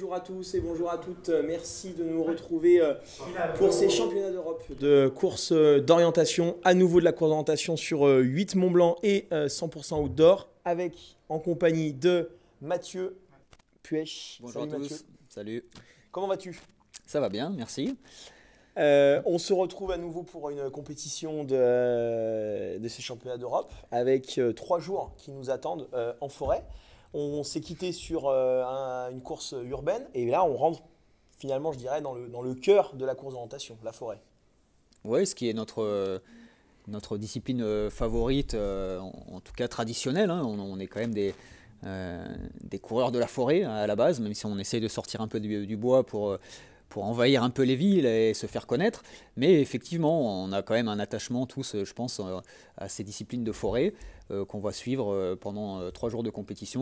bonjour à tous et bonjour à toutes. Merci de nous retrouver pour ces championnats d'Europe de course d'orientation. À nouveau de la course d'orientation sur 8 Mont-Blanc et 100% outdoor avec en compagnie de Mathieu Puech. Bonjour à tous. Mathieu. Salut. Comment vas-tu? Ça va bien, merci. On se retrouve à nouveau pour une compétition de ces championnats d'Europe avec 3 jours qui nous attendent en forêt. On s'est quitté sur une course urbaine et là on rentre finalement, je dirais, dans le cœur de la course d'orientation, la forêt. Oui, ce qui est notre discipline favorite, en tout cas traditionnelle, hein. On est quand même des coureurs de la forêt à la base, même si on essaye de sortir un peu du bois pour envahir un peu les villes et se faire connaître. Mais effectivement, on a quand même un attachement tous, je pense, à ces disciplines de forêt qu'on va suivre pendant 3 jours de compétition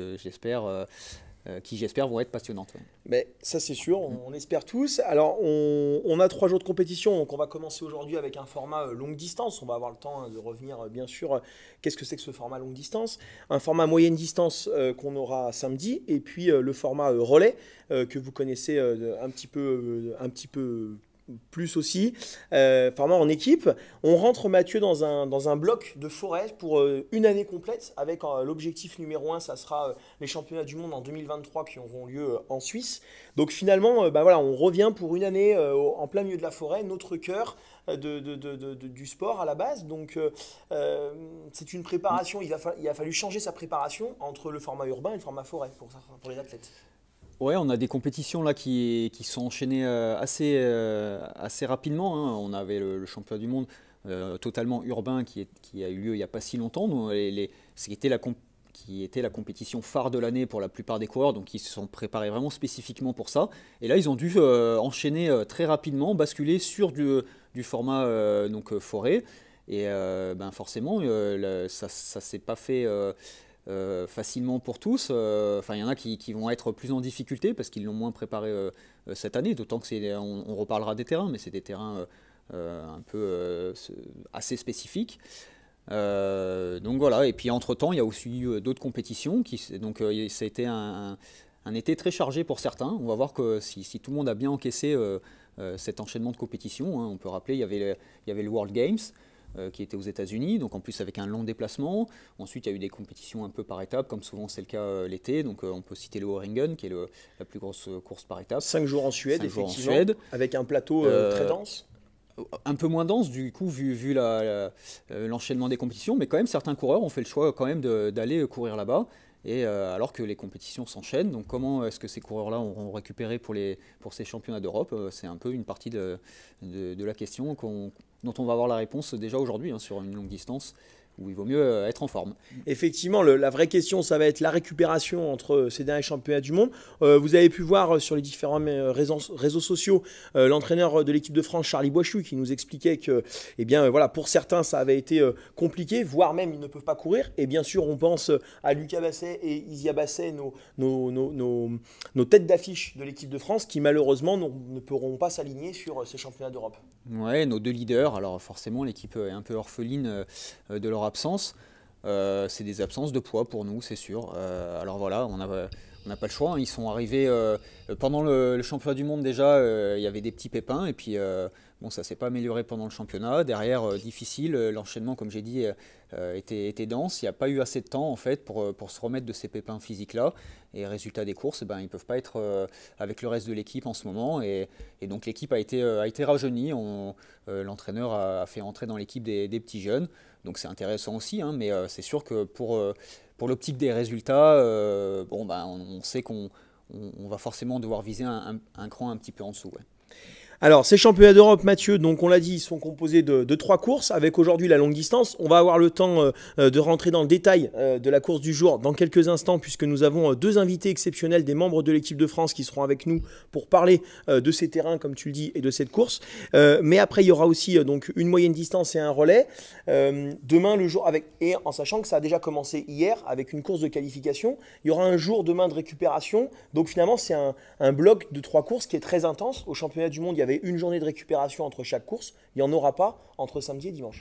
qui j'espère vont être passionnantes. Mais ça c'est sûr, on espère tous. Alors on a 3 jours de compétition, donc on va commencer aujourd'hui avec un format longue distance. On va avoir le temps de revenir bien sûr. Qu'est-ce que c'est que ce format longue distance? Un format moyenne distance qu'on aura samedi, et puis le format relais que vous connaissez un petit peu plus aussi, format en équipe. On rentre, Mathieu, dans un bloc de forêt pour une année complète avec l'objectif numéro 1, ça sera les championnats du monde en 2023 qui auront lieu en Suisse. Donc finalement, voilà, on revient pour une année en plein milieu de la forêt, notre cœur du sport à la base. Donc c'est une préparation, il a fallu changer sa préparation entre le format urbain et le format forêt pour les athlètes. Ouais, on a des compétitions là qui sont enchaînées assez rapidement, hein. On avait le championnat du monde totalement urbain qui a eu lieu il n'y a pas si longtemps. Ce qui était la compétition phare de l'année pour la plupart des coureurs, donc ils se sont préparés vraiment spécifiquement pour ça. Et là, ils ont dû enchaîner très rapidement, basculer sur du format forêt. Et forcément, ça ne s'est pas fait facilement pour tous. Enfin, il y en a qui vont être plus en difficulté parce qu'ils l'ont moins préparé cette année, d'autant que on reparlera des terrains, mais c'est des terrains un peu assez spécifiques. Donc voilà, et puis entre-temps, il y a aussi eu d'autres compétitions. Ça a été un été très chargé pour certains. On va voir que si tout le monde a bien encaissé cet enchaînement de compétitions, hein. On peut rappeler, il y avait le World Games, qui était aux États-Unis, donc en plus avec un long déplacement. Ensuite, il y a eu des compétitions un peu par étapes, comme souvent c'est le cas l'été. Donc on peut citer le Haringen, qui est la plus grosse course par étape. 5 jours en Suède, 5 jours effectivement, en Suède. avec un plateau très dense. Un peu moins dense du coup vu l'enchaînement des compétitions, mais quand même certains coureurs ont fait le choix quand même d'aller courir là-bas. Et alors que les compétitions s'enchaînent, donc comment est-ce que ces coureurs-là auront récupéré pour ces championnats d'Europe? C'est un peu une partie de la question dont on va avoir la réponse déjà aujourd'hui, hein, sur une longue distance où il vaut mieux être en forme. Effectivement, la vraie question, ça va être la récupération entre ces derniers championnats du monde. Vous avez pu voir sur les différents réseaux sociaux l'entraîneur de l'équipe de France, Charlie Boichu, qui nous expliquait que, voilà, pour certains, ça avait été compliqué, voire même ils ne peuvent pas courir. Et bien sûr, on pense à Lucas Basset et Isia Basset, nos têtes d'affiche de l'équipe de France, qui malheureusement ne pourront pas s'aligner sur ces championnats d'Europe. Ouais, nos 2 leaders. Alors forcément, l'équipe est un peu orpheline de leur absence. C'est des absences de poids pour nous, c'est sûr. Alors voilà, on n'a pas le choix, hein. Ils sont arrivés pendant le championnat du monde déjà, il y avait des petits pépins et puis ça s'est pas amélioré pendant le championnat. Derrière, difficile, l'enchaînement, comme j'ai dit, était dense. Il n'y a pas eu assez de temps en fait pour se remettre de ces pépins physiques-là. Et résultat des courses, ils ne peuvent pas être avec le reste de l'équipe en ce moment. Et donc l'équipe a été rajeunie. L'entraîneur a fait entrer dans l'équipe des petits jeunes. Donc c'est intéressant aussi, hein, mais c'est sûr que pour l'optique des résultats, on sait qu'on va forcément devoir viser un cran un petit peu en dessous. Ouais. Alors, ces championnats d'Europe, Mathieu, donc on l'a dit, ils sont composés de 3 courses, avec aujourd'hui la longue distance. On va avoir le temps de rentrer dans le détail de la course du jour dans quelques instants, puisque nous avons 2 invités exceptionnels, des membres de l'équipe de France qui seront avec nous pour parler de ces terrains, comme tu le dis, et de cette course. Mais après, il y aura aussi donc une moyenne distance et un relais. Demain, le jour, et en sachant que ça a déjà commencé hier avec une course de qualification, il y aura un jour demain de récupération. Donc finalement, c'est un bloc de 3 courses qui est très intense. Au championnat du monde, il y avait une journée de récupération entre chaque course. Il n'y en aura pas entre samedi et dimanche.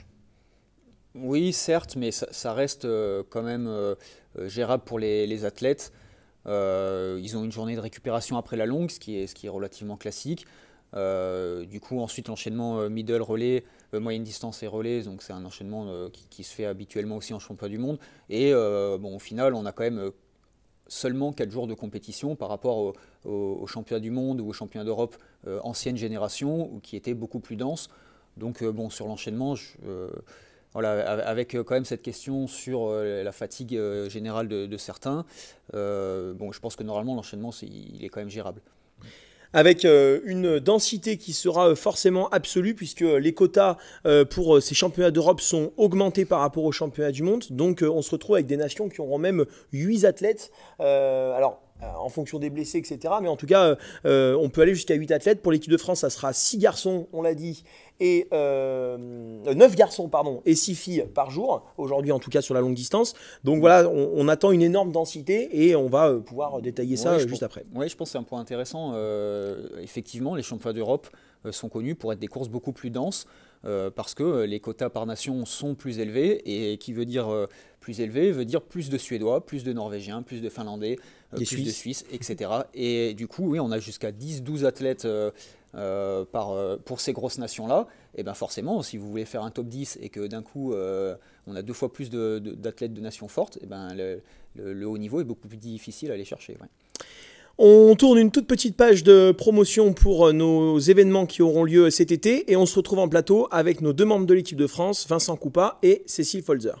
Oui, certes, mais ça reste quand même gérable pour les athlètes. Ils ont une journée de récupération après la longue, ce qui est relativement classique. Du coup, ensuite, l'enchaînement middle relais, moyenne distance et relais, donc c'est un enchaînement qui se fait habituellement aussi en championnat du monde. Et bon, au final, on a quand même seulement 4 jours de compétition par rapport au championnat du monde ou au championnat d'Europe ancienne génération, qui était beaucoup plus dense. Donc bon, sur l'enchaînement, voilà, avec quand même cette question sur la fatigue générale de certains, bon, je pense que normalement l'enchaînement il est quand même gérable. Avec une densité qui sera forcément absolue, puisque les quotas pour ces championnats d'Europe sont augmentés par rapport aux championnats du monde. Donc on se retrouve avec des nations qui auront même 8 athlètes. En fonction des blessés, etc. Mais en tout cas, on peut aller jusqu'à 8 athlètes. Pour l'équipe de France, ça sera 6 garçons, on l'a dit, et 9 garçons, pardon, et 6 filles par jour, aujourd'hui en tout cas sur la longue distance. Donc voilà, on attend une énorme densité et on va pouvoir détailler ça juste après. Oui, je pense que c'est un point intéressant. Effectivement, les championnats d'Europe sont connus pour être des courses beaucoup plus denses. Parce que les quotas par nation sont plus élevés, et qui veut dire plus élevé veut dire plus de Suédois, plus de Norvégiens, plus de Finlandais, plus de Suisses, etc. Et du coup, oui, on a jusqu'à 10-12 athlètes pour ces grosses nations-là. Et bien forcément, si vous voulez faire un top 10 et que d'un coup, on a 2 fois plus d'athlètes de nations fortes, et ben le haut niveau est beaucoup plus difficile à aller chercher. Ouais. On tourne une toute petite page de promotion pour nos événements qui auront lieu cet été et on se retrouve en plateau avec nos 2 membres de l'équipe de France, Vincent Coupa et Cécile Folzer.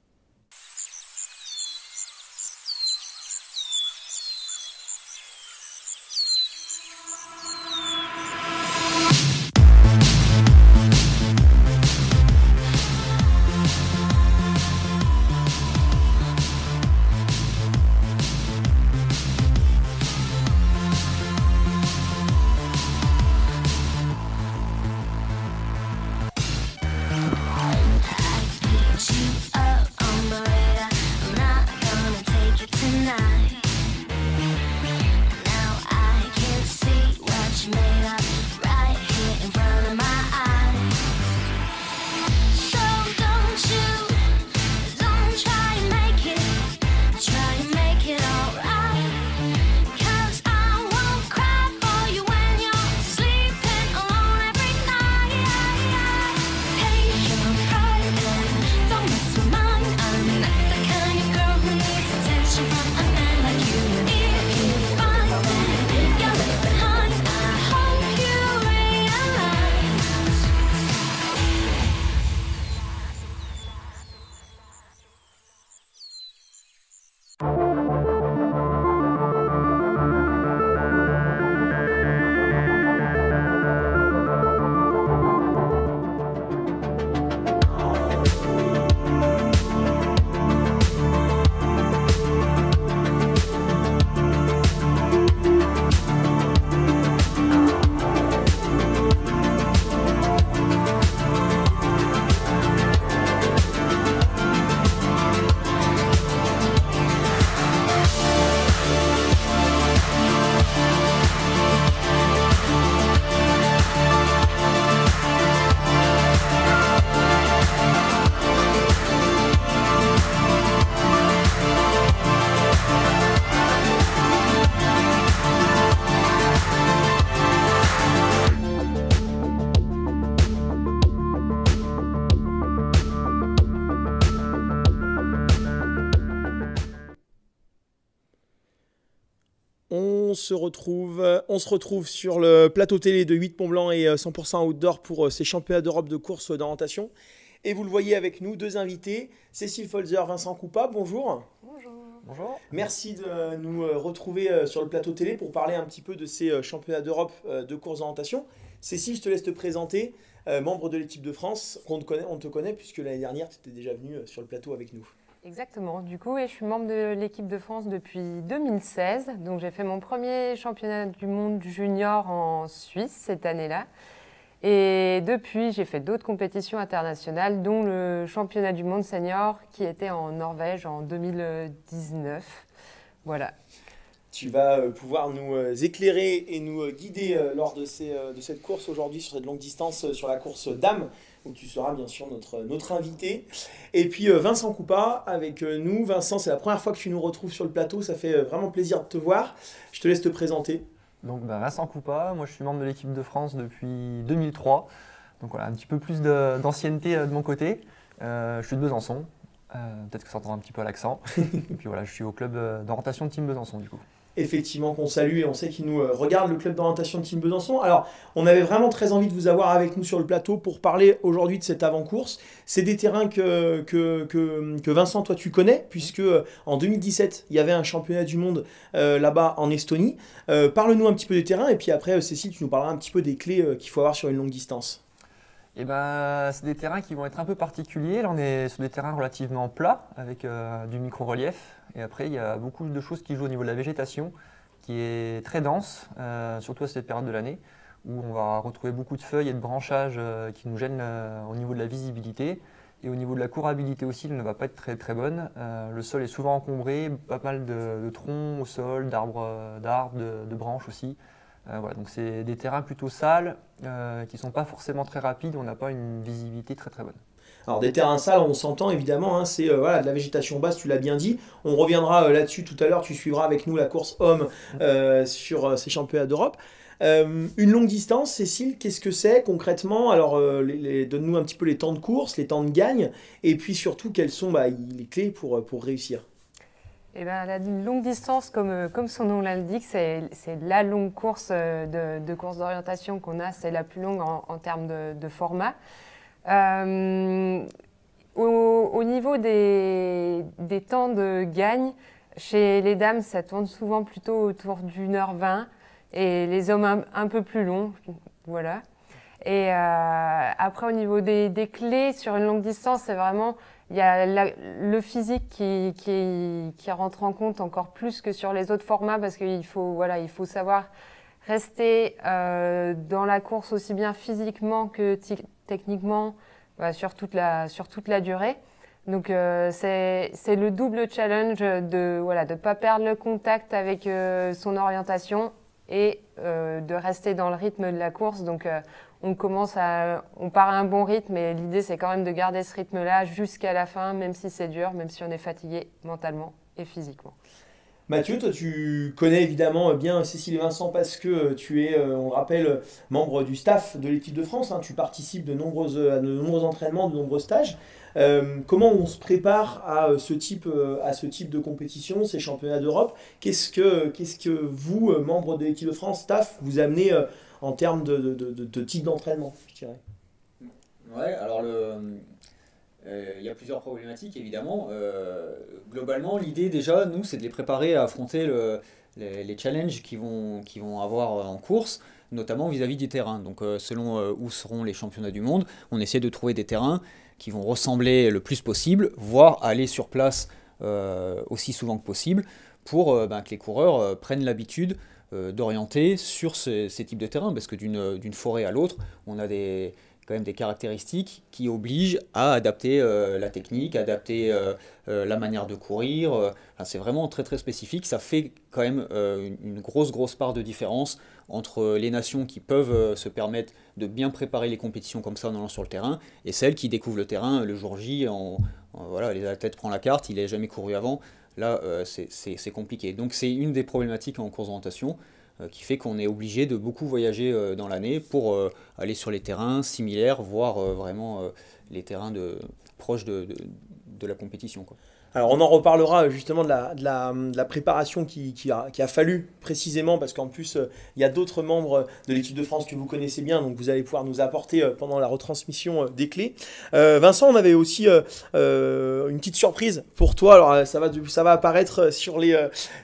On se retrouve sur le plateau télé de 8 Mont-Blanc et 100% Outdoor pour ces championnats d'Europe de course d'orientation. Et vous le voyez avec nous, 2 invités, Cécile Folzer, Vincent Coupa, bonjour. Bonjour. Bonjour. Merci de nous retrouver sur le plateau télé pour parler un petit peu de ces championnats d'Europe de course d'orientation. Cécile, je te laisse te présenter, membre de l'équipe de France. On te connaît puisque l'année dernière, tu étais déjà venue sur le plateau avec nous. Exactement. Du coup, je suis membre de l'équipe de France depuis 2016. Donc, j'ai fait mon premier championnat du monde junior en Suisse cette année-là. Et depuis, j'ai fait d'autres compétitions internationales, dont le championnat du monde senior qui était en Norvège en 2019. Voilà. Tu vas pouvoir nous éclairer et nous guider lors de cette course aujourd'hui sur cette longue distance sur la course dames, où tu seras bien sûr notre invité. Et puis Vincent Coupa avec nous. Vincent, c'est la première fois que tu nous retrouves sur le plateau, ça fait vraiment plaisir de te voir. Je te laisse te présenter. Donc Vincent Coupa, moi je suis membre de l'équipe de France depuis 2003. Donc voilà, un petit peu plus d'ancienneté de mon côté. Je suis de Besançon, peut-être que ça entend un petit peu à l'accent. Et puis voilà, je suis au club d'orientation de Team Besançon du coup. Effectivement, qu'on salue et on sait qu'il nous regarde, le club d'orientation de Team Besançon. Alors, on avait vraiment très envie de vous avoir avec nous sur le plateau pour parler aujourd'hui de cette avant-course. C'est des terrains que Vincent, toi, tu connais, puisque en 2017, il y avait un championnat du monde là-bas en Estonie. Parle-nous un petit peu des terrains et puis après, Cécile, tu nous parleras un petit peu des clés qu'il faut avoir sur une longue distance. Et c'est des terrains qui vont être un peu particuliers. Là, on est sur des terrains relativement plats avec du micro-relief. Et après, il y a beaucoup de choses qui jouent au niveau de la végétation, qui est très dense, surtout à cette période de l'année, où on va retrouver beaucoup de feuilles et de branchages qui nous gênent au niveau de la visibilité. Et au niveau de la courabilité aussi, elle ne va pas être très très bonne. Le sol est souvent encombré, pas mal de troncs au sol, d'arbres, de branches aussi. Voilà, donc c'est des terrains plutôt sales, qui ne sont pas forcément très rapides, on n'a pas une visibilité très très bonne. Alors des terrains sales, on s'entend évidemment, hein, c'est voilà, de la végétation basse, tu l'as bien dit. On reviendra là-dessus tout à l'heure, tu suivras avec nous la course homme sur ces championnats d'Europe. Une longue distance, Cécile, qu'est-ce que c'est concrètement? Alors donne-nous un petit peu les temps de course, les temps de gagne, et puis surtout quelles sont les clés pour réussir. Eh ben, la longue distance, comme son nom l'indique, c'est la longue course de course d'orientation qu'on a, c'est la plus longue en termes de format. Au niveau des temps de gagne, chez les dames, ça tourne souvent plutôt autour d'1h20 et les hommes un peu plus longs. Voilà. Et après, au niveau des clés sur une longue distance, c'est vraiment il y a le physique qui rentre en compte encore plus que sur les autres formats parce qu'il faut, il faut savoir rester dans la course aussi bien physiquement que techniquement sur toute la durée. Donc c'est le double challenge de pas perdre le contact avec son orientation et de rester dans le rythme de la course. Donc on part à un bon rythme et l'idée c'est quand même de garder ce rythme-là jusqu'à la fin, même si c'est dur, même si on est fatigué mentalement et physiquement. Mathieu, toi tu connais évidemment bien Cécile et Vincent parce que tu es, on le rappelle, membre du staff de l'équipe de France, hein, tu participes à de nombreux entraînements, de nombreux stages. Comment on se prépare à ce type de compétition, ces championnats d'Europe? Qu'est-ce que vous, membres de l'équipe de France, staff, vous amenez en termes de type d'entraînement, je dirais? Ouais, alors il y a plusieurs problématiques évidemment. Globalement, l'idée déjà, nous, c'est de les préparer à affronter les challenges qu'ils vont avoir en course, notamment vis-à-vis du terrain. Donc selon où seront les championnats du monde, on essaie de trouver des terrains qui vont ressembler le plus possible, voire aller sur place aussi souvent que possible, pour que les coureurs prennent l'habitude d'orienter sur ces types de terrains, parce que d'une forêt à l'autre, on a quand même des caractéristiques qui obligent à adapter la technique, adapter la manière de courir. Enfin, c'est vraiment très très spécifique. Ça fait quand même une grosse part de différence entre les nations qui peuvent se permettre de bien préparer les compétitions comme ça en allant sur le terrain et celles qui découvrent le terrain le jour J. Les athlètes prend la carte, il n'a jamais couru avant. Là, c'est compliqué. Donc c'est une des problématiques en course d'orientation qui fait qu'on est obligé de beaucoup voyager dans l'année pour aller sur les terrains similaires, voire vraiment les terrains proches de la compétition, quoi. Alors on en reparlera justement de la préparation qui a fallu précisément parce qu'en plus il y a d'autres membres de l'équipe de France que vous connaissez bien, donc vous allez pouvoir nous apporter pendant la retransmission des clés. Vincent, on avait aussi une petite surprise pour toi. Alors ça va apparaître sur les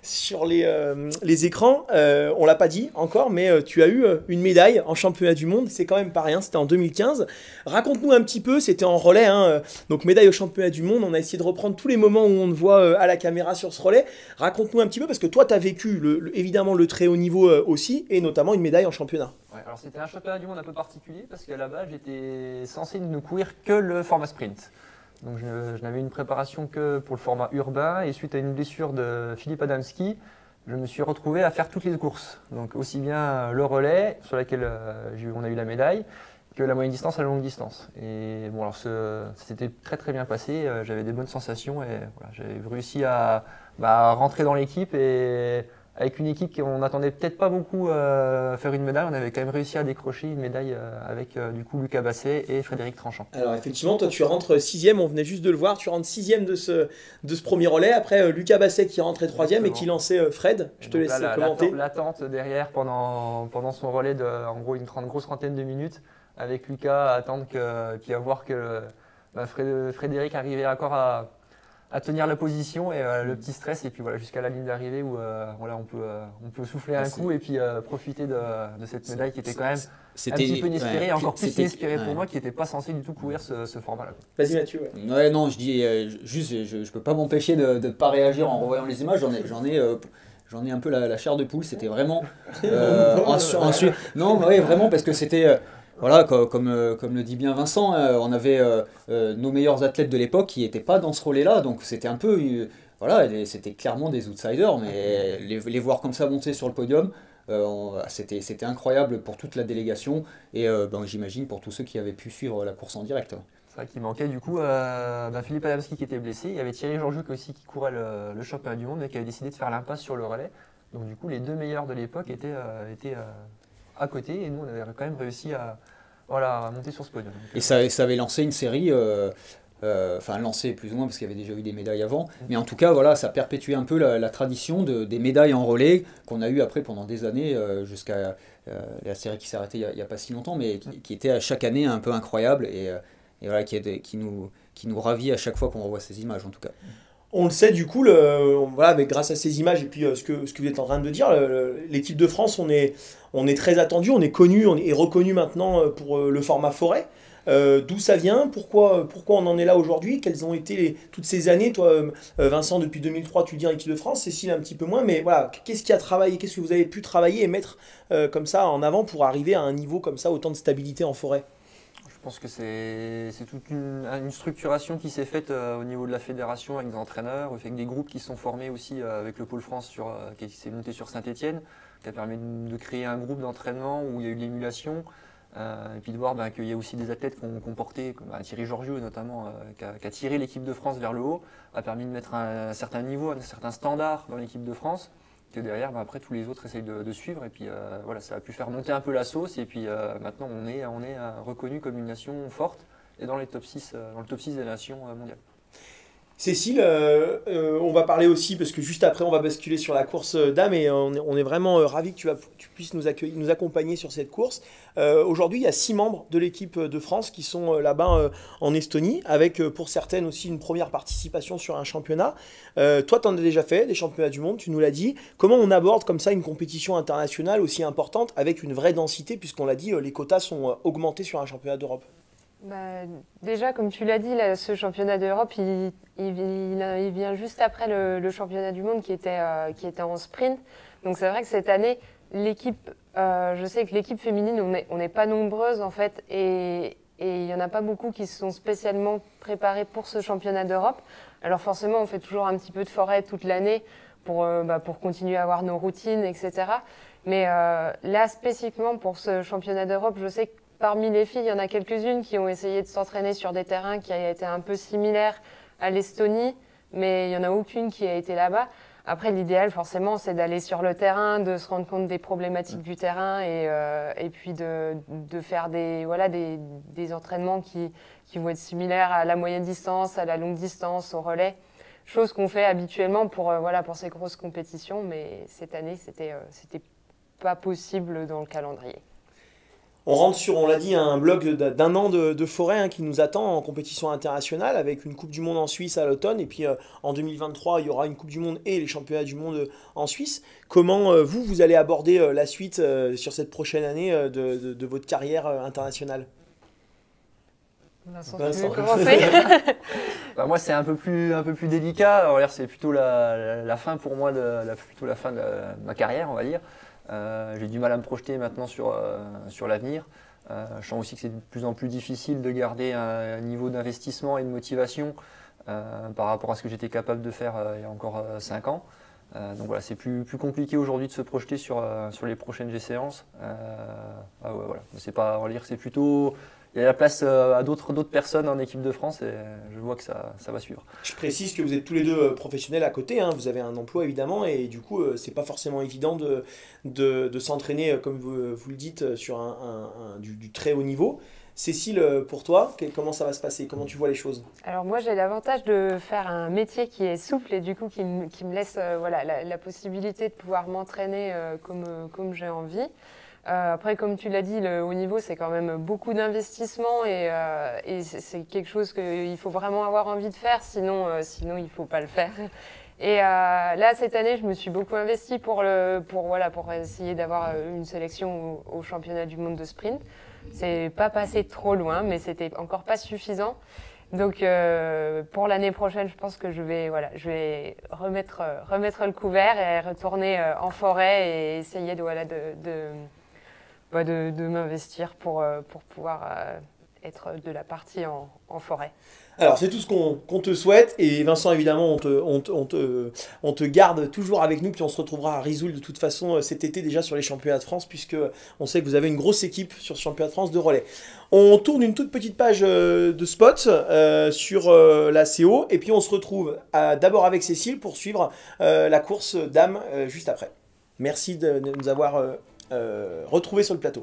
écrans. On l'a pas dit encore, mais tu as eu une médaille en championnat du monde. C'est quand même pas rien. C'était en 2015. Raconte-nous un petit peu. C'était en relais, hein, donc médaille au championnat du monde. On a essayé de reprendre tous les moments où on te voit à la caméra sur ce relais. Raconte-nous un petit peu, parce que toi, tu as vécu évidemment le très haut niveau aussi, et notamment une médaille en championnat. Ouais, alors c'était un championnat du monde un peu particulier, parce qu'à la base, j'étais censé ne courir que le format sprint. Donc je n'avais une préparation que pour le format urbain, et suite à une blessure de Philippe Adamski, je me suis retrouvé à faire toutes les courses. Donc aussi bien le relais, sur lequel on a eu la médaille, que la moyenne distance à la longue distance. Et bon, alors c'était très très bien passé, j'avais des bonnes sensations et voilà, j'avais réussi à rentrer dans l'équipe et avec une équipe qu'on n'attendait peut-être pas beaucoup faire une médaille, on avait quand même réussi à décrocher une médaille avec du coup Lucas Basset et Frédéric Tranchant. Alors effectivement, toi tu rentres sixième, on venait juste de le voir, tu rentres sixième de ce premier relais, après Lucas Basset qui rentrait troisième et qui lançait Fred, je te laisse commenter. L'attente derrière pendant son relais de en gros une grosse trentaine de minutes, avec Lucas à attendre puis à voir que Frédéric arrivait encore à tenir la position et le petit stress et puis voilà jusqu'à la ligne d'arrivée où voilà on peut souffler un coup et puis profiter de cette médaille qui était quand même un petit peu inespérée, encore plus inespérée pour moi qui n'était pas censé du tout courir ce format-là. Vas-y Mathieu. Ouais, non, je dis juste, je peux pas m'empêcher de ne pas réagir en revoyant les images. J'en ai un peu la chair de poule. C'était vraiment non, ouais, vraiment parce que c'était voilà, comme le dit bien Vincent, on avait nos meilleurs athlètes de l'époque qui n'étaient pas dans ce relais-là, donc c'était un peu, voilà, c'était clairement des outsiders, mais les voir comme ça monter sur le podium, c'était incroyable pour toute la délégation et j'imagine pour tous ceux qui avaient pu suivre la course en direct. C'est vrai qu'il manquait du coup Philippe Adamski qui était blessé, il y avait Thierry Georgiou aussi qui courait le championnat du monde et qui avait décidé de faire l'impasse sur le relais, donc du coup les deux meilleurs de l'époque étaient à côté et nous on avait quand même réussi à monter sur ce podium. Et ça avait lancé une série, lancé plus ou moins parce qu'il y avait déjà eu des médailles avant, mais en tout cas voilà, ça perpétuait un peu la tradition des médailles en relais qu'on a eu après pendant des années jusqu'à la série qui s'est arrêtée il n'y a pas si longtemps, mais qui était à chaque année un peu incroyable et voilà, qui nous ravit à chaque fois qu'on revoit ces images en tout cas. On le sait du coup, mais grâce à ces images et puis ce que vous êtes en train de dire, l'équipe de France, on est très attendu, on est connu, on est reconnu maintenant pour le format forêt. D'où ça vient, pourquoi on en est là aujourd'hui, quelles ont été toutes ces années, toi Vincent depuis 2003 tu dis en équipe de France, Cécile un petit peu moins, mais voilà, qu'est-ce que vous avez pu travailler et mettre comme ça en avant pour arriver à un niveau comme ça, autant de stabilité en forêt? Je pense que c'est toute une structuration qui s'est faite au niveau de la fédération avec des entraîneurs, avec des groupes qui se sont formés aussi avec le Pôle France qui s'est monté sur Saint-Étienne, qui a permis de créer un groupe d'entraînement où il y a eu de l'émulation, et puis de voir qu'il y a aussi des athlètes qui ont porté, comme Thierry Georgiou notamment, qui a tiré l'équipe de France vers le haut, a permis de mettre un certain niveau, un certain standard dans l'équipe de France, que derrière, après tous les autres essayent de suivre et puis voilà, ça a pu faire monter un peu la sauce et puis maintenant on est reconnu comme une nation forte et dans le top 6 des nations mondiales. Cécile, on va parler aussi, parce que juste après on va basculer sur la course dames et on est vraiment ravis que tu puisses nous accompagner sur cette course. Aujourd'hui il y a 6 membres de l'équipe de France qui sont là-bas en Estonie, avec pour certaines aussi une première participation sur un championnat. Toi tu en as déjà fait, des championnats du monde, tu nous l'as dit. Comment on aborde comme ça une compétition internationale aussi importante avec une vraie densité, puisqu'on l'a dit, les quotas sont augmentés sur un championnat d'Europe? Déjà, comme tu l'as dit, là, ce championnat d'Europe, il vient juste après le championnat du monde qui était en sprint. Donc c'est vrai que cette année, je sais que l'équipe féminine, on n'est pas nombreuses en fait, et il n'y en a pas beaucoup qui se sont spécialement préparées pour ce championnat d'Europe. Alors forcément, on fait toujours un petit peu de forêt toute l'année pour continuer à avoir nos routines, etc. Mais là, spécifiquement pour ce championnat d'Europe, je sais que parmi les filles, il y en a quelques-unes qui ont essayé de s'entraîner sur des terrains qui ont été un peu similaires à l'Estonie, mais il n'y en a aucune qui a été là-bas. Après, l'idéal, forcément, c'est d'aller sur le terrain, de se rendre compte des problématiques du terrain et puis de faire des entraînements qui vont être similaires à la moyenne distance, à la longue distance, au relais. Chose qu'on fait habituellement pour ces grosses compétitions, mais cette année, c'était pas possible dans le calendrier. On rentre sur, on l'a dit, un bloc d'un an de forêt qui nous attend en compétition internationale avec une Coupe du Monde en Suisse à l'automne. Et puis en 2023, il y aura une Coupe du Monde et les championnats du monde en Suisse. Comment vous allez aborder la suite sur cette prochaine année de votre carrière internationale? Vincent, tu veux commencer? Moi, c'est un peu plus délicat. Alors, c'est plutôt la fin pour moi, plutôt la fin de ma carrière, on va dire. J'ai du mal à me projeter maintenant sur l'avenir. Je sens aussi que c'est de plus en plus difficile de garder un niveau d'investissement et de motivation par rapport à ce que j'étais capable de faire il y a encore 5 ans. Donc voilà, c'est plus compliqué aujourd'hui de se projeter sur les prochaines séances. Voilà. C'est pas, on va dire, c'est plutôt, il y a la place à d'autres personnes en équipe de France et je vois que ça va suivre. Je précise que vous êtes tous les deux professionnels à côté, hein. Vous avez un emploi évidemment et du coup c'est pas forcément évident de s'entraîner comme vous le dites sur du très haut niveau. Cécile, pour toi, comment ça va se passer? Comment tu vois les choses? Alors moi j'ai l'avantage de faire un métier qui est souple et du coup qui me laisse voilà, la possibilité de pouvoir m'entraîner comme j'ai envie. Après, comme tu l'as dit, le haut niveau, c'est quand même beaucoup d'investissement et c'est quelque chose qu'il faut vraiment avoir envie de faire, sinon il ne faut pas le faire. Et là, cette année, je me suis beaucoup investie pour essayer d'avoir une sélection au championnat du monde de sprint. C'est pas passé trop loin, mais c'était encore pas suffisant. Donc pour l'année prochaine, je pense que je vais remettre le couvert et retourner en forêt et essayer de m'investir pour pouvoir être de la partie en forêt. Alors c'est tout ce qu'on te souhaite et Vincent évidemment on te garde toujours avec nous puis on se retrouvera à Risoul de toute façon cet été déjà sur les championnats de France puisque on sait que vous avez une grosse équipe sur ce championnat de France de relais. On tourne une toute petite page de spot sur la CO et puis on se retrouve d'abord avec Cécile pour suivre la course dames juste après. Merci de nous avoir retrouvés sur le plateau.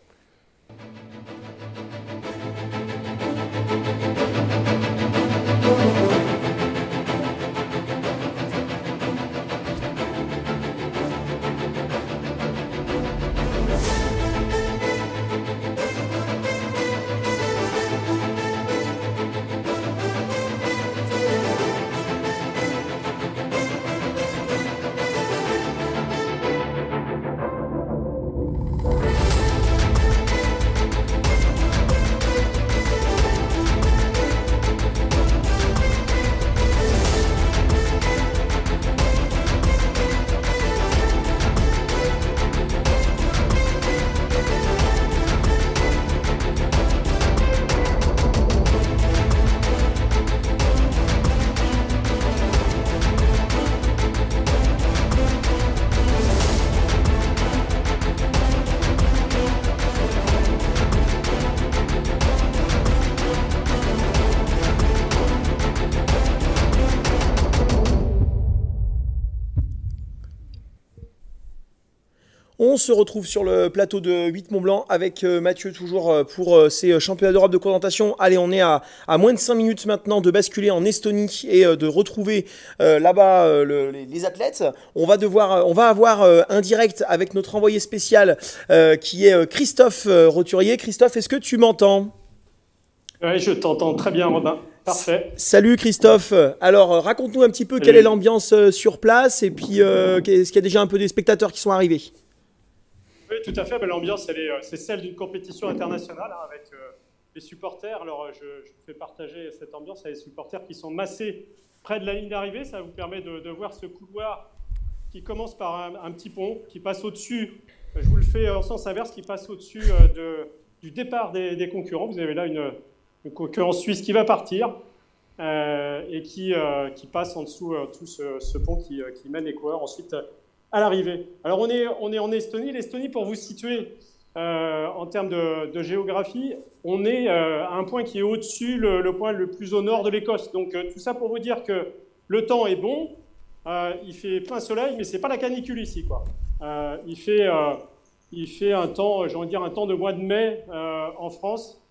On se retrouve sur le plateau de 8 Mont-Blanc avec Mathieu toujours pour ces championnats d'Europe de coordination. Allez, on est à moins de 5 minutes maintenant de basculer en Estonie et de retrouver là-bas les athlètes. On va avoir un direct avec notre envoyé spécial qui est Christophe Roturier. Christophe, est-ce que tu m'entends? Oui, je t'entends très bien, Robin. Parfait. Salut Christophe. Alors, raconte-nous un petit peu quelle est l'ambiance sur place et puis est-ce qu'il y a déjà un peu des spectateurs qui sont arrivés? Oui, tout à fait. L'ambiance, c'est celle d'une compétition internationale avec les supporters. Alors, je vous fais partager cette ambiance avec les supporters qui sont massés près de la ligne d'arrivée. Ça vous permet de voir ce couloir qui commence par un petit pont qui passe au-dessus. Je vous le fais en sens inverse, qui passe au-dessus du départ des concurrents. Vous avez là une concurrence suisse qui va partir et qui passe en dessous tout ce pont qui mène les coureurs ensuite à l'arrivée. Alors on est en Estonie. L'Estonie, pour vous situer en termes de géographie, on est à un point qui est au-dessus, le point le plus au nord de l'Écosse. Donc tout ça pour vous dire que le temps est bon, il fait plein soleil, mais c'est pas la canicule ici, quoi. Il fait un temps, j'ai envie de dire un temps de mois de mai en France.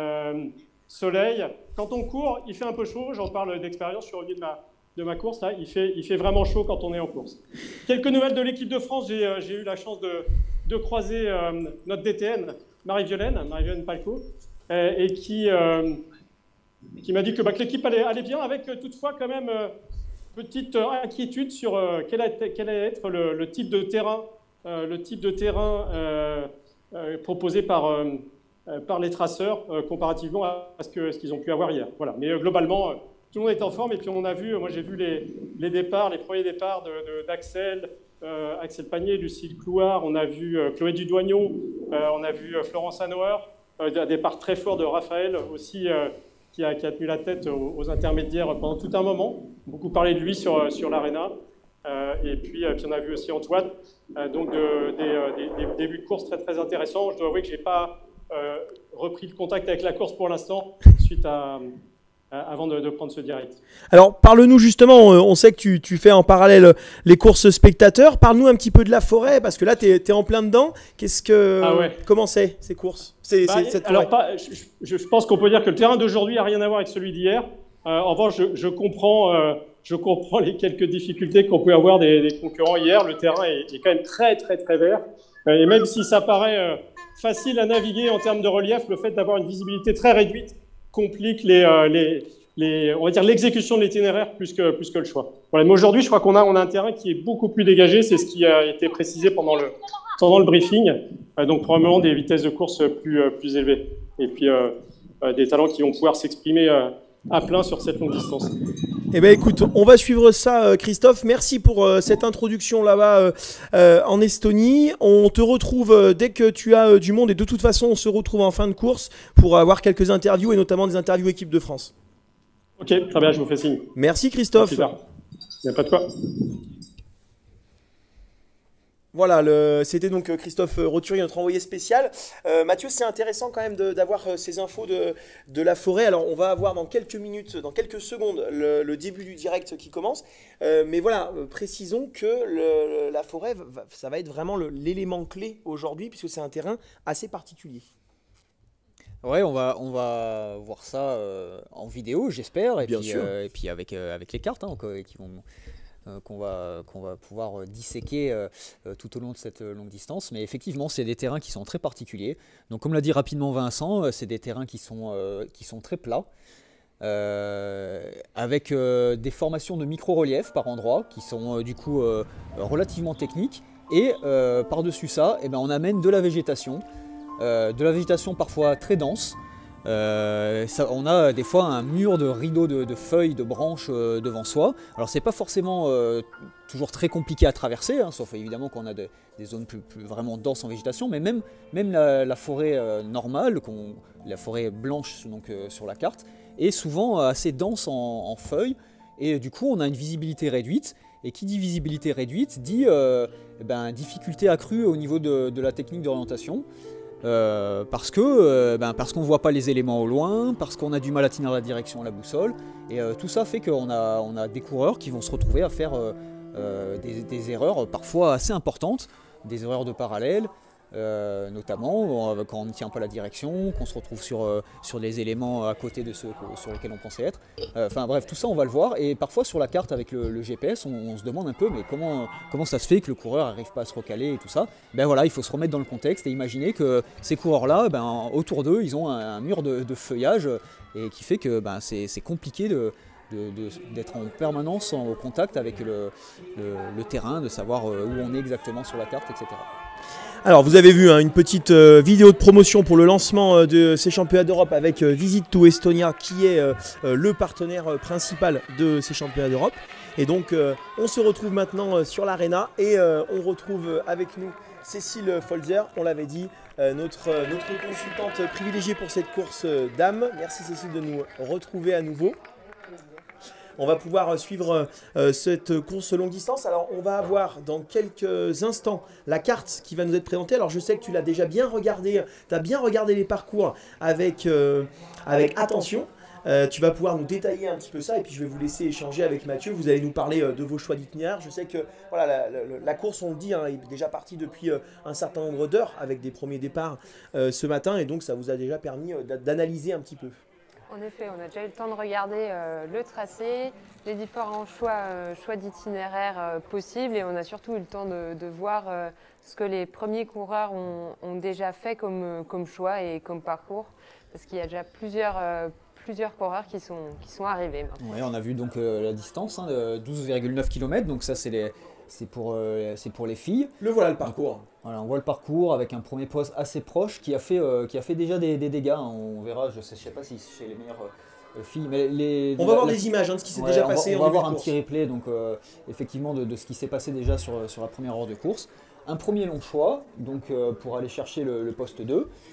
Soleil. Quand on court, il fait un peu chaud. J'en parle d'expérience. Je suis revenu de ma course. Là, il fait vraiment chaud quand on est en course. Quelques nouvelles de l'équipe de France. J'ai eu la chance de croiser notre DTN, Marie-Violaine Palco, et qui m'a dit que l'équipe allait bien, avec toutefois quand même petite inquiétude sur quel allait être le type de terrain, proposé par les traceurs comparativement à ce qu'ils ont pu avoir hier. Voilà. Mais globalement, tout le monde est en forme. Et puis moi j'ai vu les premiers départs d'Axel, Axel Panier, Lucille Clouard, on a vu Chloé Dudoignon, on a vu Florence Hanauer, un départ très fort de Raphaël aussi, qui a tenu la tête aux intermédiaires pendant tout un moment. Beaucoup parlé de lui sur l'Arena. Puis on a vu aussi Antoine, donc des débuts de course très très intéressants. Je dois avouer que je n'ai pas repris le contact avec la course pour l'instant, suite avant de prendre ce direct. Alors, parle-nous justement, on sait que tu fais en parallèle les courses spectateurs. Parle-nous un petit peu de la forêt, parce que là, tu es en plein dedans. Comment c'est, ces courses cette alors, forêt? je pense qu'on peut dire que le terrain d'aujourd'hui n'a rien à voir avec celui d'hier. En revanche, je comprends les quelques difficultés qu'on peut avoir des concurrents hier. Le terrain est quand même très, très, très vert. Et même si ça paraît facile à naviguer en termes de relief, le fait d'avoir une visibilité très réduite complique on va dire l'exécution de l'itinéraire plus que le choix. Voilà, mais aujourd'hui, je crois qu'on a un terrain qui est beaucoup plus dégagé. C'est ce qui a été précisé pendant le briefing. Donc probablement des vitesses de course plus élevées. Et puis des talents qui vont pouvoir s'exprimer à plein sur cette longue distance. Eh bien écoute, on va suivre ça, Christophe. Merci pour cette introduction là-bas en Estonie. On te retrouve dès que tu as du monde, et de toute façon on se retrouve en fin de course pour avoir quelques interviews, et notamment des interviews équipe de France. Ok, très bien, je vous fais signe. Merci Christophe. Il n'y a pas de quoi. Voilà, c'était donc Christophe Roturier, notre envoyé spécial. Mathieu, c'est intéressant quand même d'avoir ces infos de la forêt. Alors, on va avoir dans quelques minutes, dans quelques secondes, le début du direct qui commence. Mais voilà, précisons que la forêt, ça va être vraiment l'élément clé aujourd'hui, puisque c'est un terrain assez particulier. Ouais, on va voir ça en vidéo, j'espère, et puis avec les cartes qu'on va pouvoir disséquer tout au long de cette longue distance. Mais effectivement, c'est des terrains qui sont très particuliers. Donc, comme l'a dit rapidement Vincent, c'est des terrains qui sont très plats, avec des formations de micro-relief par endroits qui sont du coup relativement techniques. Et par-dessus ça, on amène de la végétation parfois très dense. On a des fois un mur de rideaux de feuilles, de branches devant soi. Alors c'est pas forcément toujours très compliqué à traverser, sauf évidemment qu'on a des zones plus vraiment denses en végétation, mais même la forêt normale, la forêt blanche donc, sur la carte, est souvent assez dense en feuilles, et du coup on a une visibilité réduite. Et qui dit visibilité réduite dit difficulté accrue au niveau de la technique d'orientation. Parce qu'on ne voit pas les éléments au loin, parce qu'on a du mal à tenir la direction à la boussole, et tout ça fait qu'on a des coureurs qui vont se retrouver à faire des erreurs parfois assez importantes, des erreurs de parallèle, notamment quand on ne tient pas la direction, qu'on se retrouve sur des éléments à côté de ceux sur lesquels on pensait être. Enfin bref, tout ça on va le voir, et parfois sur la carte avec le GPS on se demande un peu mais comment ça se fait que le coureur n'arrive pas à se recaler et tout ça. Ben voilà, il faut se remettre dans le contexte et imaginer que ces coureurs-là, autour d'eux ils ont un mur de feuillage, et qui fait que c'est compliqué d'être en permanence au contact avec le terrain, de savoir où on est exactement sur la carte, etc. Alors vous avez vu une petite vidéo de promotion pour le lancement de ces championnats d'Europe avec Visit to Estonia, qui est le partenaire principal de ces championnats d'Europe. Et donc on se retrouve maintenant sur l'Arena, et on retrouve avec nous Cécile Folzer, on l'avait dit, notre consultante privilégiée pour cette course dames. Merci Cécile de nous retrouver à nouveau. On va pouvoir suivre cette course longue distance. Alors, on va avoir dans quelques instants la carte qui va nous être présentée. Alors, je sais que tu l'as déjà bien regardé. Tu as bien regardé les parcours avec attention. Tu vas pouvoir nous détailler un petit peu ça, et puis je vais vous laisser échanger avec Mathieu. Vous allez nous parler de vos choix d'itinéraire. Je sais que voilà, la course, on le dit, est déjà partie depuis un certain nombre d'heures avec des premiers départs ce matin, et donc ça vous a déjà permis d'analyser un petit peu. En effet, on a déjà eu le temps de regarder le tracé, les différents choix d'itinéraire possibles, et on a surtout eu le temps de voir ce que les premiers coureurs ont déjà fait comme choix et comme parcours, parce qu'il y a déjà plusieurs coureurs qui sont arrivés. Ouais, on a vu donc la distance, 12,9 km, donc ça c'est pour les filles. Voilà le parcours. Voilà, on voit le parcours avec un premier poste assez proche qui a fait déjà des dégâts. On verra, je sais pas si c'est chez les meilleures filles. Mais on va voir des images de ce qui s'est déjà passé. On va voir un petit replay donc, effectivement de ce qui s'est passé déjà sur la première heure de course. Un premier long choix donc, pour aller chercher le poste 2.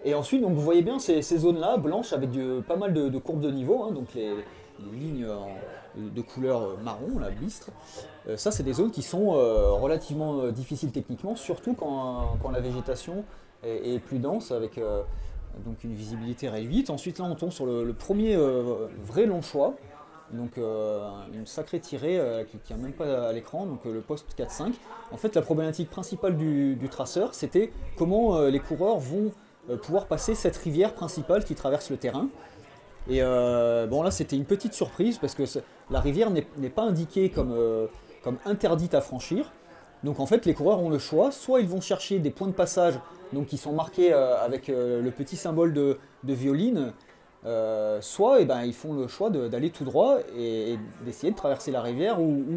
Et ensuite, donc, vous voyez bien ces zones-là, blanches, avec pas mal de courbes de niveau, hein, donc les lignes de couleur marron, la bistre. Ça, c'est des zones qui sont relativement difficiles techniquement, surtout quand la végétation est plus dense, avec donc une visibilité réduite. Ensuite, là, on tombe sur le premier vrai long choix. Donc une sacrée tirée qui ne tient même pas à l'écran, donc le poste 4-5. En fait, la problématique principale du traceur, c'était comment les coureurs vont pouvoir passer cette rivière principale qui traverse le terrain. Et bon, là, c'était une petite surprise parce que la rivière n'est pas indiquée comme interdite à franchir. Donc en fait, les coureurs ont le choix, soit ils vont chercher des points de passage donc, qui sont marqués avec le petit symbole de violine, soit ils font le choix d'aller tout droit et d'essayer de traverser la rivière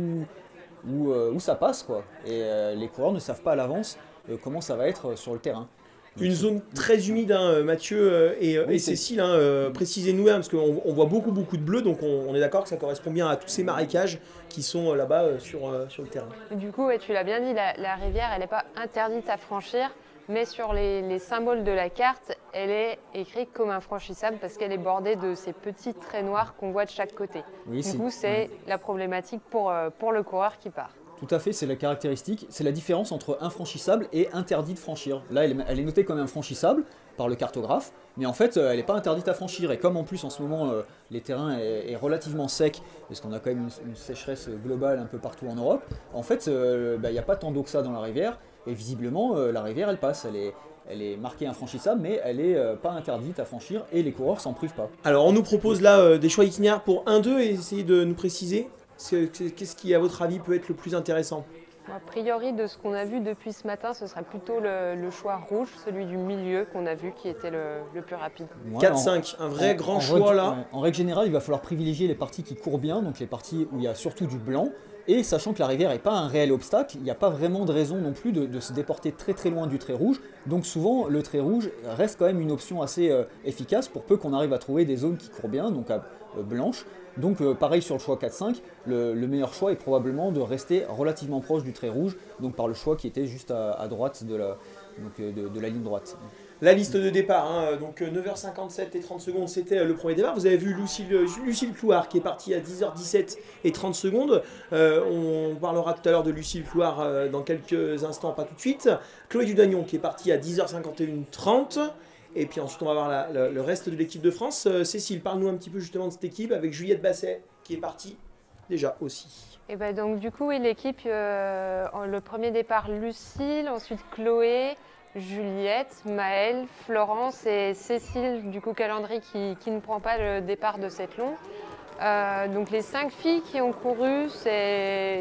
où ça passe, quoi. Et les coureurs ne savent pas à l'avance comment ça va être sur le terrain. Une zone très humide, hein, Mathieu et Cécile, hein, précisez-nous, hein, parce qu'on voit beaucoup de bleu, donc on est d'accord que ça correspond bien à tous ces marécages qui sont là-bas sur le terrain. Du coup, tu l'as bien dit, la rivière, elle n'est pas interdite à franchir, mais sur les symboles de la carte, elle est écrite comme infranchissable parce qu'elle est bordée de ces petits traits noirs qu'on voit de chaque côté. Oui, du coup, c'est la problématique pour le coureur qui part. Tout à fait, c'est la caractéristique, c'est la différence entre infranchissable et interdit de franchir. Là, elle est notée comme infranchissable par le cartographe, mais en fait, elle n'est pas interdite à franchir. Et comme en plus, en ce moment, les terrains est relativement sec, parce qu'on a quand même une sécheresse globale un peu partout en Europe, en fait, il n'y a pas tant d'eau que ça dans la rivière, et visiblement, la rivière, elle passe, elle est marquée infranchissable, mais elle n'est pas interdite à franchir, et les coureurs s'en privent pas. Alors, on nous propose là des choix itinéraires pour 1-2, et essayez de nous préciser. Qu'est-ce qui, à votre avis, peut être le plus intéressant? A priori, de ce qu'on a vu depuis ce matin, ce serait plutôt le choix rouge, celui du milieu qu'on a vu qui était le plus rapide. 4-5, un vrai grand choix là. En règle générale, il va falloir privilégier les parties qui courent bien, donc les parties où il y a surtout du blanc. Et sachant que la rivière n'est pas un réel obstacle, il n'y a pas vraiment de raison non plus de se déporter très loin du trait rouge. Donc souvent, le trait rouge reste quand même une option assez efficace pour peu qu'on arrive à trouver des zones qui courent bien, donc blanches. Donc pareil sur le choix 4-5, le meilleur choix est probablement de rester relativement proche du trait rouge, donc par le choix qui était juste à droite de la ligne droite. La liste de départ, hein, donc 9h57 et 30 secondes, c'était le premier départ. Vous avez vu Lucille Clouard qui est partie à 10h17 et 30 secondes. On parlera tout à l'heure de Lucille Clouard dans quelques instants, pas tout de suite. Chloé Dudagnon qui est partie à 10h51 30. Et puis ensuite, on va voir le reste de l'équipe de France. Cécile, parle-nous un petit peu justement de cette équipe avec Juliette Basset qui est partie déjà aussi. Et donc du coup, oui, l'équipe, le premier départ, Lucille, ensuite Chloé, Juliette, Maëlle, Florence et Cécile, du coup Calandry qui ne prend pas le départ de cette longue. Donc les 5 filles qui ont couru, c'est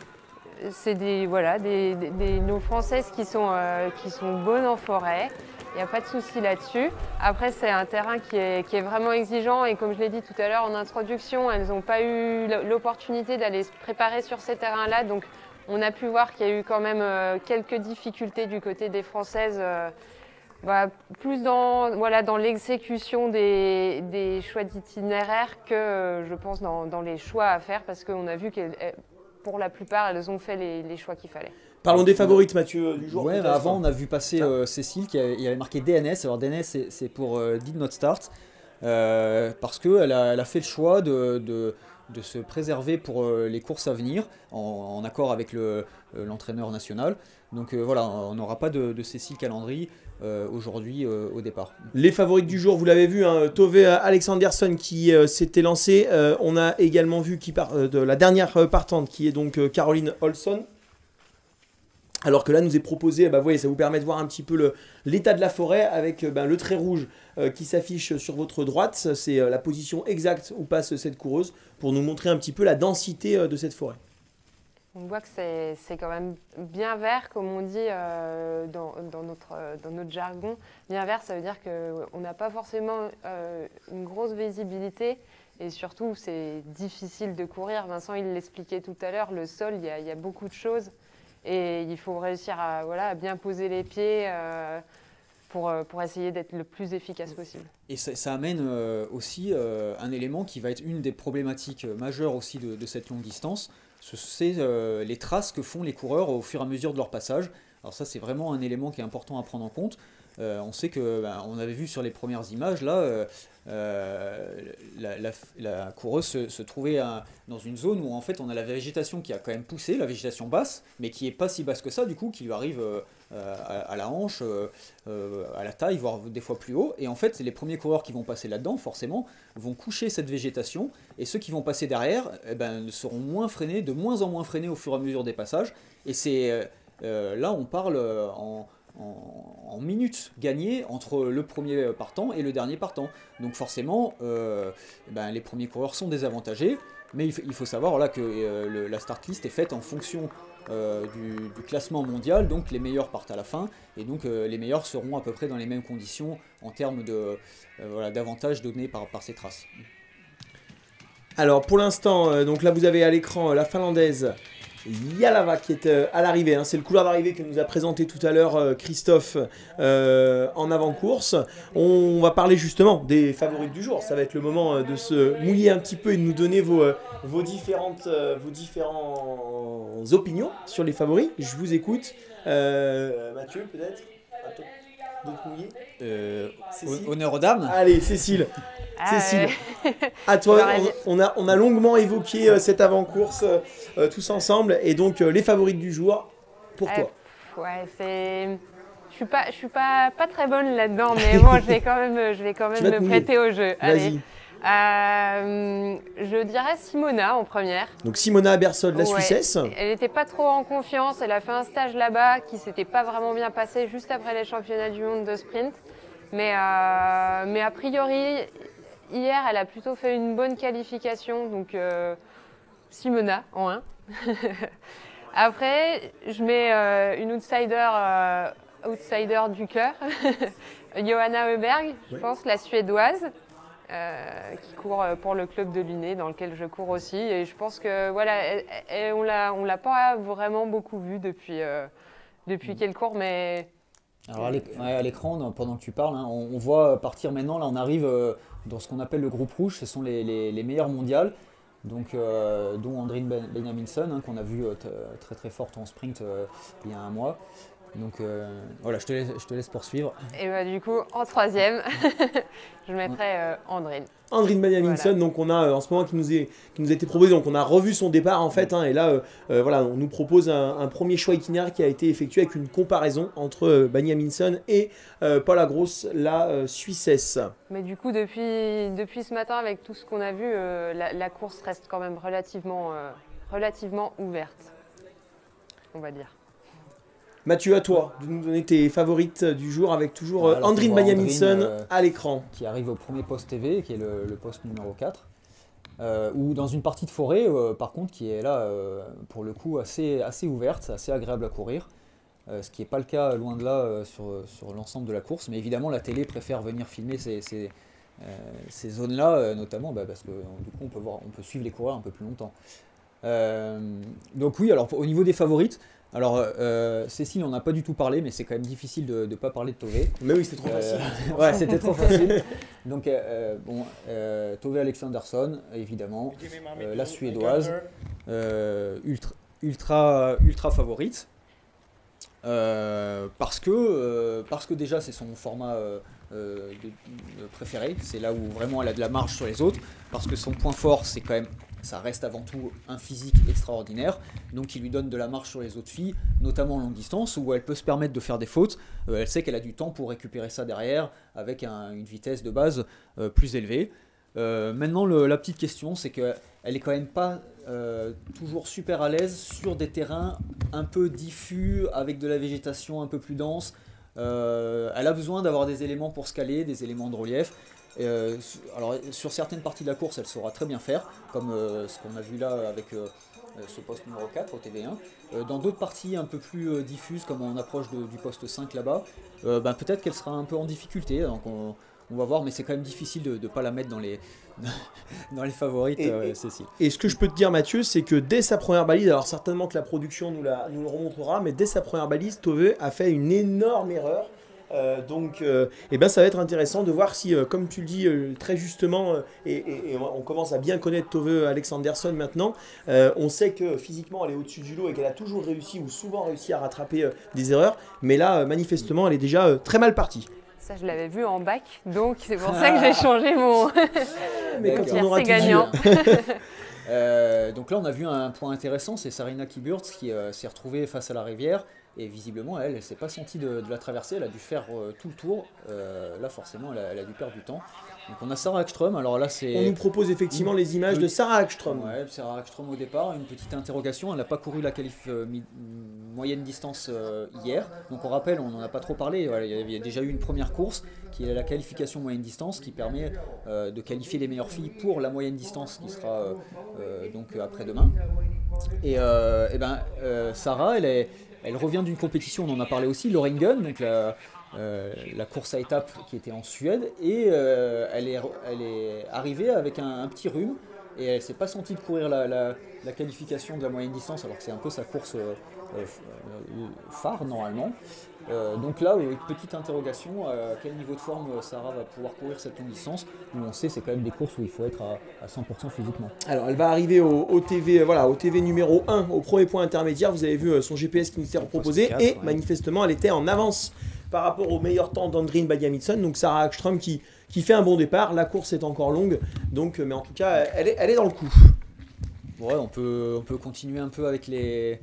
nos Françaises qui sont bonnes en forêt. Il n'y a pas de souci là-dessus. Après, c'est un terrain qui est vraiment exigeant et comme je l'ai dit tout à l'heure en introduction, elles n'ont pas eu l'opportunité d'aller se préparer sur ces terrains-là. Donc, on a pu voir qu'il y a eu quand même quelques difficultés du côté des Françaises, plus dans l'exécution des choix d'itinéraire que je pense dans les choix à faire parce qu'on a vu que pour la plupart, elles ont fait les choix qu'il fallait. Parlons des favorites, Mathieu, du jour. Ouais, avant, on a vu passer Cécile qui avait marqué DNS. Alors, DNS, c'est pour Did Not Start, parce qu'elle a fait le choix de se préserver pour les courses à venir, en accord avec l'entraîneur national. Donc voilà, on n'aura pas de Cécile Calandry aujourd'hui au départ. Les favorites du jour, vous l'avez vu, hein, Tove Alexandersson qui s'était lancée. On a également vu de la dernière partante qui est donc Caroline Olsson. Alors que là, nous est proposé, vous voyez, ça vous permet de voir un petit peu l'état de la forêt avec le trait rouge qui s'affiche sur votre droite. C'est la position exacte où passe cette coureuse pour nous montrer un petit peu la densité de cette forêt. On voit que c'est quand même bien vert, comme on dit dans notre jargon. Bien vert, ça veut dire qu'on n'a pas forcément une grosse visibilité. Et surtout, c'est difficile de courir. Vincent, il l'expliquait tout à l'heure, le sol, il y a beaucoup de choses. Et il faut réussir à bien poser les pieds pour essayer d'être le plus efficace possible. Et ça amène aussi un élément qui va être une des problématiques majeures aussi de cette longue distance, c'est les traces que font les coureurs au fur et à mesure de leur passage. Alors ça, c'est vraiment un élément qui est important à prendre en compte. On sait que, on avait vu sur les premières images là, la coureuse se trouvait dans une zone où en fait on a la végétation qui a quand même poussé, la végétation basse, mais qui est pas si basse que ça du coup, qui lui arrive à la hanche, à la taille, voire des fois plus haut. Et en fait, les premiers coureurs qui vont passer là-dedans, forcément, vont coucher cette végétation, et ceux qui vont passer derrière seront de moins en moins freinés au fur et à mesure des passages. Et c'est là on parle en minutes gagnées entre le premier partant et le dernier partant. Donc forcément, les premiers coureurs sont désavantagés, mais il faut savoir là, que la start list est faite en fonction du classement mondial, donc les meilleurs partent à la fin, et donc les meilleurs seront à peu près dans les mêmes conditions en termes d'avantages donnés par ces traces. Alors pour l'instant, donc là vous avez à l'écran la finlandaise Jalava qui est à l'arrivée, hein. C'est le couloir d'arrivée que nous a présenté tout à l'heure Christophe en avant-course. On va parler justement des favorites du jour. Ça va être le moment de se mouiller un petit peu et de nous donner vos différentes opinions sur les favoris. Je vous écoute. Mathieu, peut-être d'autres mouillés. Honneur aux dames. Allez, Cécile. Cécile, à toi, on a longuement évoqué cette avant-course tous ensemble, et donc les favorites du jour pour toi. Ouais, je suis pas très bonne là-dedans, mais bon, je vais quand même me prêter au jeu. Vas-y. Je dirais Simona en première. Donc Simona Abersol, la Suissesse. Elle n'était pas trop en confiance, elle a fait un stage là-bas qui s'était pas vraiment bien passé juste après les championnats du monde de sprint. Mais a priori, hier, elle a plutôt fait une bonne qualification, donc Simona en 1. Après, je mets une outsider du cœur, Johanna Öberg, je pense, la Suédoise, qui court pour le club de Luné, dans lequel je cours aussi. Et je pense que voilà, on l'a pas vraiment beaucoup vue depuis qu'elle court, mais... Alors à l'écran, pendant que tu parles, hein, on voit partir maintenant, là on arrive dans ce qu'on appelle le groupe rouge, ce sont les meilleures mondiales, donc, dont Andrine Benjaminson, hein, qu'on a vu très très forte en sprint il y a un mois. Donc voilà, je te laisse poursuivre. Et du coup, en troisième, je mettrai Andrine. Andrine Benjaminson, voilà. Donc on a en ce moment qui nous a été proposé, donc on a revu son départ en fait, hein, et là voilà, on nous propose un premier choix itinéraire qui a été effectué avec une comparaison entre Benjaminson et Paula Gross, la Suissesse. Mais du coup, depuis ce matin, avec tout ce qu'on a vu, la course reste quand même relativement ouverte, on va dire. Mathieu, à toi de nous donner tes favorites du jour avec toujours Andrine Benjaminson à l'écran. Qui arrive au premier poste TV, qui est le poste numéro 4. Ou dans une partie de forêt, par contre, qui est là, pour le coup, assez ouverte, assez agréable à courir. Ce qui n'est pas le cas, loin de là, sur l'ensemble de la course. Mais évidemment, la télé préfère venir filmer ces zones-là, notamment parce que du coup, on peut suivre les coureurs un peu plus longtemps. Donc oui, alors au niveau des favorites, alors Cécile, on n'a pas du tout parlé, mais c'est quand même difficile de ne pas parler de Tove. Mais oui, c'était trop facile. Ouais, c'était trop facile. Donc Tove Alexandersson, évidemment, la Suédoise, ultra favorite. Parce que déjà c'est son format préféré, c'est là où vraiment elle a de la marge sur les autres, parce que son point fort c'est quand même, ça reste avant tout un physique extraordinaire, donc qui lui donne de la marge sur les autres filles, notamment en longue distance, où elle peut se permettre de faire des fautes. Elle sait qu'elle a du temps pour récupérer ça derrière, avec une vitesse de base plus élevée. Maintenant, la petite question, c'est qu'elle est quand même pas toujours super à l'aise sur des terrains un peu diffus, avec de la végétation un peu plus dense. Elle a besoin d'avoir des éléments pour se caler, des éléments de relief. Alors, sur certaines parties de la course, elle saura très bien faire, comme ce qu'on a vu là avec ce poste numéro 4 au TV1. Dans d'autres parties un peu plus diffuses, comme on approche du poste 5 là-bas, peut-être qu'elle sera un peu en difficulté. Donc on va voir, mais c'est quand même difficile de ne pas la mettre dans les favorites, Cécile. Et ce que je peux te dire, Mathieu, c'est que dès sa première balise, alors certainement que la production nous le remontrera, mais dès sa première balise, Tove a fait une énorme erreur. Donc, ça va être intéressant de voir si, comme tu le dis très justement, et on commence à bien connaître Tove Alexandersson maintenant, on sait que physiquement elle est au-dessus du lot et qu'elle a toujours réussi ou souvent réussi à rattraper des erreurs, mais là, manifestement, elle est déjà très mal partie. Ça, je l'avais vu en bac, donc c'est pour ça que j'ai changé mon. Mais quand on aura tout gagnant. Donc là, on a vu un point intéressant, c'est Sarina Kiburts qui s'est retrouvée face à la rivière. Et visiblement, elle ne s'est pas sentie de la traverser, elle a dû faire tout le tour. Là, forcément, elle a dû perdre du temps. Donc on a Sarah Hagström, alors là c'est... On nous propose effectivement les images de Sarah Hagström. Ouais, Sarah Hagström au départ, une petite interrogation, elle n'a pas couru la qualif moyenne distance hier. Donc on rappelle, on n'en a pas trop parlé, voilà, il y a déjà eu une première course qui est la qualification moyenne distance qui permet de qualifier les meilleures filles pour la moyenne distance qui sera donc après-demain. Et Sarah, elle revient d'une compétition, on en a parlé aussi, Lorringen, donc la course à étapes qui était en Suède, et elle est arrivée avec un petit rhume, et elle ne s'est pas sentie de courir la qualification de la moyenne distance, alors que c'est un peu sa course phare normalement. Donc là, petite interrogation, quel niveau de forme Sarah va pouvoir courir cette longue distance, où on sait c'est quand même des courses où il faut être à 100% physiquement. Alors elle va arriver au TV numéro 1, au premier point intermédiaire, vous avez vu son GPS qui nous était proposé, et manifestement elle était en avance par rapport au meilleur temps d'Andrine Badiamitsson, donc Sarah Hagström qui fait un bon départ, la course est encore longue, donc, mais en tout cas elle est dans le coup. Ouais, on peut continuer un peu avec les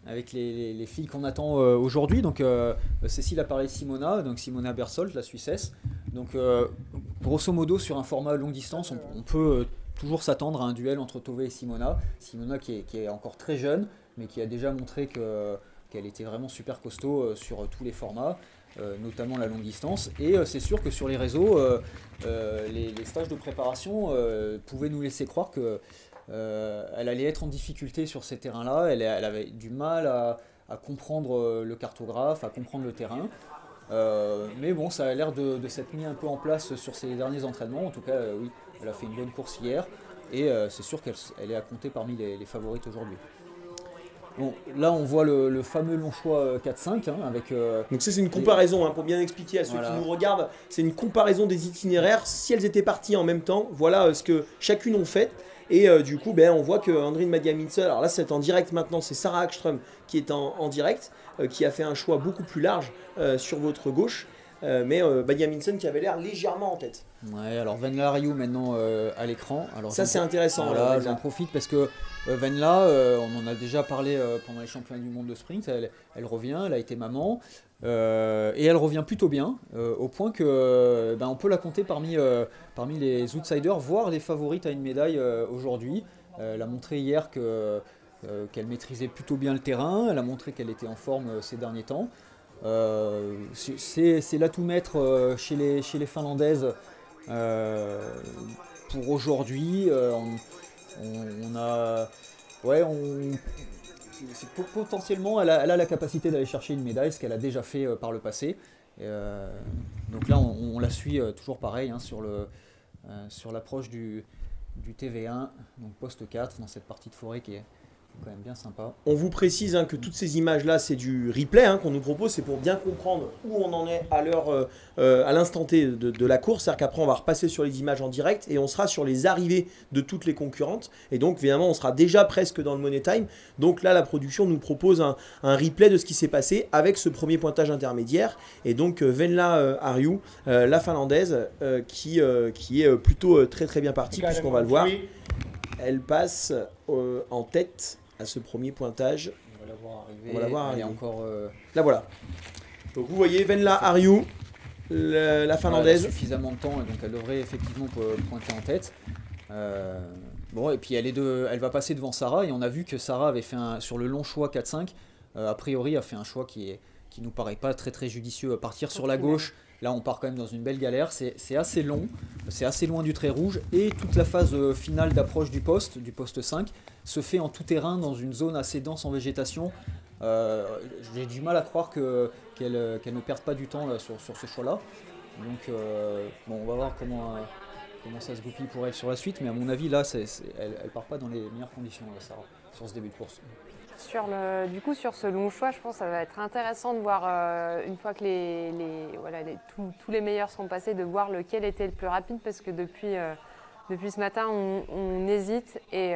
filles qu'on attend aujourd'hui. Donc Cécile a parlé de Simona Bersold, la Suissesse. Donc grosso modo sur un format longue distance, on peut toujours s'attendre à un duel entre Tove et Simona. Simona qui est encore très jeune, mais qui a déjà montré qu'elle était vraiment super costaud sur tous les formats, notamment la longue distance. Et c'est sûr que sur les réseaux, les stages de préparation pouvaient nous laisser croire que elle allait être en difficulté sur ces terrains-là, elle avait du mal à comprendre le cartographe, à comprendre le terrain. Mais bon, ça a l'air de s'être mis un peu en place sur ses derniers entraînements. En tout cas, oui, elle a fait une bonne course hier et c'est sûr qu'elle est à compter parmi les favorites aujourd'hui. Bon, là on voit le fameux long choix 4-5 avec... Donc ça c'est une comparaison, pour bien expliquer à ceux qui nous regardent, c'est une comparaison des itinéraires. Si elles étaient parties en même temps, voilà ce que chacune ont fait. Et du coup, on voit que Andrine Badiamitsson, alors là c'est en direct maintenant, c'est Sarah Hagström qui est en direct, qui a fait un choix beaucoup plus large sur votre gauche, mais Badiamitsson qui avait l'air légèrement en tête. Ouais, alors Venla Ariou maintenant à l'écran. Alors ça c'est intéressant. Voilà, j'en profite parce que Venla, on en a déjà parlé pendant les championnats du monde de sprint, elle revient, elle a été maman. Et elle revient plutôt bien, au point que on peut la compter parmi les outsiders, voire les favorites à une médaille aujourd'hui. Elle a montré hier qu'elle maîtrisait plutôt bien le terrain, elle a montré qu'elle était en forme ces derniers temps. C'est l'atout maître chez les Finlandaises pour aujourd'hui. Potentiellement, elle a la capacité d'aller chercher une médaille, ce qu'elle a déjà fait par le passé. Donc là, on la suit toujours pareil sur l'approche du TV1, donc poste 4, dans cette partie de forêt qui est quand même bien sympa. On vous précise que toutes ces images-là, c'est du replay qu'on nous propose, c'est pour bien comprendre où on en est à l'instant T de la course. C'est-à-dire qu'après, on va repasser sur les images en direct et on sera sur les arrivées de toutes les concurrentes. Et donc, évidemment, on sera déjà presque dans le Money Time. Donc là, la production nous propose un replay de ce qui s'est passé avec ce premier pointage intermédiaire. Et donc, Venla Ariou, la Finlandaise, qui est plutôt très très bien partie, puisqu'on va le voir. Elle passe en tête à ce premier pointage. On va la voir arriver. On va la voir elle arriver. est encore... Là voilà. Donc vous voyez Venla Ariou, la Finlandaise. Elle a suffisamment de temps, et donc elle devrait effectivement pointer en tête. Bon, et puis elle va passer devant Sarah, et on a vu que Sarah avait fait sur le long choix 4-5, a priori a fait un choix qui nous paraît pas très très judicieux. Partir sur la gauche, là on part quand même dans une belle galère, c'est assez long, c'est assez loin du trait rouge, et toute la phase finale d'approche du poste 5, se fait en tout terrain dans une zone assez dense en végétation. J'ai du mal à croire qu'elle ne perde pas du temps là, sur ce choix-là. Donc on va voir comment ça se goupille pour elle sur la suite, mais à mon avis là, elle part pas dans les meilleures conditions, Sarah, sur ce début de course. Du coup, sur ce long choix, je pense que ça va être intéressant de voir, une fois que tous les meilleurs sont passés, de voir lequel était le plus rapide, parce que depuis ce matin, on hésite et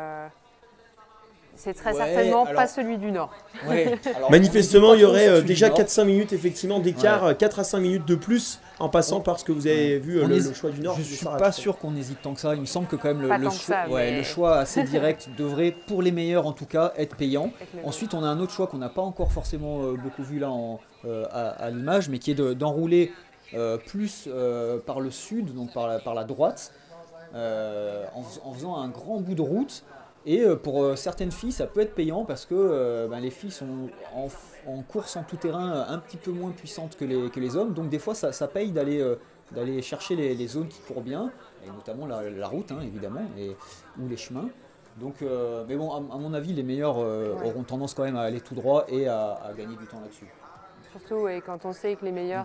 c'est très certainement pas celui du Nord. Ouais, Manifestement, il y aurait celui déjà du Nord. 4-5 minutes effectivement d'écart, 4 à 5 minutes de plus en passant par ce que vous avez vu le choix du Nord. Je suis pas sûr qu'on hésite tant que ça. Il me semble que quand même Pas le tant que choix, ça, mais- le choix assez direct devrait, pour les meilleurs en tout cas, être payant. Ensuite, on a un autre choix qu'on n'a pas encore forcément beaucoup vu là à l'image, mais qui est d'enrouler plus par le sud, donc par la droite, en faisant un grand bout de route. Et pour certaines filles, ça peut être payant parce que les filles sont en course en tout terrain un petit peu moins puissantes que les hommes. Donc des fois, ça paye d'aller chercher les zones qui courent bien, et notamment la route, hein, évidemment, ou les chemins. Donc, mais bon, à mon avis, les meilleurs auront tendance quand même à aller tout droit et à gagner du temps là-dessus. Surtout quand on sait que les meilleurs,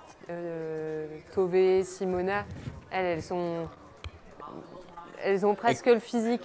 Tove, Simona, elles ont presque le physique,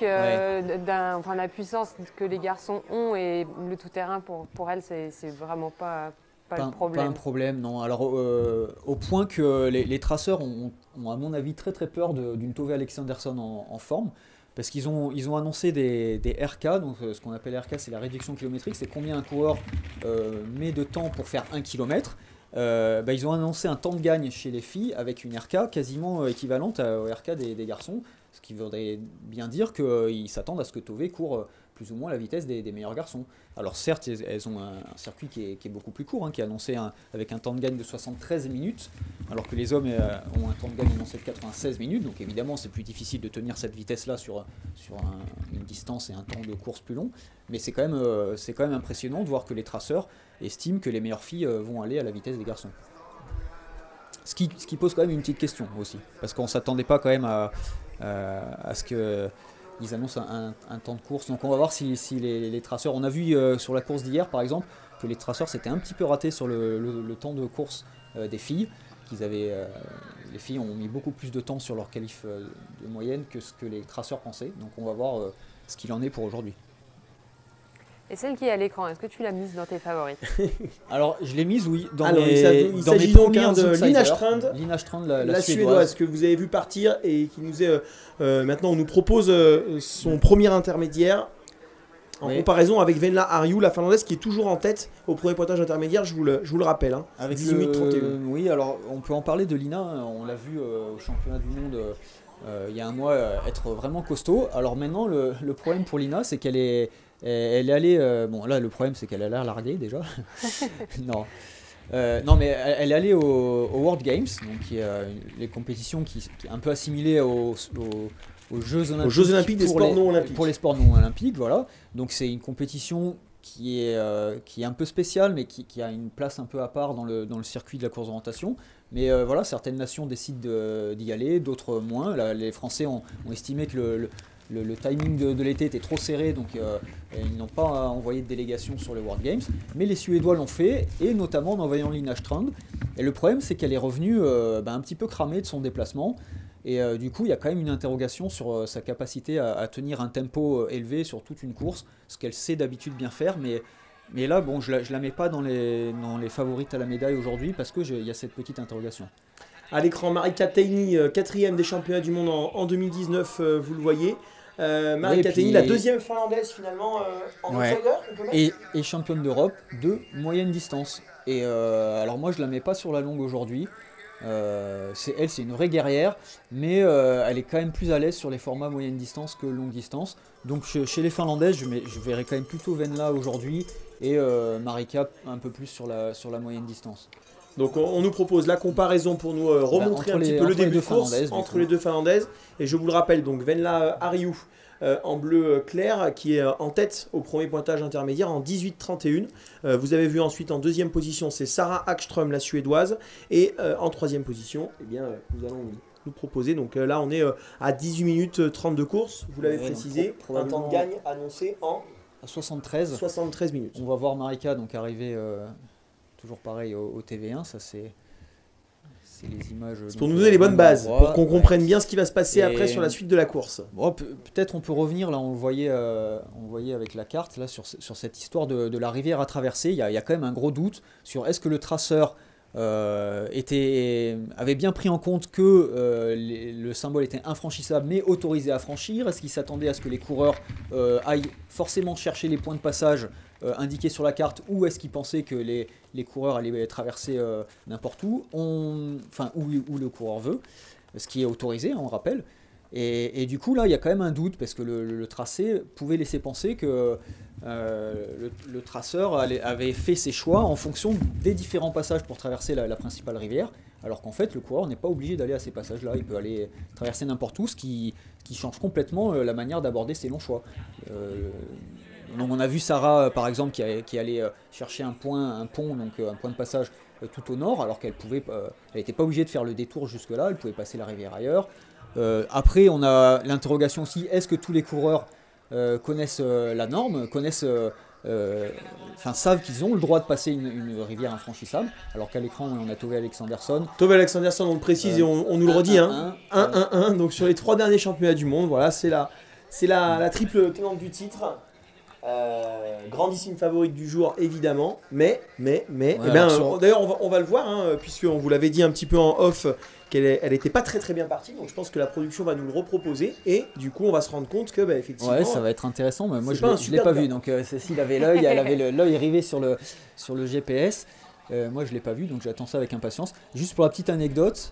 la puissance que les garçons ont, et le tout-terrain pour elles, c'est vraiment pas le problème. Pas un problème, non. Alors, au point que les traceurs ont, à mon avis, très très peur d'une Tove Alexanderson en forme, parce qu'ils ont annoncé des RK, donc ce qu'on appelle RK, c'est la réduction kilométrique, c'est combien un coureur met de temps pour faire 1 km. Ils ont annoncé un temps de gagne chez les filles avec une RK quasiment équivalente au RK des garçons, ce qui voudrait bien dire qu'ils s'attendent à ce que Tove court plus ou moins la vitesse des meilleurs garçons. Alors certes, elles ont un circuit qui est beaucoup plus court, hein, qui est annoncé avec un temps de gagne de 73 minutes, alors que les hommes ont un temps de gagne annoncé de 96 minutes, donc évidemment c'est plus difficile de tenir cette vitesse-là sur une distance et un temps de course plus long, mais c'est quand même impressionnant de voir que les traceurs estiment que les meilleures filles vont aller à la vitesse des garçons. Ce qui pose quand même une petite question aussi, parce qu'on ne s'attendait pas quand même à ce qu'ils annoncent un temps de course. Donc on va voir si les traceurs... On a vu sur la course d'hier par exemple que les traceurs s'étaient un petit peu ratés sur le temps de course des filles. Les filles ont mis beaucoup plus de temps sur leur qualif de moyenne que ce que les traceurs pensaient. Donc on va voir ce qu'il en est pour aujourd'hui. Et celle qui est à l'écran, est-ce que tu l'as mise dans tes favoris? Alors, je l'ai mise, oui, dans il mes s'agit donc premières de Lina Strand, la Suédoise que vous avez vu partir et qui nous est maintenant on nous propose son premier intermédiaire en comparaison avec Venla Ariou, la Finlandaise, qui est toujours en tête au premier pointage intermédiaire, je vous le rappelle, hein, avec 10 minutes 31. Oui, alors on peut en parler de Lina, hein, on l'a vu au championnat du monde il y a un mois être vraiment costaud. Alors maintenant, le problème pour Lina, c'est qu'elle est allée... bon là, le problème, c'est qu'elle a l'air larguée déjà. Non. Non, mais elle est allée au World Games, donc qui est les compétitions qui est un peu assimilées aux Jeux Olympiques des sports non olympiques. Pour les sports non olympiques, voilà. Donc c'est une compétition qui est un peu spéciale, mais qui a une place un peu à part dans le circuit de la course d'orientation. Mais voilà, certaines nations décident d'y aller, d'autres moins. Là, les Français ont estimé que le timing de l'été était trop serré, donc ils n'ont pas envoyé de délégation sur les World Games. Mais les Suédois l'ont fait, et notamment en envoyant Lina Strand. Et le problème, c'est qu'elle est revenue un petit peu cramée de son déplacement. Et du coup, il y a quand même une interrogation sur sa capacité à tenir un tempo élevé sur toute une course, ce qu'elle sait d'habitude bien faire. Mais là, bon, je la mets pas dans les favorites à la médaille aujourd'hui parce qu'il y a cette petite interrogation. À l'écran, Marika Teini, 4e des championnats du monde en 2019, vous le voyez. Marika Teini, la deuxième finlandaise finalement en outsider. Et championne d'Europe de moyenne distance. Et alors moi, je la mets pas sur la longue aujourd'hui. C'est une vraie guerrière, mais elle est quand même plus à l'aise sur les formats moyenne distance que longue distance. Donc chez les Finlandaises, je verrai quand même plutôt Venla aujourd'hui et Marika un peu plus sur la moyenne distance. Donc on nous propose la comparaison pour nous remontrer un petit peu le début de course entre les deux Finlandaises. Et je vous le rappelle, donc Venla Ariou en bleu clair qui est en tête au premier pointage intermédiaire en 18-31. Vous avez vu ensuite en deuxième position, c'est Sarah Akström, la Suédoise. Et en troisième position, eh bien, nous allons nous proposer. Donc là, on est à 18 minutes 30 de course. Vous l'avez précisé, un temps de gagne annoncé en 73 minutes. On va voir Marika donc arriver toujours pareil au TV1. Ça, c'est c'est les images. C'est pour nous donner les bonnes bases, pour qu'on comprenne bien ce qui va se passer après sur la suite de la course. Bon, peut-être on peut revenir, là on le voyait avec la carte, là, sur cette histoire de la rivière à traverser. Il y a quand même un gros doute sur est-ce que le traceur avait bien pris en compte que le symbole était infranchissable mais autorisé à franchir. Est-ce qu'il s'attendait à ce que les coureurs aillent forcément chercher les points de passage indiqués sur la carte, ou est-ce qu'il pensait que les coureurs allaient traverser n'importe où, où le coureur veut, ce qui est autorisé, on rappelle. Et du coup là il y a quand même un doute parce que le tracé pouvait laisser penser que le traceur avait fait ses choix en fonction des différents passages pour traverser la principale rivière, alors qu'en fait le coureur n'est pas obligé d'aller à ces passages là, il peut aller traverser n'importe où, ce qui change complètement la manière d'aborder ses longs choix. Donc on a vu Sarah par exemple qui allait chercher un pont, donc un point de passage tout au nord, alors qu'elle n'était pas obligée de faire le détour jusque là, elle pouvait passer la rivière ailleurs. Après on a l'interrogation aussi, est-ce que tous les coureurs connaissent la norme, savent qu'ils ont le droit de passer une rivière infranchissable, alors qu'à l'écran on a Tove Alexandersson. Tove Alexandersson, on le précise et on nous le redit, 1-1-1, donc sur les 3 derniers championnats du monde, voilà, c'est la triple tenante du titre. Grandissime favorite du jour évidemment, mais d'ailleurs on va le voir, puisqu'on vous l'avait dit un petit peu en off qu'elle était pas très bien partie, donc je pense que la production va nous le reproposer et du coup on va se rendre compte que effectivement ouais, ça va être intéressant, mais moi je l'ai pas vu, donc Cécile avait l'œil, elle avait l'œil rivé sur le GPS, moi je l'ai pas vu, donc j'attends ça avec impatience. Juste pour la petite anecdote,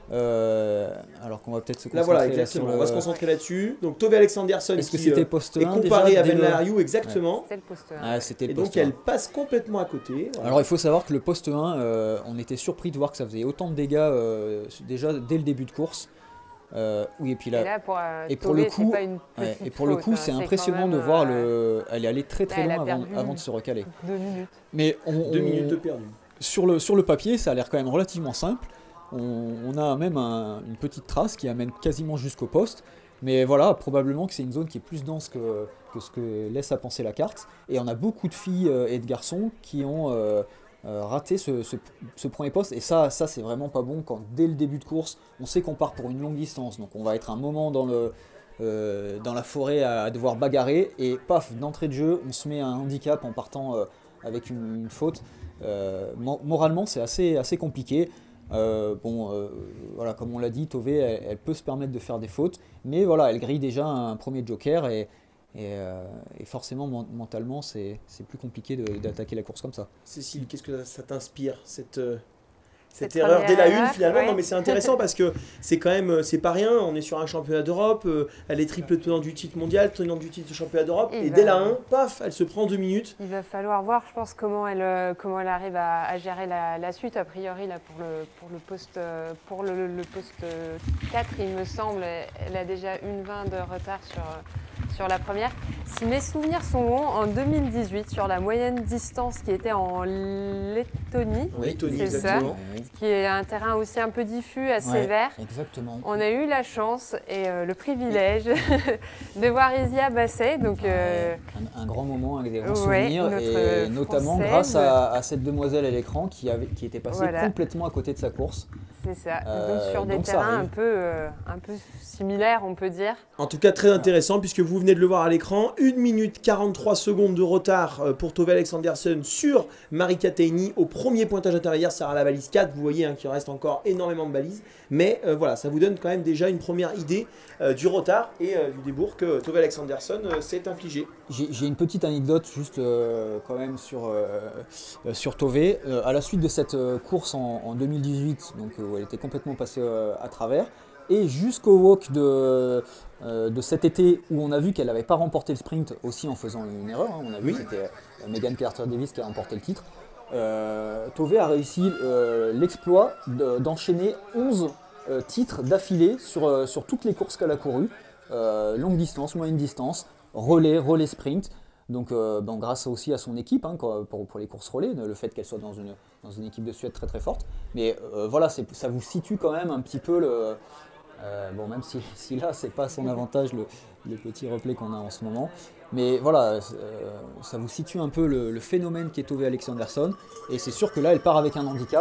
alors qu'on va peut-être se concentrer on va se concentrer là-dessus. Donc Tove Alexandersson qui est comparé à Ben Lariou, exactement. C'était le poste 1. Ah, c'était le et poste donc elle passe complètement à côté. Voilà. Alors il faut savoir que le poste 1, on était surpris de voir que ça faisait autant de dégâts déjà dès le début de course. Oui, et puis là, pour le coup, c'est impressionnant de voir elle est allée très loin avant de se recaler. 2 minutes. Mais 2 minutes de perdu. Sur le papier, ça a l'air quand même relativement simple. On a même une petite trace qui amène quasiment jusqu'au poste. Mais voilà, probablement que c'est une zone qui est plus dense que ce que laisse à penser la carte. Et on a beaucoup de filles et de garçons qui ont raté ce premier poste. Et ça c'est vraiment pas bon quand dès le début de course, on sait qu'on part pour une longue distance. Donc on va être un moment dans la forêt à devoir bagarrer. Et paf, d'entrée de jeu, on se met un handicap en partant avec une faute. Moralement, c'est assez compliqué. Voilà, comme on l'a dit, Tove, elle peut se permettre de faire des fautes, mais voilà, elle grille déjà un premier joker et forcément mentalement c'est plus compliqué d'attaquer la course comme ça. Cécile, qu'est-ce que ça t'inspire cette erreur dès la une finalement? Ouais. Non mais c'est intéressant parce que c'est quand même, c'est pas rien, on est sur un championnat d'Europe, elle est triple tenante du titre mondial, tenante du titre du championnat d'Europe, et dès la 1, paf, elle se prend 2 minutes. Il va falloir voir, je pense, comment elle arrive à gérer la suite. A priori, là, pour le poste 4, il me semble, elle a déjà 1,20 de retard sur la première. Si mes souvenirs sont bons, en 2018, sur la moyenne distance qui était en Lettonie, Lettonie, c'est exactement. ça, qui est un terrain aussi un peu diffus, assez vert. Exactement. On a eu la chance et le privilège de voir Isia Basset. Donc, un grand moment avec des grands souvenirs, et notamment Française. grâce à cette demoiselle à l'écran qui était passée complètement à côté de sa course. C'est ça, donc sur des terrains un peu similaires, on peut dire. En tout cas, très intéressant puisque vous venez de le voir à l'écran. 1 minute 43 secondes de retard pour Tove Alexandersson sur Marika Teini au premier pointage intermédiaire, Sarah la balise 4. Vous voyez qu'il reste encore énormément de balises. Mais voilà, ça vous donne quand même déjà une première idée du retard et du débours que Tove Alexandersson s'est infligé. J'ai une petite anecdote juste quand même sur Tove. À la suite de cette course en 2018, donc où elle était complètement passée à travers, et jusqu'au walk de cet été où on a vu qu'elle n'avait pas remporté le sprint aussi en faisant une erreur. On a vu que c'était Megan Carter-Davis qui a remporté le titre. Tove a réussi l'exploit d'enchaîner 11 titres d'affilée sur toutes les courses qu'elle a courues. Longue distance, moyenne distance, relais sprint. Donc grâce aussi à son équipe pour les courses relais, le fait qu'elle soit dans une équipe de Suède très très forte. Mais voilà, ça vous situe quand même un petit peu même si là c'est pas son avantage le petit replay qu'on a en ce moment. Mais voilà, ça vous situe un peu le phénomène qui est Tove Alexandersson. Et c'est sûr que là elle part avec un handicap.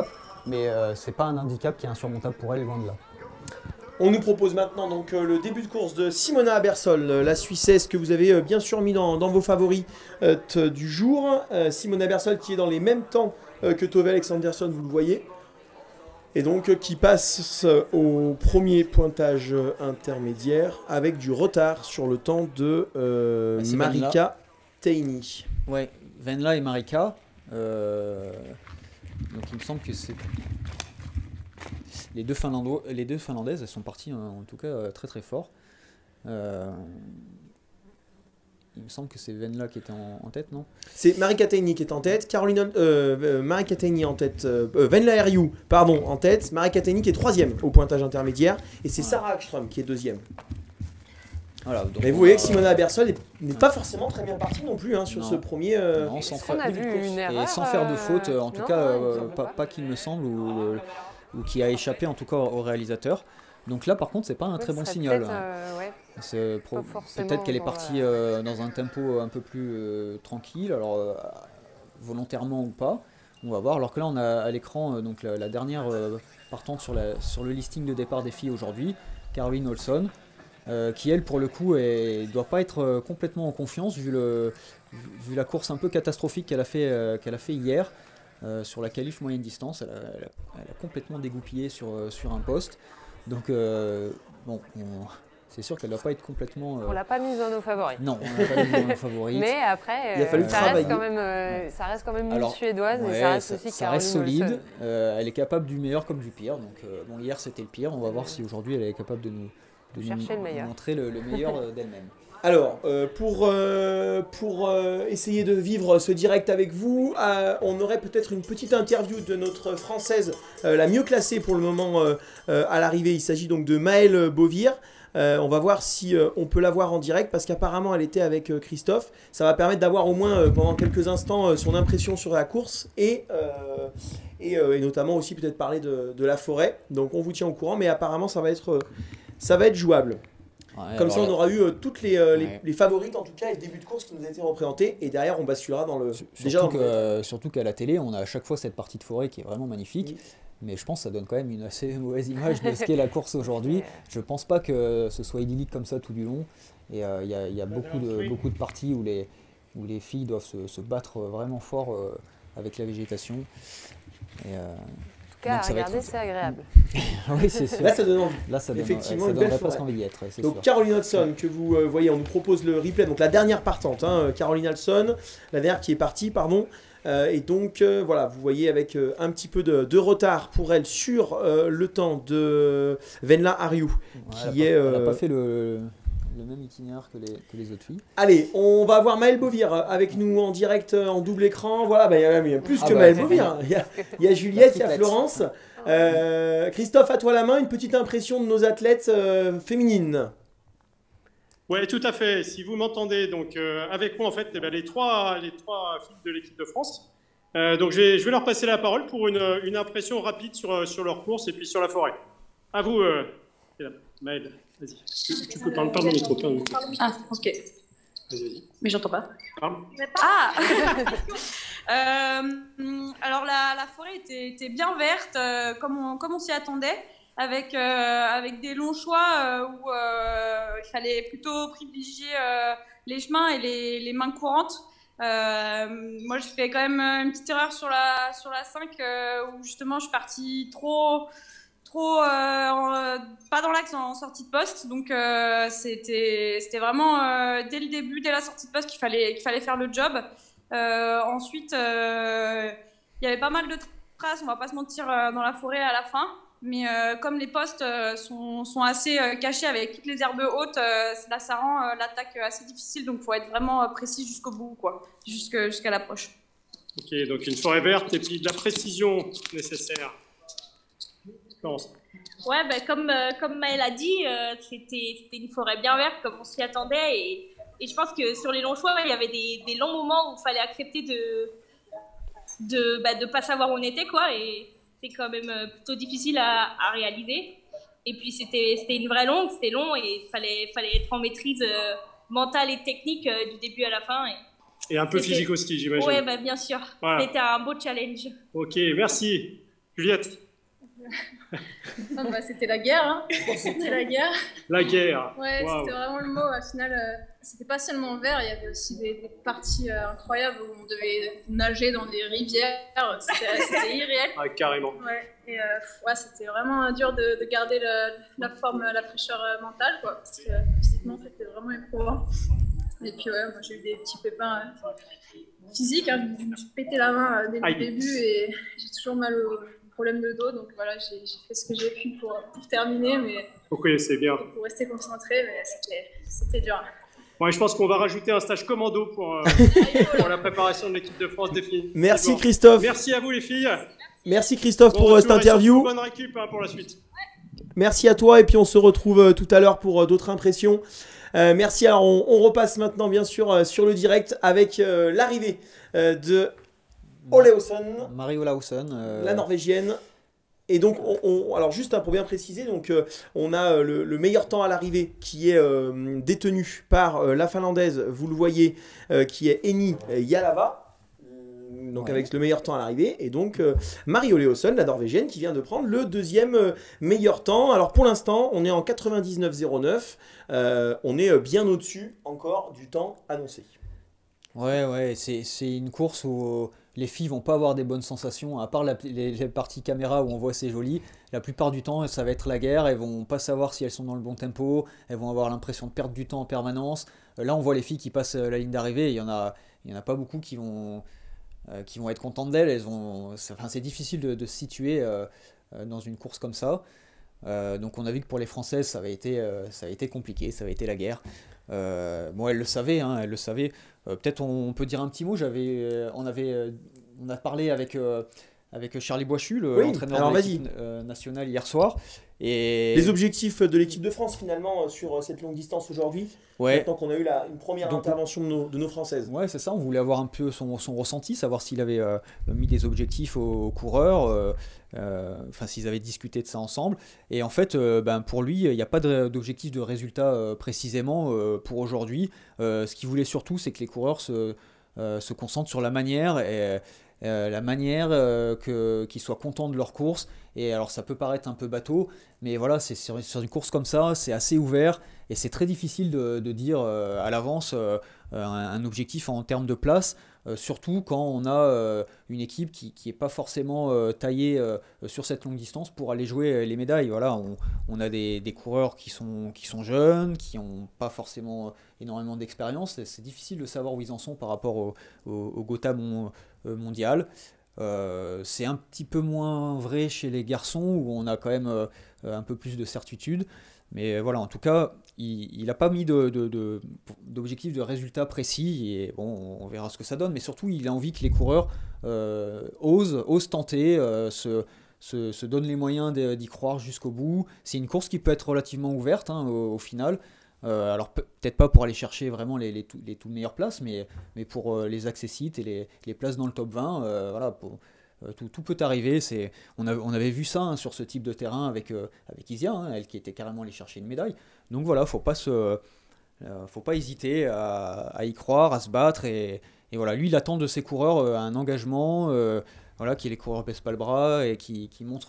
mais c'est pas un handicap qui est insurmontable pour elle, loin de là. On nous propose maintenant donc le début de course de Simona Abersol, la Suissesse que vous avez bien sûr mis dans vos favoris du jour. Simona Abersol qui est dans les mêmes temps que Tove Alexandersson, vous le voyez. Et donc qui passe au premier pointage intermédiaire avec du retard sur le temps de Marika Teini. Ouais, Venla et Marika. Donc il me semble que c'est... Les deux Finlandaises, elles sont parties en tout cas très très fort. Il me semble que c'est Venla qui était en tête, non? C'est Marika Teini qui est en tête, Marika Teini en tête, Venla Herriou, pardon, en tête, Marika Teini qui est troisième au pointage intermédiaire, et c'est Sarah Hagström qui est deuxième. Voilà, donc mais vous voyez que Simona Abersol n'est pas forcément très bien partie non plus ce premier. Non, sans faire de faute, en tout cas, pas qu'il me semble, ou qui a échappé en tout cas au réalisateur. Donc là par contre c'est pas un très bon signal. Peut-être qu'elle est partie dans un tempo un peu plus tranquille, alors volontairement ou pas, on va voir. Alors que là on a à l'écran donc la dernière partante sur le listing de départ des filles aujourd'hui, Caroline Olsson, qui elle pour le coup ne doit pas être complètement en confiance vu la course un peu catastrophique qu'elle a fait hier. Sur la qualif moyenne distance, elle a complètement dégoupillé sur un poste. Donc, bon, c'est sûr qu'elle ne doit pas être complètement... On ne l'a pas mise dans nos favoris. Non, on ne l'a pas mise dans nos favoris. Mais après, il a fallu ça reste quand même une Suédoise. Ouais, et ça reste aussi ça reste solide. Elle est capable du meilleur comme du pire. Donc, bon, hier, c'était le pire. On va voir si aujourd'hui, elle est capable de nous montrer le meilleur d'elle-même. Alors, pour essayer de vivre ce direct avec vous, on aurait peut-être une petite interview de notre Française la mieux classée pour le moment à l'arrivée. Il s'agit donc de Maëlle Bovir. On va voir si on peut la voir en direct parce qu'apparemment elle était avec Christophe. Ça va permettre d'avoir au moins pendant quelques instants son impression sur la course et notamment aussi peut-être parler de la forêt. Donc on vous tient au courant, mais apparemment ça va être jouable. Ouais, comme ça, on aura eu toutes les favorites, en tout cas, et le début de course qui nous a été représenté. Et derrière, on basculera dans le. Surtout qu'à la télé, on a à chaque fois cette partie de forêt qui est vraiment magnifique. Oui. Mais je pense que ça donne quand même une assez mauvaise image de ce qu'est la course aujourd'hui. Je ne pense pas que ce soit idyllique comme ça tout du long. Et il y a beaucoup de parties où les filles doivent se battre vraiment fort avec la végétation. À regarder, c'est agréable. Oui, c'est sûr. Là, ça donne envie. Là, ça effectivement donne presque envie d'y être. Donc, sûr. Caroline Olsson, que vous voyez, on nous propose le replay. Donc, la dernière partante, Caroline Olsson, la dernière qui est partie, pardon. Et donc, voilà, vous voyez avec un petit peu de retard pour elle sur le temps de Venla Herriou. Elle n'a pas fait le même itinéraire que les autres filles. Allez, on va voir Maëlle Bovir avec nous en direct en double écran. Voilà, il y a plus que Maëlle Bovir. Il y a Juliette, il y a Florence. Christophe, à toi la main, une petite impression de nos athlètes féminines. Oui, tout à fait. Si vous m'entendez, donc avec moi en fait, les trois filles de l'équipe de France. Donc je vais leur passer la parole pour une impression rapide sur leur course et puis sur la forêt. À vous, Maëlle. Vas-y. Tu peux parler dans le micro. Ah, ok. Vas-y. Mais j'entends pas. Ah. Alors la forêt était bien verte, comme on s'y attendait, avec des longs choix où il fallait plutôt privilégier les chemins et les mains courantes. Moi, je fais quand même une petite erreur sur la 5 où justement je suis partie trop pas dans l'axe en sortie de poste, donc c'était vraiment dès le début, dès la sortie de poste qu'il fallait faire le job. Ensuite, il y avait pas mal de traces, on va pas se mentir, dans la forêt à la fin, mais comme les postes sont assez cachés avec toutes les herbes hautes, là ça rend l'attaque assez difficile, donc il faut être vraiment précis jusqu'au bout, quoi, jusqu'à l'approche. Ok, donc une forêt verte et puis de la précision nécessaire. Ouais, comme Maëlle a dit, c'était une forêt bien verte comme on s'y attendait, et je pense que sur les longs choix, il y avait des longs moments où il fallait accepter de pas savoir où on était, quoi, et c'est quand même plutôt difficile à réaliser. Et puis c'était une vraie longue, c'était long et il fallait être en maîtrise mentale et technique du début à la fin. Et un peu physique aussi, j'imagine. Ouais, bien sûr. Voilà. C'était un beau challenge. Ok, merci. Juliette. Non, bah, c'était la guerre, hein. C'était la guerre. La guerre. Ouais, Waouh. c'était vraiment le mot. Au final, c'était pas seulement le vert, il y avait aussi des parties incroyables où on devait nager dans des rivières. C'était irréel. Ah, carrément. Ouais, et ouais, c'était vraiment dur de garder la forme, la fraîcheur mentale, quoi. Parce que physiquement, c'était vraiment éprouvant. Et puis, ouais, moi, j'ai eu des petits pépins physiques. Hein. Je me suis pété la main dès le début et j'ai toujours mal au problème de dos. Donc voilà, j'ai fait ce que j'ai pu pour terminer. Mais Ok, c'est bien. pour rester concentré, mais c'était dur. Ouais, je pense qu'on va rajouter un stage commando pour la préparation de l'équipe de France des filles. Merci Bon. Christophe. Merci à vous les filles. Merci Christophe Bon pour retour cette et surtout interview. bonne récup pour la suite. Merci à toi et puis on se retrouve tout à l'heure pour d'autres impressions. Merci. Alors on repasse maintenant bien sûr sur le direct avec l'arrivée de Olausson, Marie Olausson, la Norvégienne. Et donc, alors juste pour bien préciser, donc, on a le meilleur temps à l'arrivée qui est détenu par la Finlandaise, vous le voyez, qui est Eni Jalava. Donc avec le meilleur temps à l'arrivée, et donc Marie Olausson, la Norvégienne, qui vient de prendre le deuxième meilleur temps. Alors pour l'instant, on est en 99,09, on est bien au-dessus encore du temps annoncé. Ouais, c'est une course où les filles vont pas avoir des bonnes sensations, à part les parties caméra où on voit c'est joli. La plupart du temps, ça va être la guerre, elles vont pas savoir si elles sont dans le bon tempo, elles vont avoir l'impression de perdre du temps en permanence. Là, on voit les filles qui passent la ligne d'arrivée, il y en a pas beaucoup qui vont être contentes d'elles. C'est difficile de se situer dans une course comme ça. Donc on a vu que pour les Françaises, ça avait été compliqué, ça avait été la guerre. Bon, elles le savaient, hein, elles le savaient. Peut-être on peut dire un petit mot. On a parlé avec Charlie Boischu, l'entraîneur de l'équipe nationale hier soir. Et les objectifs de l'équipe de France finalement sur cette longue distance aujourd'hui, maintenant qu'on a eu une première intervention de nos Françaises. Ouais, c'est ça, on voulait avoir un peu son ressenti, savoir s'il avait mis des objectifs aux coureurs, s'ils avaient discuté de ça ensemble. Et en fait, pour lui, il n'y a pas d'objectif de résultat précisément pour aujourd'hui. Ce qu'il voulait surtout, c'est que les coureurs se concentrent sur la manière qu'ils soient contents de leur course. Et alors ça peut paraître un peu bateau, mais voilà, c'est sur une course comme ça, c'est assez ouvert et c'est très difficile de dire à l'avance un objectif en termes de place, surtout quand on a une équipe qui n'est pas forcément taillée sur cette longue distance pour aller jouer les médailles. Voilà, on a des coureurs qui sont jeunes, qui n'ont pas forcément énormément d'expérience. C'est difficile de savoir où ils en sont par rapport au Gotha mondial. C'est un petit peu moins vrai chez les garçons où on a quand même un peu plus de certitude. Mais voilà, en tout cas, il n'a pas mis d'objectif de résultat précis. Et bon, on verra ce que ça donne. Mais surtout, il a envie que les coureurs osent tenter, se donnent les moyens d'y croire jusqu'au bout. C'est une course qui peut être relativement ouverte au final. Alors peut-être pas pour aller chercher vraiment les toutes meilleures places, mais pour les accessites et les places dans le top 20, voilà, tout peut arriver. On avait vu ça sur ce type de terrain avec Isia, elle qui était carrément allée chercher une médaille. Donc voilà, faut pas hésiter à y croire, à se battre et voilà, lui il attend de ses coureurs un engagement, voilà, qui les coureurs baissent pas le bras et qui montrent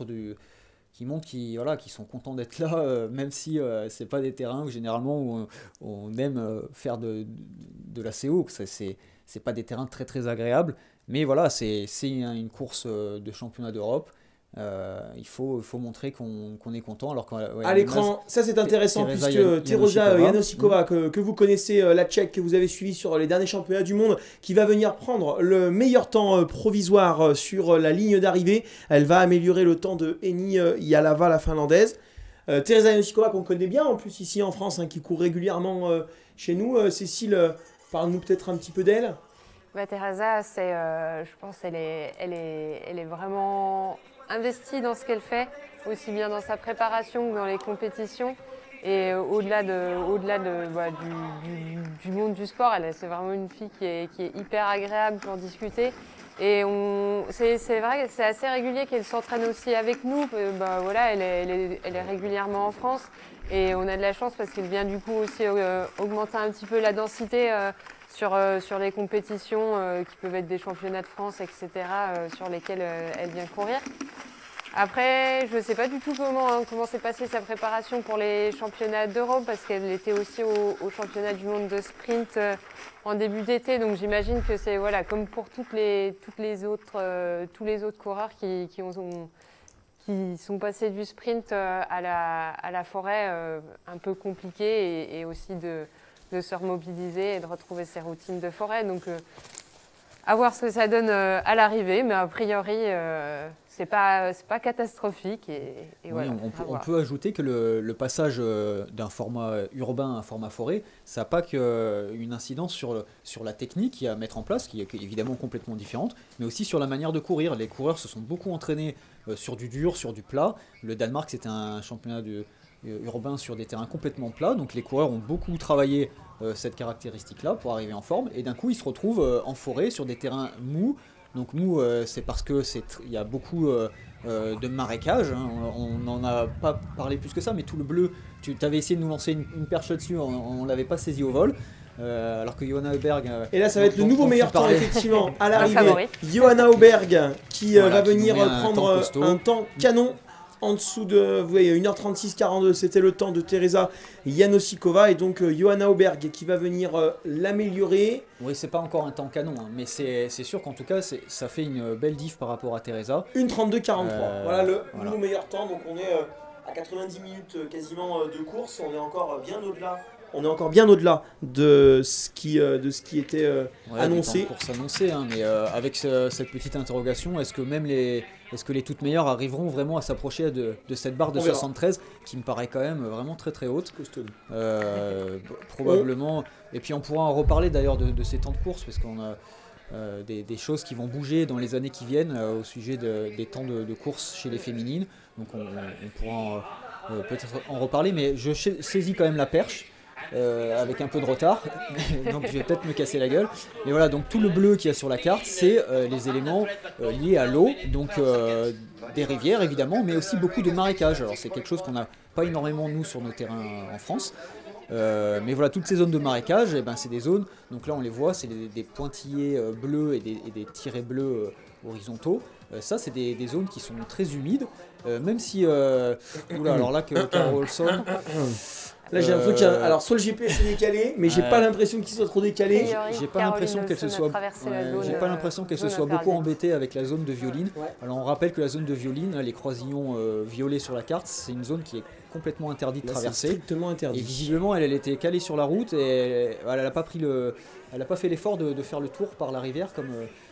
qu'ils sont contents d'être là, même si c'est pas des terrains où généralement où on aime faire de la CO. C'est pas des terrains très très agréables, mais voilà, c'est une course de championnat d'Europe. Il faut montrer qu'on est content. Alors à l'écran, ça c'est intéressant puisque Teresa Janošíková, que vous connaissez, la Tchèque que vous avez suivi sur les derniers championnats du monde, qui va venir prendre le meilleur temps provisoire sur la ligne d'arrivée. Elle va améliorer le temps de Eni Jalava, la Finlandaise. Teresa Janošíková qu'on connaît bien en plus ici en France, qui court régulièrement chez nous. Cécile, parle-nous peut-être un petit peu d'elle. Teresa, je pense qu'elle est vraiment investie dans ce qu'elle fait, aussi bien dans sa préparation que dans les compétitions. Et au-delà du monde du sport, c'est vraiment une fille qui est hyper agréable pour discuter. Et c'est vrai que c'est assez régulier qu'elle s'entraîne aussi avec nous. Voilà, elle est régulièrement en France. Et on a de la chance parce qu'elle vient du coup aussi augmenter un petit peu la densité sur les compétitions qui peuvent être des championnats de France, etc., sur lesquels elle vient courir. Après, je ne sais pas du tout comment s'est passée sa préparation pour les championnats d'Europe, parce qu'elle était aussi au championnat du monde de sprint en début d'été. Donc j'imagine que c'est comme pour tous les autres coureurs qui sont passés du sprint à la forêt, un peu compliqué, et aussi de se remobiliser et de retrouver ses routines de forêt. Donc à voir ce que ça donne à l'arrivée, mais a priori c'est pas catastrophique. Et Oui, voilà, on peut ajouter que le passage d'un format urbain à un format forêt, ça n'a pas qu'une incidence sur la technique à mettre en place, qui est évidemment complètement différente, mais aussi sur la manière de courir. Les coureurs se sont beaucoup entraînés sur du dur, sur du plat. Le Danemark, c'était un championnat urbain sur des terrains complètement plats, donc les coureurs ont beaucoup travaillé cette caractéristique-là pour arriver en forme, et d'un coup ils se retrouvent en forêt sur des terrains mous. Donc mou, c'est parce que il y a beaucoup de marécages, hein. On n'en a pas parlé plus que ça, mais tout le bleu, tu avais essayé de nous lancer une perche là-dessus, on ne l'avait pas saisi au vol. Alors que Johanna Auberg... Et là, ça va être le nouveau meilleur temps, effectivement, à l'arrivée. favori. Johanna Auberg qui Voilà, va qui venir nous met un temps prendre costaud. un temps canon. En dessous de, vous voyez, 1h36-42, c'était le temps de Teresa Janosikova. Et donc, Johanna Auberg qui va venir l'améliorer. Oui, c'est pas encore un temps canon, hein, mais c'est sûr qu'en tout cas, ça fait une belle diff par rapport à Teresa. 1h32-43. Voilà le voilà. nouveau meilleur temps. Donc, on est à 90 minutes quasiment de course. On est encore bien au-delà. On est encore bien au-delà de ce qui était annoncé. Pour s'annoncer, hein, mais avec cette petite interrogation, est-ce que les toutes meilleures arriveront vraiment à s'approcher de cette barre de On verra. 73 qui me paraît quand même vraiment très très haute, Costaud. probablement. Et puis on pourra en reparler d'ailleurs de ces temps de course, parce qu'on a des choses qui vont bouger dans les années qui viennent au sujet des temps de course chez les féminines. Donc on pourra peut-être en reparler, mais je saisis quand même la perche. Avec un peu de retard, donc je vais peut-être me casser la gueule. Mais voilà, donc tout le bleu qu'il y a sur la carte, c'est les éléments liés à l'eau, donc des rivières évidemment, mais aussi beaucoup de marécages. Alors c'est quelque chose qu'on n'a pas énormément nous sur nos terrains en France. Mais voilà, toutes ces zones de marécage, c'est des zones, donc là on les voit, c'est des pointillés bleus et des tirets bleus horizontaux. Ça, c'est des zones qui sont très humides, même si... Oula, alors là, Carol Olson... Là, j'ai l'impression qu'il y a... Alors, soit le GPS est décalé, mais j'ai pas l'impression qu'il soit trop décalé. J'ai pas l'impression qu'elle se soit... J'ai pas l'impression qu'elle se soit beaucoup embêtée avec la zone de violine. Ouais. Alors, on rappelle que la zone de violine, les croisillons violets sur la carte, c'est une zone qui est complètement interdite de Là, c'est traverser. strictement Et interdit. visiblement, elle était calée sur la route et elle n'a pas pris elle a pas fait l'effort de faire le tour par la rivière comme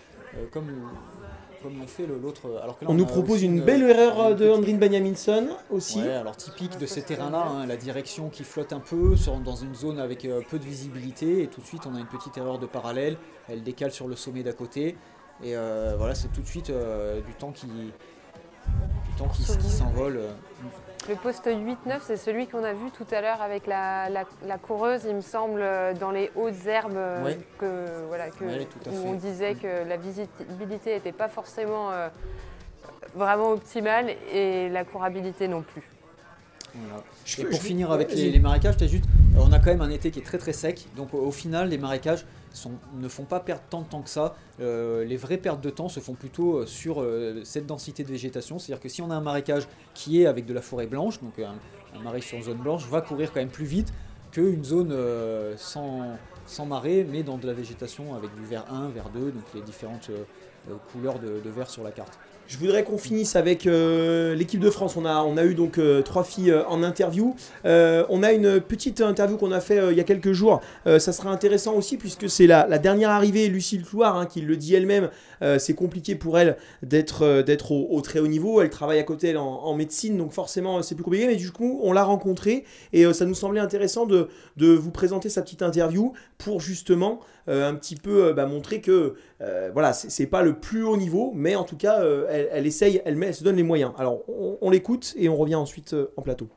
l'ont fait l'autre. Alors que là, On nous a propose aussi une belle erreur de Andrine Benjaminson aussi. Ouais, alors typique de ces terrains-là, hein, la direction qui flotte un peu dans une zone avec peu de visibilité, et tout de suite on a une petite erreur de parallèle, elle décale sur le sommet d'à côté, et voilà, c'est tout de suite du temps qui s'envole. Le poste 8-9, c'est celui qu'on a vu tout à l'heure avec la coureuse, il me semble, dans les hautes herbes, Ouais. Ouais, tout à où fait. on disait que la visibilité n'était pas forcément vraiment optimale, et la courabilité non plus. Voilà. Je Et peux- pour je- finir ouais, avec vas-y. les marécages, on a quand même un été qui est très très sec, donc au final les marécages ne font pas perdre tant de temps que ça. Les vraies pertes de temps se font plutôt sur cette densité de végétation, c'est-à-dire que si on a un marécage qui est avec de la forêt blanche, donc un marais sur zone blanche va courir quand même plus vite qu'une zone sans marais, mais dans de la végétation avec du vert 1, vert 2, donc les différentes couleurs de vert sur la carte. Je voudrais qu'on finisse avec l'équipe de France. On a eu donc 3 filles en interview. On a une petite interview qu'on a fait il y a quelques jours. Ça sera intéressant aussi puisque c'est la dernière arrivée, Lucille Clouard, hein, qui le dit elle-même. C'est compliqué pour elle d'être au très haut niveau. Elle travaille à côté elle, en médecine, donc forcément c'est plus compliqué. Mais du coup, on l'a rencontrée et ça nous semblait intéressant de vous présenter sa petite interview pour justement un petit peu montrer que voilà, c'est pas le plus haut niveau, mais en tout cas, elle essaye, elle se donne les moyens. Alors, on l'écoute et on revient ensuite en plateau.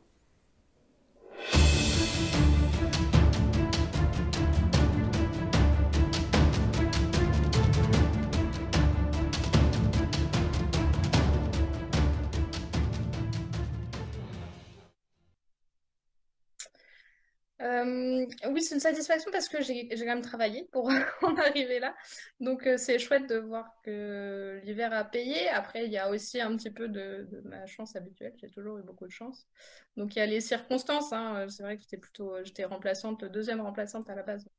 Oui, c'est une satisfaction parce que j'ai quand même travaillé pour en arriver là. Donc, c'est chouette de voir que l'hiver a payé. Après, il y a aussi un petit peu de ma chance habituelle. J'ai toujours eu beaucoup de chance. Donc, il y a les circonstances, hein. C'est vrai que j'étais remplaçante, deuxième remplaçante à la base.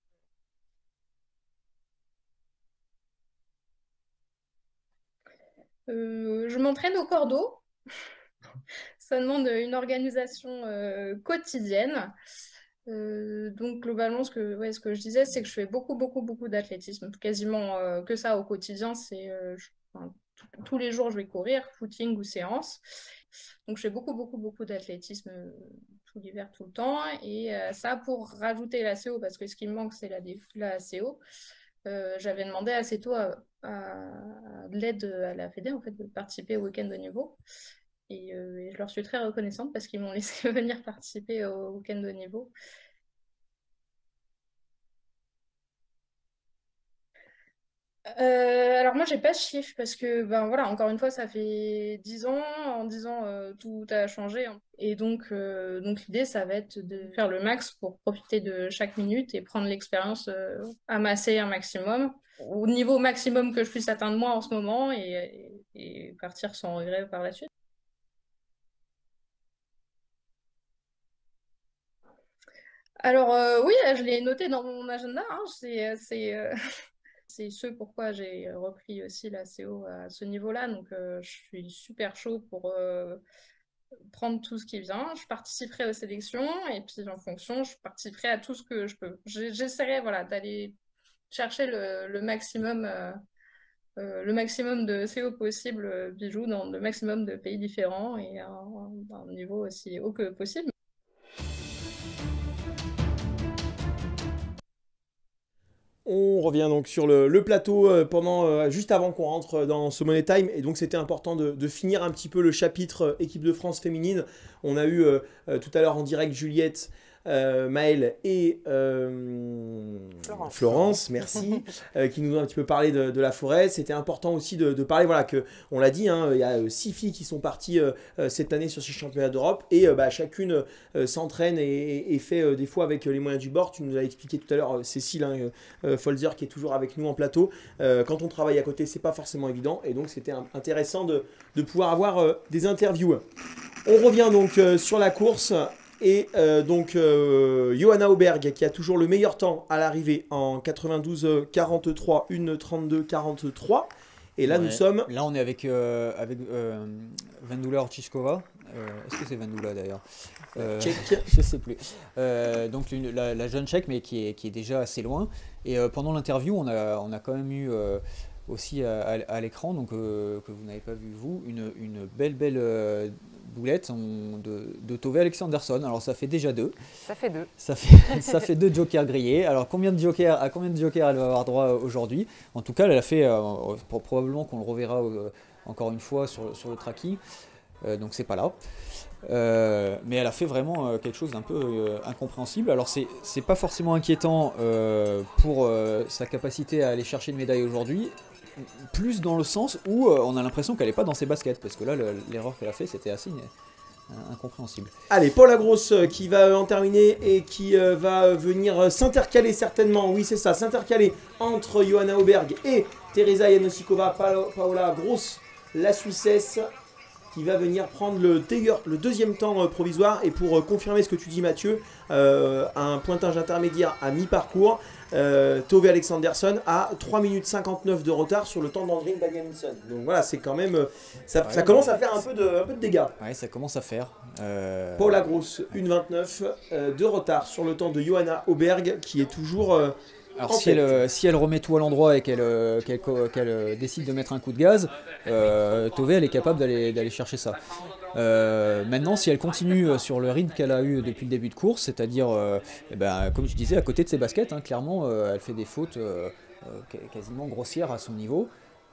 Je m'entraîne au cordeau. Ça demande une organisation quotidienne. Donc globalement, ce que je disais, c'est que je fais beaucoup, beaucoup, beaucoup d'athlétisme. Quasiment que ça au quotidien. Enfin, tous les jours, je vais courir, footing ou séance. Donc je fais beaucoup, beaucoup, beaucoup d'athlétisme tout l'hiver, tout le temps. Et ça, pour rajouter la CO, parce que ce qui me manque, c'est la CO. J'avais demandé assez tôt de l'aide à la Fédé, en fait, de participer au week-end de niveau. Et je leur suis très reconnaissante parce qu'ils m'ont laissé venir participer au week-end de niveau. Alors moi, j'ai pas de chiffre parce que, ben voilà, encore une fois, ça fait 10 ans. En 10 ans, tout a changé, hein. Et donc l'idée, ça va être de faire le max pour profiter de chaque minute et prendre l'expérience, amasser un maximum, au niveau maximum que je puisse atteindre moi en ce moment et partir sans regret par la suite. Alors oui, je l'ai noté dans mon agenda, hein. C'est ce pourquoi j'ai repris aussi la CO à ce niveau-là. Donc je suis super chaud pour prendre tout ce qui vient. Je participerai aux sélections et puis en fonction, je participerai à tout ce que je peux. J'essaierai voilà, d'aller chercher le maximum de CO possible, bijoux dans le maximum de pays différents et à un niveau aussi haut que possible. On revient donc sur le plateau juste avant qu'on rentre dans ce Money Time. Et donc c'était important de finir un petit peu le chapitre équipe de France féminine. On a eu tout à l'heure en direct Juliette, Maëlle et Florence, merci, qui nous ont un petit peu parlé de la forêt. C'était important aussi de parler, voilà, que on l'a dit, hein, il y a 6 filles qui sont parties cette année sur ces championnats d'Europe et chacune s'entraîne et fait des fois avec les moyens du bord. Tu nous as expliqué tout à l'heure, Cécile, hein, Folzer, qui est toujours avec nous en plateau. Quand on travaille à côté, c'est pas forcément évident et donc c'était intéressant de pouvoir avoir des interviews. On revient donc sur la course. Et donc Johanna Auberg qui a toujours le meilleur temps à l'arrivée en 92-43, 1-32-43. Et là nous sommes... Là on est avec Vendula Ortiskova. Est-ce que c'est Vendula d'ailleurs Tchèque. Je sais plus. Donc la jeune tchèque mais qui est déjà assez loin. Et pendant l'interview on a quand même eu aussi à l'écran, donc que vous n'avez pas vu vous, une belle boulette de Tove Alexandersson. Alors ça fait déjà 2. Ça fait 2. Ça fait 2 jokers grillés. Alors à combien de jokers elle va avoir droit aujourd'hui? En tout cas, elle a fait, probablement qu'on le reverra encore une fois sur le tracking. Donc c'est pas là. Mais elle a fait vraiment quelque chose d'un peu incompréhensible. Alors c'est pas forcément inquiétant pour sa capacité à aller chercher une médaille aujourd'hui, plus dans le sens où on a l'impression qu'elle n'est pas dans ses baskets, parce que là l'erreur qu'elle a fait c'était assez incompréhensible. Allez, Paula Gross qui va en terminer et qui va venir s'intercaler certainement, oui c'est ça, s'intercaler entre Johanna Auberg et Teresa Janosikova. Paula Gross, la Suissesse, qui va venir prendre le deuxième temps provisoire. Et pour confirmer ce que tu dis Mathieu, un pointage intermédiaire à mi-parcours, Tove Alexandersson a 3 minutes 59 de retard sur le temps d'Andrine Danielsson. Donc voilà, c'est quand même... Ça commence à faire un peu de dégâts. Ouais, ça commence à faire. Paula Gross, 1,29 de retard sur le temps de Johanna Auberg, qui est toujours... Alors si elle remet tout à l'endroit et qu'elle décide de mettre un coup de gaz, Tove elle est capable d'aller chercher ça. Maintenant, si elle continue sur le rythme qu'elle a eu depuis le début de course, c'est-à-dire, comme je disais, à côté de ses baskets, hein, clairement, elle fait des fautes quasiment grossières à son niveau.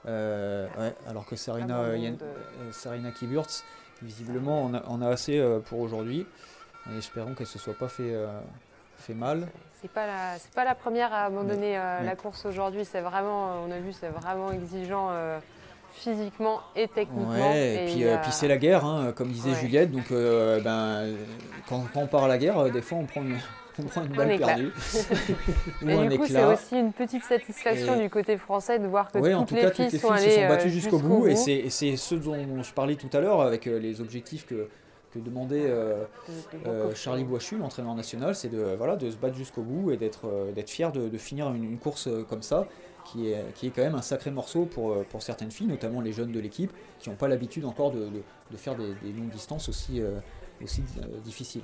Alors que Sarina Kiburtz, visiblement, on a assez pour aujourd'hui. Et espérons qu'elle ne se soit pas fait mal. C'est pas la première à abandonner la course aujourd'hui. C'est vraiment, on a vu, c'est vraiment exigeant physiquement et techniquement. Ouais, et puis c'est la guerre, hein, comme disait Juliette. Donc quand on part à la guerre, des fois on prend prend une Un balle éclat. perdue. Ou Et un du coup, c'est éclat. aussi une petite satisfaction Et- du côté français de voir que Oui, en toutes tout les cas, filles toutes les sont filles se allées sont battues jusqu'au bout. bout. Et c'est ce dont je parlais tout à l'heure avec les objectifs que demandait Charlie Boischu, l'entraîneur national, c'est de se battre jusqu'au bout et d'être fier de finir une course comme ça, qui est quand même un sacré morceau pour certaines filles, notamment les jeunes de l'équipe, qui n'ont pas l'habitude encore de faire des longues distances aussi difficiles.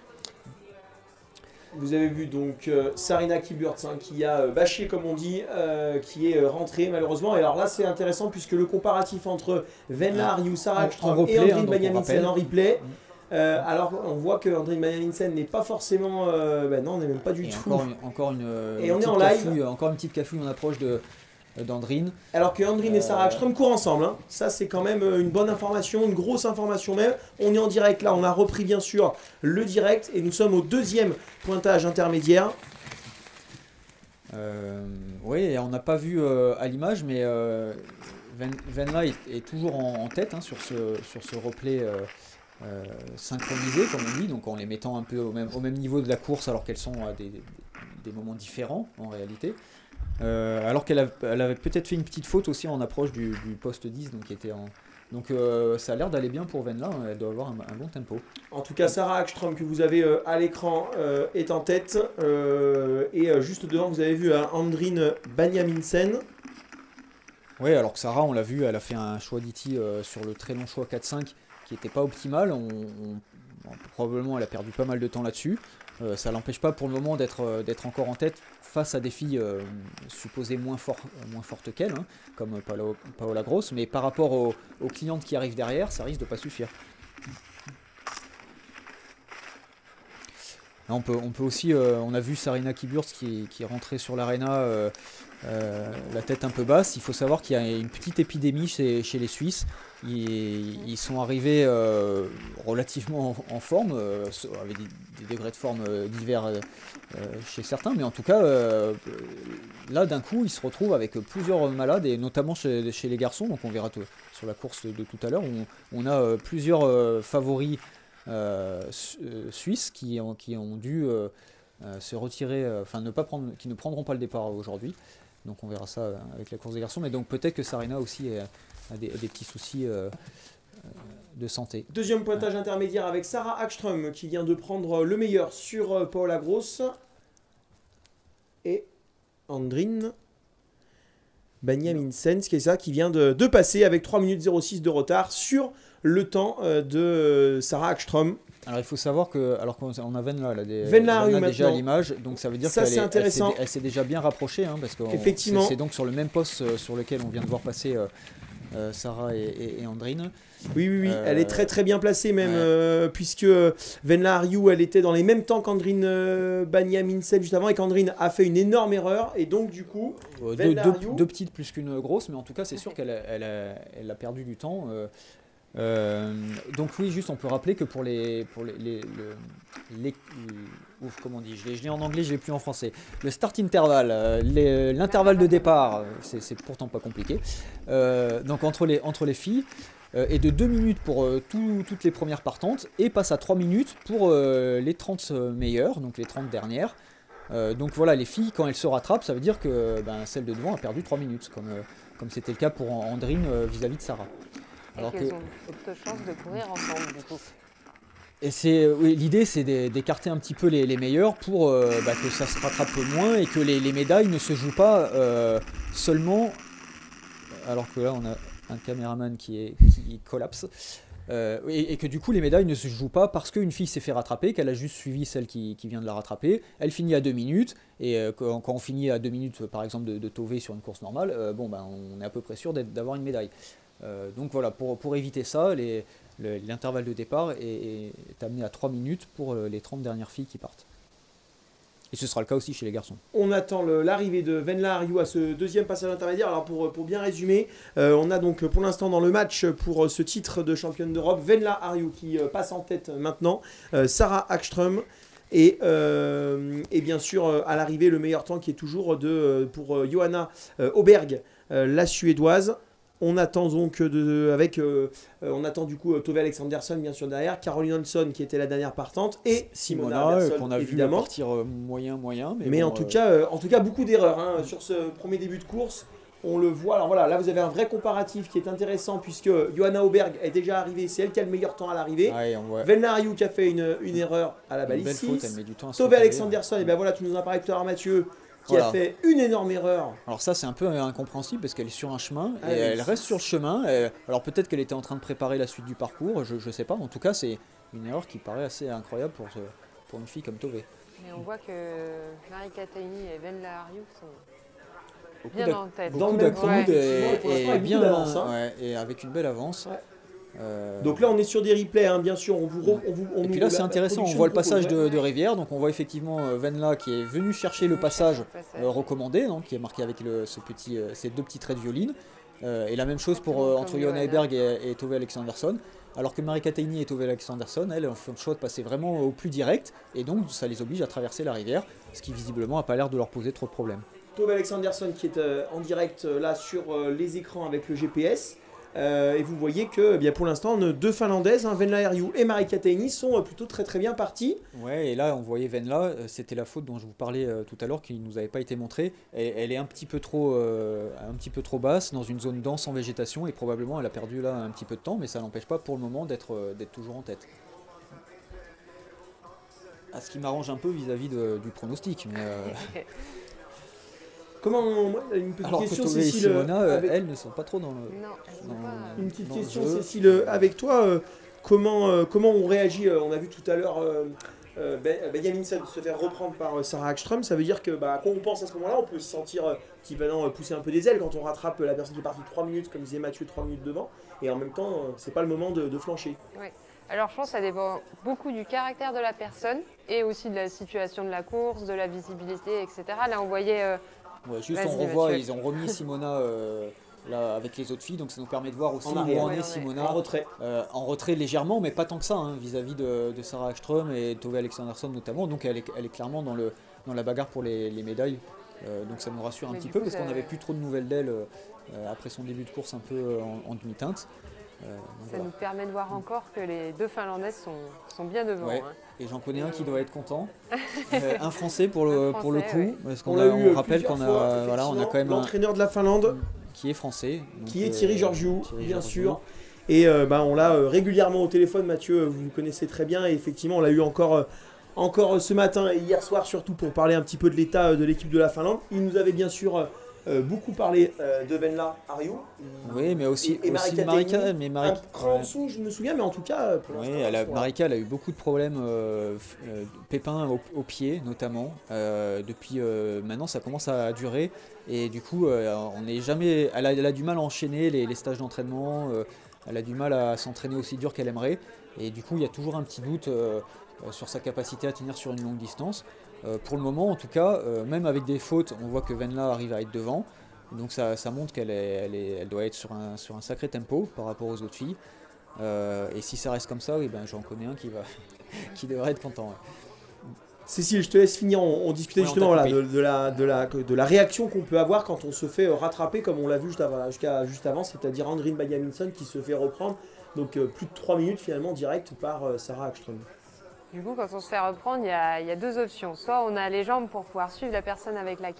Vous avez vu donc Sarina Kiburtz qui a bâché comme on dit, qui est rentrée malheureusement. Et alors là c'est intéressant puisque le comparatif entre Venla Ariou, Sarah Ekström replay, et Andrine donc on Banyaminsen rappelle. en replay. Alors on voit que Andrine Banyaminsen n'est pas forcément... non, on n'est même pas du Et tout. encore une Et on est petite en live. cafouille, encore une petite cafouille en approche d'Andrine. Alors que Andrine et Sarah Ekström courent ensemble. Hein. Ça c'est quand même une bonne information, une grosse information même. On est en direct là, on a repris bien sûr le direct et nous sommes au deuxième pointage intermédiaire. Oui, et on n'a pas vu à l'image, mais Venla est toujours en tête sur ce replay synchronisé, comme on dit, donc en les mettant un peu au même niveau de la course, alors qu'elles sont à des moments différents en réalité. Alors qu'elle avait peut-être fait une petite faute aussi en approche du poste 10, donc qui était en... Donc ça a l'air d'aller bien pour Venla, elle doit avoir un bon tempo. En tout cas, Sarah Ekström que vous avez à l'écran est en tête. Et juste devant, vous avez vu Andrine Banyaminsen. Oui, alors que Sarah, on l'a vu, elle a fait un choix d'IT sur le très long choix 4-5 qui n'était pas optimal. Probablement, elle a perdu pas mal de temps là-dessus. Ça ne l'empêche pas pour le moment d'être encore en tête face à des filles supposées moins fortes qu'elle, comme Paola Gross, mais par rapport aux clientes qui arrivent derrière, ça risque de ne pas suffire. Là, on peut aussi, on a vu Sarina Kiburtz qui est rentrée sur l'aréna la tête un peu basse. Il faut savoir qu'il y a une petite épidémie chez les Suisses. Ils sont arrivés relativement en forme, avec des degrés de forme divers chez certains, mais en tout cas, là d'un coup, ils se retrouvent avec plusieurs malades, et notamment chez les garçons. Donc on verra sur la course de tout à l'heure, où on a plusieurs favoris suisses qui ont dû se retirer, qui ne prendront pas le départ aujourd'hui. Donc on verra ça avec la course des garçons, mais donc peut-être que Sarina aussi a des petits soucis de santé. Deuxième pointage intermédiaire avec Sarah Ekström qui vient de prendre le meilleur sur Paola Gross. Et Andrine Banyaminsen, qui vient de passer avec 3 minutes 06 de retard sur le temps de Sarah Ekström. Alors il faut savoir que, alors qu'on a Venla déjà à l'image, donc ça veut dire qu'elle s'est déjà bien rapprochée, parce que c'est donc sur le même poste sur lequel on vient de voir passer Sarah et Andrine. Oui, elle est très très bien placée même, puisque Venla Ariou, elle était dans les mêmes temps qu'Andrine Banyaminsen juste avant, et qu'Andrine a fait une énorme erreur, et donc du coup, deux petites plus qu'une grosse, mais en tout cas c'est sûr qu'elle a perdu du temps. Donc oui, juste on peut rappeler que pour comment on dit, je l'ai en anglais, je l'ai plus en français. Le start interval, l'intervalle de départ, c'est pourtant pas compliqué. Donc entre les filles, est de 2 minutes pour toutes les premières partantes, et passe à 3 minutes pour les 30 meilleures, donc les 30 dernières. Donc voilà, les filles, quand elles se rattrapent, ça veut dire que celle de devant a perdu 3 minutes, comme c'était le cas pour Andrine vis-à-vis de Sarah. Alors qu'elles ont de chances de courir ensemble du coup. Et l'idée, c'est d'écarter un petit peu les meilleurs pour que ça se rattrape moins, et que les médailles ne se jouent pas seulement. Alors que là, on a un caméraman qui collapse. Et que du coup, les médailles ne se jouent pas parce qu'une fille s'est fait rattraper, qu'elle a juste suivi celle qui vient de la rattraper. Elle finit à 2 minutes, et quand on finit à 2 minutes, par exemple, de Tové sur une course normale, on est à peu près sûr d'avoir une médaille. Donc voilà, pour éviter ça, l'intervalle de départ est amené à 3 minutes pour les 30 dernières filles qui partent. Et ce sera le cas aussi chez les garçons. On attend l'arrivée de Venla Ariou à ce deuxième passage intermédiaire. Alors pour bien résumer, on a donc pour l'instant dans le match pour ce titre de championne d'Europe, Venla Ariou qui passe en tête maintenant, Sarah Ekström, et bien sûr à l'arrivée le meilleur temps qui est toujours pour Johanna Auberg, la suédoise. On attend donc on attend du coup Tove Alexandersson bien sûr derrière, Caroline Hansson qui était la dernière partante et Simona Anderson, qu'on a évidemment. vu partir moyen, mais bon, en tout cas beaucoup d'erreurs hein, sur ce premier début de course. On le voit, alors voilà, là vous avez un vrai comparatif qui est intéressant puisque Johanna Auberg est déjà arrivée, c'est elle qui a le meilleur temps à l'arrivée. Venla Ariou qui a fait une erreur à la balise 6. Tove Alexandersson, et bien voilà, tu nous en as parlé tout à l'heure Mathieu, qui a fait une énorme erreur. Alors ça c'est un peu incompréhensible parce qu'elle est sur un chemin et elle reste sur le chemin. Alors peut-être qu'elle était en train de préparer la suite du parcours, je sais pas. En tout cas c'est une erreur qui paraît assez incroyable pour une fille comme Tove. Mais on voit que Marika Taini et Venla Ariou sont bien en tête. Dans le coude et bien d'avance, et avec une belle avance. Donc là on est sur des replays hein, bien sûr. Et puis là c'est intéressant, on voit le passage de Rivière, donc on voit effectivement Venla qui est venu chercher le passage recommandé, donc, qui est marqué avec ces deux petits traits de violine. Et la même chose entre Johanna Auberg et Tove Alexandersson. Alors que Marika Taini et Tove Alexandersson, elles ont fait le choix de passer vraiment au plus direct, et donc ça les oblige à traverser la rivière, ce qui visiblement n'a pas l'air de leur poser trop de problèmes. Tove Alexandersson qui est en direct là sur les écrans avec le GPS. Et vous voyez que bien, pour l'instant, deux Finlandaises, Venla Ariou et Marika Taini, sont plutôt très bien parties. Ouais, et là on voyait Venla, c'était la faute dont je vous parlais tout à l'heure qui ne nous avait pas été montrée. Elle est un petit peu trop basse dans une zone dense en végétation et probablement elle a perdu là un petit peu de temps, mais ça n'empêche pas pour le moment d'être toujours en tête. Ce qui m'arrange un peu vis-à-vis du pronostic. Mais une petite question, Cécile. Simona, elles ne sont pas trop dans le. Non, une petite question, Cécile, avec toi. Comment on réagit On a vu tout à l'heure Benjamin se faire reprendre par Sarah Hagström. Ça veut dire que quand on pense à ce moment-là, on peut se sentir qui va pousser un peu des ailes quand on rattrape la personne qui est partie 3 minutes, comme disait Mathieu, 3 minutes devant. Et en même temps, c'est pas le moment de flancher. Oui. Alors je pense que ça dépend beaucoup du caractère de la personne et aussi de la situation de la course, de la visibilité, etc. Là on voyait. On revoit, ils ont remis Simona là, avec les autres filles, donc ça nous permet de voir aussi où en est Simona. En retrait légèrement, mais pas tant que ça, hein, vis-à-vis de Sarah Hagström et Tove Alexandersson notamment. Donc elle est clairement dans la bagarre pour les médailles. Donc ça nous rassure un petit peu parce qu'on n'avait plus trop de nouvelles d'elle après son début de course un peu en demi-teinte. Ça nous permet de voir encore que les deux Finlandaises sont bien devant. Ouais. Hein. Et j'en connais un qui doit être content. Un Français pour le coup. Parce qu'on on rappelle qu'on a quand même l'entraîneur de la Finlande qui est français. Donc, qui est Thierry Georgiou, bien sûr. Et on l'a régulièrement au téléphone, Mathieu, vous le connaissez très bien. Et effectivement, on l'a eu encore ce matin et hier soir surtout pour parler un petit peu de l'état de l'équipe de la Finlande. Il nous avait bien sûr beaucoup parlé de Venla Ariou. Oui, mais aussi Marika. Un cran en dessous, je me souviens, mais en tout cas, pour l'instant, Marika, elle a eu beaucoup de problèmes, pépins au pied notamment. Depuis maintenant, ça commence à durer. Et du coup, on n'est jamais. Elle a du mal à enchaîner les stages d'entraînement. Elle a du mal à s'entraîner aussi dur qu'elle aimerait. Et du coup, il y a toujours un petit doute sur sa capacité à tenir sur une longue distance. Pour le moment, en tout cas, même avec des fautes, on voit que Venla arrive à être devant. Donc ça montre qu'elle doit être sur un sacré tempo par rapport aux autres filles. Et si ça reste comme ça, oui, j'en connais un qui devrait être content. Ouais. Cécile, je te laisse finir. On discutait justement de la réaction qu'on peut avoir quand on se fait rattraper, comme on l'a vu juste avant, c'est-à-dire Andrine Badiaminson qui se fait reprendre. Donc plus de 3 minutes finalement direct par Sarah Hagström. Du coup, quand on se fait reprendre, il y a deux options. Soit on a les jambes pour pouvoir suivre la personne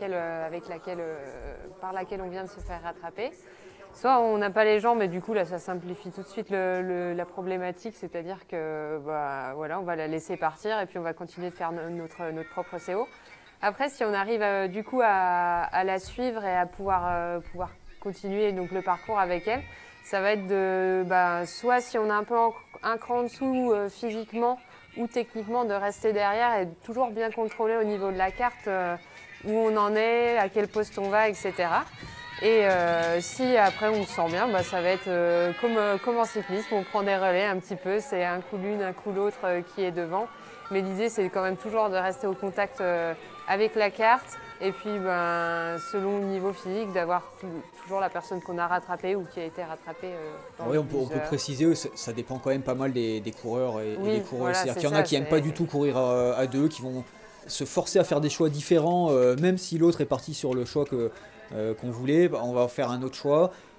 par laquelle on vient de se faire rattraper. Soit on n'a pas les jambes, et du coup, là, ça simplifie tout de suite la problématique. C'est-à-dire que, on va la laisser partir et puis on va continuer de faire notre propre CO. Après, si on arrive du coup à la suivre et à pouvoir continuer donc, le parcours avec elle, ça va être soit si on a un peu un cran en dessous physiquement, ou techniquement de rester derrière et toujours bien contrôler au niveau de la carte où on en est, à quel poste on va, etc. Et si après on se sent bien, ça va être comme en cyclisme, on prend des relais un petit peu, c'est un coup l'une, un coup l'autre qui est devant. Mais l'idée c'est quand même toujours de rester au contact avec la carte et puis selon le niveau physique d'avoir toujours la personne qu'on a rattrapée ou qui a été rattrapée. Oui, on peut préciser, ça dépend quand même pas mal des coureurs et des coureuses. Voilà, c'est-à-dire qu'il y en a qui n'aiment pas du tout courir à deux, qui vont se forcer à faire des choix différents, même si l'autre est parti sur le choix qu'on voulait, on va faire un autre choix.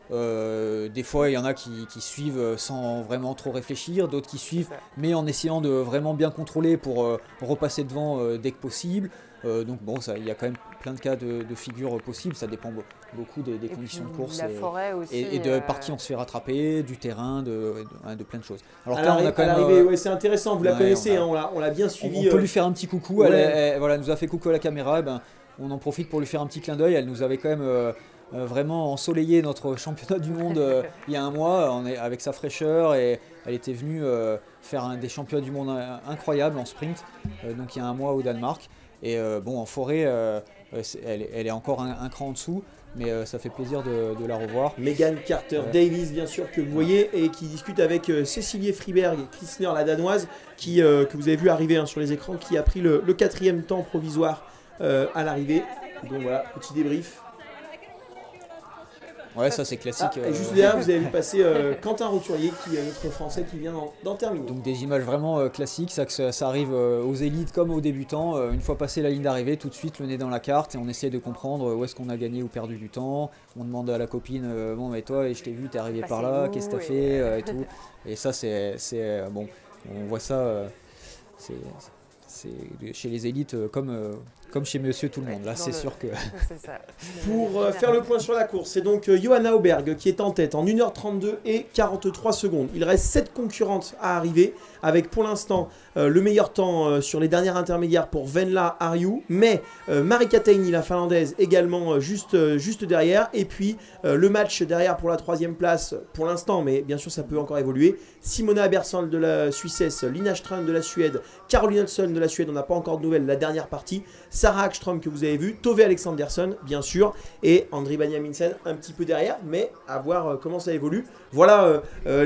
Des fois, il y en a qui suivent sans vraiment trop réfléchir, d'autres qui suivent, mais en essayant de vraiment bien contrôler pour repasser devant dès que possible. Donc bon, il y a quand même plein de cas de figure possibles, ça dépend beaucoup des conditions de course la forêt aussi, et de par qui on se fait rattraper, du terrain, de plein de choses. Alors là, on a quand même c'est intéressant, vous la connaissez, on l'a bien suivi. On peut lui faire un petit coucou, elle nous a fait coucou à la caméra, on en profite pour lui faire un petit clin d'œil, elle nous avait quand même vraiment ensoleillé notre championnat du monde il y a un mois avec sa fraîcheur, et elle était venue faire des championnats du monde incroyables en sprint, donc il y a un mois au Danemark. Et bon, en forêt, elle est encore un cran en dessous, mais ça fait plaisir de la revoir. Megan Carter-Davies, bien sûr, que vous voyez, et qui discute avec Cécilie Friberg et Kristner, la danoise, que vous avez vu arriver sur les écrans, qui a pris le 4e temps provisoire à l'arrivée. Donc voilà, petit débrief. Ouais, ça c'est classique. Et juste derrière, vous avez vu passer Quentin Roturier, qui est notre Français, qui vient d'en terminer. Donc des images vraiment classiques, ça arrive aux élites comme aux débutants. Une fois passé la ligne d'arrivée, tout de suite le nez dans la carte, et on essaie de comprendre où est-ce qu'on a gagné ou perdu du temps. On demande à la copine, bon, et toi, et je t'ai vu, t'es arrivé par là, qu'est-ce que t'as fait, et tout. Et ça, c'est bon, on voit ça, c'est chez les élites comme chez Monsieur Tout le Monde. Là, c'est sûr que... ça. Pour faire le point sur la course, c'est donc Johanna Auberg qui est en tête en 1h32 et 43 secondes. Il reste 7 concurrentes à arriver, avec pour l'instant le meilleur temps sur les dernières intermédiaires pour Venla Ariou, mais Marika Taini, la finlandaise, également juste derrière. Et puis le match derrière pour la 3e place pour l'instant, mais bien sûr ça peut encore évoluer. Simona Ebersold de la Suissesse, Lina Strand de la Suède, Caroline Olsson de la Suède, on n'a pas encore de nouvelles, la dernière partie. Sarah Hagström que vous avez vu, Tove Alexandersson bien sûr, et Andri Baniaminsen un petit peu derrière, mais à voir comment ça évolue. Voilà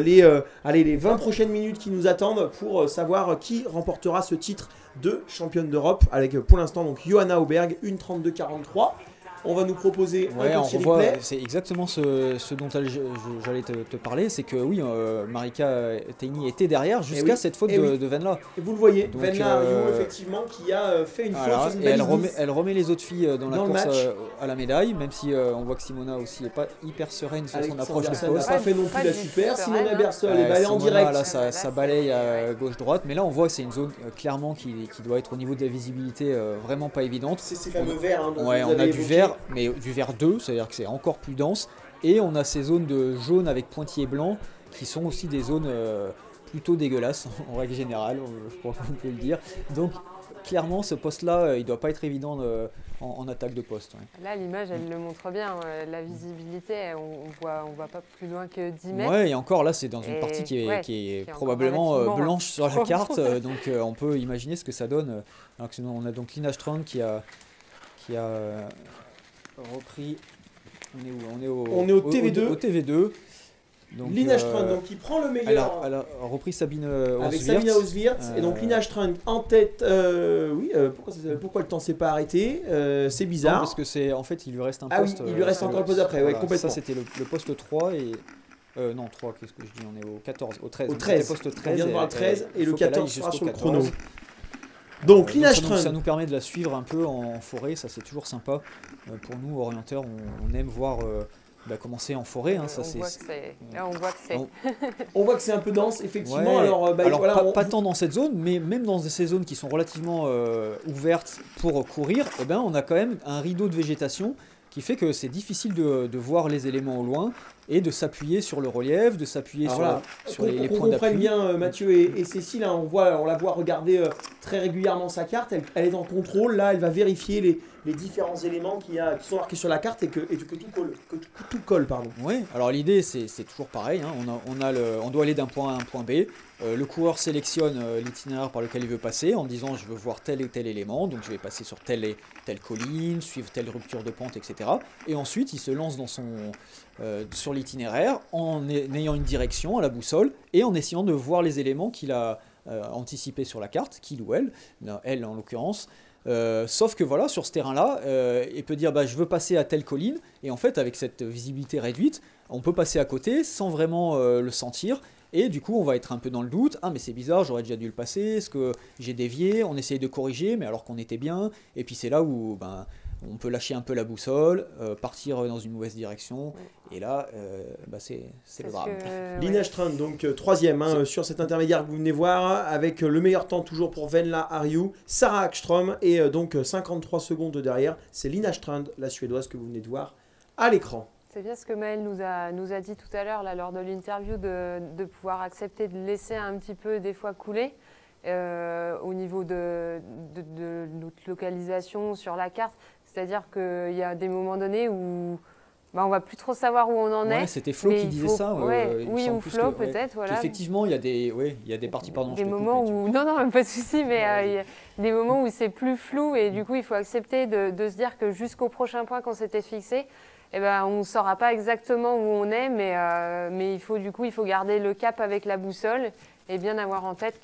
les 20 prochaines minutes qui nous attendent pour savoir qui remportera ce titre de championne d'Europe, avec pour l'instant donc Johanna Auberg, 1:32:43. On va nous proposer un petit replay. C'est exactement ce dont j'allais te parler, c'est que oui, Marika Taini était derrière jusqu'à cette faute de Venla. Et vous le voyez, Venla Ariou, effectivement, qui a fait une faute sur une balise. Elle remet les autres filles dans la course à la médaille, même si on voit que Simona aussi n'est pas hyper sereine sur son approche de poste. Elle n'a pas fait non plus la super. Simona Ebersold est balayée en direct. Là, ça balaye à gauche-droite, mais là on voit que c'est une zone clairement qui doit être au niveau de la visibilité vraiment pas évidente. C'est ces fameux verts. On a du vert, mais du vert 2, c'est-à-dire que c'est encore plus dense, et on a ces zones de jaune avec pointillés blancs qui sont aussi des zones plutôt dégueulasses en règle générale, je crois qu'on peut le dire. Donc clairement ce poste-là, il doit pas être évident en attaque de poste. Ouais. Là l'image elle le montre bien, la visibilité, on voit pas plus loin que 10 mètres. Ouais, et encore là c'est dans une partie qui est probablement blanche sur la carte, donc on peut imaginer ce que ça donne. Alors que on a donc Lina Strand qui a repris. On est au TV2. Au TV2. Donc, Lina Strand, donc, qui prend le meilleur. Elle a repris Sabine avec Sabina Oswirth. Et donc Lina Strand en tête. Pourquoi le temps s'est pas arrêté? C'est bizarre. Non, parce que c'est en fait il lui reste un poste. Oui, il lui reste encore le poste après. Voilà, complètement. Ça c'était le poste 3 et. Non, 3, qu'est-ce que je dis? On est au 14, au 13. Au 13. Poste 13. On vient de voir le 13 et le 14 sera sur le chrono. Donc Lina Strand. Ça nous permet de la suivre un peu en forêt, ça c'est toujours sympa. Pour nous, orienteurs, on aime voir commencer en forêt. Hein, on voit que c'est un peu dense, effectivement. Ouais. Alors pas tant dans cette zone, mais même dans ces zones qui sont relativement ouvertes pour courir, on a quand même un rideau de végétation qui fait que c'est difficile de voir les éléments au loin et de s'appuyer sur le relief, de s'appuyer sur les points d'appui. On comprenne bien Mathieu et Cécile, hein, on la voit regarder très régulièrement sa carte, elle est en contrôle, là elle va vérifier les différents éléments qui sont marqués sur la carte et que tout colle. Oui, alors l'idée c'est toujours pareil, hein, on doit aller d'un point A à un point B. Le coureur sélectionne l'itinéraire par lequel il veut passer en disant je veux voir tel et tel élément, donc je vais passer sur telle et telle colline, suivre telle rupture de pente, etc. Et ensuite il se lance sur l'itinéraire en ayant une direction à la boussole et en essayant de voir les éléments qu'il a anticipés sur la carte, qu'il ou elle en l'occurrence. Sauf que voilà, sur ce terrain-là, il peut dire je veux passer à telle colline, et en fait avec cette visibilité réduite, on peut passer à côté sans vraiment le sentir. Et du coup, on va être un peu dans le doute. Ah, mais c'est bizarre, j'aurais déjà dû le passer. Est-ce que j'ai dévié? On essaye de corriger, mais alors qu'on était bien. Et puis c'est là où on peut lâcher un peu la boussole, partir dans une mauvaise direction, et là, c'est le drame. Lina Strand, donc troisième sur cet intermédiaire que vous venez voir, avec le meilleur temps toujours pour Venla Ariou, Sarah Ekström, et donc 53 secondes derrière. C'est Lina Strand, la Suédoise, que vous venez de voir à l'écran. C'est bien ce que Maëlle nous a dit tout à l'heure lors de l'interview, de pouvoir accepter de laisser un petit peu des fois couler au niveau de notre localisation sur la carte. C'est-à-dire qu'il y a des moments donnés où on ne va plus trop savoir où on en est. C'était Flo qui disait ça. Oui, ou Flo peut-être. Voilà. Effectivement, il y a des parties, pardon. Des moments où... Non, pas de souci, mais il y a des moments où c'est plus flou et du coup, il faut accepter de se dire que jusqu'au prochain point qu'on s'était fixé, on ne saura pas exactement où on est, mais il faut garder le cap avec la boussole et bien avoir en tête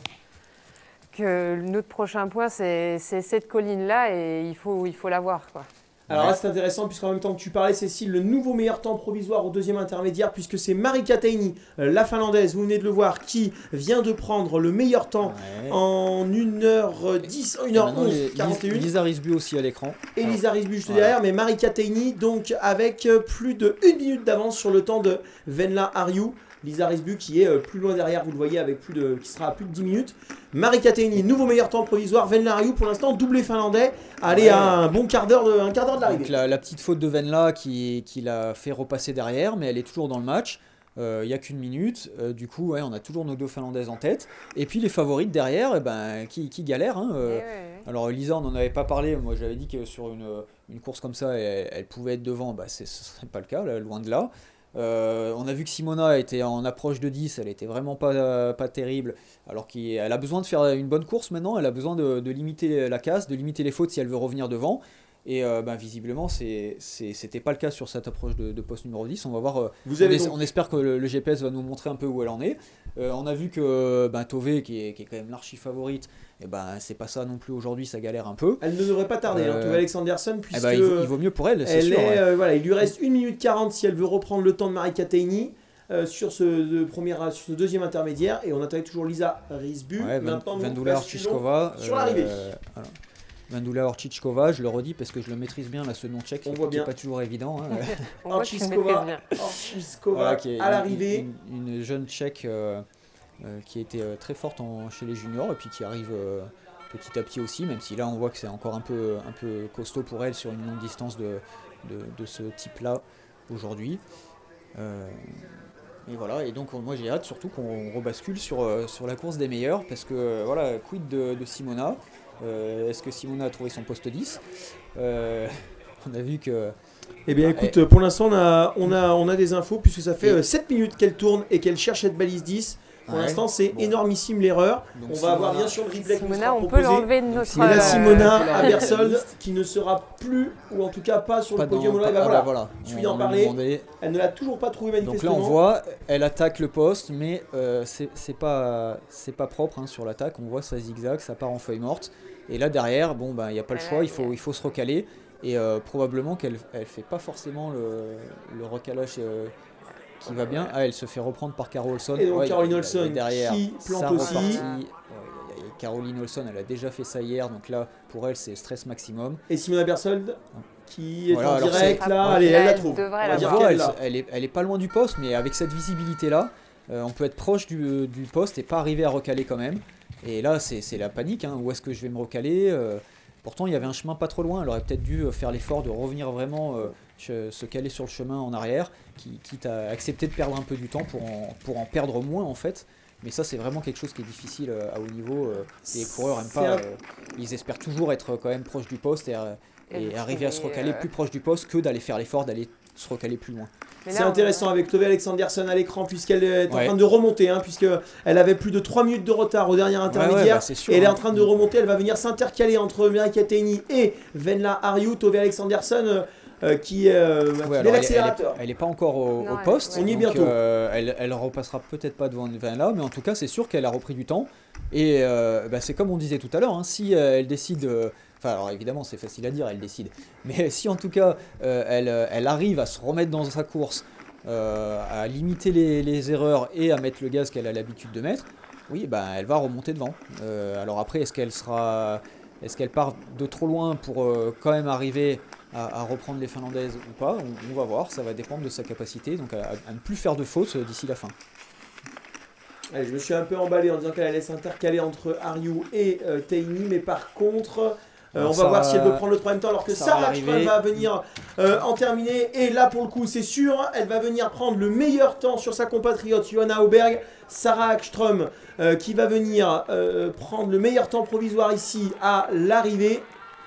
que notre prochain point, c'est cette colline-là et il faut la voir, quoi. Alors là, c'est intéressant, puisqu'en même temps que tu parlais, Cécile, le nouveau meilleur temps provisoire au deuxième intermédiaire, puisque c'est Marika Taini, la Finlandaise, vous venez de le voir, qui vient de prendre le meilleur temps en 1h10, 1h11, 41. Lisa Risbu aussi à l'écran. Et Lisa Risbu juste derrière, mais Marika Taini, donc avec plus de 1 minute d'avance sur le temps de Venla Ariou. Lisa Risbu qui est plus loin derrière, vous le voyez, qui sera à plus de 10 minutes. Marika Taini, nouveau meilleur temps provisoire. Venla Ariou, pour l'instant, doublé finlandais. Allez, à un bon quart d'heure de l'arrivée. La petite faute de Venla qui l'a fait repasser derrière, mais elle est toujours dans le match. Il n'y a qu'une minute. Du coup, on a toujours nos deux finlandaises en tête. Et puis les favorites derrière, qui galèrent. Alors Lisa, on n'en avait pas parlé. Moi, j'avais dit que sur une course comme ça, elle pouvait être devant. Ce ne serait pas le cas, là, loin de là. On a vu que Simona était en approche de 10, elle était vraiment pas terrible, alors qu'elle a besoin de faire une bonne course maintenant, elle a besoin de limiter la casse, de limiter les fautes si elle veut revenir devant, et visiblement c'était pas le cas sur cette approche de poste numéro 10, on va voir, on espère que le GPS va nous montrer un peu où elle en est. On a vu que Tove qui est quand même l'archi favorite, c'est pas ça non plus aujourd'hui, ça galère un peu. Elle ne devrait pas tarder, Tove Alexandersson, puisque il vaut mieux pour elle, c'est sûr. Il lui reste 1 minute 40 si elle veut reprendre le temps de Marika Taini sur ce deuxième intermédiaire, et on attendait toujours Lisa Risbu. Maintenant, Vendula Orčičková sur l'arrivée. Vendula Orčičková, je le redis parce que je le maîtrise bien, là, ce nom tchèque, qui n'est pas toujours évident. Orčičková, qui est à l'arrivée. Une jeune tchèque qui était très forte chez les juniors et puis qui arrive petit à petit aussi, même si là on voit que c'est encore un peu costaud pour elle sur une longue distance de ce type-là aujourd'hui. Et voilà, et donc moi j'ai hâte surtout qu'on rebascule sur la course des meilleurs, parce que quid de Simona. Est-ce que Simona a trouvé son poste 10 on a vu que... Eh bien écoute, pour l'instant on a des infos, puisque ça fait 7 minutes qu'elle tourne et qu'elle cherche cette balise 10. Pour l'instant, c'est énormissime l'erreur. On va avoir bien sûr le replay qui sera proposé. On peut l'enlever de notre... Mais là, Simona Abersold, qui ne sera plus, ou en tout cas pas sur le podium. Je suis d'en parler. Elle ne l'a toujours pas trouvé manifestement. Donc là, on voit, elle attaque le poste, mais c'est pas propre sur l'attaque. On voit ça zigzag, ça part en feuille morte. Et là, derrière, il n'y a pas le choix, il faut se recaler. Et probablement qu'elle fait pas forcément le recalage... qui va bien. Elle se fait reprendre par Caro Olsson. Et donc Caroline Olsson derrière, qui plante aussi. Caroline Olsson, elle a déjà fait ça hier, donc là, pour elle, c'est stress maximum. Et Simona Bersold, qui est en direct, là, elle la trouve. Elle est pas loin du poste, mais avec cette visibilité-là, on peut être proche du poste et pas arriver à recaler quand même. Et là, c'est la panique, où est-ce que je vais me recaler Pourtant, il y avait un chemin pas trop loin, elle aurait peut-être dû faire l'effort de revenir vraiment... se caler sur le chemin en arrière, quitte à accepter de perdre un peu du temps pour en perdre moins en fait. Mais ça, c'est vraiment quelque chose qui est difficile à haut niveau. Les coureurs aiment pas, ils espèrent toujours être quand même proche du poste et arriver à se recaler plus proche du poste que d'aller faire l'effort d'aller se recaler plus loin. C'est intéressant avec Tove Alexandersson à l'écran, puisqu'elle est en train de remonter, puisqu'elle avait plus de 3 minutes de retard au dernier intermédiaire, et elle est en train de remonter. Elle va venir s'intercaler entre Marika Taini et Venla Ariou. Tove Alexandersson qui est l'accélérateur. Elle n'est pas encore au poste. On y est bientôt. Elle repassera peut-être pas devant Venla, mais en tout cas, c'est sûr qu'elle a repris du temps. Et c'est comme on disait tout à l'heure, si elle décide... alors évidemment, c'est facile à dire, elle décide. Mais si en tout cas, elle arrive à se remettre dans sa course, à limiter les erreurs et à mettre le gaz qu'elle a l'habitude de mettre, oui, elle va remonter devant. Alors après, est-ce qu'elle sera Est-ce qu'elle part de trop loin pour quand même arriver à reprendre les Finlandaises ou pas? On va voir, ça va dépendre de sa capacité, donc à ne plus faire de fautes d'ici la fin. Allez, je me suis un peu emballé en disant qu'elle allait s'intercaler entre Ariou et Teini, mais par contre, on va voir si elle peut prendre le troisième temps, alors que Sarah Akström va venir en terminer. Et là, pour le coup, c'est sûr, elle va venir prendre le meilleur temps sur sa compatriote Johanna Auberg. Sarah Akström qui va venir prendre le meilleur temps provisoire ici à l'arrivée.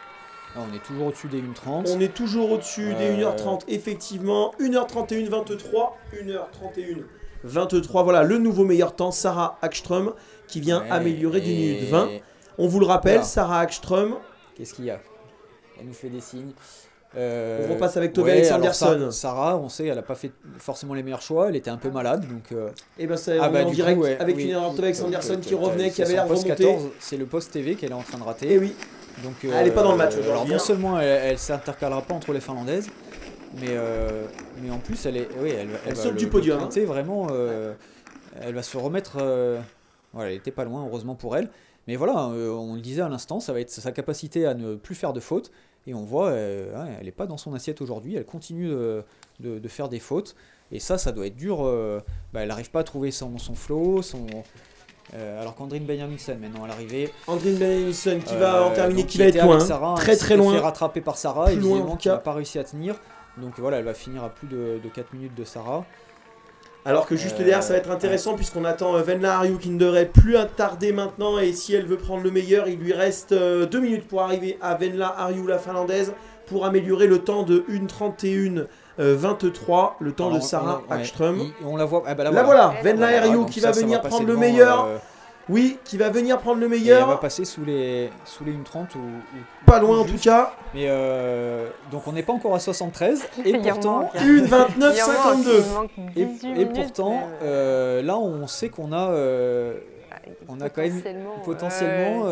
On est toujours au-dessus des 1h30. On est toujours au-dessus des 1h30, effectivement. 1h31, 23. 1h31, 23. Voilà le nouveau meilleur temps, Sarah Akström, qui vient améliorer d'une minute 20. On vous le rappelle, voilà. Sarah Akström. Qu'est-ce qu'il y a? Elle nous fait des signes. On repasse avec Tove Alexandersson. Sarah, on sait, elle n'a pas fait forcément les meilleurs choix. Elle était un peu malade. Donc, et ben c'est en direct avec une erreur de Tove Alexandersson qui revenait, qui avait l'air remonté. C'est le post TV qu'elle est en train de rater. Et oui. Donc, elle n'est pas dans le match aujourd'hui. Alors non seulement elle ne s'intercalera pas entre les Finlandaises, mais en plus elle saute du podium. Vraiment, elle va se remettre. Voilà, elle n'était pas loin, heureusement pour elle. Mais voilà, on le disait à l'instant, ça va être sa capacité à ne plus faire de fautes. Et on voit, elle n'est pas dans son assiette aujourd'hui, elle continue de faire des fautes. Et ça doit être dur. Elle n'arrive pas à trouver son flow, alors qu'Andrine Benjaminsen maintenant à l'arrivée. Andrine Benjaminsen qui va en terminer, qui va être loin, Sarah, très loin. Elle s'est rattrapée par Sarah, évidemment, qui n'a pas réussi à tenir. Donc voilà, elle va finir à plus de 4 minutes de Sarah. Alors que juste derrière, ça va être intéressant puisqu'on attend Venla Ariou qui ne devrait plus tarder maintenant. Et si elle veut prendre le meilleur, il lui reste 2 minutes pour arriver à Venla Ariou, la finlandaise, pour améliorer le temps de 1:31. 23, le temps de Sarah Akström. On la voit. La voilà, Venla Ariou qui va venir prendre le meilleur. Oui, qui va venir prendre le meilleur. Et elle va passer sous les 1:30 ou pas loin en tout cas. Mais donc on n'est pas encore à 73 et pourtant 1:29,52. Et pourtant là on sait qu'on a quand même potentiellement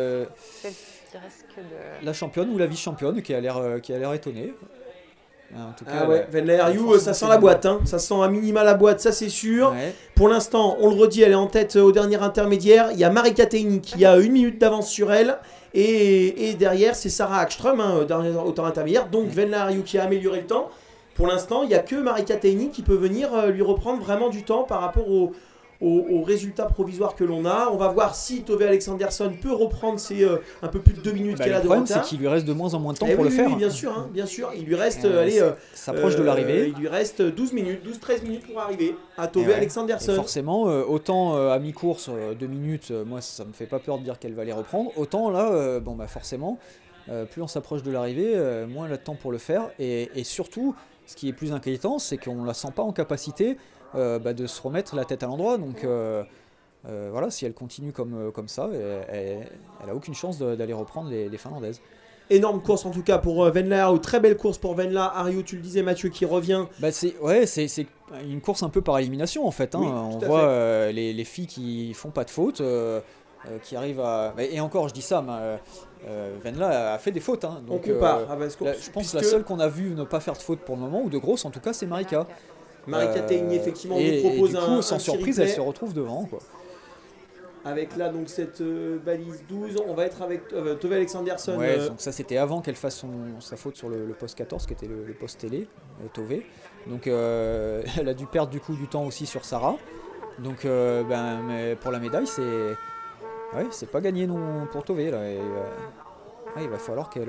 la championne ou la vice-championne qui a l'air étonnée. En tout cas, Venla Ariou, ça sent la boîte, hein. Ça sent à minima la boîte, ça c'est sûr. Ouais. Pour l'instant, on le redit, elle est en tête au dernier intermédiaire. Il y a Marika Teini qui a 1 minute d'avance sur elle. Et derrière, c'est Sarah Akström au temps intermédiaire. Donc Venla Ariou qui a amélioré le temps. Pour l'instant, il n'y a que Marika Teini qui peut venir lui reprendre vraiment du temps par rapport au résultat provisoire que l'on a. On va voir si Tove Alexandersson peut reprendre ses un peu plus de 2 minutes qu'elle a de retard. Le problème, c'est qu'il lui reste de moins en moins de temps pour le faire. Oui, bien sûr, hein, bien sûr. Il lui reste, s'approche de l'arrivée. Il lui reste 12 minutes, 12-13 minutes pour arriver à Tove Alexandersson. Et forcément, autant à mi-course, 2 minutes, moi ça me fait pas peur de dire qu'elle va les reprendre. Autant là, forcément, plus on s'approche de l'arrivée, moins elle a de temps pour le faire. Et surtout, ce qui est plus inquiétant, c'est qu'on la sent pas en capacité de se remettre la tête à l'endroit. Donc voilà, si elle continue comme ça, elle a aucune chance d'aller reprendre les Finlandaises. Énorme course en tout cas pour Venla Ariou, très belle course pour Venla Ariou, tu le disais Mathieu qui revient. C'est une course un peu par élimination en fait. Hein. Oui, on voit les filles qui font pas de faute, qui arrivent à... Et encore je dis ça, Venla a fait des fautes. Hein. Donc, on compare. Je pense que la seule qu'on a vue ne pas faire de faute pour le moment, ou de grosse en tout cas, c'est Marika. Marika Teini, effectivement, on nous propose et du coup, sans surprise, elle se retrouve devant. Quoi. Avec là, donc, cette balise 12, on va être avec Tove Alexandersson. Ouais, donc ça, c'était avant qu'elle fasse sa faute sur le poste 14, qui était le poste télé, Tove. Donc, elle a dû perdre du coup du temps aussi sur Sarah. Donc, mais pour la médaille, c'est pas gagné non pour Tove. Là. Il va falloir qu'elle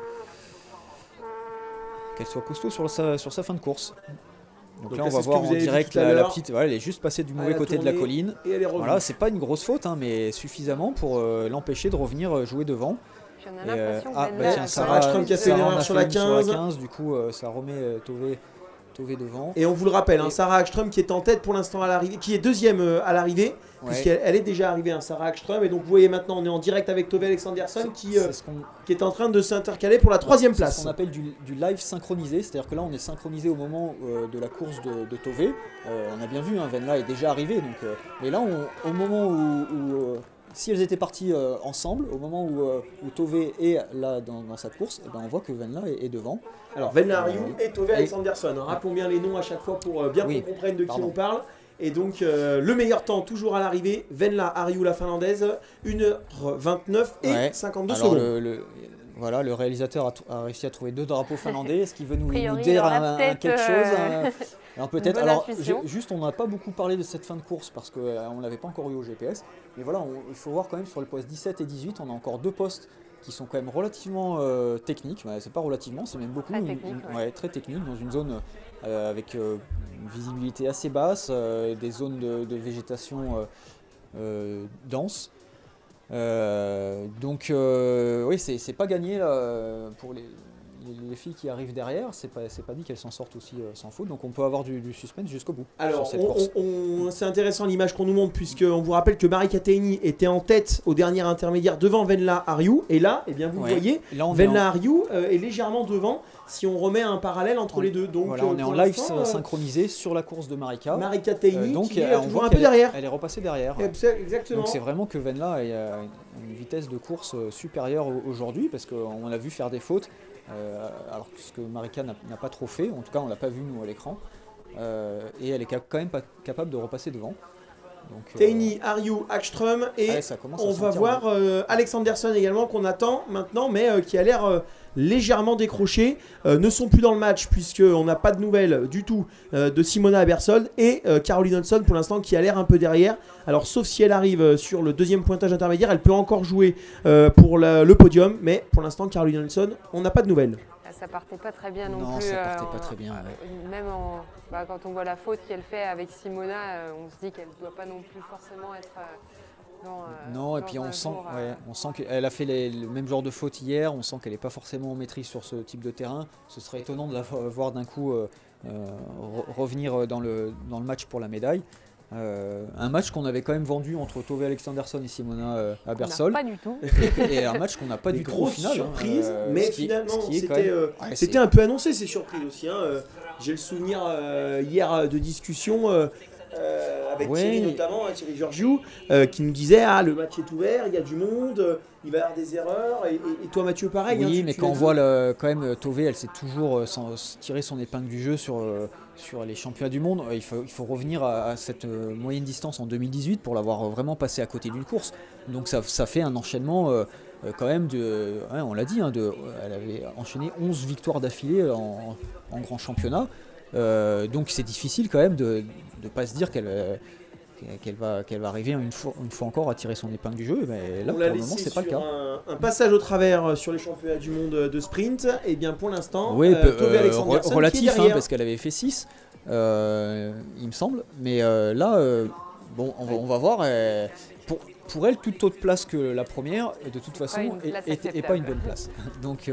soit costaud sur sa fin de course. Donc là, on va voir en direct la petite. Voilà, elle est juste passée du mauvais côté de la colline. Voilà, c'est pas une grosse faute, hein, mais suffisamment pour l'empêcher de revenir jouer devant. Puis on a l'impression que Sarah Akström qui a fait une erreur sur la 15. Du coup, ça remet Tove devant. Et on vous le rappelle, Sarah Akström qui est en tête pour l'instant à l'arrivée, qui est deuxième à l'arrivée, puisqu'elle est déjà arrivée, Sarah Akström. Et donc vous voyez maintenant, on est en direct avec Tove Alexandersson qui est en train de s'intercaler pour la 3e place. C'est ce qu'on appelle du live synchronisé, c'est-à-dire que là on est synchronisé au moment de la course de Tove. On a bien vu, Venla est déjà arrivée, donc, mais là au moment où si elles étaient parties ensemble, au moment où Tove est là dans sa course, on voit que Venla est devant. Alors Venla Ariou et Tove Alexandersson, rappelons bien les noms à chaque fois pour bien qu'on comprenne de qui on parle. Et donc le meilleur temps toujours à l'arrivée, Venla Ariou la finlandaise, 1h29 et 52 Alors, secondes. Voilà, le réalisateur a réussi à trouver 2 drapeaux finlandais. Est-ce qu'il veut nous Priori, dire il aura peut-être, quelque chose Alors peut-être. bonne Alors intuition. juste, on n'a pas beaucoup parlé de cette fin de course parce qu'on ne l'avait pas encore eu au GPS. Mais voilà, il faut voir quand même sur le poste 17 et 18, on a encore 2 postes qui sont quand même relativement techniques. C'est pas relativement, c'est même beaucoup. Très technique, très technique, dans une zone avec une visibilité assez basse, des zones de végétation dense. Donc oui, c'est pas gagné là, pour les filles qui arrivent derrière, c'est pas dit qu'elles s'en sortent aussi sans faute, donc on peut avoir du suspense jusqu'au bout. Alors, sur cette course. c'est intéressant l'image qu'on nous montre, puisqu'on vous rappelle que Marika Teini était en tête au dernier intermédiaire devant Venla Ariou, et là, eh bien, vous voyez, Là, Venla Ariou est légèrement devant si on remet un parallèle entre les deux. Donc, voilà, on est en pour live l'instant, synchronisé sur la course de Marika. Marika Teini Donc qui est on toujours voit un peu derrière. Elle est repassée derrière. Exactement. Donc c'est vraiment que Venla a une vitesse de course supérieure aujourd'hui, parce qu'on l'a vu faire des fautes, alors que ce que Marika n'a pas trop fait, en tout cas on l'a pas vu nous à l'écran, et elle est quand même pas capable de repasser devant. Donc, Teini, Ariou, Akström, et ça commence à on va sentir, voir Alexanderson également qu'on attend maintenant, mais qui a l'air légèrement décroché. Ne sont plus dans le match puisqu'on n'a pas de nouvelles du tout de Simona Abersold et Caroline Olsson pour l'instant qui a l'air un peu derrière. Alors sauf si elle arrive sur le deuxième pointage intermédiaire, elle peut encore jouer pour le podium, mais pour l'instant Caroline Olsson, on n'a pas de nouvelles. Ça partait pas très bien non, Non, plus. ça partait pas très bien. Même quand on voit la faute qu'elle fait avec Simona, on se dit qu'elle ne doit pas non plus forcément être non, et puis on sent qu'elle a fait le même genre de faute hier, on sent qu'elle n'est pas forcément en maîtrise sur ce type de terrain. Ce serait étonnant de la voir d'un coup revenir dans le match pour la médaille. Un match qu'on avait quand même vendu entre Tove Alexanderson et Simona Abersold. Pas du tout. Et un match qu'on n'a pas du tout au final. Surprise, mais finalement c'était c'est un peu annoncé ces surprises aussi. J'ai le souvenir hier de discussion avec Thierry notamment, Thierry Georgiou, qui nous disait le match est ouvert, il y a du monde, il va y avoir des erreurs, et toi Mathieu pareil. Oui, mais quand on voit quand même Tove, elle sait toujours tirer son épingle du jeu sur les championnats du monde. Il faut revenir à cette moyenne distance en 2018 pour l'avoir vraiment passé à côté d'une course. Donc ça fait un enchaînement quand même on l'a dit, elle avait enchaîné 11 victoires d'affilée en grand championnat. Donc c'est difficile quand même de ne pas se dire qu'elle va arriver une fois encore à tirer son épingle du jeu. Mais là, pour le moment, c'est pas le cas. Un passage au travers sur les championnats du monde de sprint, et bien pour l'instant, oui, relatif, parce qu'elle avait fait 6, il me semble. Mais là, on va voir. Pour elle, toute autre place que la première, de toute façon, n'est pas une bonne place. Donc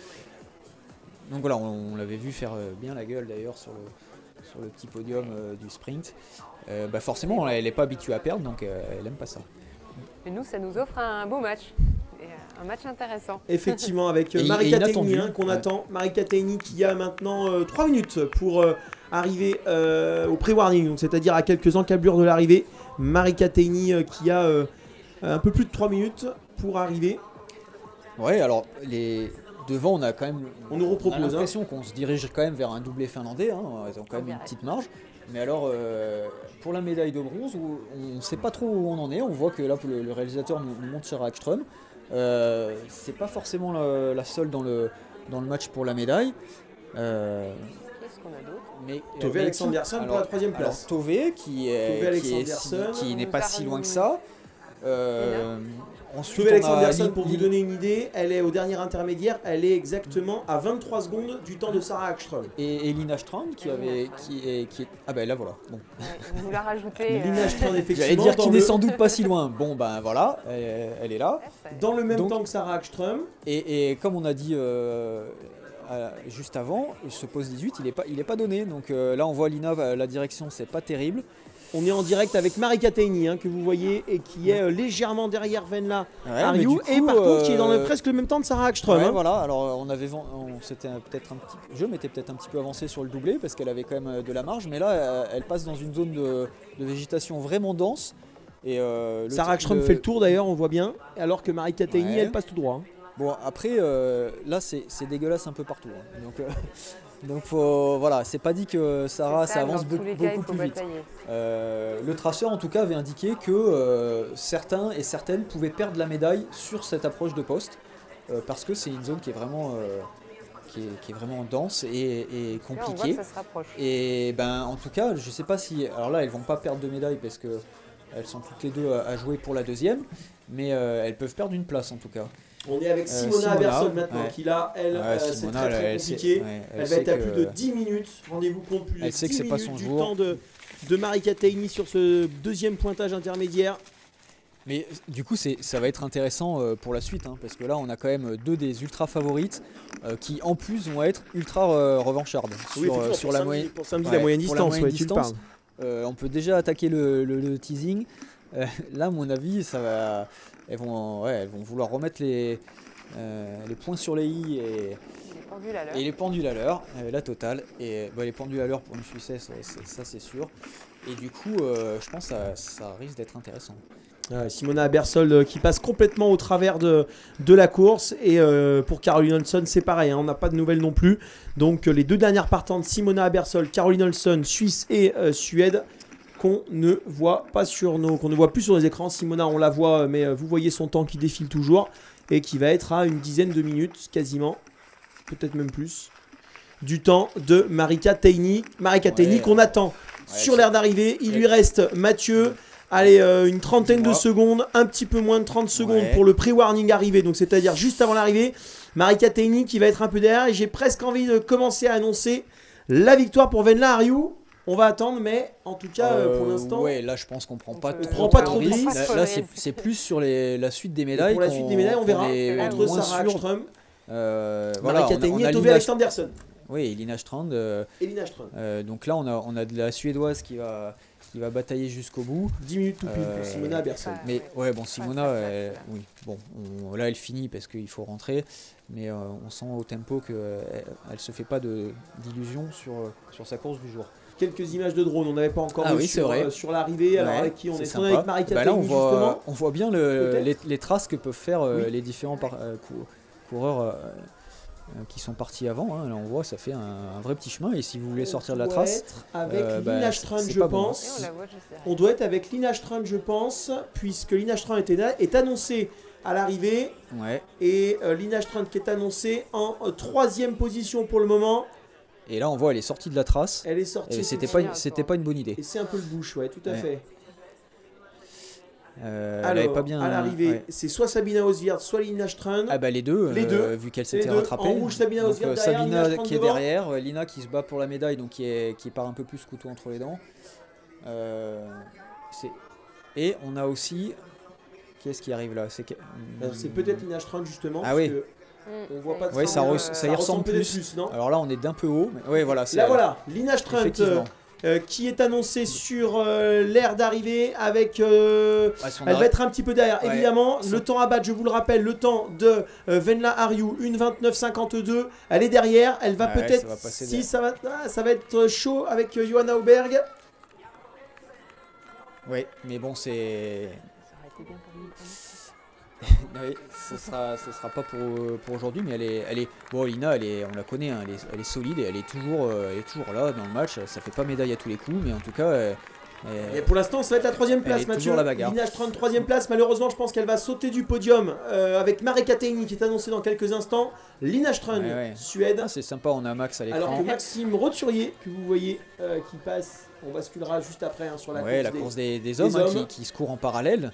voilà, on l'avait vu faire bien la gueule d'ailleurs sur le petit podium du sprint. Forcément, elle n'est pas habituée à perdre, donc elle n'aime pas ça. Et nous, ça nous offre un beau match. Et un match intéressant. Effectivement, avec Marika Teini qu'on attend. Marika Teini qui a maintenant 3 minutes pour arriver au pré-warning, c'est-à-dire à quelques encablures de l'arrivée. Marika Teini qui a un peu plus de 3 minutes pour arriver. Ouais, alors devant, on a quand même l'impression qu'on se dirige quand même vers un doublé finlandais. Ils ont quand même une petite marge. Mais alors, pour la médaille de bronze, on ne sait pas trop où on en est. On voit que là, le réalisateur nous montre Sarah Ekström. C'est pas forcément la seule dans le match pour la médaille. Qu'est-ce qu'on a d'autre? Tove Alexanderson pour la 3e place. Tove qui n'est pas si loin que ça. Ensuite, Tove Alexanderson, pour vous donner une idée, elle est au dernier intermédiaire, elle est exactement à 23 secondes du temps de Sarah Ekström. Et Elina Strand qui est... Ah ben là voilà. Bon. On nous l'a rajouté. Elina Strand, effectivement. J'allais dire qu'il n'est sans doute pas si loin. Bon ben voilà, elle est là. Dans le même temps que Sarah Ekström. Et comme on a dit juste avant, ce poste 18 il est pas donné. Donc là on voit Lina, la direction c'est pas terrible. On est en direct avec Marika Teini que vous voyez et qui est légèrement derrière Venla Ariou et par contre qui est dans presque le même temps de Sarah Ekström. Voilà, alors je m'étais peut-être un petit peu avancé sur le doublé parce qu'elle avait quand même de la marge, mais là elle passe dans une zone de végétation vraiment dense. Et Sarah Ekström fait le tour d'ailleurs, on voit bien, alors que Marika Teini elle passe tout droit. Bon, après, là, c'est dégueulasse un peu partout. Hein. Donc voilà, c'est pas dit que Sarah, ça avance beaucoup plus vite. Le traceur, en tout cas, avait indiqué que certains et certaines pouvaient perdre la médaille sur cette approche de poste, parce que c'est une zone qui est vraiment... qui est vraiment dense et compliquée. Là, on voit que ça se rapproche. Et ben, en tout cas, je sais pas si... Alors là, elles vont pas perdre de médaille parce que elles sont toutes les deux à jouer pour la deuxième, mais elles peuvent perdre une place en tout cas. On est avec Simona Aberson maintenant, qui là, c'est très compliqué. Elle va être à plus de 10 minutes, rendez-vous compte, plus de 10 minutes du temps de Marika Taini sur ce deuxième pointage intermédiaire. Mais du coup, ça va être intéressant pour la suite, hein, parce que là, on a quand même deux des ultra favorites qui, en plus, vont être ultra revanchardes sur la moyenne. Pour samedi, la moyenne distance, tu le parles. On peut déjà attaquer le teasing. Là, à mon avis, elles vont vouloir remettre les points sur les i et les pendules à l'heure, la totale. Et les pendules à l'heure pour une Suissesse, ça c'est sûr. Et du coup, je pense que ça risque d'être intéressant. Simona Aberson qui passe complètement au travers de la course, et pour Caroline Olsson c'est pareil, hein, on n'a pas de nouvelles non plus. Donc les deux dernières partantes, Simona Aberson, Caroline Olsson, Suisse et Suède, qu'on ne voit plus sur les écrans. Simona, on la voit, mais vous voyez son temps qui défile toujours et qui va être à une dizaine de minutes quasiment, peut-être même plus, du temps de Marika Taini. Taini qu'on attend sur l'aire d'arrivée. Il lui reste Mathieu. Allez, une trentaine de secondes, un petit peu moins de 30 secondes pour le pré-warning arrivé, donc c'est-à-dire juste avant l'arrivée. Marika Taini qui va être un peu derrière, et j'ai presque envie de commencer à annoncer la victoire pour Venla Ariou. On va attendre, mais en tout cas, pour l'instant... Ouais, là je pense qu'on prend pas trop de risques. Là c'est plus sur la suite des médailles. Pour la suite des médailles, on verra, entre Sarah Ekström, Marika Taini et Tove Alexandersson. Oui, Elina Strand. Donc là, on a de la Suédoise qui va batailler jusqu'au bout. 10 minutes tout pile pour Simona Aberson. Mais ouais, bon, Simona, oui, bon, là elle finit parce qu'il faut rentrer, mais on sent au tempo qu'elle se fait pas d'illusions sur sa course du jour. Quelques images de drone, on n'avait pas encore vu sur l'arrivée. Alors avec qui on est avec Marika Taini, là, justement. On voit bien les traces que peuvent faire les différents coureurs qui sont partis avant, hein. Là on voit ça fait un vrai petit chemin, et si vous voulez sortir de la trace, avec Lina Strand, je pense. On doit être avec Lina Strand, je pense, puisque Lina Strand est annoncée à l'arrivée, et Lina Strand qui est annoncée en 3e position pour le moment. Et là on voit elle est sortie de la trace. Elle est sortie. C'était pas une bonne idée. Et c'est un peu le bouche, tout à fait. Alors, pas bien, à l'arrivée, c'est soit Sabina Oswald, soit Lina Strand. Ah bah les deux, vu qu'elle s'était rattrapée. En rouge, Sabina Oswald derrière, Sabina qui est derrière, Lina qui se bat pour la médaille, donc qui part un peu plus couteau entre les dents. Et on a aussi, qui est-ce qui arrive là? C'est peut-être Lina Strand justement. Ah oui. On voit pas de ça y ressemble plus. Non, alors là on est d'un peu haut, mais ouais, voilà. Là voilà, Lina Strand. Qui est annoncée sur l'aire d'arrivée avec... elle va être un petit peu derrière, évidemment. Le temps à battre, je vous le rappelle, le temps de Venla Ariou, 1:29.52. Elle est derrière, elle va peut-être... Ça va être chaud avec Johanna Auberg. Oui, mais bon, c'est... Oui, ce sera pas pour aujourd'hui, mais elle est bon. Lina, on la connaît, hein, elle est solide, et elle est toujours là dans le match. Ça fait pas médaille à tous les coups, mais en tout cas. Et pour l'instant, ça va être la 3e place, Mathieu. Lina Strand, 3e place. Malheureusement, je pense qu'elle va sauter du podium avec Marika Taini qui est annoncée dans quelques instants. Lina Strand, Suède. C'est sympa, on a Max à l'écran. Alors que Maxime Roturier, que vous voyez, qui passe, on basculera juste après sur la course des hommes. Qui se courent en parallèle.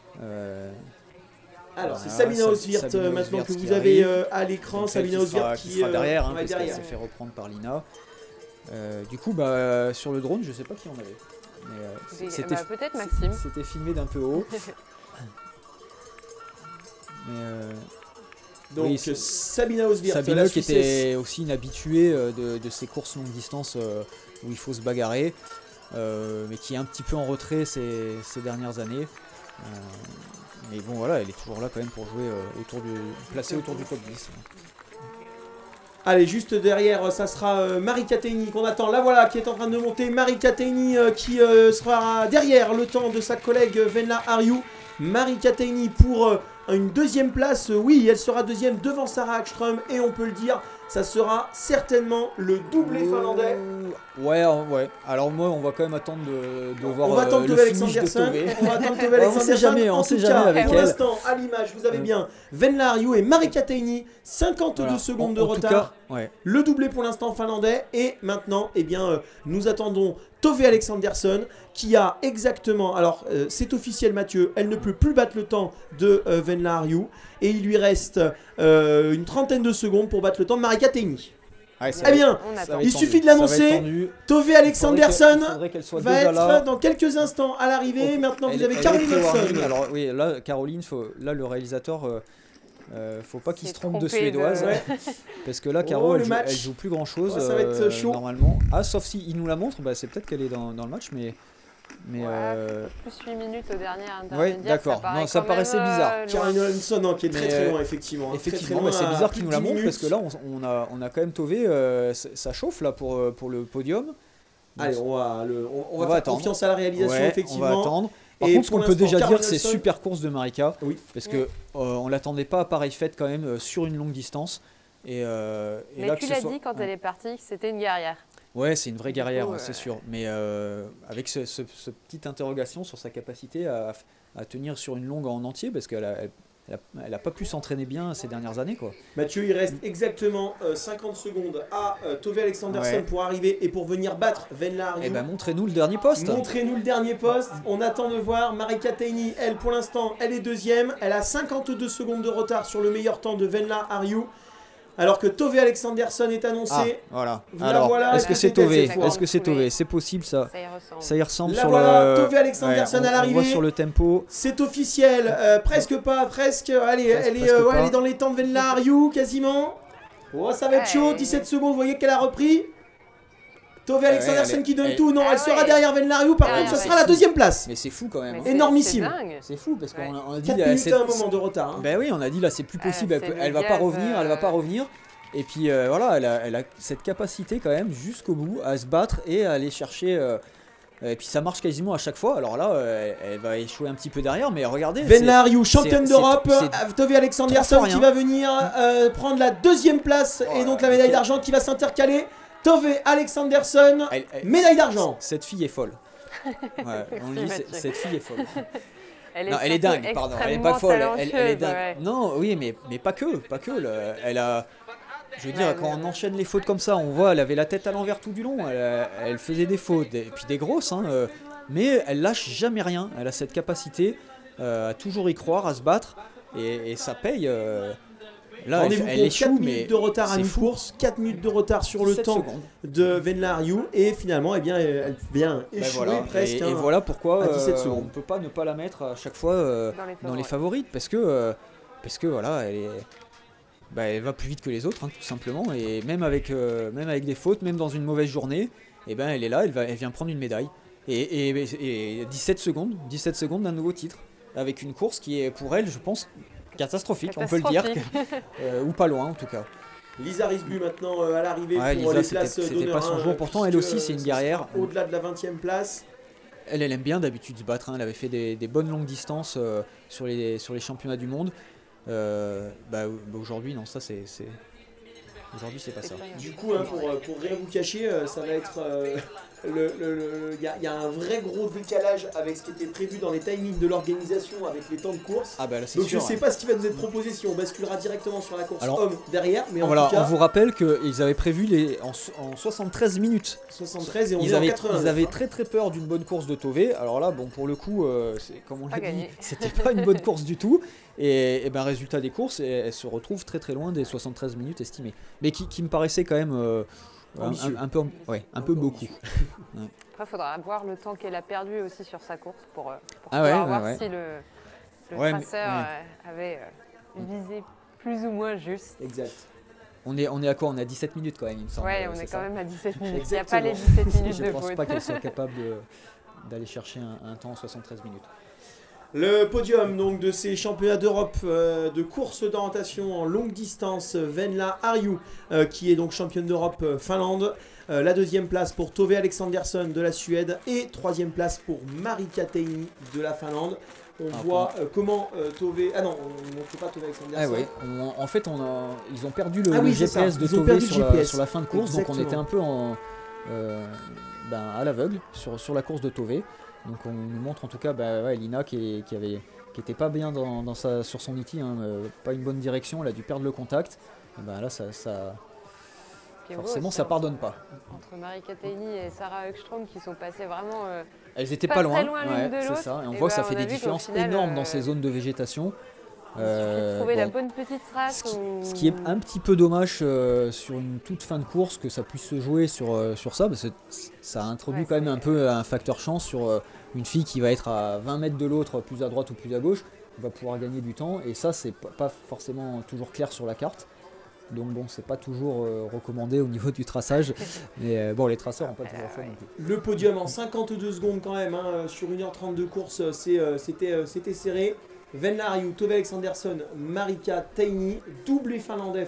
Alors c'est Sabina Oswald maintenant que vous avez à l'écran. Sabina Oswald qui sera derrière, parce qu'elle s'est fait reprendre par Lina. Du coup, sur le drone, je sais pas qui en avait. C'était peut-être Maxime. C'était filmé d'un peu haut. Donc Sabina Oswald, Sabina qui était aussi une habituée de ces courses longue distance où il faut se bagarrer, mais qui est un petit peu en retrait ces dernières années. Mais bon, voilà, elle est toujours là quand même pour jouer placée autour du top 10. Allez, juste derrière, ça sera Marika Taini qu'on attend. Là voilà, qui est en train de monter. Marika Taini qui sera derrière le temps de sa collègue Venla Ariou. Marika Taini pour une deuxième place. Oui, elle sera deuxième devant Sarah Hagström. Et on peut le dire, ça sera certainement le doublé finlandais. Ouais. Alors moi, on va quand même attendre de voir On va attendre le Tove finish de Alexandersson. Tove. On va attendre Tove Alexandersson. On En sait tout jamais cas, avec pour elle. l'instant, à l'image, vous avez bien Venla Ariou et Marika Teini, 52 Voilà. secondes de En tout retard. cas, ouais. Le doublé pour l'instant finlandais. Et maintenant, eh bien, nous attendons Tove Alexandersson qui a exactement... Alors, c'est officiel Mathieu, elle ne peut plus battre le temps de Venla Ariou. Et il lui reste une trentaine de secondes pour battre le temps de Marika Teini. Ouais, Eh bien, On ça attend. va être il tendu. suffit de Ça va l'annoncer. être tendu. Tove Il Alexandersson faudrait qu'elle soit va déjà être là. dans quelques instants à l'arrivée. Maintenant, vous Elle- avez elle est Caroline pré-warning. Olsson. Alors oui, là, Caroline, là, le réalisateur, faut pas qu'il se C'est trompe de trompé suédoise. Ouais. Parce que là, Oh, Caro, le match. elle joue plus grand chose Ouais, ça va être chaud. normalement. Ah, sauf si il nous la montre, bah, c'est peut-être qu'elle est dans le match, mais Plus 8 minutes au dernier ouais, intermédiaire. d'accord. Non, ça paraissait bizarre. Caroline Olsson, non, qui est très Mais, très loin, effectivement. hein. Effectivement, très, bah, très c'est loin, à bizarre plus qu'il nous de la 10 montre minutes. parce que là, on a quand même Tove, ça chauffe là pour le podium. Allez, on va va faire attendre. confiance à la réalisation, Ouais, on va effectivement. attendre. Par Et contre, ce pour qu'on peut l'instant, déjà Caroline dire, c'est Olsson- super course de Marika. Oui. Parce que on l'attendait pas à pareille fête quand même sur une longue distance. Et Mais là, tu que l'as ce soit- dit quand ouais. elle est partie que c'était une guerrière. Ouais, c'est une vraie Du coup, guerrière, c'est sûr. Mais avec ce petite interrogation sur sa capacité à tenir sur une longue en entier, parce qu'elle a pas pu s'entraîner bien ces dernières années, quoi. Mathieu, il reste exactement 50 secondes à Tove Alexandersson Ouais. pour arriver et pour venir battre Venla Ariou. Eh ben, montrez-nous le dernier poste. Montrez-nous le dernier poste. On attend de voir. Marika Teini, elle, pour l'instant, elle est deuxième. Elle a 52 secondes de retard sur le meilleur temps de Venla Ariou. Alors que Tove Alexandersson est annoncé. Ah, voilà. La Alors, voilà, est-ce que c'est c'est Tove? elle, cette fois. Est-ce que c'est Tove? C'est possible, ça. Ça y ressemble. Ça y ressemble La sur voilà, le. Tove Alexandersson à on voit l'arrivée. sur le tempo. C'est officiel. Presque pas, presque. Allez, Presque, elle est, presque pas. elle est dans les temps de Venla Ariou, quasiment. Oh, ça va être chaud. Ouais. 17 secondes. Vous voyez qu'elle a repris. Tove Alexandersson elle est- qui donne elle- tout. Non, Ah elle sera ouais. derrière Venla Ariou. Par Derrière, contre, ça ouais. sera la deuxième place. Mais c'est fou quand même. Mais hein. c'est- énormissime. C'est dingue. C'est fou parce qu'on Ouais. a dit 4 là, minutes c'est- à un moment de retard. hein. Ben oui, on a dit là c'est plus possible, c'est elle le va pas gaz, revenir, elle va pas revenir. Et puis voilà, elle a cette capacité quand même jusqu'au bout à se battre et à aller chercher. Et puis ça marche quasiment à chaque fois. Alors là, elle va échouer un petit peu derrière, mais regardez. Venla Ariou, championne c'est- d'Europe. c'est Tove Alexandersson trois fois qui rien. va venir prendre la deuxième place et donc la médaille d'argent qui va s'intercaler. Tove Alexandersson, médaille d'argent. Cette fille est folle. Ouais, on le dit, Mathieu. cette fille est folle. Elle est, Non, elle est surtout dingue, pardon. Elle est pas extrêmement folle. Elle est talentueuse, dingue. ouais. Non, oui, mais pas que. Elle a. Je veux dire, Ouais, quand mais- on enchaîne les fautes comme ça, on voit, elle avait la tête à l'envers tout du long. Elle faisait des fautes, et puis des grosses, hein, mais elle lâche jamais rien. Elle a cette capacité à toujours y croire, à se battre, et ça paye. Là, Rendez-vous elle compte, échoue, 4 mais minutes de retard à c'est une fou. course, 4 minutes de retard sur le 17 temps secondes. de Venla Ariou et finalement eh bien, elle vient Ben échouer voilà. presque. Et hein. voilà pourquoi à 17 on secondes. ne peut pas ne pas la mettre à chaque fois dans les favoris. favorites parce que voilà, elle va plus vite que les autres, hein, tout simplement. Et même avec des fautes, même dans une mauvaise journée, eh ben, elle est là, elle vient prendre une médaille. Et 17 secondes d'un nouveau titre. Avec une course qui est pour elle, je pense, catastrophique, on peut le dire. Ou pas loin en tout cas. Lisa Risbu maintenant à l'arrivée Ouais, pour Lisa, les places c'était d'honneur. pas son hein, jour. Pourtant, elle puisque, aussi, c'est une ça guerrière. sera Au-delà de la 20e place. Elle aime bien d'habitude se battre, hein. Elle avait fait des bonnes longues distances sur les championnats du monde. Aujourd'hui, non, ça c'est... Aujourd'hui, c'est pas ça. Du coup, hein, pour rien vous cacher, ça va être... Il y a un vrai gros décalage avec ce qui était prévu dans les timings de l'organisation, avec les temps de course. Ah bah là, c'est Donc sûr. je sais pas ce qui va nous être proposé si on basculera directement sur la course Alors, homme derrière, mais en Voilà, tout cas, on vous rappelle qu'ils avaient prévu en 73 minutes. 73 et on Ils est en avaient, 89. ils avaient très peur d'une bonne course de Tove. Alors là, bon, pour le coup, comme on l'a Pas dit, gagné. c'était pas une bonne course du tout. Et ben, résultat des courses, elle se retrouve très loin des 73 minutes estimées. Mais qui me paraissait quand même Ambitieux. un peu beaucoup. Après, il faudra voir le temps qu'elle a perdu aussi sur sa course pour Ah ouais, pouvoir voir ouais. si le Ouais, mais- traceur ouais. avait visé plus ou moins juste. Exact. On est à quoi? On est à 17 minutes quand même, il me semble. Ouais, on c'est est ça. quand même à 17 minutes. Il n'y a Exactement. pas les 17 minutes Je de pense faute. pas qu'elle soit capable d'aller chercher un temps en 73 minutes. Le podium donc de ces championnats d'Europe de course d'orientation en longue distance, Venla Ariou qui est donc championne d'Europe Finlande. La deuxième place pour Tove Alexandersson de la Suède et troisième place pour Marika Teini de la Finlande. On voit comment Tove... Ah non, on ne montre pas Tove Alexandersson. Ouais. En fait, ils ont perdu le oui, GPS de Ils ont Tove perdu le GPS. sur la fin de course, Exactement. donc on était un peu à l'aveugle sur la course de Tove. Donc on nous montre en tout cas Elina qui était pas bien sur son ITI, pas une bonne direction, elle a dû perdre le contact. Et là, forcément, ça pardonne pas. Entre Marika Taini et Sarah Högström qui sont passées vraiment Elles étaient pas pas très loin, loin l'une de c'est l'autre. ça. Et on Et voit que ça on fait a des vu qu'au différences final, énormes dans ces zones de végétation. il suffit de trouver la Bon, bonne petite trace. Ce qui est un petit peu dommage sur une toute fin de course que ça puisse se jouer sur ça, parce que ça introduit quand même un peu un facteur chance sur une fille qui va être à 20 mètres de l'autre, plus à droite ou plus à gauche, va pouvoir gagner du temps, et ça c'est pas forcément toujours clair sur la carte. Donc bon, c'est pas toujours recommandé au niveau du traçage, mais les traceurs n'ont pas toujours fait non plus. Le podium en 52 secondes quand même, sur 1h30 de course, c'était serré. Venla Ariou, Tove Alexandersson, Marika Taini, doublé finlandais,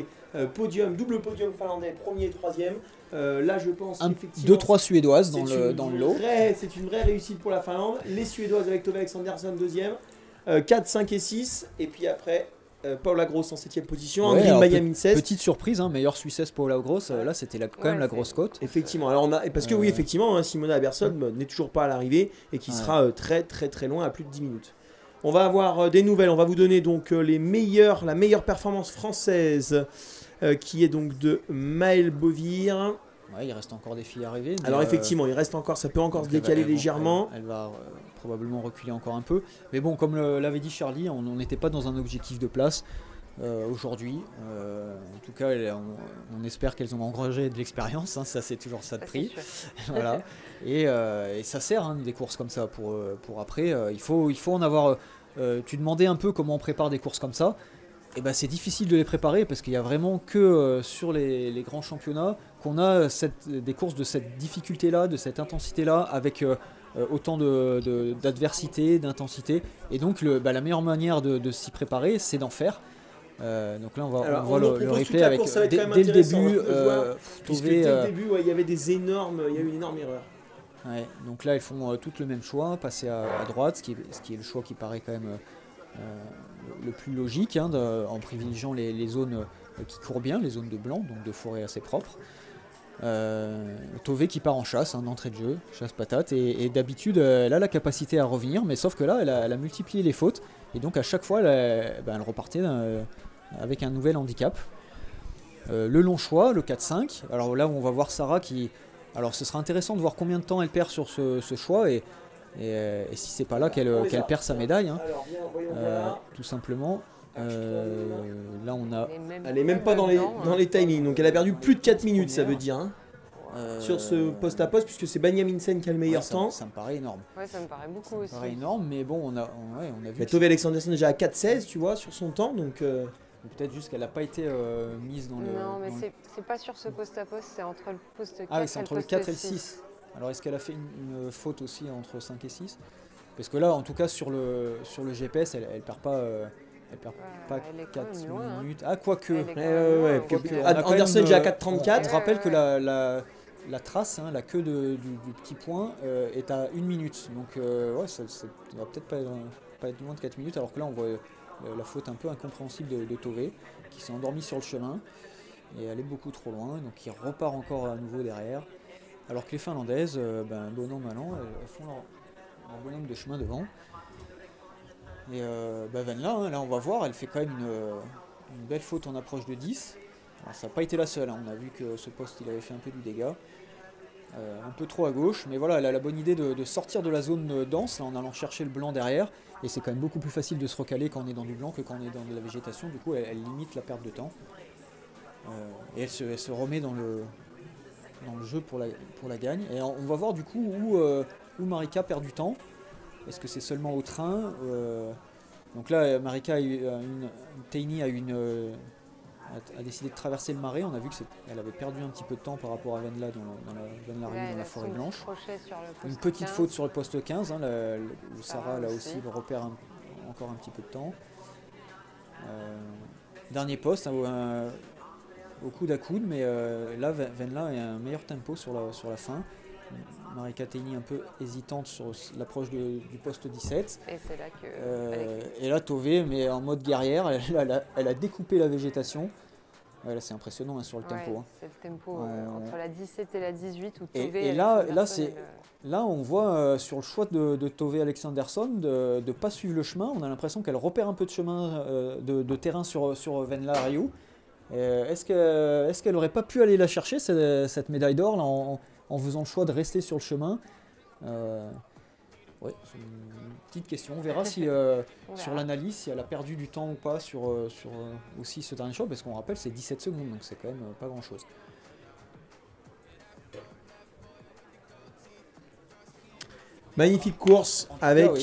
double podium finlandais, premier et troisième. Là je pense effectivement 2-3 suédoises dans le lot. C'est une vraie réussite pour la Finlande. Les suédoises avec Tove Alexandersson deuxième, 4, 5 et 6, et puis après Paula Gross en 7ème position, Ingrid Maia-Minces. Petite surprise, meilleure Suissesse Paula Gross, là c'était quand même la grosse cote. Effectivement, alors parce que oui, effectivement, Simona Aberson n'est toujours pas à l'arrivée et qui sera très très très loin, à plus de 10 minutes. On va avoir des nouvelles, on va vous donner donc la meilleure performance française qui est donc de Maëlle Bovir. Ouais, il reste encore des filles à arriver. Alors effectivement, il reste encore, ça peut encore se décaler légèrement. Elle va probablement reculer encore un peu. Mais bon, comme l'avait dit Charlie, on n'était pas dans un objectif de place aujourd'hui. En tout cas, on espère qu'elles ont engrangé de l'expérience. Ça, c'est toujours ça de prix. Voilà. Et ça sert des courses comme ça pour après. Il faut en avoir. Tu demandais un peu comment on prépare des courses comme ça. Et c'est difficile de les préparer parce qu'il n'y a vraiment que sur les grands championnats qu'on a des courses de cette difficulté-là, de cette intensité-là, avec autant d'adversité, d'intensité. Et donc la meilleure manière de s'y préparer, c'est d'en faire. Donc là, on voit le replay avec dès le début. Puisque dès le début, il y avait il y a eu une énorme erreur. Ouais, donc là, elles font toutes le même choix, passer à droite, ce qui est le choix qui paraît quand même le plus logique, en privilégiant les zones qui courent bien, les zones de blanc, donc de forêt assez propre. Tove qui part en chasse d'entrée de jeu, chasse patate, et d'habitude elle a la capacité à revenir, mais sauf que là elle a multiplié les fautes, et donc à chaque fois elle repartait avec un nouvel handicap. Le long choix, le 4-5, alors là on va voir Sarah qui... Alors ce sera intéressant de voir combien de temps elle perd sur ce choix, et si c'est pas là qu'elle perd sa médaille, Alors, tout simplement. Là on a... Elle est même pas dans les timings, donc elle a perdu plus de 4 minutes, ça veut dire. Sur ce poste à poste, puisque c'est Benjaminsen qui a le meilleur temps. Ça me paraît énorme. Ouais, ça me paraît beaucoup aussi. Ça me paraît énorme, mais bon, on a vu. Tove Alexandersson déjà à 4,16, tu vois, sur son temps, donc... Peut-être juste qu'elle n'a pas été mise dans le... Non, mais c'est pas sur ce poste à poste, c'est entre le poste 4 c'est entre le 4 et le 6. Alors est-ce qu'elle a fait une faute aussi entre 5 et 6 ? Parce que là, en tout cas, sur le GPS, elle perd pas... Elle perd pas 4 minutes. Ah, quoique. Anderson déjà à 4,34. Je rappelle que la trace, la queue du petit point, est à 1 minute. Donc, ça va peut-être pas être loin de 4 minutes. Alors que là, on voit la faute un peu incompréhensible de Tove, qui s'est endormi sur le chemin. Et elle est beaucoup trop loin. Donc, il repart encore à nouveau derrière. Alors que les Finlandaises, bon an, mal an, elles font leur bonhomme de chemin devant. Et Venla, là on va voir, elle fait quand même une belle faute en approche de 10. Alors, ça n'a pas été la seule, on a vu que ce poste il avait fait un peu du dégât. Un peu trop à gauche, mais voilà, elle a la bonne idée de sortir de la zone dense là, en allant chercher le blanc derrière. Et c'est quand même beaucoup plus facile de se recaler quand on est dans du blanc que quand on est dans de la végétation. Du coup, elle limite la perte de temps. Et elle se remet dans le jeu pour la gagne. Et on va voir du coup où Marika perd du temps. Est-ce que c'est seulement au train Donc là, Marika Taini a décidé de traverser le marais. On a vu qu'elle avait perdu un petit peu de temps par rapport à Venla dans la forêt blanche. Une petite faute sur le poste 15. Sarah là aussi repère encore un petit peu de temps. Dernier poste au coude à coude, mais là Venla a un meilleur tempo sur la fin. Marie-Caténie un peu hésitante sur l'approche du poste 17. Et c'est là que. Et là, Tové, mais en mode guerrière, elle a découpé la végétation. Ouais, là, c'est impressionnant hein, sur le tempo. Hein. C'est le tempo entre la 17 et la 18 où Tové. Et là, on voit sur le choix de Tové Alexandersson de ne pas suivre le chemin. On a l'impression qu'elle repère un peu de chemin de terrain sur Venla Ariou. Est-ce qu'elle n'aurait pas pu aller la chercher, cette médaille d'or, là, en faisant le choix de rester sur le chemin Ouais, c'est une petite question. On verra si sur l'analyse, si elle a perdu du temps ou pas sur aussi ce dernier choix, parce qu'on rappelle, c'est 17 secondes, donc c'est quand même pas grand-chose. Magnifique course avec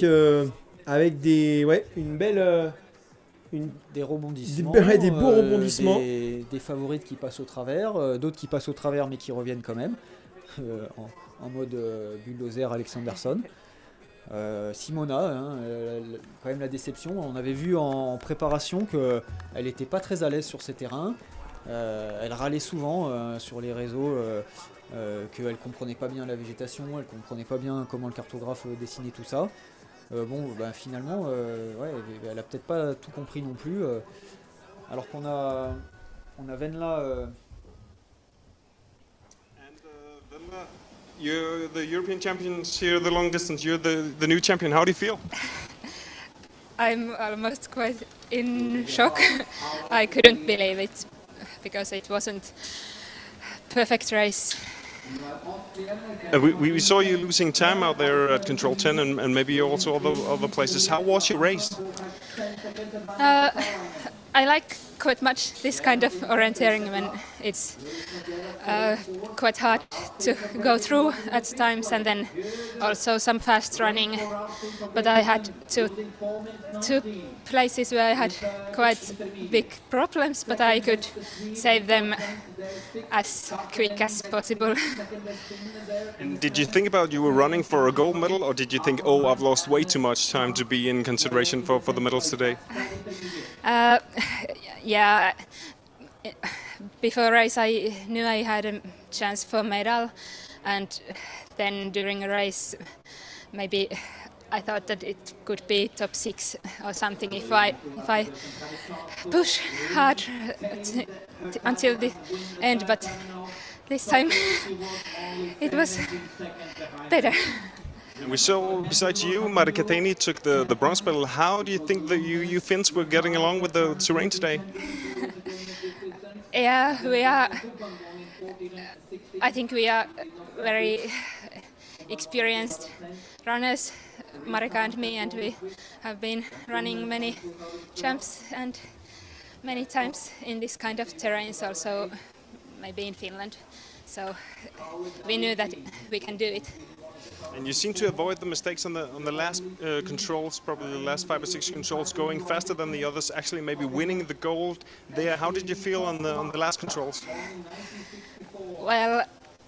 une belle... Des rebondissements, des beaux rebondissements. Des favorites qui passent au travers, d'autres qui passent au travers mais qui reviennent quand même, en mode bulldozer Alexandersson. Simona, hein, quand même la déception. On avait vu en préparation qu'elle n'était pas très à l'aise sur ces terrains. Elle râlait souvent sur les réseaux qu'elle ne comprenait pas bien la végétation, elle ne comprenait pas bien comment le cartographe dessinait tout ça. Finalement, elle n'a peut-être pas tout compris non plus. Alors qu'on a Venla. You're the European champions here, the long distance. You're the new champion. How do you feel? I'm almost quite in shock. I couldn't believe it because it wasn't perfect race. We saw you losing time out there at Control 10 and maybe also other places. How was your race? I like quite much this kind of orienteering when it's quite hard to go through at times, and then also some fast running. But I had two places where I had quite big problems, but I could save them as quick as possible. And did you think about you were running for a gold medal, or did you think, oh, I've lost way too much time to be in consideration for the medals today? Yeah, before race I knew I had a chance for medal, and then during a race maybe I thought that it could be top 6 or something if I push hard until the end, but this time it was better. We saw, besides you, Marie-Caténie took the bronze medal. How do you think that you Finns were getting along with the terrain today? Yeah, we are. I think we are very experienced runners, Marika and me, and we have been running many champs and many times in this kind of terrains, also maybe in Finland. So we knew that we can do it. And you seem to avoid the mistakes on the last controls, probably the last 5 or 6 controls, going faster than the others, actually maybe winning the gold there. How did you feel on the last controls? Well,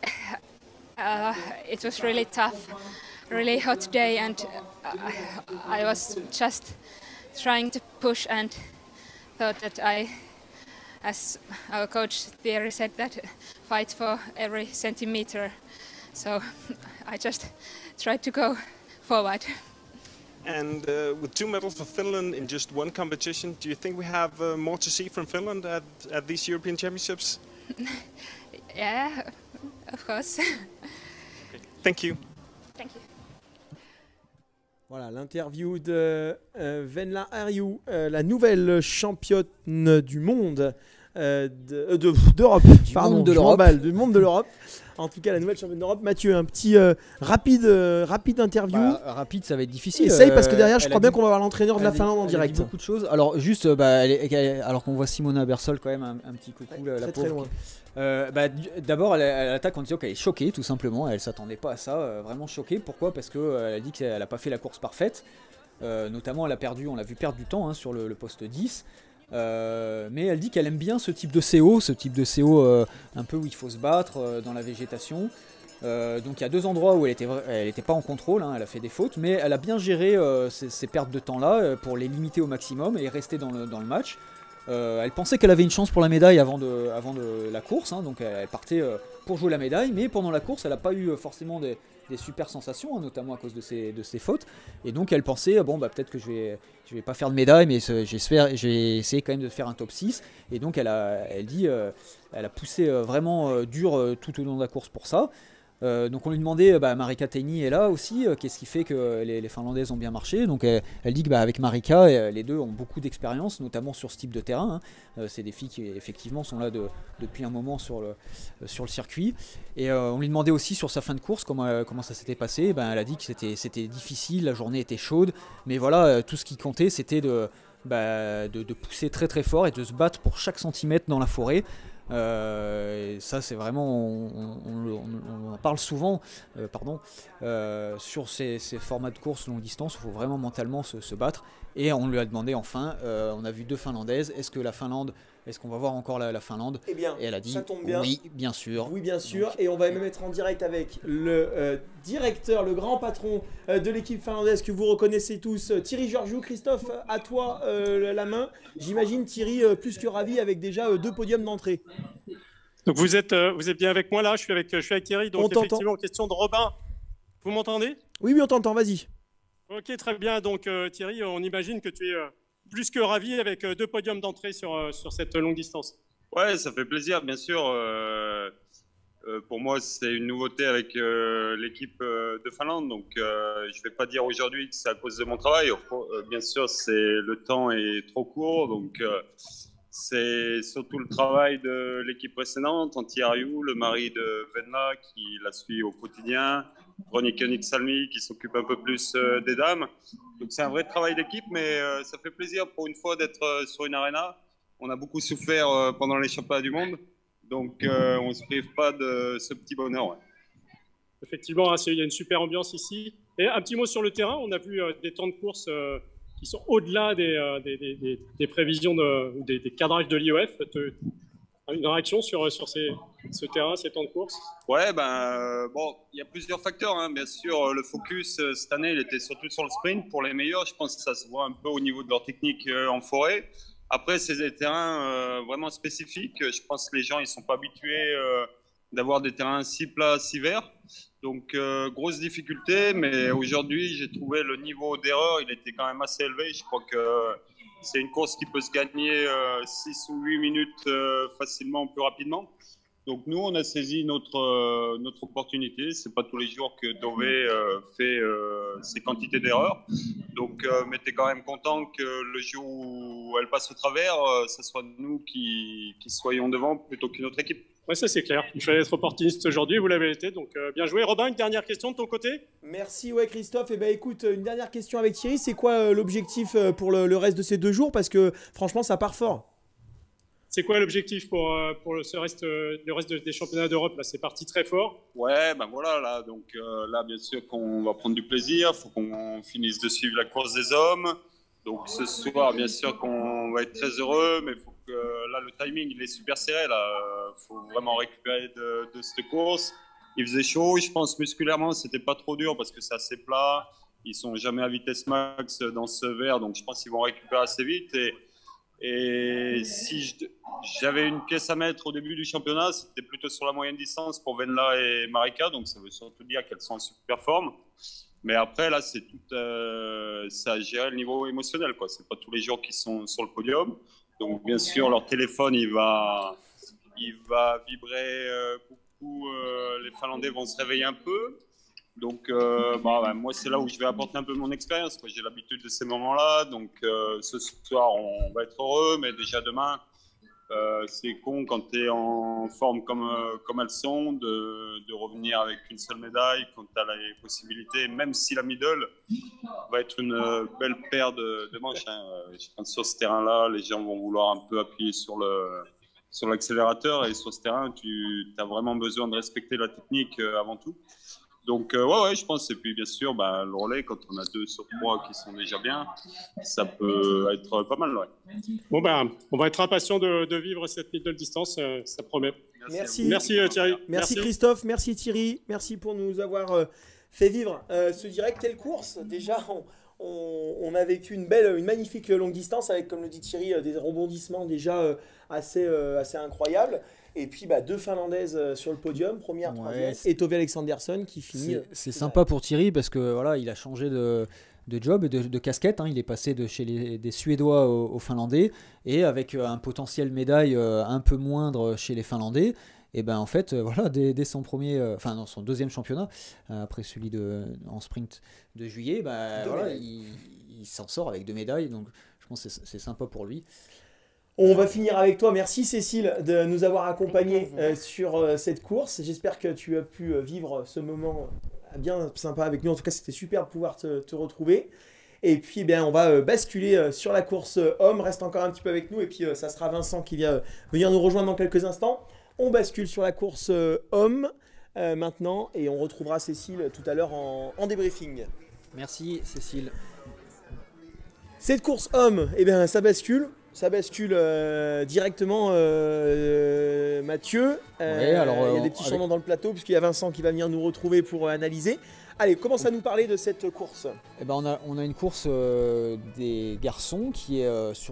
it was really tough, really hot day, and I was just trying to push and thought that as our coach Thierry said, that fight for every centimeter. So I just tried to go forward. And with 2 medals for Finland in just 1 competition, do you think we have more to see from Finland at these European Championships? Yeah, of course. Okay. Thank you. Thank you. Voilà l'interview de Venla Ariou, la nouvelle championne du monde d'Europe, du monde de l'Europe. En tout cas, la nouvelle championne d'Europe. Mathieu, un petit rapide interview. Rapide, ça va être difficile. Essaye parce que derrière, je crois bien qu'on va avoir l'entraîneur de la Finlande en direct. Beaucoup de choses. Alors juste, alors qu'on voit Simona Bersol quand même, un petit coucou, la pauvre. Très loin. D'abord, elle attaque en disant qu'elle est choquée, tout simplement. Elle s'attendait pas à ça, vraiment choquée. Pourquoi ? Parce qu'elle a dit qu'elle n'a pas fait la course parfaite. Notamment, on l'a vu perdre du temps sur le poste 10. Mais elle dit qu'elle aime bien ce type de CO, un peu où il faut se battre dans la végétation. Donc il y a 2 endroits où elle était pas en contrôle, elle a fait des fautes, mais elle a bien géré ces pertes de temps-là pour les limiter au maximum et rester dans le match. Elle pensait qu'elle avait une chance pour la médaille avant de la course, donc elle partait pour jouer la médaille, mais pendant la course, elle n'a pas eu forcément des super sensations, hein, notamment à cause de ses fautes. Et donc elle pensait, bon, bah, peut-être que je vais pas faire de médaille, mais j'ai essayé quand même de faire un top 6. Et donc elle a poussé vraiment dur tout au long de la course pour ça. Donc on lui demandait, Marika Taini est là aussi, qu'est-ce qui fait que les Finlandaises ont bien marché. Donc elle dit qu'avec Marika, les deux ont beaucoup d'expérience, notamment sur ce type de terrain, hein. C'est des filles qui effectivement sont là depuis un moment sur le circuit. Et on lui demandait aussi sur sa fin de course comment ça s'était passé. Elle a dit que c'était difficile, la journée était chaude, mais voilà, tout ce qui comptait c'était de pousser très très fort et de se battre pour chaque centimètre dans la forêt. Et ça c'est vraiment, on en parle souvent sur ces formats de course longue distance où il faut vraiment mentalement se battre. Et on lui a demandé enfin, on a vu 2 Finlandaises, est-ce qu'on va voir encore la Finlande? Eh bien, et elle a dit ça tombe bien. Oui, bien sûr. Oui, bien sûr. Donc, et on va même être en direct avec le directeur, le grand patron de l'équipe finlandaise que vous reconnaissez tous, Thierry Georgiou. Christophe, à toi la main. J'imagine Thierry plus que ravi avec déjà 2 podiums d'entrée. Donc vous êtes bien avec moi là, je suis avec Thierry. Donc effectivement, question de Robin. Vous m'entendez? Oui, on t'entend, vas-y. Ok, très bien. Donc Thierry, on imagine que tu es plus que ravi avec 2 podiums d'entrée sur cette longue distance. Ouais, ça fait plaisir, bien sûr. Pour moi, c'est une nouveauté avec l'équipe de Finlande. Donc, je ne vais pas dire aujourd'hui que c'est à cause de mon travail. Bien sûr, le temps est trop court. Donc, c'est surtout le travail de l'équipe précédente, Antti Arju, le mari de Venla, qui la suit au quotidien. Ronny Koenig-Salmi, qui s'occupe un peu plus des dames. Donc, c'est un vrai travail d'équipe, mais ça fait plaisir pour une fois d'être sur une arena. On a beaucoup souffert pendant les championnats du monde, donc on ne se prive pas de ce petit bonheur. Ouais. Effectivement, il y a une super ambiance ici. Et un petit mot sur le terrain, on a vu des temps de course qui sont au-delà des prévisions ou des cadrages de l'IOF. Une réaction sur ce terrain, ces temps de course? Ouais, bon, il y a plusieurs facteurs, hein. Bien sûr, le focus cette année, il était surtout sur le sprint pour les meilleurs. Je pense que ça se voit un peu au niveau de leur technique en forêt. Après, c'est des terrains vraiment spécifiques. Je pense que les gens ils sont pas habitués d'avoir des terrains si plats, si verts. Donc, grosse difficulté. Mais aujourd'hui, j'ai trouvé le niveau d'erreur, il était quand même assez élevé. Je crois que c'est une course qui peut se gagner 6 ou 8 minutes facilement, plus rapidement. Donc, nous, on a saisi notre opportunité. C'est pas tous les jours que Dové fait ces quantités d'erreurs. Donc, mais t'es quand même content que le jour où elle passe au travers, ce soit nous qui soyons devant plutôt qu'une autre équipe. Oui, ça c'est clair. Il fallait être opportuniste aujourd'hui, vous l'avez été, donc bien joué. Robin, une dernière question de ton côté? Merci, Christophe. Et écoute, une dernière question avec Thierry. C'est quoi l'objectif pour le reste de ces 2 jours? Parce que franchement, ça part fort. C'est quoi l'objectif pour le reste des championnats d'Europe? Là, c'est parti très fort. Ouais, voilà, là, donc là, bien sûr qu'on va prendre du plaisir. Il faut qu'on finisse de suivre la course des hommes. Donc ce soir, bien sûr qu'on va être très heureux, mais il faut que là, le timing, il est super serré. Là, faut vraiment récupérer de cette course. Il faisait chaud, je pense musculairement, c'était pas trop dur parce que c'est assez plat. Ils sont jamais à vitesse max dans ce verre, donc je pense qu'ils vont récupérer assez vite. Et si j'avais une pièce à mettre au début du championnat, c'était plutôt sur la moyenne distance pour Venla et Marika, donc ça veut surtout dire qu'elles sont en super forme. Mais après, là, c'est tout ça à gérer le niveau émotionnel, quoi. C'est pas tous les jours qu'ils sont sur le podium. Donc, bien sûr, leur téléphone, il va vibrer beaucoup. Les Finlandais vont se réveiller un peu. Donc, moi, c'est là où je vais apporter un peu mon expérience, quoi. J'ai l'habitude de ces moments-là. Donc, ce soir, on va être heureux. Mais déjà demain, c'est con quand tu es en forme comme elles sont, de revenir avec une seule médaille, quand tu as les possibilités, même si la middle va être une belle paire de manches. Hein. Je pense que sur ce terrain-là, les gens vont vouloir un peu appuyer sur l'accélérateur. Et sur ce terrain, tu as vraiment besoin de respecter la technique avant tout. Donc, ouais, je pense. Et puis, bien sûr, le relais, quand on a 2 sur 3 qui sont déjà bien, ça peut être pas mal, ouais. Bon, on va être impatient de vivre cette middle distance, ça promet. Merci Thierry. Merci Christophe, merci Thierry, merci pour nous avoir fait vivre ce direct. Quelle course! Déjà, on a vécu une magnifique longue distance avec, comme le dit Thierry, des rebondissements déjà assez incroyables. Et puis 2 Finlandaises sur le podium, première, troisième. Ouais, Et Tove Alexandersson qui finit. C'est sympa pour Thierry parce que voilà, il a changé de job et de casquette. Il est passé de chez des Suédois aux Finlandais et avec un potentiel médaille un peu moindre chez les Finlandais. Et ben en fait, voilà, dès son dans son deuxième championnat, après celui en sprint de juillet, voilà, il s'en sort avec 2 médailles. Donc je pense que c'est sympa pour lui. On va finir avec toi. Merci Cécile de nous avoir accompagnés sur cette course. J'espère que tu as pu vivre ce moment bien sympa avec nous. En tout cas, c'était super de pouvoir te retrouver. Et puis, on va basculer sur la course homme. Reste encore un petit peu avec nous. Et puis, ça sera Vincent qui vient venir nous rejoindre dans quelques instants. On bascule sur la course homme maintenant. Et on retrouvera Cécile tout à l'heure en débriefing. Merci Cécile. Cette course homme, ça bascule. Ça bascule directement, Mathieu. Il y a des petits changements dans le plateau, puisqu'il y a Vincent qui va venir nous retrouver pour analyser. Allez, commence à nous parler de cette course. On a une course des garçons qui est sur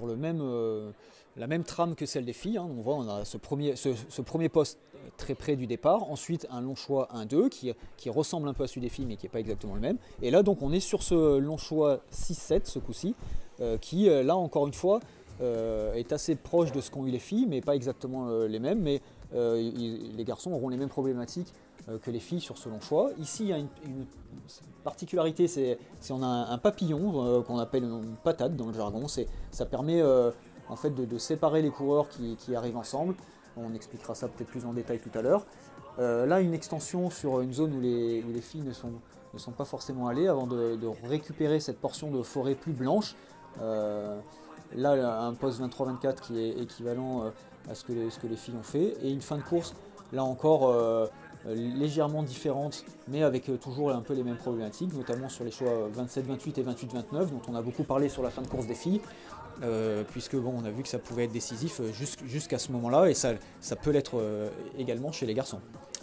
la même trame que celle des filles. On voit, on a ce premier poste très près du départ. Ensuite, un long choix 1-2 qui ressemble un peu à celui des filles, mais qui n'est pas exactement le même. Et là, donc, on est sur ce long choix 6-7, ce coup-ci, qui, là, encore une fois, est assez proche de ce qu'ont eu les filles, mais pas exactement les mêmes. Mais les garçons auront les mêmes problématiques que les filles sur ce long choix. Ici, il y a une particularité, c'est on a un papillon qu'on appelle une patate dans le jargon. Ça permet en fait de séparer les coureurs qui arrivent ensemble. On expliquera ça peut-être plus en détail tout à l'heure. Là, une extension sur une zone où les filles ne sont pas forcément allées avant de récupérer cette portion de forêt plus blanche. Là, un poste 23-24 qui est équivalent à ce que les filles ont fait. Et une fin de course, là encore, légèrement différente, mais avec toujours un peu les mêmes problématiques, notamment sur les choix 27-28 et 28-29, dont on a beaucoup parlé sur la fin de course des filles, puisque on a vu que ça pouvait être décisif jusqu'à ce moment-là, et ça peut l'être également chez les garçons.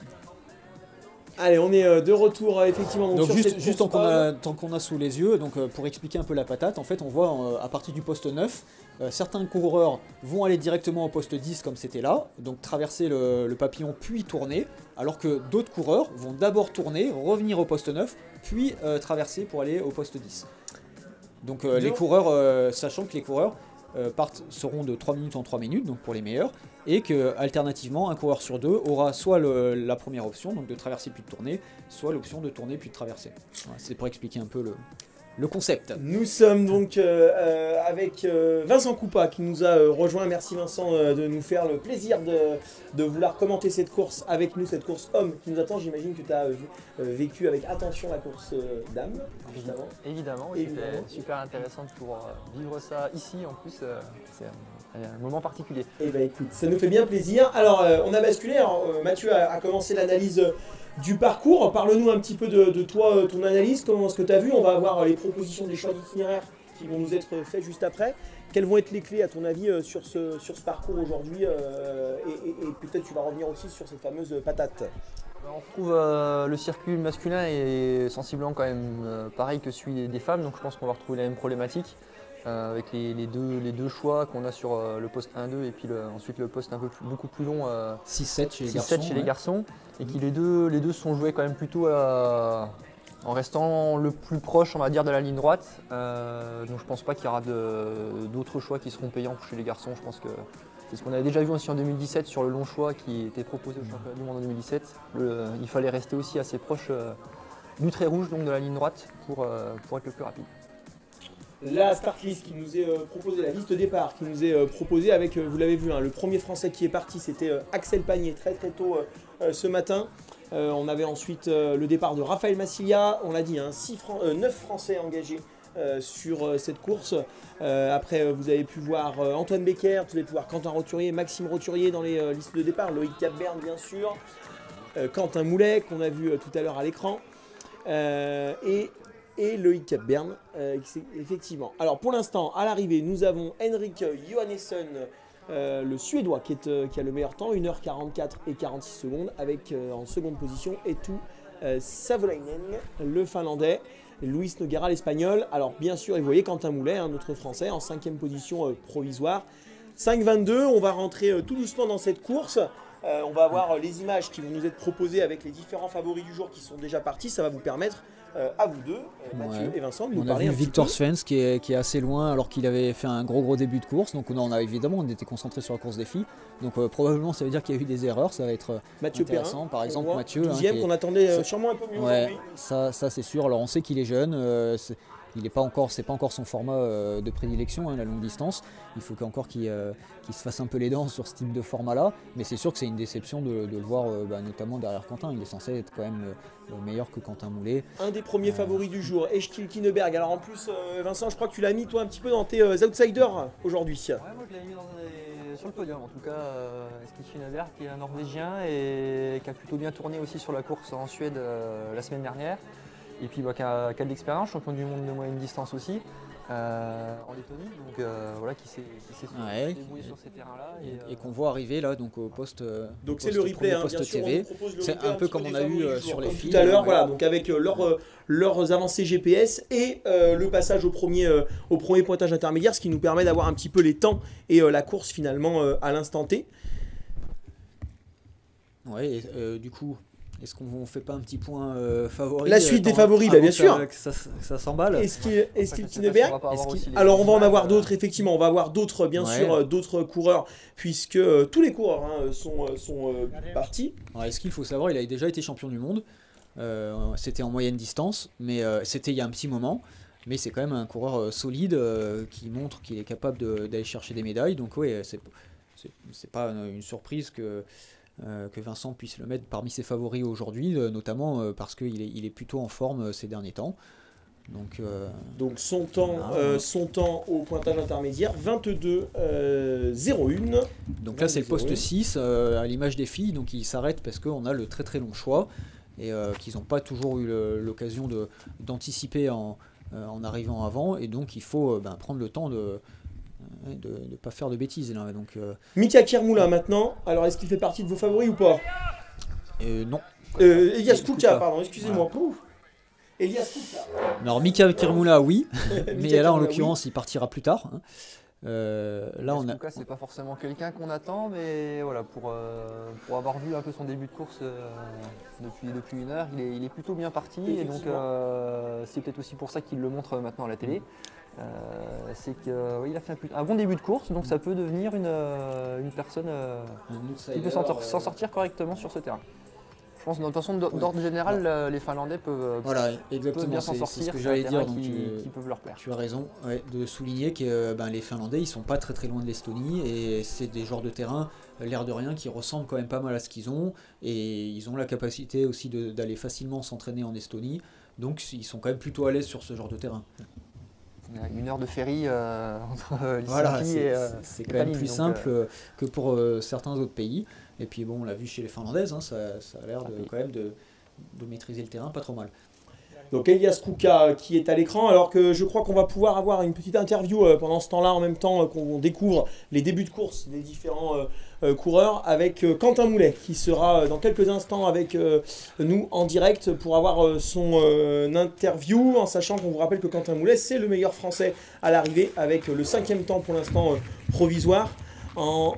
Allez, on est de retour effectivement. Donc juste tant qu'on a sous les yeux, donc pour expliquer un peu la patate, en fait on voit à partir du poste 9, certains coureurs vont aller directement au poste 10 comme c'était là, donc traverser le papillon puis tourner, alors que d'autres coureurs vont d'abord tourner, revenir au poste 9, puis traverser pour aller au poste 10. Donc les coureurs, sachant que les coureurs seront de 3 minutes en 3 minutes, donc pour les meilleurs, et que alternativement un coureur sur 2 aura soit la première option, donc de traverser puis de tourner, soit l'option de tourner puis de traverser. Voilà, c'est pour expliquer un peu le concept. Nous sommes donc avec Vincent Coupa qui nous a rejoint. Merci Vincent de nous faire le plaisir de vouloir commenter cette course avec nous, cette course homme qui nous attend. J'imagine que tu as vécu avec attention la course dame. Évidemment, oui, c'était super intéressant de pouvoir vivre ça ici en plus. C'est un moment particulier. Eh bien écoute, ça nous fait bien plaisir. Alors on a basculé, Mathieu a commencé l'analyse du parcours. Parle-nous un petit peu de toi, ton analyse, comment est-ce que tu as vu. On va avoir les propositions des choix d'itinéraire qui vont nous être faits juste après. Quelles vont être les clés à ton avis sur ce parcours aujourd'hui et peut-être tu vas revenir aussi sur cette fameuse patate. On retrouve le circuit masculin est sensiblement quand même pareil que celui des femmes, donc je pense qu'on va retrouver la même problématique. Avec les deux choix qu'on a sur le poste 1-2 et puis ensuite le poste beaucoup plus long 6-7 chez les garçons, et qui les deux sont joués quand même plutôt en restant le plus proche, on va dire, de la ligne droite. Donc je pense pas qu'il y aura d'autres choix qui seront payants chez les garçons. Je pense que c'est ce qu'on avait déjà vu aussi en 2017 sur le long choix qui était proposé au championnat du monde en 2017. Il fallait rester aussi assez proche du trait rouge, donc de la ligne droite, pour être le plus rapide. La start list qui nous est proposée, la liste départ qui nous est proposée avec, vous l'avez vu, le premier Français qui est parti, c'était Axel Pagné très tôt ce matin. On avait ensuite le départ de Raphaël Massilia, on l'a dit, 9 Français engagés sur cette course. Après, vous avez pu voir Antoine Becker, vous avez pu voir Quentin Roturier, Maxime Roturier dans les listes de départ, Loïc Capberne bien sûr, Quentin Moulet qu'on a vu tout à l'heure à l'écran, et Loïc Capberne, effectivement. Alors pour l'instant, à l'arrivée, nous avons Henrik Johannesson, le Suédois qui a le meilleur temps, 1h44 et 46 secondes, avec en seconde position Eetu Savolainen, le Finlandais, Luis Nogueira, l'Espagnol. Alors bien sûr, et vous voyez Quentin Moulet, notre Français, en 5e position provisoire. 5,22, on va rentrer tout doucement dans cette course. On va avoir les images qui vont nous être proposées avec les différents favoris du jour qui sont déjà partis. Ça va vous permettre à vous deux, Mathieu et Vincent, de nous parler un petit peu. Victor Svens qui est assez loin alors qu'il avait fait un gros début de course. Donc évidemment on était concentré sur la course des filles. Donc probablement ça veut dire qu'il y a eu des erreurs. Ça va être Mathieu intéressant. Perrin, par exemple Mathieu. 12e qu'on attendait sûrement un peu mieux aujourd'hui. Ça c'est sûr. Alors on sait qu'il est jeune. C'est pas encore son format de prédilection, la longue distance. Il faut encore qu'il se fasse un peu les dents sur ce type de format-là. Mais c'est sûr que c'est une déception de le voir, notamment derrière Quentin. Il est censé être quand même meilleur que Quentin Moulet. Un des premiers favoris du jour, Eshkil Kineberg. Alors en plus, Vincent, je crois que tu l'as mis toi un petit peu dans tes outsiders aujourd'hui. Ouais, moi je l'avais mis sur le podium. En tout cas, Eshkil Kineberg qui est un Norvégien et qui a plutôt bien tourné aussi sur la course en Suède la semaine dernière. Et puis qui a de l'expérience, champion du monde de moyenne distance aussi, en Lettonie, donc voilà, qui s'est débrouillé sur ces terrains-là. Et qu'on voit arriver là donc au poste. Donc c'est le replay, bien sûr, TV. C'est un peu comme on a eu sur les filles. Tout à l'heure, voilà, donc avec leurs avancées GPS et le passage au premier pointage intermédiaire, ce qui nous permet d'avoir un petit peu les temps et la course finalement à l'instant T. Ouais, et du coup. Est-ce qu'on ne fait pas un petit point favori? La suite des favoris, bien sûr. Que ça s'emballe. Est-ce qu'il Kineberg? Alors on va en avoir d'autres, effectivement. On va avoir d'autres, bien sûr, d'autres coureurs, puisque tous les coureurs sont partis. Est-ce qu'il faut savoir, il a déjà été champion du monde. C'était en moyenne distance, mais c'était il y a un petit moment. Mais c'est quand même un coureur solide qui montre qu'il est capable d'aller chercher des médailles. Donc oui, c'est pas une surprise que Vincent puisse le mettre parmi ses favoris aujourd'hui, notamment parce qu'il est plutôt en forme ces derniers temps. Donc son temps au pointage intermédiaire, 22,01. Donc là c'est le poste 6 à l'image des filles, donc ils s'arrêtent parce qu'on a le très long choix et qu'ils n'ont pas toujours eu l'occasion d'anticiper en arrivant avant, et donc il faut prendre le temps de ne pas faire de bêtises là. Donc Mika Kirmoula maintenant. Alors est-ce qu'il fait partie de vos favoris ou pas? Non. Elias Kuka, pardon, excusez-moi. Elias Kuka. Alors Mika Kirmoula oui, mais là en l'occurrence il partira plus tard. Là on a. Kuka, c'est pas forcément quelqu'un qu'on attend, mais voilà, pour avoir vu un peu son début de course depuis une heure, il est plutôt bien parti, et donc c'est peut-être aussi pour ça qu'il le montre maintenant à la télé. C'est qu'il a fait un bon début de course, donc ça peut devenir une personne qui peut s'en sortir correctement sur ce terrain. Je pense que de toute façon, d'ordre général, les Finlandais peuvent bien s'en sortir. C'est ce que j'allais dire, donc qui peuvent leur plaire. Tu as raison de souligner que les Finlandais, ils sont pas très loin de l'Estonie, et c'est des genres de terrain, l'air de rien, qui ressemblent quand même pas mal à ce qu'ils ont, et ils ont la capacité aussi d'aller facilement s'entraîner en Estonie, donc ils sont quand même plutôt à l'aise sur ce genre de terrain. Une heure de ferry entre Helsinki et c'est quand même plus simple que pour certains autres pays. Et puis bon, on l'a vu chez les Finlandaises, ça a l'air quand même de maîtriser le terrain pas trop mal. Donc Elias Kuka qui est à l'écran, alors que je crois qu'on va pouvoir avoir une petite interview pendant ce temps-là, en même temps qu'on découvre les débuts de course des différents coureurs, avec Quentin Moulet qui sera dans quelques instants avec nous en direct pour avoir son interview, en sachant qu'on vous rappelle que Quentin Moulet c'est le meilleur français à l'arrivée, avec le 5e temps pour l'instant provisoire en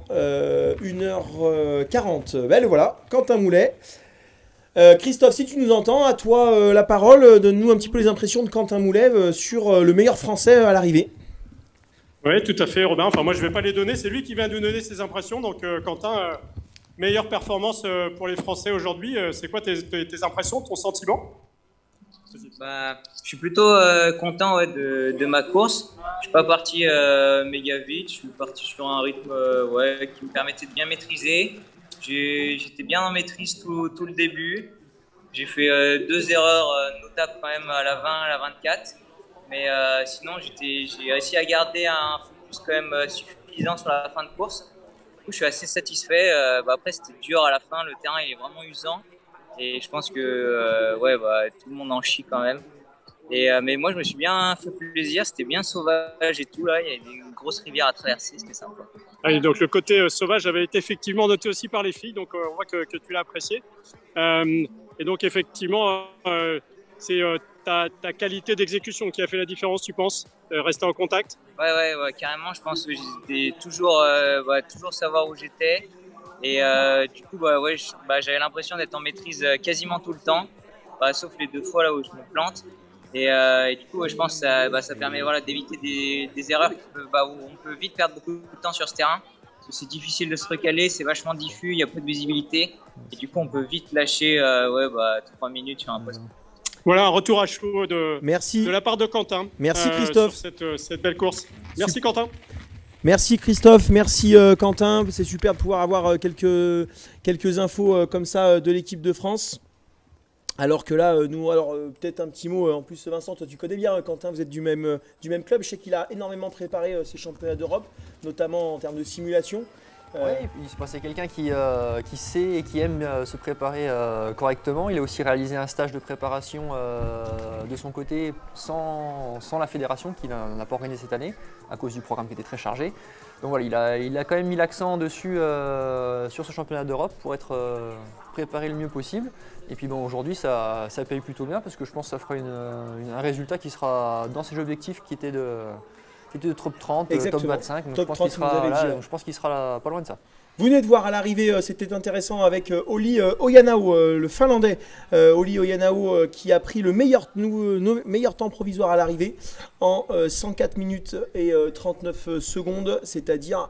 1h40. Le voilà, Quentin Moulet. Christophe, si tu nous entends, à toi la parole, donne-nous un petit peu les impressions de Quentin Moulet sur le meilleur français à l'arrivée. Oui, tout à fait, Robin. Enfin, moi, je ne vais pas les donner, c'est lui qui vient de nous donner ses impressions. Donc, Quentin, meilleure performance pour les Français aujourd'hui. C'est quoi tes impressions, ton sentiment? Je suis plutôt content de ma course. Je ne suis pas parti méga vite, je suis parti sur un rythme qui me permettait de bien maîtriser. J'étais bien en maîtrise tout le début. J'ai fait 2 erreurs notables quand même à la 20 et à la 24. Mais sinon, j'ai réussi à garder un focus quand même suffisant sur la fin de course. Du coup, je suis assez satisfait. Après, c'était dur à la fin. Le terrain il est vraiment usant. Et je pense que tout le monde en chie quand même. Mais moi, je me suis bien fait plaisir. C'était bien sauvage et tout. Là, il y avait une grosse rivière à traverser. C'était sympa. Et donc, le côté sauvage avait été effectivement noté aussi par les filles. Donc, on voit que tu l'as apprécié. Et donc, effectivement, c'est ta qualité d'exécution qui a fait la différence, tu penses? Rester en contact? Ouais, carrément. Je pense que j'étais toujours savoir où j'étais. Et du coup, ouais, j'avais l'impression d'être en maîtrise quasiment tout le temps, sauf les 2 fois là où je me plante. Et du coup, je pense que ça permet d'éviter des erreurs où on peut vite perdre beaucoup de temps sur ce terrain. Parce que c'est difficile de se recaler, c'est vachement diffus, il y a peu de visibilité. Et du coup, on peut vite lâcher 3 minutes sur un poste. Voilà, un retour à chaud de la part de Quentin. Merci Christophe. Sur cette belle course. Merci Quentin. Merci Christophe, merci Quentin. C'est super de pouvoir avoir quelques infos comme ça de l'équipe de France. Alors que là, nous, peut-être un petit mot. En plus, Vincent, toi, tu connais bien Quentin, vous êtes du même club. Je sais qu'il a énormément préparé ces championnats d'Europe, notamment en termes de simulation. Oui, c'est quelqu'un qui sait et qui aime se préparer correctement. Il a aussi réalisé un stage de préparation de son côté sans la fédération, qu'il n'a pas organisé cette année, à cause du programme qui était très chargé. Donc voilà, il a quand même mis l'accent dessus sur ce championnat d'Europe pour être préparé le mieux possible. Et puis aujourd'hui, ça paye plutôt bien parce que je pense que ça fera un résultat qui sera dans ses objectifs qui était de top 30, Exactement. top 25. Donc top 30, je pense qu'il sera pas loin de ça. Vous venez de voir à l'arrivée, c'était intéressant avec Olli Ojanao, le Finlandais. Olli Ojanao qui a pris le meilleur temps provisoire à l'arrivée en 104 minutes et 39 secondes, c'est-à-dire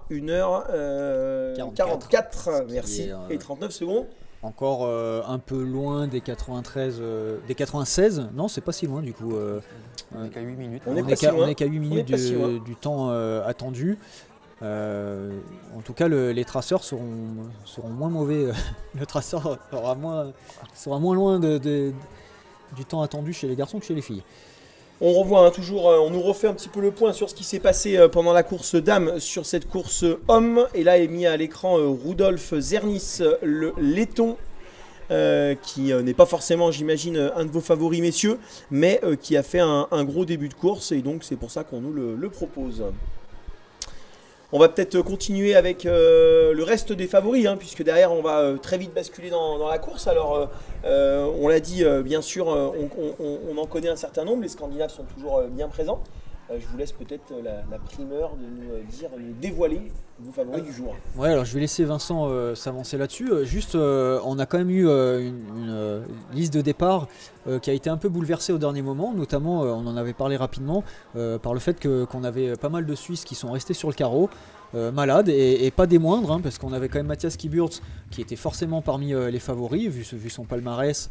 1h44 merci, et 39 secondes. Encore un peu loin des 96, non c'est pas si loin du coup. On n'est qu'à 8 minutes. On n'est qu'à 8 minutes du temps attendu. En tout cas, les traceurs seront moins mauvais. Le traceur sera moins loin du temps attendu chez les garçons que chez les filles. On revoit toujours, on nous refait un petit peu le point sur ce qui s'est passé pendant la course dames sur cette course homme. Et là est mis à l'écran Rudolf Zernis, le laiton, qui n'est pas forcément, j'imagine, un de vos favoris messieurs, mais qui a fait un gros début de course et donc c'est pour ça qu'on nous le propose. On va peut-être continuer avec le reste des favoris, puisque derrière on va très vite basculer dans la course. Alors on l'a dit, bien sûr, on en connaît un certain nombre, les Scandinaves sont toujours bien présents. Je vous laisse peut-être la primeur de nous dévoiler vos favoris du jour. Ouais, alors je vais laisser Vincent s'avancer là-dessus. Juste, on a quand même eu une liste de départ qui a été un peu bouleversée au dernier moment, notamment, on en avait parlé rapidement, par le fait qu'on avait pas mal de Suisses qui sont restés sur le carreau, malades, et pas des moindres, parce qu'on avait quand même Matthias Kiburtz qui était forcément parmi les favoris, vu son palmarès.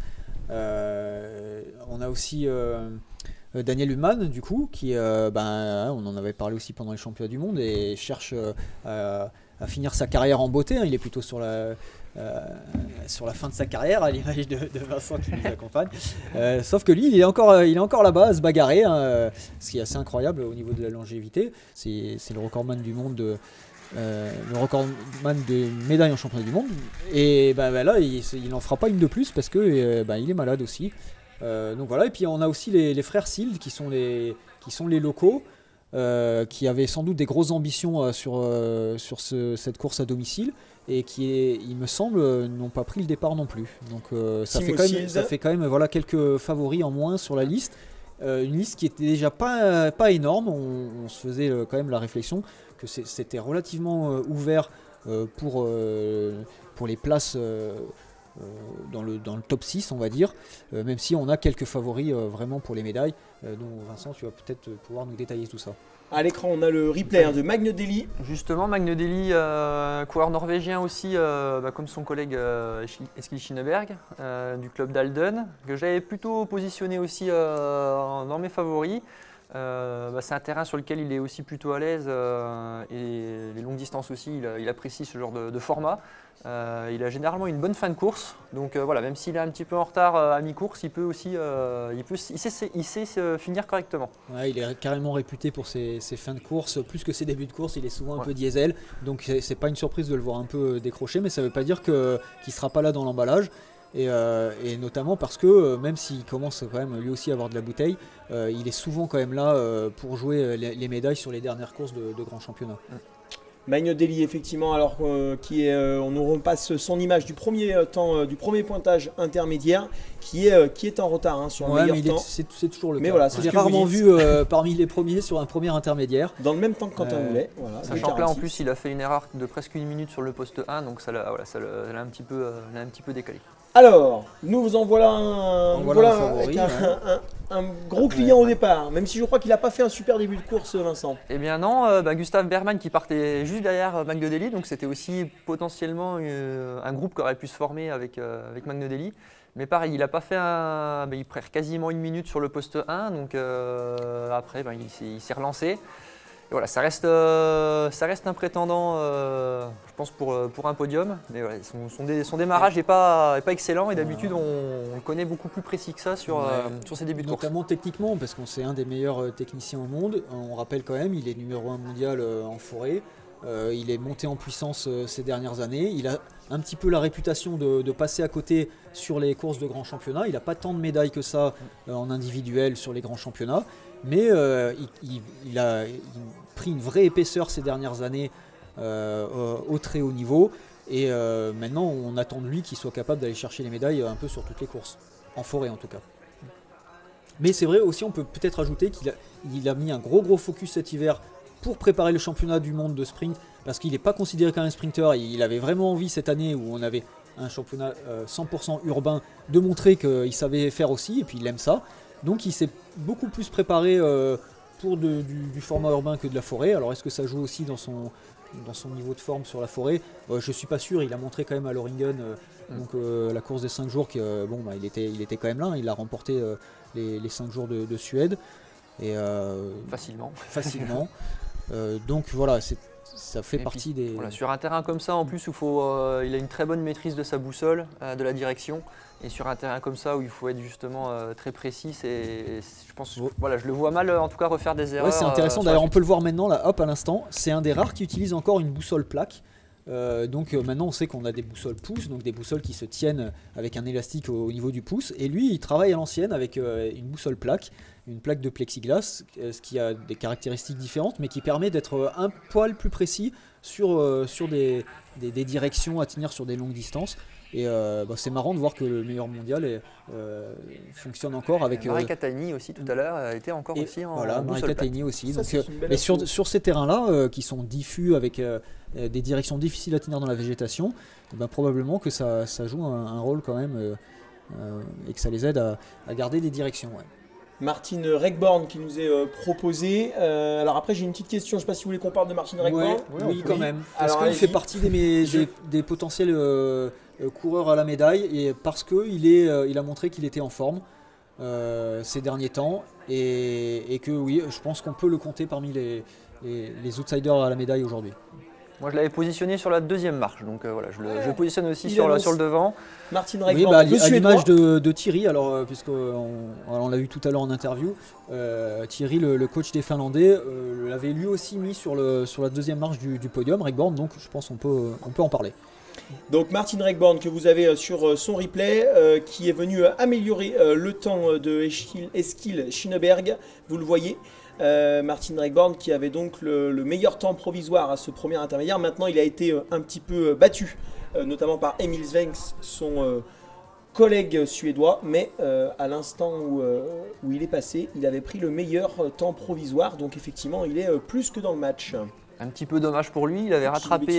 On a aussi... Daniel Humann, du coup, qui, on en avait parlé aussi pendant les championnats du monde et cherche à finir sa carrière en beauté. Il est plutôt sur la fin de sa carrière, à l'image de Vincent qui nous accompagne. Sauf que lui, il est encore là-bas à se bagarrer, ce qui est assez incroyable au niveau de la longévité. C'est le recordman du monde le recordman de médailles en championnat du monde. Et là, il n'en fera pas une de plus parce que il est malade aussi. Donc voilà, et puis on a aussi les frères Sild qui sont les locaux, qui avaient sans doute des grosses ambitions sur cette course à domicile et qui, il me semble, n'ont pas pris le départ non plus. Donc ça fait quand même voilà, quelques favoris en moins sur la liste. Une liste qui était déjà pas énorme. On se faisait quand même la réflexion que c'était relativement ouvert pour les places dans le top 6, on va dire, même si on a quelques favoris vraiment pour les médailles. Donc Vincent, tu vas peut-être pouvoir nous détailler tout ça. À l'écran, on a le replay de Magne Deli. Justement, Magne Deli, coureur norvégien aussi, comme son collègue Eskil Schineberg, du club d'Halden, que j'avais plutôt positionné aussi dans mes favoris. C'est un terrain sur lequel il est aussi plutôt à l'aise et les longues distances aussi, il apprécie ce genre de format. Il a généralement une bonne fin de course, donc voilà, même s'il est un petit peu en retard à mi-course, il sait finir correctement. Ouais, il est carrément réputé pour ses fins de course, plus que ses débuts de course, il est souvent un peu diesel, donc c'est pas une surprise de le voir un peu décrocher, mais ça veut pas dire qu'il ne sera pas là dans l'emballage. Et notamment parce que même s'il commence quand même lui aussi à avoir de la bouteille, il est souvent quand même là pour jouer les médailles sur les dernières courses de grands championnats. Magnodelli, effectivement, alors on nous repasse son image du premier temps, du premier pointage intermédiaire, qui est en retard hein, sur le meilleur temps. C'est toujours le mais cas. Voilà, j'ai rarement vu parmi les premiers sur un premier intermédiaire. Dans le même temps que Quentin Houlet. Voilà, sachant que là, en plus, il a fait une erreur de presque 1 minute sur le poste 1, donc ça l'a un petit peu décalé. Alors, nous vous en voilà avec un gros client au départ, même si je crois qu'il n'a pas fait un super début de course, Vincent. Eh bien non, Gustave Berman qui partait juste derrière Magnodelli, donc c'était aussi potentiellement un groupe qui aurait pu se former avec Magnodelli. Mais pareil, il a pas fait il perd quasiment 1 minute sur le poste 1, donc après il s'est relancé. Et voilà, ça reste un prétendant, je pense, pour un podium. Mais ouais, son démarrage n'est pas excellent et d'habitude on le connaît beaucoup plus précis que ça sur ses débuts de course. Notamment techniquement, parce qu'on c'est un des meilleurs techniciens au monde. On rappelle quand même, il est numéro 1 mondial en forêt. Il est monté en puissance ces dernières années. Il a un petit peu la réputation de passer à côté sur les courses de grands championnats. Il n'a pas tant de médailles que ça en individuel sur les grands championnats. Mais il a pris une vraie épaisseur ces dernières années au très haut niveau. Et maintenant, on attend de lui qu'il soit capable d'aller chercher les médailles un peu sur toutes les courses. En forêt en tout cas. Mais c'est vrai aussi, on peut peut-être ajouter qu'il a mis un gros focus cet hiver pour préparer le championnat du monde de sprint, parce qu'il n'est pas considéré comme un sprinter. Il avait vraiment envie cette année où on avait un championnat 100% urbain de montrer qu'il savait faire aussi, et puis il aime ça. Donc il s'est beaucoup plus préparé pour du format urbain que de la forêt. Alors est-ce que ça joue aussi dans son niveau de forme sur la forêt? Je ne suis pas sûr, il a montré quand même à Loringen, donc la course des 5 jours, il était quand même là, il a remporté les 5 jours de Suède. Et, facilement. Donc voilà, ça fait partie des... Voilà, sur un terrain comme ça, en plus, où il a une très bonne maîtrise de sa boussole, de la direction. Et sur un terrain comme ça, où il faut être justement très précis, je pense, je le vois mal, en tout cas, refaire des erreurs. Ouais, c'est intéressant. D'ailleurs, on peut le voir maintenant, là, hop, à l'instant. C'est un des rares qui utilise encore une boussole plaque. Donc maintenant, on sait qu'on a des boussoles pouces, donc des boussoles qui se tiennent avec un élastique au niveau du pouce. Et lui, il travaille à l'ancienne avec une boussole plaque. Une plaque de plexiglas, ce qui a des caractéristiques différentes, mais qui permet d'être un poil plus précis sur des directions à tenir sur des longues distances. Et c'est marrant de voir que le meilleur mondial fonctionne encore avec... Marie Catani aussi tout à l'heure était encore aussi en voilà, Marie Catani aussi. Ça, donc, et sur ces terrains-là, qui sont diffus avec des directions difficiles à tenir dans la végétation, probablement que ça joue un rôle quand même et que ça les aide à garder des directions. Ouais. Martine Regborn qui nous est proposé. Alors après j'ai une petite question, je ne sais pas si vous voulez qu'on parle de Martine Regborn. Oui, quand même. Parce qu'il fait partie des potentiels coureurs à la médaille et parce qu'il a montré qu'il était en forme ces derniers temps et que oui, je pense qu'on peut le compter parmi les outsiders à la médaille aujourd'hui. Moi je l'avais positionné sur la deuxième marche, donc je le positionne aussi sur le devant. Martine Regborn, à l'image de Thierry, alors puisqu'on l'a vu tout à l'heure en interview, Thierry, le coach des Finlandais, l'avait lui aussi mis sur la deuxième marche du podium, Regborn, donc je pense qu'on peut en parler. Donc Martine Regborn que vous avez sur son replay, qui est venu améliorer le temps de Eskil Schneeberg, vous le voyez. Martine Regborn qui avait donc le meilleur temps provisoire à ce premier intermédiaire. Maintenant il a été un petit peu battu, notamment par Emil Svensk, son collègue suédois, mais à l'instant où il est passé, il avait pris le meilleur temps provisoire, donc effectivement il est plus que dans le match. Un petit peu dommage pour lui, il avait rattrapé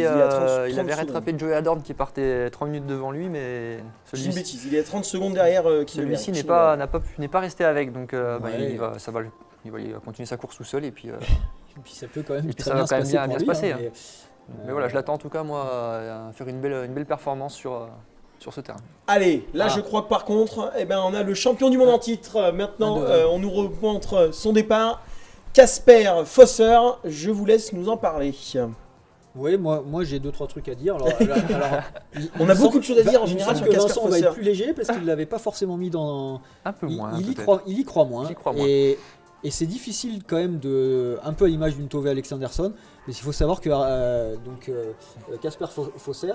Joey Adorn qui partait 3 minutes devant lui, mais celui-ci, il est à 30 secondes derrière. Celui-ci n'est pas resté avec, donc il va continuer sa course tout seul et puis ça peut quand même bien se passer. Mais voilà, je l'attends en tout cas moi à faire une belle performance sur ce terrain. Allez, là je crois que par contre, on a le champion du monde en titre. Maintenant, on nous remontre son départ. Casper Fosser, je vous laisse nous en parler. Oui, moi j'ai 2-3 trucs à dire. On a beaucoup de choses à dire en général sur Casper Fosser. On va être plus léger parce qu'il ne l'avait pas forcément mis dans... Un peu moins. Il y croit moins. Et c'est difficile quand même, un peu à l'image d'une Tove Alexandersson, mais il faut savoir que Casper Fosser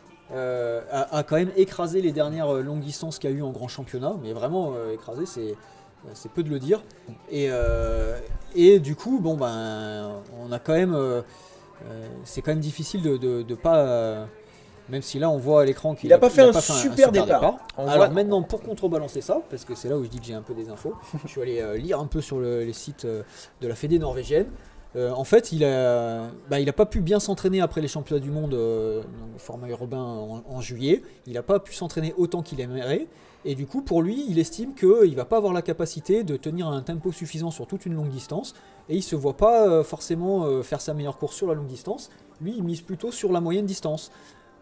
a quand même écrasé les dernières longues distances qu'il y a eu en grand championnat, mais vraiment écrasé, c'est peu de le dire. Et du coup, on a quand même c'est quand même difficile de pas... même si là on voit à l'écran qu'il n'a pas fait un super départ. Alors maintenant, pour contrebalancer ça, parce que c'est là où je dis que j'ai un peu des infos, je suis allé lire un peu sur les sites de la fédé norvégienne. En fait, il a pas pu bien s'entraîner après les championnats du monde au format urbain en juillet. Il n'a pas pu s'entraîner autant qu'il aimerait. Et du coup, pour lui, il estime qu'il ne va pas avoir la capacité de tenir un tempo suffisant sur toute une longue distance. Et il ne se voit pas forcément faire sa meilleure course sur la longue distance. Lui, il mise plutôt sur la moyenne distance.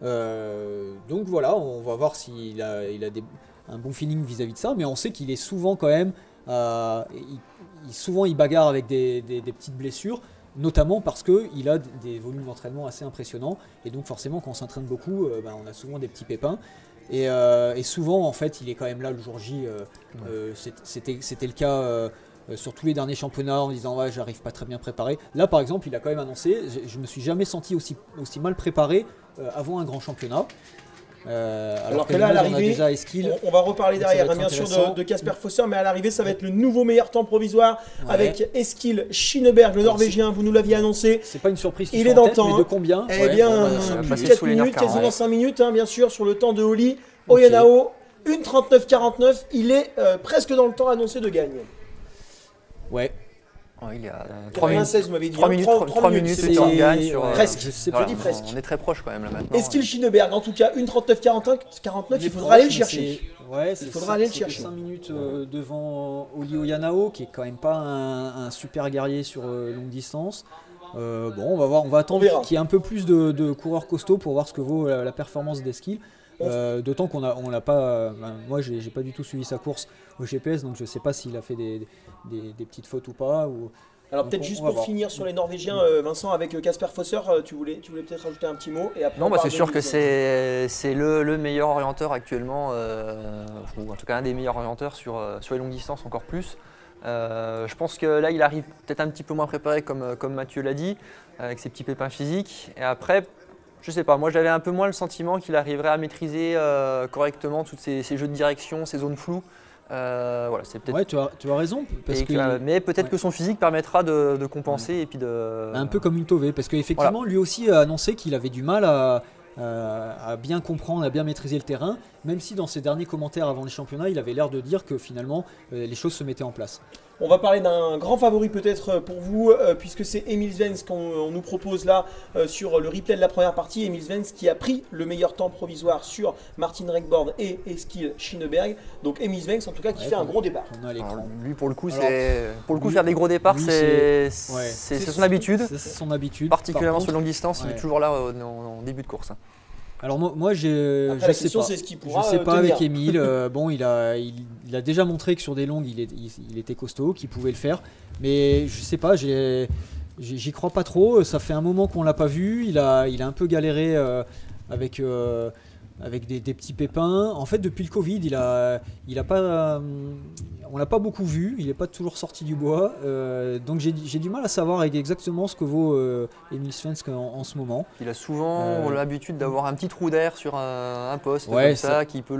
Donc voilà, on va voir s'il a un bon feeling vis-à-vis de ça. Mais on sait qu'il est souvent quand même... souvent il bagarre avec des petites blessures, notamment parce qu'il a des volumes d'entraînement assez impressionnants. Et donc forcément, quand on s'entraîne beaucoup, on a souvent des petits pépins. Et souvent, en fait, il est quand même là le jour J. C'était le cas sur tous les derniers championnats en disant ouais, j'arrive pas très bien préparé. Là, par exemple, il a quand même annoncé je me suis jamais senti aussi mal préparé avant un grand championnat. Alors que là, à l'arrivée, on va reparler derrière, bien sûr, de Kasper Foster, mais à l'arrivée, ça va être le nouveau meilleur temps provisoire avec Eskil Schineberg, le Norvégien, vous nous l'aviez annoncé. C'est pas une surprise qu'il il est dans le temps. Mais de combien? Eh bien, plus de 4 minutes, quasiment 5 minutes, bien sûr, sur le temps de Oli Oyanao. 1:39:49, il est presque dans le temps annoncé de gagne. Ouais. Oh, il y a 3 minutes, vous m'avez dit. 3 minutes, c'est en gagne. Presque, voilà, je dis presque. On est très proche quand même là maintenant. Eskil Schineberg, en tout cas, 1:39:49, il faudra aller le chercher. Il faudra aller le chercher. 5 minutes devant Oli Oyanao, qui est quand même pas un super guerrier sur longue distance. Bon, on va voir, on va attendre qu'il y ait un peu plus de coureurs costauds pour voir ce que vaut la performance d'Eskil. D'autant qu'on l'a pas. Moi, j'ai pas du tout suivi sa course au GPS, donc je sais pas s'il a fait des petites fautes ou pas. Alors peut-être juste pour finir sur les Norvégiens, Vincent, avec Kasper Foster, tu voulais peut-être rajouter un petit mot et après non, c'est sûr que c'est le meilleur orienteur actuellement, ou en tout cas un des meilleurs orienteurs sur les longues distances encore plus. Je pense que là il arrive peut-être un petit peu moins préparé comme Mathieu l'a dit, avec ses petits pépins physiques. Et après, je sais pas, moi j'avais un peu moins le sentiment qu'il arriverait à maîtriser correctement tous ces jeux de direction, ces zones floues. Voilà, c'est peut-être. Ouais, tu as raison. Mais peut-être que son physique permettra de compenser et puis de. Un peu comme une Tové, parce qu'effectivement, lui aussi a annoncé qu'il avait du mal à bien comprendre, à bien maîtriser le terrain, même si dans ses derniers commentaires avant les championnats, il avait l'air de dire que finalement les choses se mettaient en place. On va parler d'un grand favori peut-être pour vous, puisque c'est Emil Svens qu'on nous propose là sur le replay de la première partie. Emil Svens qui a pris le meilleur temps provisoire sur Martin Rekborn et Eskil Schineberg. Donc Emil Svens en tout cas qui fait un gros départ. Lui pour le coup, faire des gros départs, c'est son habitude. C'est son habitude. Particulièrement sur longue distance, il est toujours là en début de course. Alors moi je sais pas avec Emile. Bon, il a déjà montré que sur des longues il était costaud, qu'il pouvait le faire, mais je sais pas, j'y crois pas trop. Ça fait un moment qu'on l'a pas vu. Il a un peu galéré avec des petits pépins. En fait, depuis le Covid, on l'a pas beaucoup vu. Il n'est pas toujours sorti du bois. Donc j'ai du mal à savoir exactement ce que vaut Emil Svens en ce moment. Il a souvent l'habitude d'avoir un petit trou d'air sur un poste comme ça qui peut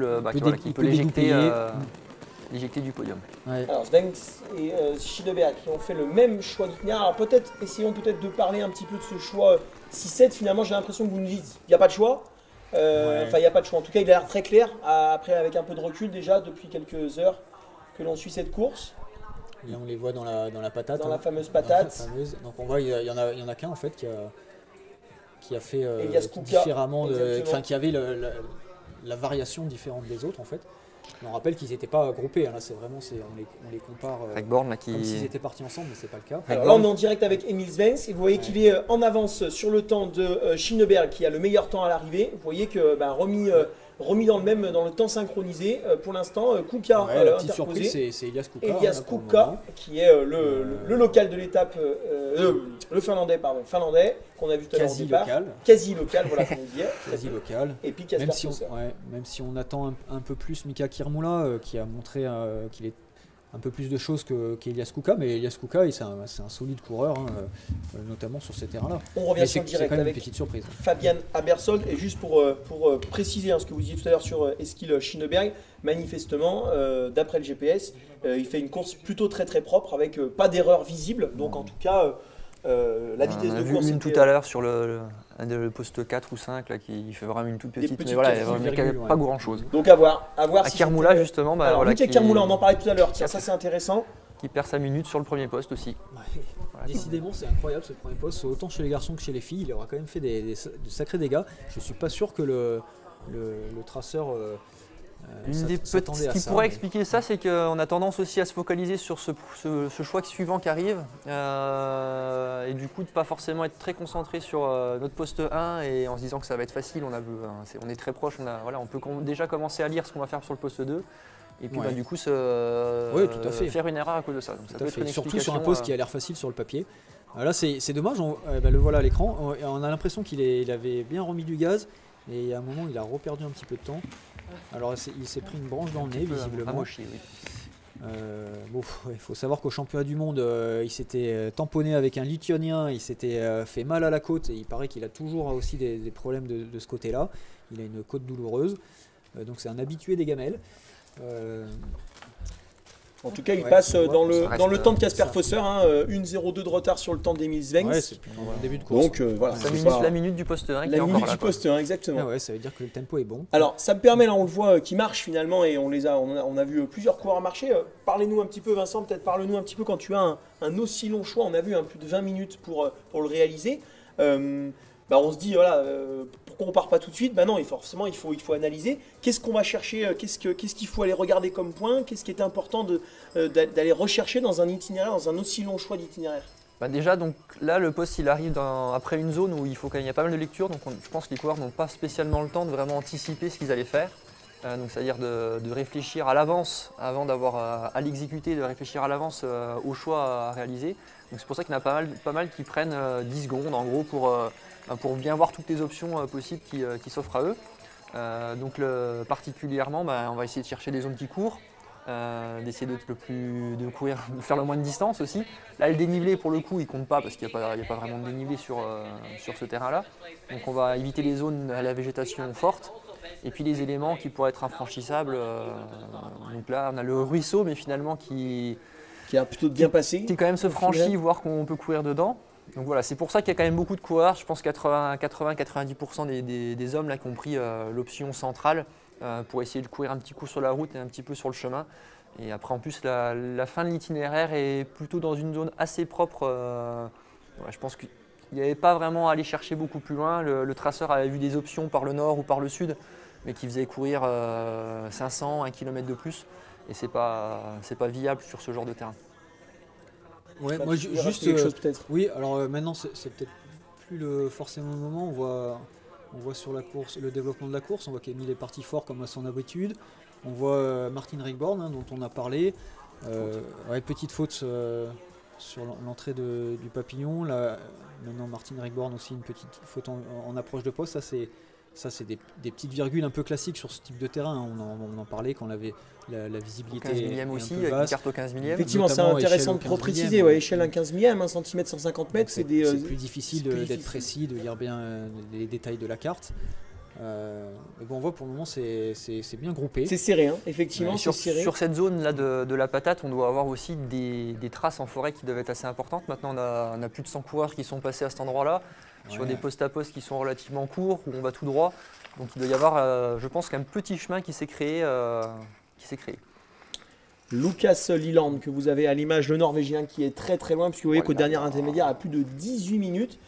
l'éjecter du podium. Ouais. Alors Svens et Schineberg qui ont fait le même choix d'itinéraire. Alors essayons de parler un petit peu de ce choix 6-7. Finalement, j'ai l'impression que vous nous dites il n'y a pas de choix. Enfin, il n'y a pas de choix. En tout cas, il a l'air très clair. Après, avec un peu de recul déjà, depuis quelques heures que l'on suit cette course. Et on les voit dans la patate. Dans la fameuse patate. Donc on voit, il y en a qu'un en fait qui a fait Kuka, différemment, qui avait la variation différente des autres en fait. On rappelle qu'ils n'étaient pas groupés, là c'est vraiment, on les compare Rekborn, comme s'ils étaient partis ensemble, mais c'est pas le cas. Alors là on est en direct avec Emil Svens et vous voyez qu'il est en avance sur le temps de Schineberg qui a le meilleur temps à l'arrivée. Vous voyez que remis dans le temps synchronisé pour l'instant. Kuka la petite surprise c'est Elias Kuka. Elias Kuka qui est le local de l'étape, le finlandais qu'on a vu tout à l'heure au départ. Quasi local, voilà comme on dit. Quasi local. Et puis Kasper Foster. Même si on attend un peu plus Mika Kirmula qui a montré qu'il est un peu plus de choses qu'Elias Kuka, mais Elias Kuka c'est un solide coureur, notamment sur ces terrains-là. On revient sur le direct avec une petite surprise. Fabian Abersold, et juste pour préciser ce que vous disiez tout à l'heure sur Eskil Schineberg, manifestement, d'après le GPS, il fait une course plutôt très très propre, avec pas d'erreur visible, donc en tout cas, La vitesse de course. On a vu une tout à l'heure sur le poste 4 ou 5 là, qui fait vraiment une toute petite. Mais voilà, il n'y a pas grand chose. Donc à voir. À Kermoula justement. Alors, Mika Kermoula, on en parlait tout à l'heure. Tiens, ça c'est intéressant. Qui perd sa minute sur le premier poste aussi. Ouais. Voilà. Décidément, c'est incroyable ce premier poste. Autant chez les garçons que chez les filles, il aura quand même fait de sacrés dégâts. Je suis pas sûr que le traceur. Ce qui pourrait expliquer ça, c'est qu'on a tendance aussi à se focaliser sur ce choix suivant qui arrive et du coup de pas forcément être très concentré sur notre poste 1 et en se disant que ça va être facile. On est très proche, on peut déjà commencer à lire ce qu'on va faire sur le poste 2 et puis du coup faire une erreur à cause de ça. Donc, ça peut être une surtout sur un poste qui a l'air facile sur le papier. Là c'est dommage, le voilà à l'écran, on a l'impression qu'il avait bien remis du gaz et à un moment il a reperdu un petit peu de temps. Alors il s'est pris une branche dans le nez visiblement. Il faut savoir qu'au championnat du monde il s'était tamponné avec un lituanien, il s'était fait mal à la côte et il paraît qu'il a toujours aussi des problèmes de ce côté là. Il a une côte douloureuse, donc c'est un habitué des gamelles. En tout cas, il passe dans le temps de Casper Fosser, 1,02 de retard sur le temps d'Emil Svengs. Ouais, c'est le début de course. Donc voilà, la minute du poste 1 qui est encore là. La minute du poste 1, exactement. Ouais, ça veut dire que le tempo est bon. Alors, ça me permet, là, on le voit, qui marche finalement, et on a vu plusieurs coureurs marcher. Parlez-nous un petit peu, Vincent, peut-être parle-nous un petit peu quand tu as un aussi long choix. On a vu plus de 20 minutes pour le réaliser. On se dit, voilà, pourquoi on part pas tout de suite? Non, forcément, il faut analyser. Qu'est-ce qu'on va chercher? Qu'est-ce qu'il faut aller regarder comme point? Qu'est-ce qui est important d'aller rechercher dans un itinéraire, dans un aussi long choix d'itinéraire? Déjà, donc là, le poste, il arrive après une zone où il y a pas mal de lecture. Donc, je pense que les coureurs n'ont pas spécialement le temps de vraiment anticiper ce qu'ils allaient faire. Donc, c'est-à-dire de réfléchir à l'avance avant d'avoir à l'exécuter, de réfléchir à l'avance au choix à réaliser. Donc, c'est pour ça qu'il y en a pas mal qui prennent 10 secondes en gros pour bien voir toutes les options possibles qui s'offrent à eux. Donc particulièrement, on va essayer de chercher des zones qui courent, d'essayer de faire le moins de distance aussi. Là, le dénivelé, pour le coup, il compte pas parce qu'il n'y a pas vraiment de dénivelé sur ce terrain-là. Donc on va éviter les zones à la végétation forte. Et puis les éléments qui pourraient être infranchissables. Donc là, on a le ruisseau, mais finalement qui a plutôt bien passé. Qui quand même se franchit, voire qu'on peut courir dedans. Donc voilà, c'est pour ça qu'il y a quand même beaucoup de coureurs. Je pense 80-90% des hommes là, qui ont pris l'option centrale pour essayer de courir un petit coup sur la route et un petit peu sur le chemin. Et après, en plus, la fin de l'itinéraire est plutôt dans une zone assez propre. Je pense qu'il n'y avait pas vraiment à aller chercher beaucoup plus loin. Le traceur avait vu des options par le nord ou par le sud, mais qui faisaient courir 500, 1 km de plus. Et c'est pas viable sur ce genre de terrain. Ouais, moi juste quelque chose peut-être. Oui, alors maintenant c'est peut-être plus forcément le moment. On voit sur la course, le développement de la course, on voit qu'Emile est parti fort comme à son habitude. On voit Martin Rikborn dont on a parlé. Petite faute sur l'entrée du papillon. Là, maintenant Martin Rikborn aussi une petite faute en approche de poste. Ça c'est des petites virgules un peu classiques sur ce type de terrain. On en parlait quand on avait la visibilité. 15 millième aussi, avec une carte au 15 millième. Effectivement, c'est intéressant de préciser. Échelle 1 15 millième, 1 cm 150 mètres, c'est plus difficile d'être précis, de lire bien les détails de la carte. Mais bon, on voit pour le moment c'est bien groupé. C'est serré, effectivement. Sur cette zone là de la patate, on doit avoir aussi des traces en forêt qui doivent être assez importantes. Maintenant, on a plus de 100 coureurs qui sont passés à cet endroit-là, sur des postes à poste qui sont relativement courts, où on va tout droit. Donc il doit y avoir, je pense, qu'un petit chemin qui s'est créé. Lucas Liland, que vous avez à l'image, le Norvégien qui est très très loin, puisque vous voyez qu'au dernier intermédiaire, à plus de 18 minutes.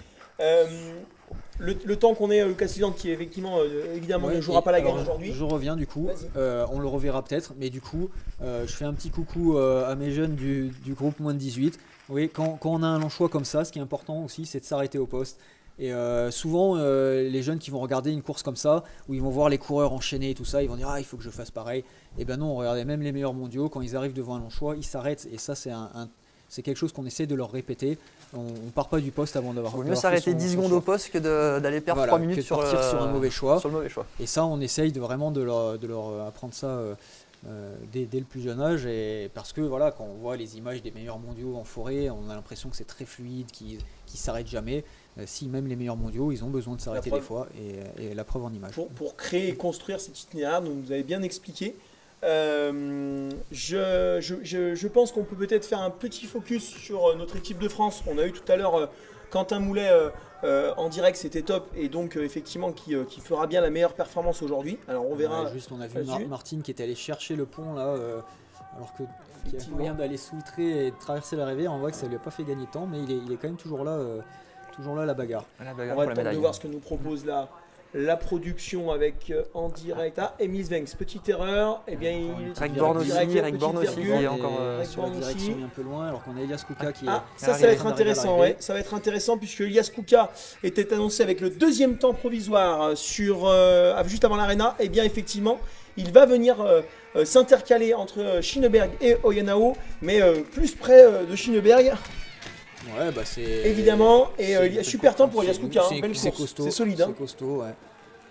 Le temps qu'on est, Lucas Liland, qui effectivement, évidemment, ne jouera pas la gagne aujourd'hui. Je reviens du coup, on le reverra peut-être, mais du coup, je fais un petit coucou à mes jeunes du groupe moins de 18. Oui, quand on a un long choix comme ça, ce qui est important aussi, c'est de s'arrêter au poste. Et souvent, les jeunes qui vont regarder une course comme ça, où ils vont voir les coureurs enchaîner et tout ça, ils vont dire il faut que je fasse pareil. Et ben non, regardez, même les meilleurs mondiaux, quand ils arrivent devant un long choix, ils s'arrêtent. Et ça, c'est quelque chose qu'on essaie de leur répéter. On ne part pas du poste avant d'avoir. Il vaut mieux s'arrêter 10 secondes au poste que d'aller perdre 3 minutes sur un mauvais choix. Sur le mauvais choix. Et ça, on essaye de leur apprendre ça dès le plus jeune âge. Et parce que voilà, quand on voit les images des meilleurs mondiaux en forêt, on a l'impression que c'est très fluide, qu'ils ne s'arrêtent jamais. Si même les meilleurs mondiaux, ils ont besoin de s'arrêter des fois, et la preuve en image. Pour créer et construire cet itinéraire, donc vous avez bien expliqué. Je pense qu'on peut peut-être faire un petit focus sur notre équipe de France. On a eu tout à l'heure Quentin Moulet en direct, c'était top, et donc effectivement qui fera bien la meilleure performance aujourd'hui. Alors on verra. Ouais, juste, on a vu Martine qui était allé chercher le pont là, alors qu'il y a moyen d'aller s'outrer et de traverser la rivière. On voit que ça lui a pas fait gagner de temps, mais il est quand même toujours là la bagarre. La bagarre On va pour la attendre de médaille. voir ce que nous propose la production avec en direct. Ah, Emile Svenks, petite erreur. Eh bien, il Greg Born aussi, Greg Born aussi, qui est encore sur la direction, il est un peu loin, alors qu'on a Elias Kouka qui est. Ça va être intéressant, ouais. Ça va être intéressant puisque Elias Kouka était annoncé avec le deuxième temps provisoire juste avant l'Arena. Eh bien, effectivement, il va venir s'intercaler entre Schieneberg et Oyanao, mais plus près de Schieneberg. Ouais, bah c'est. Évidemment, et il y a super temps pour Elias Kouka, belle c'est course, costaud, c'est solide. C'est costaud, ouais.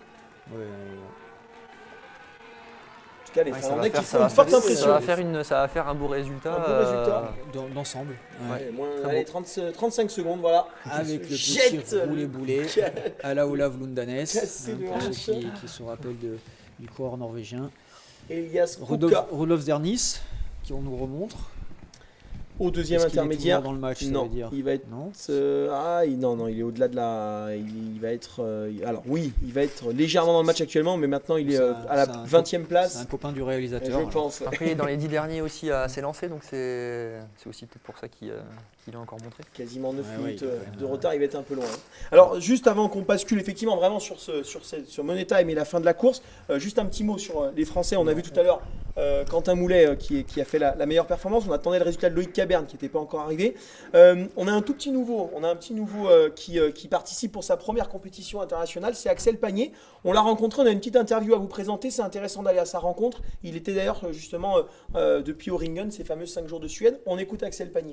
En tout cas, les Finlandais qui font une forte impression. Ça va faire un beau résultat. Un beau résultat. D'ensemble. Ouais, allez, 35 secondes, voilà. Avec le petit roulé-boulé à la Olav Lundanes. Pour ceux qui se rappellent du coureur norvégien. Elias Kouka. Rudolf Zernis, qui on nous remontre. Au deuxième intermédiaire, dans le match, non, ça veut dire. Il va être non, il est au-delà de la. Il va être. Alors oui, il va être légèrement dans le match actuellement, mais maintenant il est à la 20e place. C'est un copain du réalisateur. Je pense. Après, il est dans les 10 derniers aussi à s'élancer, donc c'est aussi peut-être pour ça qu'il a encore montré. Quasiment 9 minutes de retard, il va être un peu loin. Alors juste avant qu'on bascule effectivement vraiment sur Money Time et la fin de la course, juste un petit mot sur les Français. On a vu tout à l'heure Quentin Moulet qui a fait la meilleure performance. On attendait le résultat de Loïc Caberne qui n'était pas encore arrivé. On a un petit nouveau qui participe pour sa première compétition internationale, c'est Axel Pagné. On l'a rencontré, on a une petite interview à vous présenter, c'est intéressant d'aller à sa rencontre. Il était d'ailleurs justement depuis Oringen, ces fameux 5 jours de Suède. On écoute Axel Pagné.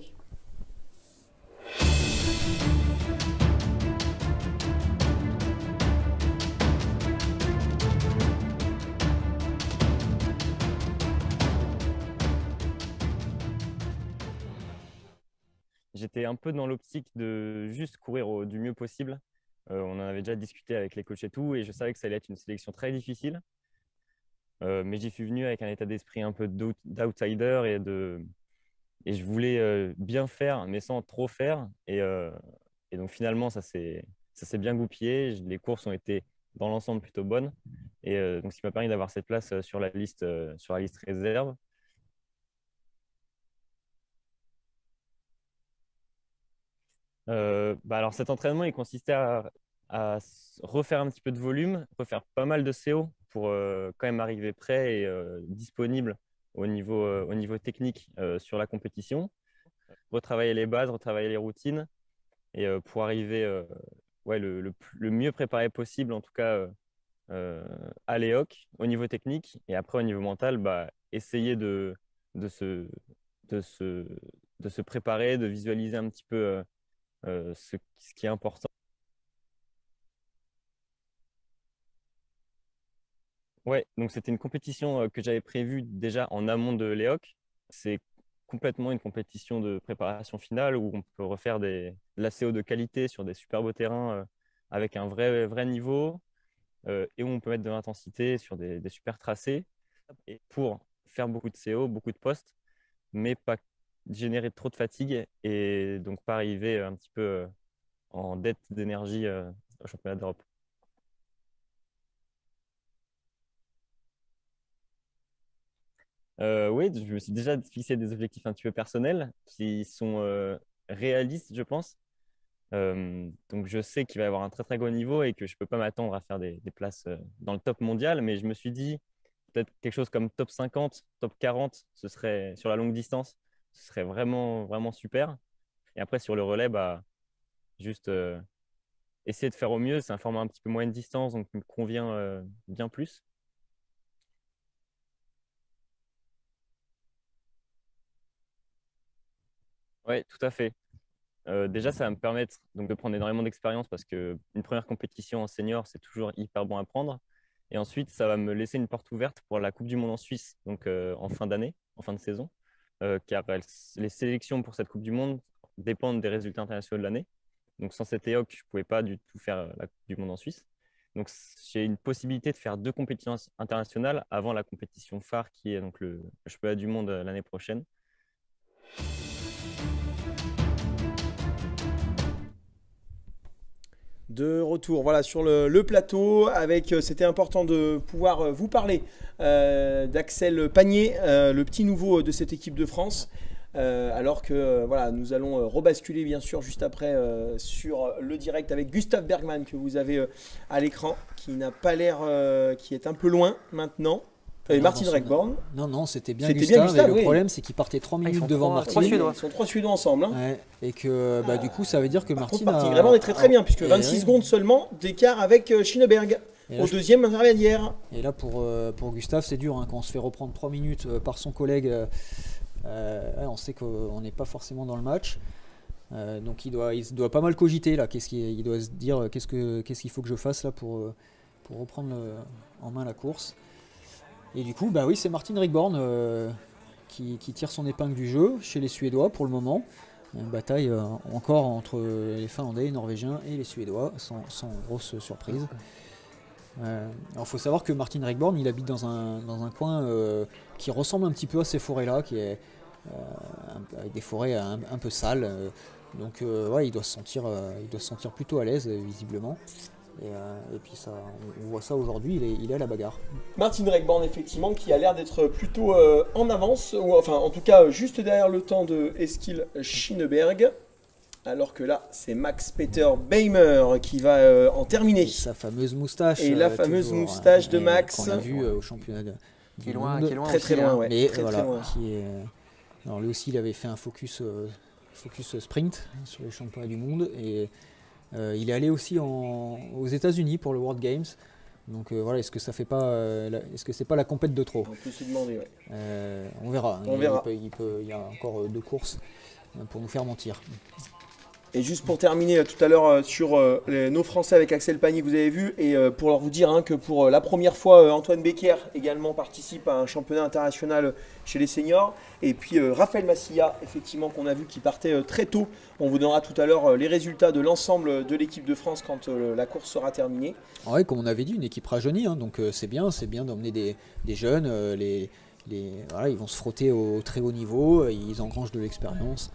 J'étais un peu dans l'optique de juste courir du mieux possible. On en avait déjà discuté avec les coachs et tout, et je savais que ça allait être une sélection très difficile. Mais j'y suis venu avec un état d'esprit un peu d'outsider et je voulais bien faire, mais sans trop faire. Et donc finalement, ça s'est bien goupillé. Les courses ont été dans l'ensemble plutôt bonnes. Et donc, ce qui m'a permis d'avoir cette place sur la liste réserve. Alors cet entraînement, il consistait à refaire un petit peu de volume, refaire pas mal de CO pour quand même arriver prêt et disponible au niveau technique sur la compétition, retravailler les bases, retravailler les routines et pour arriver le mieux préparé possible, en tout cas à l'EOC au niveau technique, et après au niveau mental, essayer de se préparer, de visualiser un petit peu ce qui est important. Ouais, donc c'était une compétition que j'avais prévue déjà en amont de l'EOC. C'est complètement une compétition de préparation finale où on peut refaire de la CO de qualité sur des super beaux terrains avec un vrai niveau et où on peut mettre de l'intensité sur des super tracés et pour faire beaucoup de CO, beaucoup de postes, mais pas générer trop de fatigue et donc pas arriver un petit peu en dette d'énergie au championnat d'Europe. Oui, je me suis déjà fixé des objectifs un petit peu personnels qui sont réalistes, je pense. Donc je sais qu'il va y avoir un très gros niveau et que je ne peux pas m'attendre à faire des places dans le top mondial, mais je me suis dit peut-être quelque chose comme top 50, top 40, ce serait sur la longue distance, ce serait vraiment super. Et après sur le relais, juste essayer de faire au mieux. C'est un format un petit peu moins de distance, donc il me convient bien plus. Oui, tout à fait. Déjà, ça va me permettre donc, de prendre énormément d'expérience parce qu'une première compétition en senior, c'est toujours hyper bon à prendre. Et ensuite, ça va me laisser une porte ouverte pour la Coupe du Monde en Suisse, donc en fin d'année, en fin de saison, car les sélections pour cette Coupe du Monde dépendent des résultats internationaux de l'année. Donc sans cette EOC, je ne pouvais pas du tout faire la Coupe du Monde en Suisse. Donc, j'ai une possibilité de faire 2 compétitions internationales avant la compétition phare qui est donc le championnat du monde l'année prochaine. De retour, voilà, sur le plateau, c'était important de pouvoir vous parler d'Axel Pagné, le petit nouveau de cette équipe de France. Alors que voilà, nous allons rebasculer bien sûr juste après sur le direct avec Gustave Bergmann que vous avez à l'écran, qui n'a pas l'air, qui est un peu loin maintenant. Et Martin Rekborn. Non, c'était bien Gustave. Le problème, c'est qu'il partait 3 minutes devant Martin. Ils sont 3 Suédois ensemble. Hein. Ouais, et que du coup, ça veut dire que Martin. Rekborn est très bien, puisque 26 secondes seulement d'écart avec Schieneberg. Au deuxième intermédiaire. Et là, pour Gustave, c'est dur. Hein, quand on se fait reprendre 3 minutes par son collègue, on sait qu'on n'est pas forcément dans le match. Donc il doit pas mal cogiter là. Il doit se dire qu'est-ce qu'il faut que je fasse là pour reprendre en main la course. Et du coup, oui, c'est Martin Rekborn qui tire son épingle du jeu chez les Suédois pour le moment. Une bataille encore entre les Finlandais, les Norvégiens et les Suédois, sans grosse surprise. Alors, il faut savoir que Martin Rekborn, il habite dans un coin qui ressemble un petit peu à ces forêts-là, qui est avec des forêts un peu sales. Donc, il doit se sentir plutôt à l'aise, visiblement. Et puis ça, on voit ça aujourd'hui, il est à la bagarre. Martin Rekborn, effectivement, qui a l'air d'être plutôt en avance, ou enfin en tout cas juste derrière le temps de Eskil Schieneberg. Alors que là, c'est Max Peter Beimer qui va en terminer. Et sa fameuse moustache. Et la fameuse moustache de Max. Qu'on a vu au championnat qui est loin très aussi, loin, ouais. Mais très, voilà, très loin. Alors lui aussi, il avait fait un focus sprint sur les championnats du monde. Et il est allé aussi aux États-Unis pour le World Games. Donc voilà, est-ce que ça fait pas, est-ce que c'est pas la compète de trop? On peut se demander, ouais. On verra. On verra. Il y a encore 2 courses pour nous faire mentir. Et juste pour terminer tout à l'heure sur nos Français avec Axel Pagné, vous avez vu, et pour vous dire que pour la première fois, Antoine Becker également participe à un championnat international chez les seniors. Et puis Raphaël Massilla, effectivement, qu'on a vu qui partait très tôt. On vous donnera tout à l'heure les résultats de l'ensemble de l'équipe de France quand la course sera terminée. Ouais, comme on avait dit, une équipe rajeunie, hein, donc c'est bien d'emmener des jeunes. Voilà, ils vont se frotter au très haut niveau, ils engrangent de l'expérience.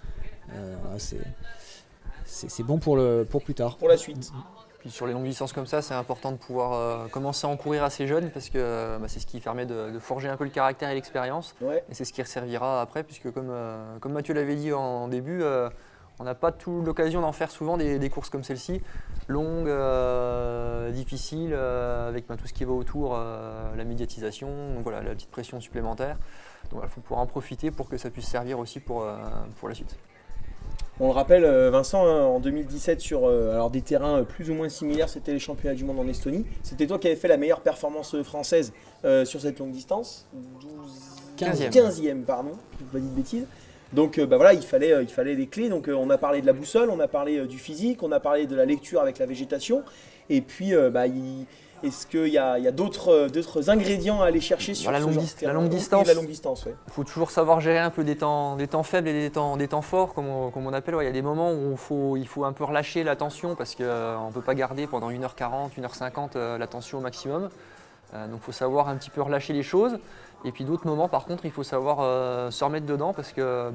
C'est bon pour plus tard. Pour la suite. Puis sur les longues distances comme ça, c'est important de pouvoir commencer à en courir assez jeune parce que c'est ce qui permet de forger un peu le caractère et l'expérience. Ouais. Et c'est ce qui servira après, puisque comme Mathieu l'avait dit en début, on n'a pas toute l'occasion d'en faire souvent des courses comme celle-ci, longues, difficiles, avec tout ce qui va autour, la médiatisation, donc voilà, la petite pression supplémentaire. Donc il faut pouvoir en profiter pour que ça puisse servir aussi pour la suite. On le rappelle, Vincent, en 2017, sur alors des terrains plus ou moins similaires, c'était les championnats du monde en Estonie. C'était toi qui avais fait la meilleure performance française sur cette longue distance. 15e, pardon, je ne pas dit de bêtises. Donc voilà, il fallait les clés. Donc on a parlé de la boussole, on a parlé du physique, on a parlé de la lecture avec la végétation. Et puis, est-ce qu'il y a d'autres ingrédients à aller chercher sur la longue distance? La longue distance, ouais. Il faut toujours savoir gérer un peu des temps faibles et des temps forts, comme on appelle. Il y a des moments où il faut un peu relâcher la tension parce qu'on ne peut pas garder pendant 1h40, 1h50 la tension au maximum. Donc il faut savoir un petit peu relâcher les choses. Et puis d'autres moments, par contre, il faut savoir se remettre dedans parce que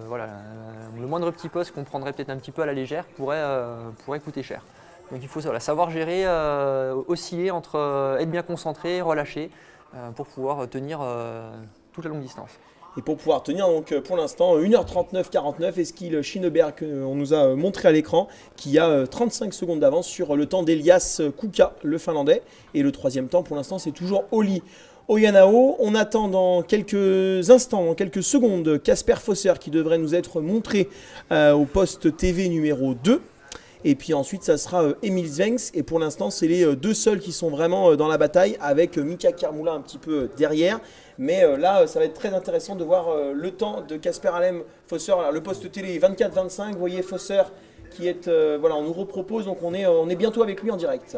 le moindre petit poste qu'on prendrait peut-être un petit peu à la légère pourrait coûter cher. Donc il faut savoir gérer, osciller entre être bien concentré, relâcher, pour pouvoir tenir toute la longue distance. Et pour pouvoir tenir, donc pour l'instant, 1h39-49, Eskil Schieneberg, qu'on nous a montré à l'écran, qui a 35 secondes d'avance sur le temps d'Elias Kuka, le Finlandais. Et le troisième temps, pour l'instant, c'est toujours Olli Ojanao. On attend dans quelques instants, dans quelques secondes, Casper Fosser qui devrait nous être montré au poste TV numéro 2. Et puis ensuite, ça sera Emil Svenks. Et pour l'instant, c'est les deux seuls qui sont vraiment dans la bataille, avec Mika Kärmula un petit peu derrière. Mais là, ça va être très intéressant de voir le temps de Casper Alem Fosser. Alors, le poste télé est 24-25. Vous voyez Fosser qui est... voilà, on nous repropose, donc on est bientôt avec lui en direct.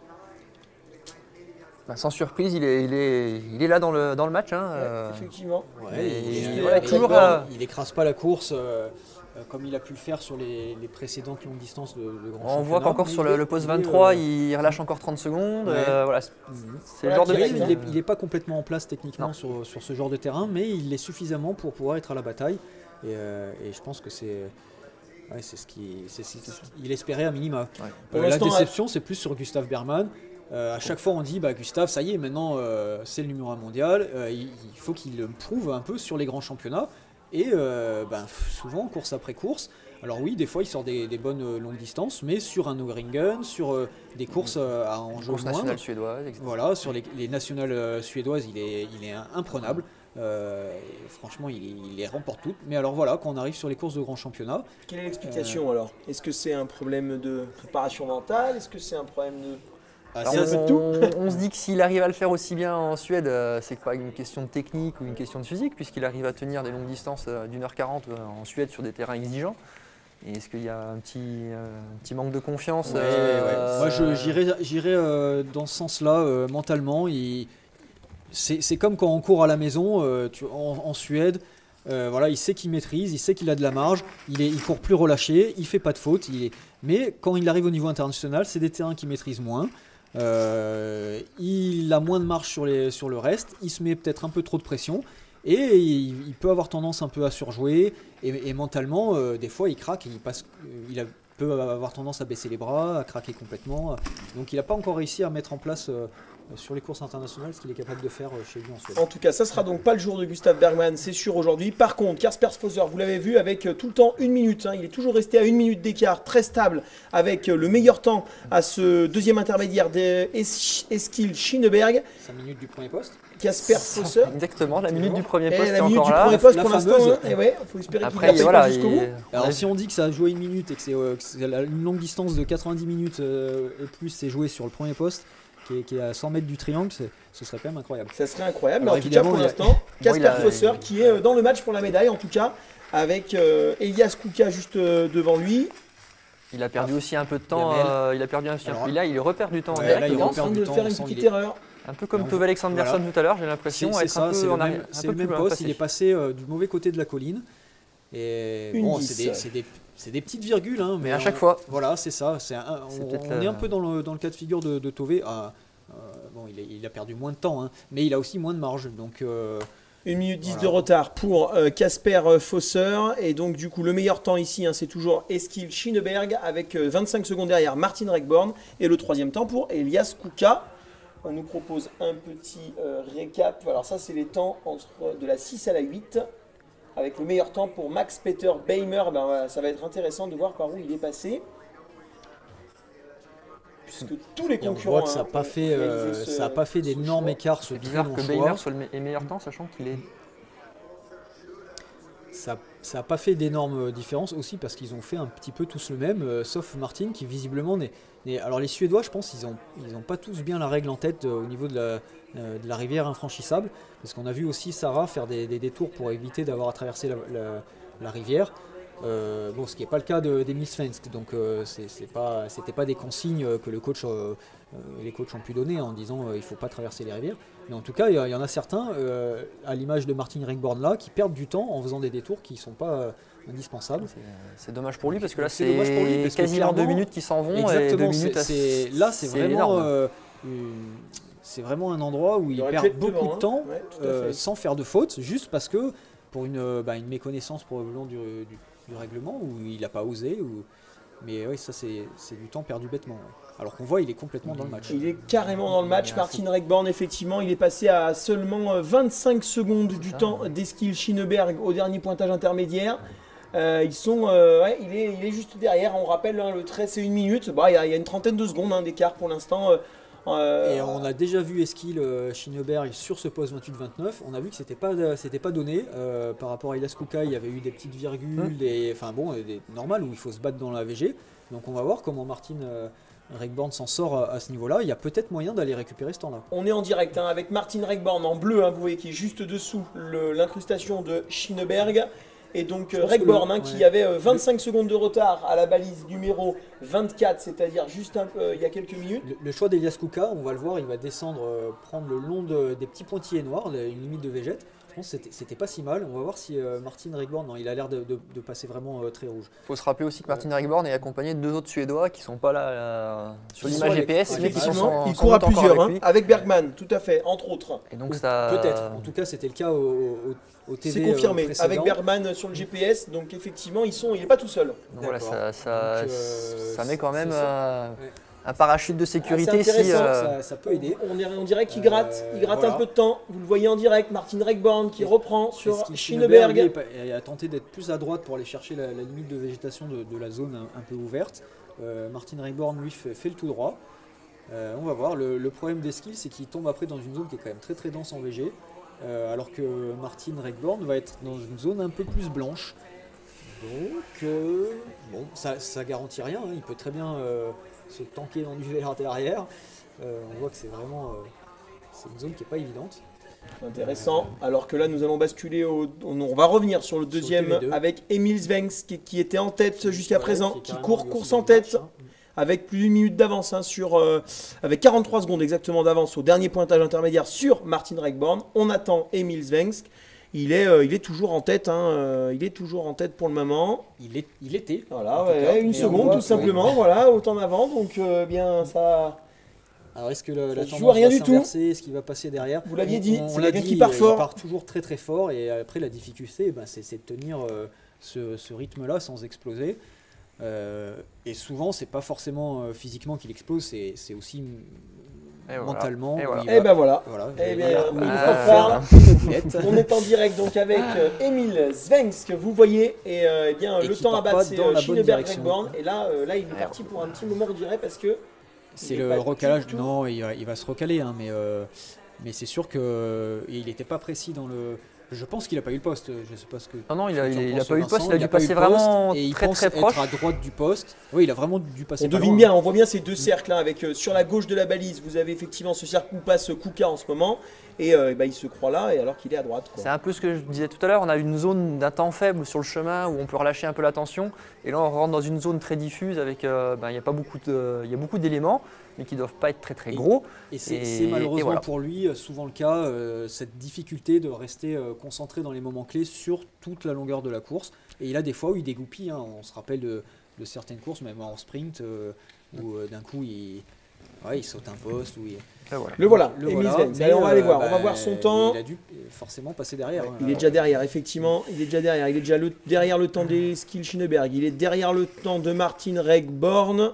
Sans surprise, il est là dans le match. Hein, effectivement. Ouais, il n'écrase pas la course. comme il a pu le faire sur les précédentes longues distances de grands championnats. On voit qu'encore sur le poste 23, il relâche encore 30 secondes. Voilà, c'est le genre de il n'est pas complètement en place techniquement sur ce genre de terrain, mais il l'est suffisamment pour pouvoir être à la bataille. Et je pense que c'est ce qu'il espérait à minima. La déception, c'est plus sur Gustav Bergman. À chaque fois, on dit Gustave, ça y est, maintenant c'est le numéro 1 mondial. Il faut qu'il le prouve un peu sur les grands championnats. Et souvent, course après course. Alors oui, des fois, il sort des bonnes longues distances, mais sur un Nürburgring, sur des courses à enjeu moindre. Nationales suédoises, etc. Voilà, sur les nationales suédoises, il est imprenable. Franchement, il les remporte toutes. Mais alors voilà, quand on arrive sur les courses de grands championnats... Quelle est l'explication alors? Est-ce que c'est un problème de préparation mentale? Est-ce que c'est un problème de... On se dit que s'il arrive à le faire aussi bien en Suède, c'est pas une question de technique ou une question de physique, puisqu'il arrive à tenir des longues distances d'1h40 en Suède sur des terrains exigeants. Et est-ce qu'il y a un petit manque de confiance? Moi, j'irais dans ce sens-là, mentalement. C'est comme quand on court à la maison en Suède. Voilà, il sait qu'il maîtrise, il sait qu'il a de la marge, il court plus relâché, il fait pas de faute. Mais quand il arrive au niveau international, c'est des terrains qu'il maîtrise moins. Il a moins de marge sur le reste, il se met peut-être un peu trop de pression et il peut avoir tendance un peu à surjouer et mentalement des fois il craque, il peut avoir tendance à baisser les bras, à craquer complètement, donc il n'a pas encore réussi à mettre en place sur les courses internationales ce qu'il est capable de faire chez lui en Suède. En tout cas, ça sera donc pas le jour de Gustav Bergman, c'est sûr aujourd'hui. Par contre, Kasper Foser, vous l'avez vu avec tout le temps 1 minute, il est toujours resté à 1 minute d'écart, très stable, avec le meilleur temps à ce deuxième intermédiaire d'Eskil Schieneberg. 5 minutes du premier poste. Kasper Foser. Exactement, la minute du premier poste est encore là. La minute du premier poste pour l'instant, faut espérer qu'il la jusqu'au bout. Alors si on dit que ça a joué 1 minute et que c'est une longue distance de 90 minutes et plus c'est joué sur le premier poste, qui est à 100 mètres du triangle, ce serait quand même incroyable. Ça serait incroyable, mais en tout cas pour l'instant, Kasper Foser qui est dans le match pour la médaille en tout cas, avec Elias Kuka juste devant lui. Il a perdu aussi un peu de temps, il a perdu un circuit là, il repère du temps. Là, il est en train de faire une petite erreur. Un peu comme Tove Alexandersson tout à l'heure, j'ai l'impression. C'est le même poste, il est passé du mauvais côté de la colline. Et bon, c'est des petites virgules, mais à chaque fois. Voilà, c'est ça. On est un peu dans le cas de figure de Tove. Bon, il a perdu moins de temps, mais il a aussi moins de marge. Donc, 1 minute 10 de retard pour Kasper Foser. Et donc, du coup, le meilleur temps ici, c'est toujours Eskil Schieneberg avec 25 secondes derrière Martin Rekborn. Et le troisième temps pour Elias Kuka. On nous propose un petit récap. Alors ça, c'est les temps de la 6 à la 8. Avec le meilleur temps pour Max Peter Beimer. Ça va être intéressant de voir par où il est passé. Puisque tous les concurrents... On voit que ça n'a pas fait d'énormes écarts. C'est bizarre que Beimer soit le meilleur temps, sachant qu'il est... Ça n'a pas fait d'énormes différences aussi parce qu'ils ont fait un petit peu tous le même, sauf Martin qui visiblement n'est... Alors les Suédois, je pense, ils ont pas tous bien la règle en tête au niveau de la rivière infranchissable, parce qu'on a vu aussi Sarah faire des détours pour éviter d'avoir à traverser la rivière. Ce qui n'est pas le cas d'Emil Svensk, donc c'était pas des consignes que les coachs ont pu donner en disant il ne faut pas traverser les rivières. Mais en tout cas, il y en a certains, à l'image de Martin Rekborn là, qui perdent du temps en faisant des détours qui ne sont pas indispensables. C'est dommage pour lui parce que là c'est quasiment 2 minutes qui s'en vont. Exactement, c'est vraiment un endroit où il perd beaucoup de temps sans faire de faute, juste parce que pour une méconnaissance probablement du règlement, où il n'a pas osé. Mais oui, ça c'est du temps perdu bêtement. Alors qu'on voit, il est complètement dans le match. Il est carrément dans le match. Martin Rekborn, effectivement, il est passé à seulement 25 secondes du temps d'Eskil Schieneberg au dernier pointage intermédiaire. Il est juste derrière. On rappelle, le trait c'est 1 minute. Il y a une trentaine de secondes d'écart pour l'instant. Et on a déjà vu Eskil Schieneberg sur ce poste 28-29. On a vu que c'était pas donné par rapport à Elias Kuka. Il y avait eu des petites virgules, des normales où il faut se battre dans la VG. Donc on va voir comment Martin Rekborn s'en sort à ce niveau-là. Il y a peut-être moyen d'aller récupérer ce temps-là. On est en direct avec Martin Rekborn en bleu, vous voyez, qui est juste dessous l'incrustation de Schieneberg. Et donc Rekborn qui avait 25 secondes de retard à la balise numéro 24, c'est-à-dire juste il y a quelques minutes. Le choix d'Elias Kuka, on va le voir, il va descendre, prendre le long des petits pointillés noirs, une limite de végète. Je pense que c'était pas si mal. On va voir si Martin Regborn, non, il a l'air de passer vraiment très rouge. Il faut se rappeler aussi que Martin Regborn est accompagné de 2 autres Suédois qui ne sont pas là sur l'image GPS. Effectivement, il court à plusieurs, avec Bergman, tout à fait, entre autres. Et donc ça... Peut-être, en tout cas c'était le cas au TV. C'est confirmé, avec Bergman sur le GPS, donc effectivement il n'est pas tout seul. Donc voilà, ça met quand même un parachute de sécurité. Ça peut aider. On dirait qu'il gratte, un peu de temps. Vous le voyez en direct, Martin Regborn qui reprend sur Schineberg. Il a tenté d'être plus à droite pour aller chercher la limite de végétation de la zone un peu ouverte. Martin Regborn lui fait le tout droit. On va voir. Le problème d'Eskil, c'est qu'il tombe après dans une zone qui est quand même très très dense en VG. Alors que Martin Regborn va être dans une zone un peu plus blanche. Donc, bon, ça garantit rien. Il peut très bien se tanker dans du verre derrière. On voit que c'est vraiment une zone qui n'est pas évidente. Intéressant. Alors que là, nous allons basculer on va revenir sur le deuxième avec Emil Svensk qui était en tête jusqu'à présent, qui course en tête. Avec plus d'une minute d'avance, avec 43 secondes exactement d'avance au dernier pointage intermédiaire sur Martin Regborn. On attend Emil Svensk. Il est toujours en tête. Il est toujours en tête pour le moment. Il était. Voilà, une seconde tout simplement. Voilà, autant d'avant. Donc bien ça. Alors est-ce que la tendance joue rien va du tout. Est-ce qu'il va passer derrière? Vous l'aviez dit. On l'a dit. Qui part fort. Il part toujours très très fort et après la difficulté, c'est de tenir ce rythme-là sans exploser. Et souvent, c'est pas forcément physiquement qu'il explose, c'est aussi mentalement. Et ben voilà. On est en direct donc avec Emil Svensk, vous voyez, et bien le temps à battre c'est Schineberg Regborn. Et là il est parti pour un petit moment, on dirait, parce que c'est le recalage. Non, il va se recaler, mais c'est sûr que il n'était pas précis dans le. Je pense qu'il n'a pas eu le poste. Je sais pas ce que. Non, il n'a pas eu le poste. Il a dû passer vraiment très proche. Être à droite du poste. Oui, il a vraiment dû passer. On devine bien. On voit bien ces deux cercles avec sur la gauche de la balise. Vous avez effectivement ce cercle où passe Kuka en ce moment, et il se croit là, et alors qu'il est à droite. C'est un peu ce que je disais tout à l'heure. On a une zone d'un temps faible sur le chemin où on peut relâcher un peu la tension, et là on rentre dans une zone très diffuse avec. Il y a beaucoup d'éléments, mais qui ne doivent pas être très très gros. Et c'est malheureusement pour lui souvent le cas, cette difficulté de rester concentré dans les moments clés sur toute la longueur de la course. Et il a des fois où il dégoupille, on se rappelle de certaines courses, même en sprint, où d'un coup il saute un poste. Le voilà, Emil Svensk. Allez, on va aller voir, on va voir son temps. Il a dû forcément passer derrière. Il est déjà derrière, effectivement, il est déjà derrière le temps d'Eskil Schineberg, il est derrière le temps de Martin Regborn.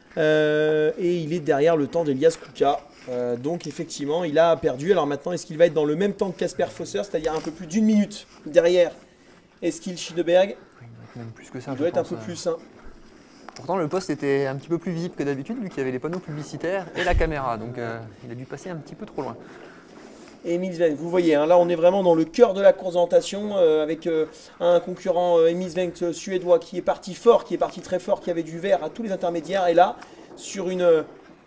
Et il est derrière le temps d'Elias Kuka. Donc effectivement il a perdu. Alors maintenant, est-ce qu'il va être dans le même temps que Kasper Fosser, c'est-à-dire un peu plus d'une minute derrière Eskil Schineberg? Même plus que ça. Il doit être un peu plus. Pourtant le poste était un petit peu plus visible que d'habitude vu qu'il y avait les panneaux publicitaires et la caméra. Donc il a dû passer un petit peu trop loin. Emil Svensk, vous voyez, là on est vraiment dans le cœur de la course d'orientation avec un concurrent Emil Svensk suédois qui est parti fort, qui est parti très fort, qui avait du vert à tous les intermédiaires, et là sur un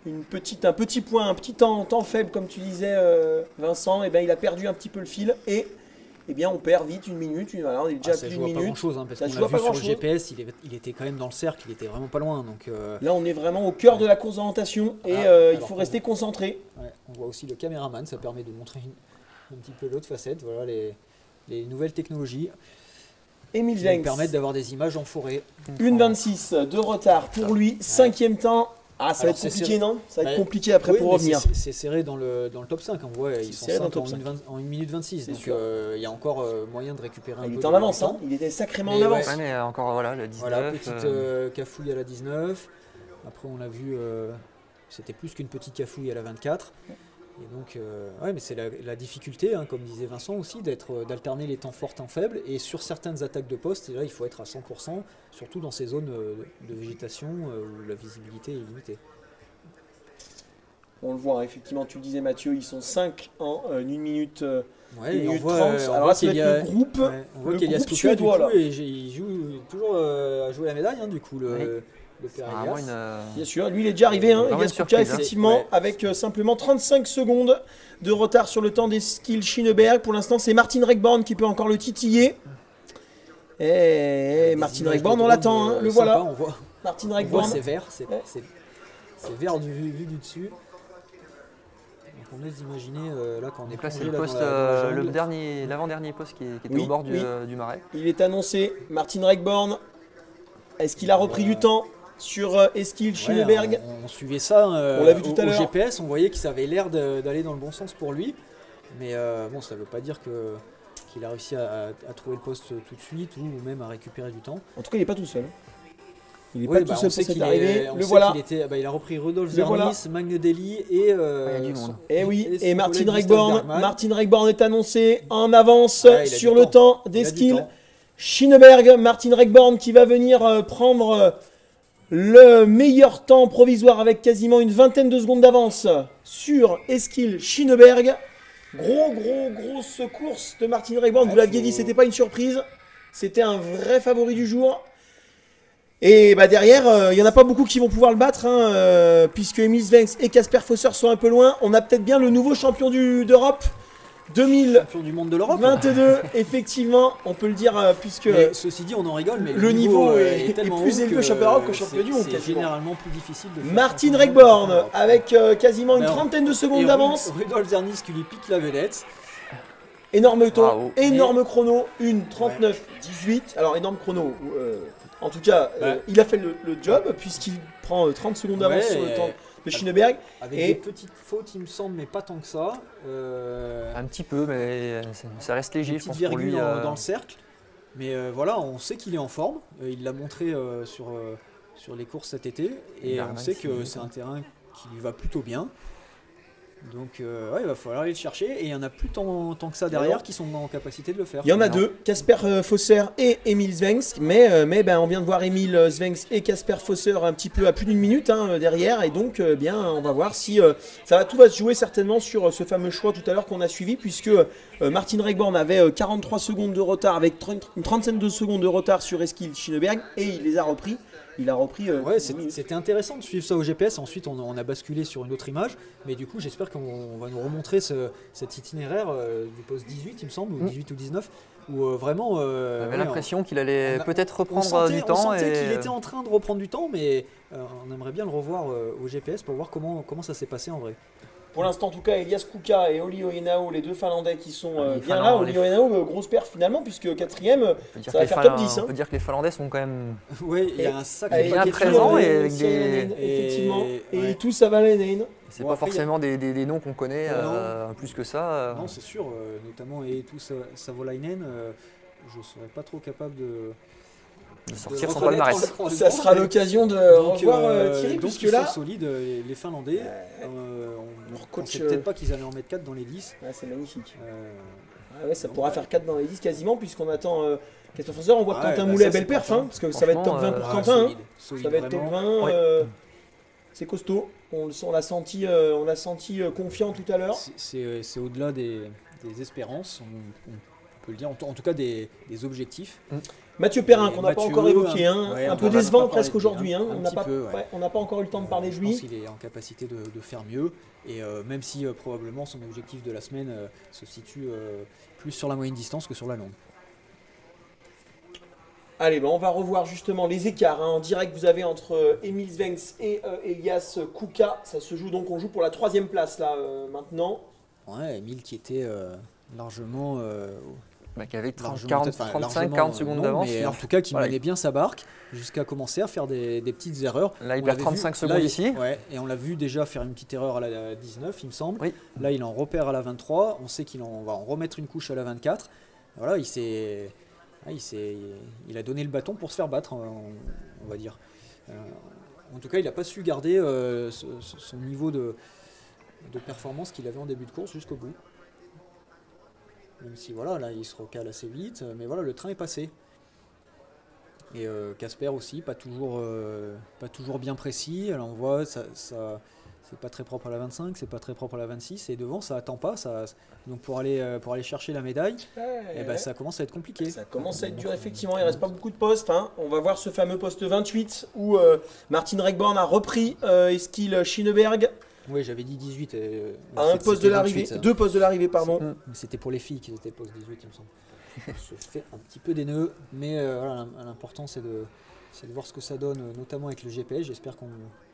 petit point, un petit temps faible comme tu disais Vincent, et il a perdu un petit peu le fil et on perd vite une minute, voilà, on est déjà plus d'une minute. Ça joue pas grand chose, parce qu'on l'a vu sur le GPS, il était quand même dans le cercle, il était vraiment pas loin. Donc, là on est vraiment au cœur de la course d'orientation et il faut rester concentré. Ouais, on voit aussi le caméraman, ça permet de montrer un petit peu l'autre facette, voilà les nouvelles technologies. Emil Svensk permettent d'avoir des images en forêt. 1,26 de retard pour lui, 5e temps. Ah, ça va être compliqué, non? Ça va être compliqué après pour revenir. C'est serré dans le top 5, on voit, ils sont 5 en 1 minute 26, donc il y a encore moyen de récupérer un peu. Il était en avance, il était sacrément en avance. Ouais, mais encore le 19. Voilà, petite cafouille à la 19. Après, on l'a vu, c'était plus qu'une petite cafouille à la 24. Et donc, mais c'est la difficulté, comme disait Vincent aussi, d'alterner les temps forts, temps faibles. Et sur certaines attaques de poste, là, il faut être à 100%, surtout dans ces zones de végétation où la visibilité est limitée. On le voit, effectivement, tu le disais Mathieu, ils sont 5 en 1 minute, 1 minute on 30. Alors là, c'est le groupe, on voit qu'il y a ce suédois là. Et il joue toujours à jouer la médaille, du coup, le père Elias. Bien sûr, lui il est déjà arrivé, Elias Kuka, effectivement, avec simplement 35 secondes de retard sur le temps d'Eskil Schineberg. Pour l'instant, c'est Martin Regborn qui peut encore le titiller. Et Martin Regborn, on l'attend, le voilà. On voit. Martin Regborn. C'est vert, c'est vert vu du dessus. Donc qu'on laisse imaginer là quand on est Donc là, c'est plongé le là, poste, dans la l'avant-dernier poste qui était Oui, au bord oui. du marais. Il est annoncé, Martin Regborn. Est-ce qu'il a repris du temps sur Eskil Schieneberg? On suivait ça On l'a vu tout à au l'heure. GPS, on voyait que ça avait l'air d'aller dans le bon sens pour lui. Mais bon, ça ne veut pas dire qu'il a réussi à trouver le poste tout de suite ou même à récupérer du temps. En tout cas, il n'est pas tout seul. Il n'est Oui, pas tout seul on sait pour cette qu'il arrivée. on Le sait voilà. Il a repris Rudolf Le Zernis, voilà. Magne Deli et Et oui, son et Martin collègue Gustav Regborn. Bergman. Martin Regborn est annoncé en avance Ouais, il a sur du le temps Il a du d'Eskil temps. Schieneberg. Martin Regborn qui va venir prendre le meilleur temps provisoire avec quasiment une vingtaine de secondes d'avance sur Eskil Schieneberg. Grosse course de Martin Regborn. Vous l'aviez dit, c'était pas une surprise. C'était un vrai favori du jour. Et bah derrière, il n'y en a pas beaucoup qui vont pouvoir le battre, hein, puisque Emil Svensk et Kasper Fosser sont un peu loin. On a peut-être bien le nouveau champion d'Europe 2022, Champion du monde de l'Europe. effectivement, on peut le dire, puisque Mais ceci dit, on en rigole, mais le niveau est tellement plus haut élevé au que champion d'Europe qu'au champion du monde, C'est quasiment. généralement plus difficile de faire Martin champion du monde Regborn qu'au champion avec quasiment une Alors, trentaine de secondes Et d'avance. Rudolf Zernis qui lui pique la vedette. Énorme temps, Bravo. énorme chrono, une 39-18. Alors énorme chrono, en tout cas, Ouais. il a fait le job puisqu'il prend 30 secondes d'avance Ouais, sur le et- temps de Schieneberg. Avec Et- des petites fautes, il me semble, mais pas tant que ça. Un petit peu, mais ça reste léger, Une je petite pense, pour virgule lui. dans le cercle. Mais voilà, on sait qu'il est en forme. Il l'a montré sur les courses cet été. Et Bergman, on sait que c'est c'est un terrain qui lui va plutôt bien. Donc ouais, il va falloir aller le chercher. Et il n'y en a plus tant que ça derrière qui sont en capacité de le faire. Il y en a Non. deux, Kasper Fosser et Emil Svensk, mais ben, on vient de voir Emil Svensk et Kasper Fosser un petit peu à plus d'une minute derrière, et donc bien on va voir si tout va se jouer certainement sur ce fameux choix tout à l'heure qu'on a suivi, puisque Martin Regborn avait 43 secondes de retard avec une trentaine de secondes de retard sur Eskil Schieneberg, et il les a repris. Il a repris. Ouais, c'était intéressant de suivre ça au GPS. Ensuite, on a basculé sur une autre image. Mais du coup, j'espère qu'on va nous remontrer cet itinéraire du poste 18, il me semble, ou 18 ou 19, où vraiment. On avait l'impression qu'il allait peut-être on reprendre du temps. On sentait et- qu'il était en train de reprendre du temps, mais on aimerait bien le revoir au GPS pour voir comment ça s'est passé en vrai. Pour l'instant, en tout cas, Elias Kuka et Olli Ojenau, les deux Finlandais qui sont Les bien là. Finlandais, Olli Ojenau, grosse perte finalement, puisque quatrième, on peut dire ça que va faire les top 10. On peut dire que les Finlandais sont quand même Oui, il y a un sacré bien paquet de présents Finlandais. et avec Sirenen, des. effectivement, et ouais. tout Savalainen. C'est Bon, pas après, forcément des noms qu'on connaît plus que ça. Non, c'est sûr, notamment Eetu Savolainen, je serais pas trop capable de sortir son reconnaître palmarès. en le Ça temps, sera mais- l'occasion de Donc, revoir Thierry, donc puisque ils là, sont solides, les Finlandais. On leur coach, pensait peut-être pas qu'ils allaient en mettre 4 dans les 10. ouais, c'est magnifique. Euh, Ouais, ça pourra faire 4 dans les 10 quasiment, puisqu'on attend Kasper Fosser. On voit Ouais, Quentin bah Moulet, ça, belle c'est perf, parfait. parce que ça va être top 20 pour Franchement, Quentin. solide, Ça va être top vraiment. 20. Ouais. C'est costaud. On l'a senti, confiant tout à l'heure. C'est au-delà des espérances, on peut le dire, en tout cas des objectifs. Mathieu Perrin, Et qu'on n'a pas Mathieu, encore évoqué, ouais, un on peu en a pas décevant parlé presque depuis, aujourd'hui. un On petit n'a pas, peu, ouais. ouais, on n'a pas encore eu le temps de parler de Je lui. pense qu'il est en capacité de faire mieux. Et même si probablement son objectif de la semaine se situe plus sur la moyenne distance que sur la longue. Allez, on va revoir justement les écarts en direct que vous avez entre Emil Svensk et Elias Kuka. Ça se joue donc, on joue pour la 3e place là maintenant. Ouais, Emile qui était largement. Qui avait largement, 35-40 secondes non, d'avance. mais en tout cas, qui Voilà. menait bien sa barque jusqu'à commencer à faire des petites erreurs. Là, il On perd l'avait 35 vu- secondes là, ici. Ouais, et on l'a vu déjà faire une petite erreur à la 19, il me semble. Oui. Là, il en repère à la 23. On sait qu'il va en remettre une couche à la 24. Voilà, il a donné le bâton pour se faire battre, on va dire. En tout cas, il n'a pas su garder son niveau de performance qu'il avait en début de course jusqu'au bout. Même si voilà, là il se recale assez vite, mais voilà, le train est passé. Et Kasper aussi, pas toujours bien précis. Alors on voit, ça c'est pas très propre à la 25, c'est pas très propre à la 26, et devant ça attend pas. Donc pour aller chercher la médaille, ça commence à être compliqué. Ça commence à être dur, effectivement. Il reste pas beaucoup de postes. On va voir ce fameux poste 28 où Martin Regborn a repris Eskil Schieneberg. Oui, j'avais dit 18. À un poste de l'arrivée, 2 postes de l'arrivée, pardon. Mais c'était pour les filles qui étaient poste 18, il me semble. Ça se fait un petit peu des nœuds, mais voilà, l'important c'est de voir ce que ça donne, notamment avec le GPS. J'espère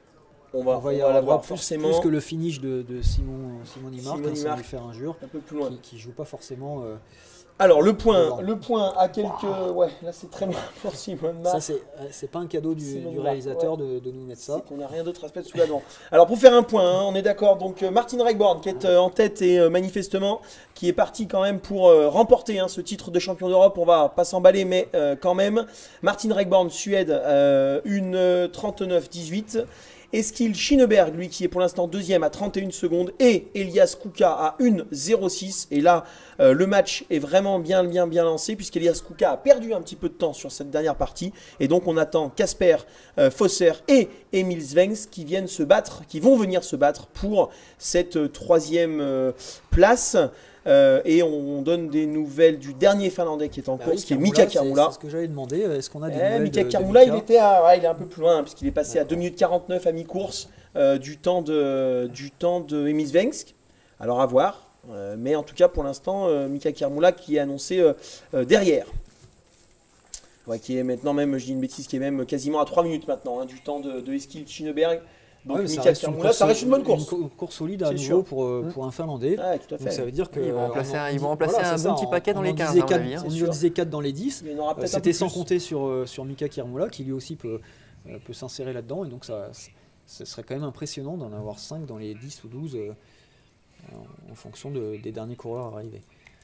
On va y la avoir voir plus, forcément. plus que le finish de Simon Imar, Simon ça Imar, lui faire injure, un peu plus loin. qui joue pas forcément. Alors le point à quelques... Ouais, là c'est très loin pour Simon Imar. Ça c'est pas un cadeau du réalisateur de nous mettre ça. On n'a rien d'autre à se mettre sous la dent. Alors pour faire un point, hein, on est d'accord, donc Martin Regborn qui est en tête et manifestement qui est parti quand même pour remporter ce titre de champion d'Europe. On va pas s'emballer mais quand même. Martin Regborn, Suède, une 39-18. Eskil Schineberg, lui qui est pour l'instant deuxième à 31 secondes, et Elias Kuka à 1,06. Et là, le match est vraiment bien lancé, puisqu'Elias Kuka a perdu un petit peu de temps sur cette dernière partie. Et donc on attend Kasper Fosser et Emil Svengs qui vont venir se battre pour cette troisième place. Et on donne des nouvelles du dernier Finlandais qui est en course, qui est Mika Kärmula. C'est ce que j'allais demander. Est-ce qu'on a des nouvelles Mika de Kärmula, Mika il est un peu plus loin, puisqu'il est passé à 2 minutes 49 à mi-course du temps de Emil Svensk. Alors à voir. Mais en tout cas, pour l'instant, Mika Kärmula qui est annoncé derrière. Ouais, qui est maintenant même, je dis une bêtise, qui est même quasiment à 3 minutes maintenant du temps de Eskil Schineberg. Donc Mika Kärmula, ça reste une bonne course. Une course solide à nouveau pour un Finlandais. Ouais, tout à fait. Donc ça veut dire qu'ils vont remplacer un bon petit paquet dans les 15. On nous disait 4 dans les 10. C'était sans compter sur Mika Kärmula qui lui aussi peut s'insérer là-dedans. Et donc ça serait quand même impressionnant d'en avoir 5 dans les 10 ou 12 en fonction des derniers coureurs arrivés.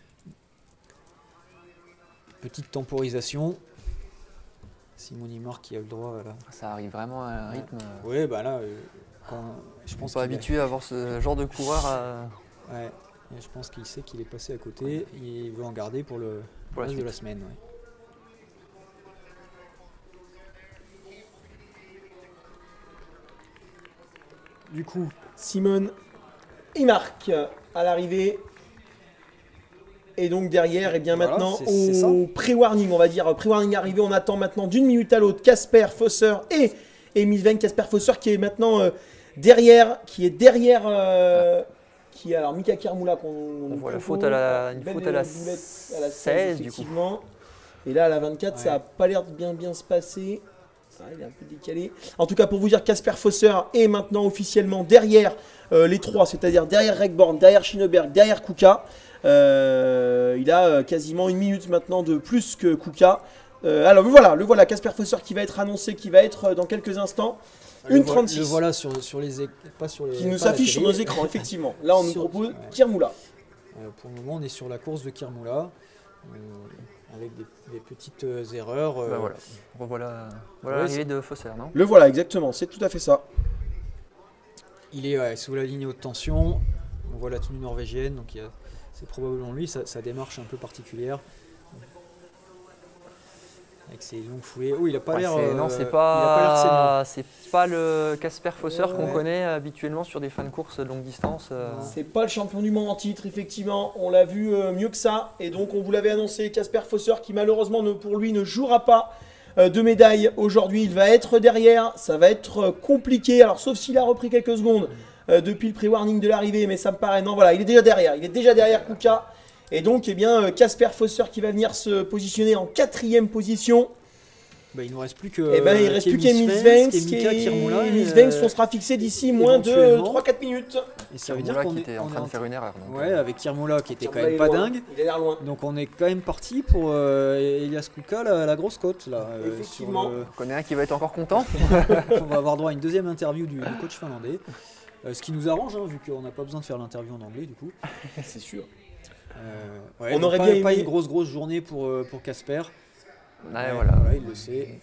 Petite temporisation. Simon Imar qui a le droit là. Ça arrive vraiment à un rythme. Oui, bah là, je pense pas habitué à avoir ce genre de coureur. Ouais, et je pense qu'il sait qu'il est passé à côté et il veut en garder pour le reste de la semaine. Ouais. Du coup, Simon Imark à l'arrivée. Et donc derrière, et bien maintenant, au pré-warning, on va dire, pré-warning arrivé, on attend maintenant d'une minute à l'autre Kasper Fosser et Emil Svensk. Kasper Fosser qui est maintenant derrière, alors Mika Kärmula on voit la faute à la 16 du coup. Et là à la 24, ça n'a pas l'air de bien se passer. Il est un peu décalé. En tout cas, pour vous dire, Kasper Fosser est maintenant officiellement derrière les trois, c'est-à-dire derrière Regborn, derrière Schineberg, derrière Kuka. Il a quasiment une minute maintenant de plus que Kuka. Alors le voilà, Kasper Fosser qui va être annoncé, qui va être dans quelques instants. Une 36. Le voilà sur les pas sur les. Qui nous s'affiche sur nos écrans, effectivement. Là, on nous propose Kärmula. Pour le moment, on est sur la course de Kärmula. Avec des petites erreurs. Voilà l'arrivée de Fosser, non? Le voilà, exactement, c'est tout à fait ça. Il est sous la ligne haute tension. On voit la tenue norvégienne, donc c'est probablement lui, sa démarche un peu particulière. Avec ses longues foulées. Oh, il a pas l'air. Non, c'est pas le Kasper Fosser qu'on connaît habituellement sur des fins de course de longue distance. C'est pas le champion du monde en titre, effectivement. On l'a vu mieux que ça. Et donc, on vous l'avait annoncé, Kasper Fosser qui malheureusement pour lui ne jouera pas de médaille aujourd'hui. Il va être derrière. Ça va être compliqué. Alors, sauf s'il a repris quelques secondes depuis le pré-warning de l'arrivée. Mais ça me paraît. Non, voilà, il est déjà derrière. Il est déjà derrière Kuka. Et donc, eh bien, Kasper Fosser qui va venir se positionner en 4e position. Bah, il ne nous reste plus que. Il reste plus qu'Emil Svensk et Emil Svensk, on sera fixé d'ici moins de 3-4 minutes. Et ça veut dire qu'on était en train de faire une erreur. Donc ouais, avec Kärmula qui était quand même pas dingue. Il a l'air loin. Donc on est quand même parti pour Elias Kuka, la grosse côte là. Effectivement. On connaît un qui va être encore content. On va avoir droit à une deuxième interview du coach finlandais. Ce qui nous arrange, vu qu'on n'a pas besoin de faire l'interview en anglais du coup. C'est sûr. On aurait bien pas une grosse journée pour Kasper. Voilà, il le sait.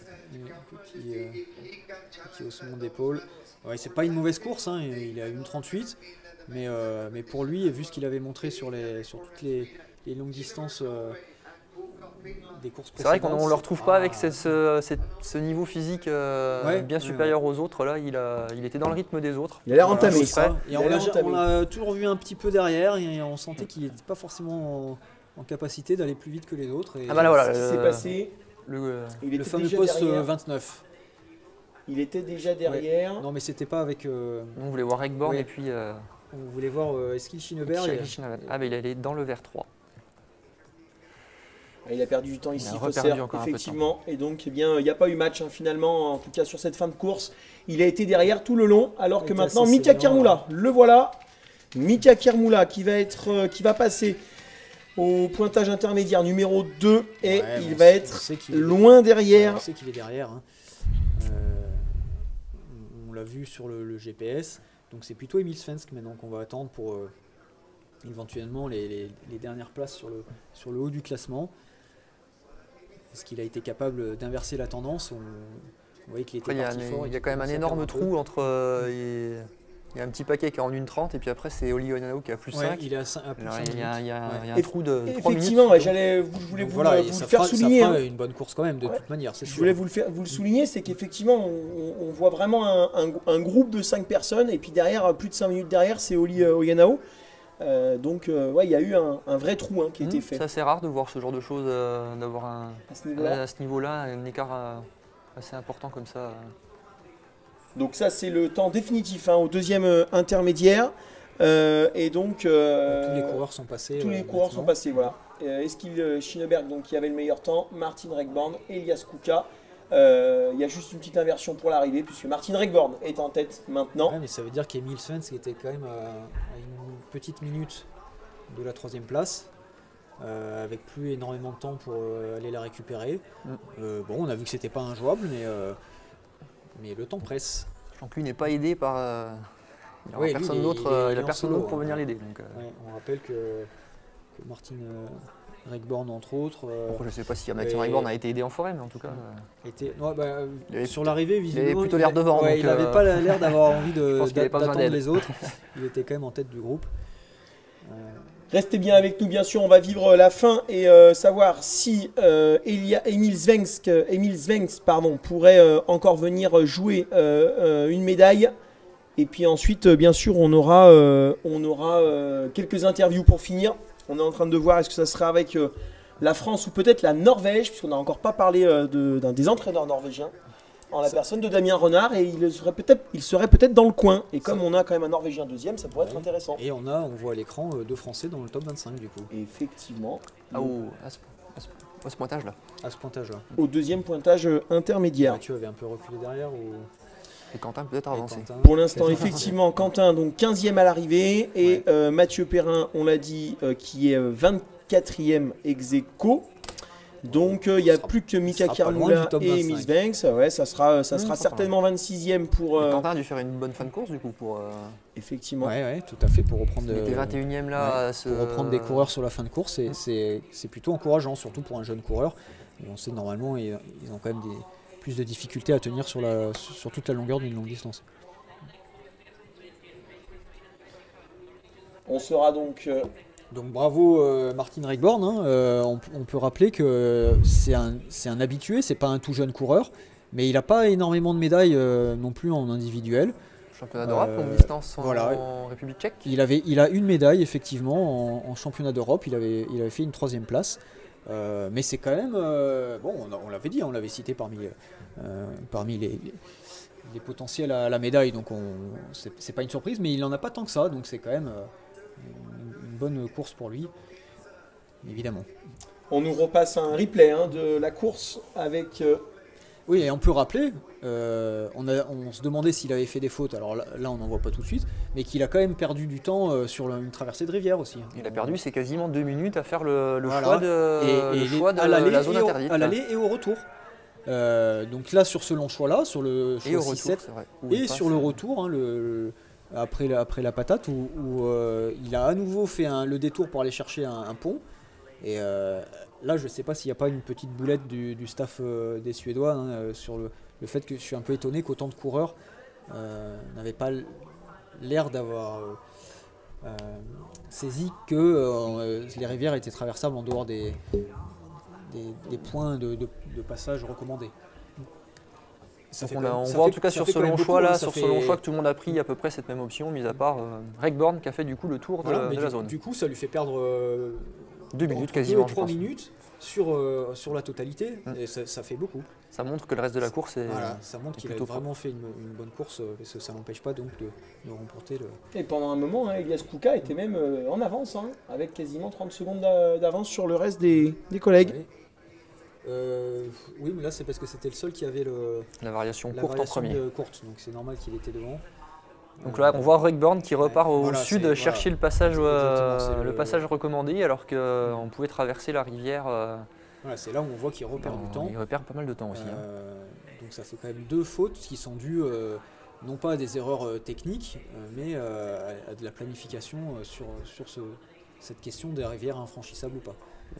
Petit haussement d'épaule. Ouais, c'est pas une mauvaise course, il a une 38, mais pour lui, vu ce qu'il avait montré sur toutes les longues distances des courses précédentes. C'est vrai qu'on ne le retrouve pas avec ce niveau physique bien supérieur aux autres. Là, il était dans le rythme des autres. Il a l'air entamé. Et on l'a toujours vu un petit peu derrière et on sentait qu'il n'était pas forcément en capacité d'aller plus vite que les autres. Et ce qui s'est passé. Le fameux poste 29. Il était déjà derrière. Ouais. Non, mais c'était pas avec. On voulait voir Regborn et puis. On voulait voir Eskil Schineberg. Ah, mais il allait dans le vert 3. Il a perdu du temps ici, Il a Fosser, reperdu encore un peu de effectivement. Et donc, eh bien, il n'y a pas eu match finalement, en tout cas sur cette fin de course. Il a été derrière tout le long, alors que maintenant, Mika Kirmoula, le voilà. Mika Kirmoula qui va passer au pointage intermédiaire numéro 2 et il va être loin derrière. On sait qu'il est derrière. Hein. On l'a vu sur le GPS. Donc c'est plutôt Emil Svensk maintenant qu'on va attendre pour éventuellement les dernières places sur le haut du classement. Est-ce qu'il a été capable d'inverser la tendance? Vous voyez qu'il était parti fort. Il y a quand même un énorme trou entre... Il y a un petit paquet qui est en 1,30 et puis après c'est Oli Oyanao qui a plus 5. Il est à plus 5 il y a un trou de 3 minutes. Effectivement, je voulais vous le faire souligner. Ça fera une bonne course quand même de toute manière, c'est sûr. Je voulais vous le souligner, c'est qu'effectivement on voit vraiment un groupe de 5 personnes et puis derrière, plus de 5 minutes derrière, c'est Oli Oyanao. Donc il y a eu un vrai trou qui a été fait. C'est assez rare de voir ce genre de choses, d'avoir à ce niveau-là un écart assez important comme ça. Donc ça c'est le temps définitif au deuxième intermédiaire. Et donc tous les coureurs sont passés. Tous les coureurs sont passés, voilà. Eskil Schieneberg donc, qui avait le meilleur temps, Martin Rekborn, Elias Kuka. Il y a juste une petite inversion pour l'arrivée puisque Martin Rekborn est en tête maintenant. Ouais, mais ça veut dire qu'Emil Svensk était quand même à une petite minute de la 3e place. Avec plus énormément de temps pour aller la récupérer. Bon, on a vu que c'était pas injouable, mais le temps presse. Sachant que lui n'est pas aidé par... il n'a personne d'autre pour venir l'aider. On rappelle que Martin Rekborn, entre autres... je ne sais pas si Martin Rekborn a été aidé en forêt, mais en tout cas... sur l'arrivée, visiblement... Il avait plutôt l'air devant. Il n'avait pas l'air d'avoir envie d'attendre les autres. Il était quand même en tête du groupe. Restez bien avec nous, bien sûr, on va vivre la fin et savoir si Emil Svensk pourrait encore venir jouer une médaille. Et puis ensuite, bien sûr, on aura quelques interviews pour finir. On est en train de voir est-ce que ça sera avec la France ou peut-être la Norvège, puisqu'on n'a encore pas parlé d'un des entraîneurs norvégiens. En la personne de Damien Renard, et il serait peut-être dans le coin. Et comme on a quand même un Norvégien deuxième, ça pourrait être intéressant. Et on voit à l'écran 2 Français dans le top 25 du coup. Effectivement. À ce pointage-là. À ce pointage-là. Au deuxième pointage intermédiaire. Mathieu avait un peu reculé derrière Et Quentin peut-être avancé. Pour l'instant, effectivement, Quentin, donc 15e à l'arrivée. Et Mathieu Perrin, on l'a dit, qui est 24e ex aequo. Donc il n'y a plus que Mika Kirmoula et Emil Svensk. Ouais, ça sera certainement 26e pour... Quentin a dû faire une bonne fin de course du coup pour... Effectivement. Ouais, tout à fait, pour reprendre... Il était 21e là. Pour reprendre des coureurs sur la fin de course, c'est plutôt encourageant, surtout pour un jeune coureur. Et on sait que normalement, ils ont quand même plus de difficultés à tenir sur toute la longueur d'une longue distance. On sera donc... Donc bravo Martin Rekborn, on peut rappeler que c'est un habitué, c'est pas un tout jeune coureur, mais il n'a pas énormément de médailles non plus en individuel. Championnat d'Europe, longue distance en République tchèque. Il a une médaille effectivement en championnat d'Europe, il avait fait une 3e place. Mais c'est quand même, on l'avait dit, on l'avait cité parmi les potentiels à la médaille, donc c'est pas une surprise, mais il n'en a pas tant que ça, donc c'est quand même une bonne course pour lui, évidemment. On nous repasse un replay de la course avec... Oui, et on peut rappeler, on se demandait s'il avait fait des fautes, alors là on n'en voit pas tout de suite, mais qu'il a quand même perdu du temps sur une traversée de rivière aussi. Il a perdu, c'est quasiment 2 minutes à faire le choix de la zone interdite. À l'aller et au retour. Donc là, sur ce long choix-là, sur le choix 6-7, et sur le retour, après la patate, où il a à nouveau fait le détour pour aller chercher un pont. Et là, je ne sais pas s'il n'y a pas une petite boulette du staff des Suédois sur le fait que je suis un peu étonné qu'autant de coureurs n'avaient pas l'air d'avoir saisi que les rivières étaient traversables en dehors des points de passage recommandés. On voit en tout cas sur ce long choix là, sur ce long choix que tout le monde a pris à peu près cette même option, mis à part Rekborn qui a fait du coup le tour de la zone. Du coup, ça lui fait perdre 2 minutes quasiment. 3 minutes sur la totalité, et ça fait beaucoup. Ça montre que le reste de la course est. Voilà, ça montre qu'il a vraiment fait une bonne course, parce que ça n'empêche pas donc de remporter le. Et pendant un moment, Elias Kuka était même en avance, avec quasiment 30 secondes d'avance sur le reste des collègues. Oui. Oui, mais là c'est parce que c'était le seul qui avait la variation la courte variation en premier. courte, donc c'est normal qu'il était devant. Donc là, on voit Rugburn qui repart au voilà, sud chercher le passage, exactement, le passage recommandé, alors qu'on pouvait traverser la rivière. Voilà, c'est là où on voit qu'il repère du temps. Il repère pas mal de temps aussi. Donc ça fait quand même 2 fautes qui sont dues non pas à des erreurs techniques, mais à de la planification sur cette question des rivières infranchissables ou pas.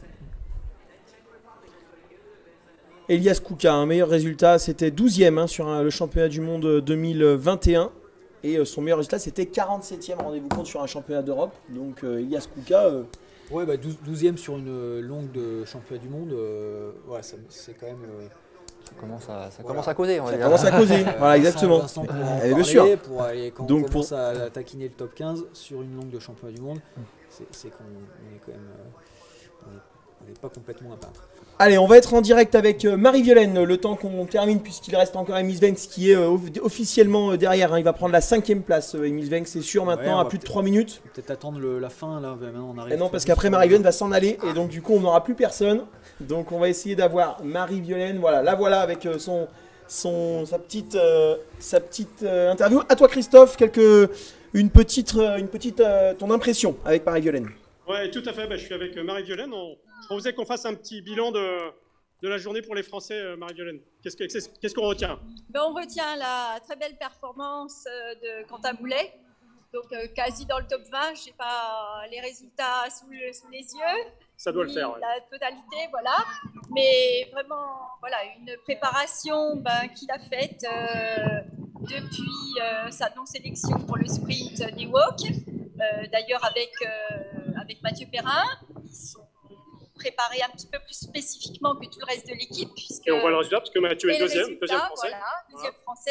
Elias Kouka, un meilleur résultat, c'était 12e sur le championnat du monde 2021. Et son meilleur résultat, c'était 47e, rendez-vous compte, sur un championnat d'Europe. Donc Elias Kouka... Ouais, 12e sur une longue de championnat du monde, ouais, c'est quand même... Ça commence à causer, on va ça dire. commence à causer, voilà, exactement. Vincent pour en bien parler, sûr. Pour aller, quand donc, on commence à taquiner le top 15 sur une longue de championnat du monde, c'est qu'on est quand même... on n'est pas complètement à peintre. Allez, on va être en direct avec Marie-Violaine, le temps qu'on termine, puisqu'il reste encore Emil Svenks qui est officiellement derrière. Hein. Il va prendre la 5e place, Emil Svenks, c'est sûr, maintenant, à plus de 3 minutes. Peut-être attendre la fin, là, maintenant on arrive. Et non, parce qu'après Marie-Violaine va s'en aller, et donc du coup on n'aura plus personne. Donc on va essayer d'avoir Marie-Violaine, voilà avec sa petite interview. À toi Christophe, une petite ton impression avec Marie-Violaine. Ouais, tout à fait. Je suis avec Marie-Violaine. Je proposais qu'on fasse un petit bilan de la journée pour les Français, Marie-Violaine. Qu'est-ce qu'on retient? On retient la très belle performance de Quentin Boulet. Donc, quasi dans le top 20. Je n'ai pas les résultats sous les yeux. Ça doit le faire. Ouais. La totalité, voilà. Mais vraiment, voilà, une préparation qu'il a faite depuis sa non-sélection pour le sprint des Walk. D'ailleurs, avec Mathieu Perrin, ils sont préparés un petit peu plus spécifiquement que tout le reste de l'équipe. Et on voit le résultat, parce que Mathieu est deuxième français. Voilà, deuxième français,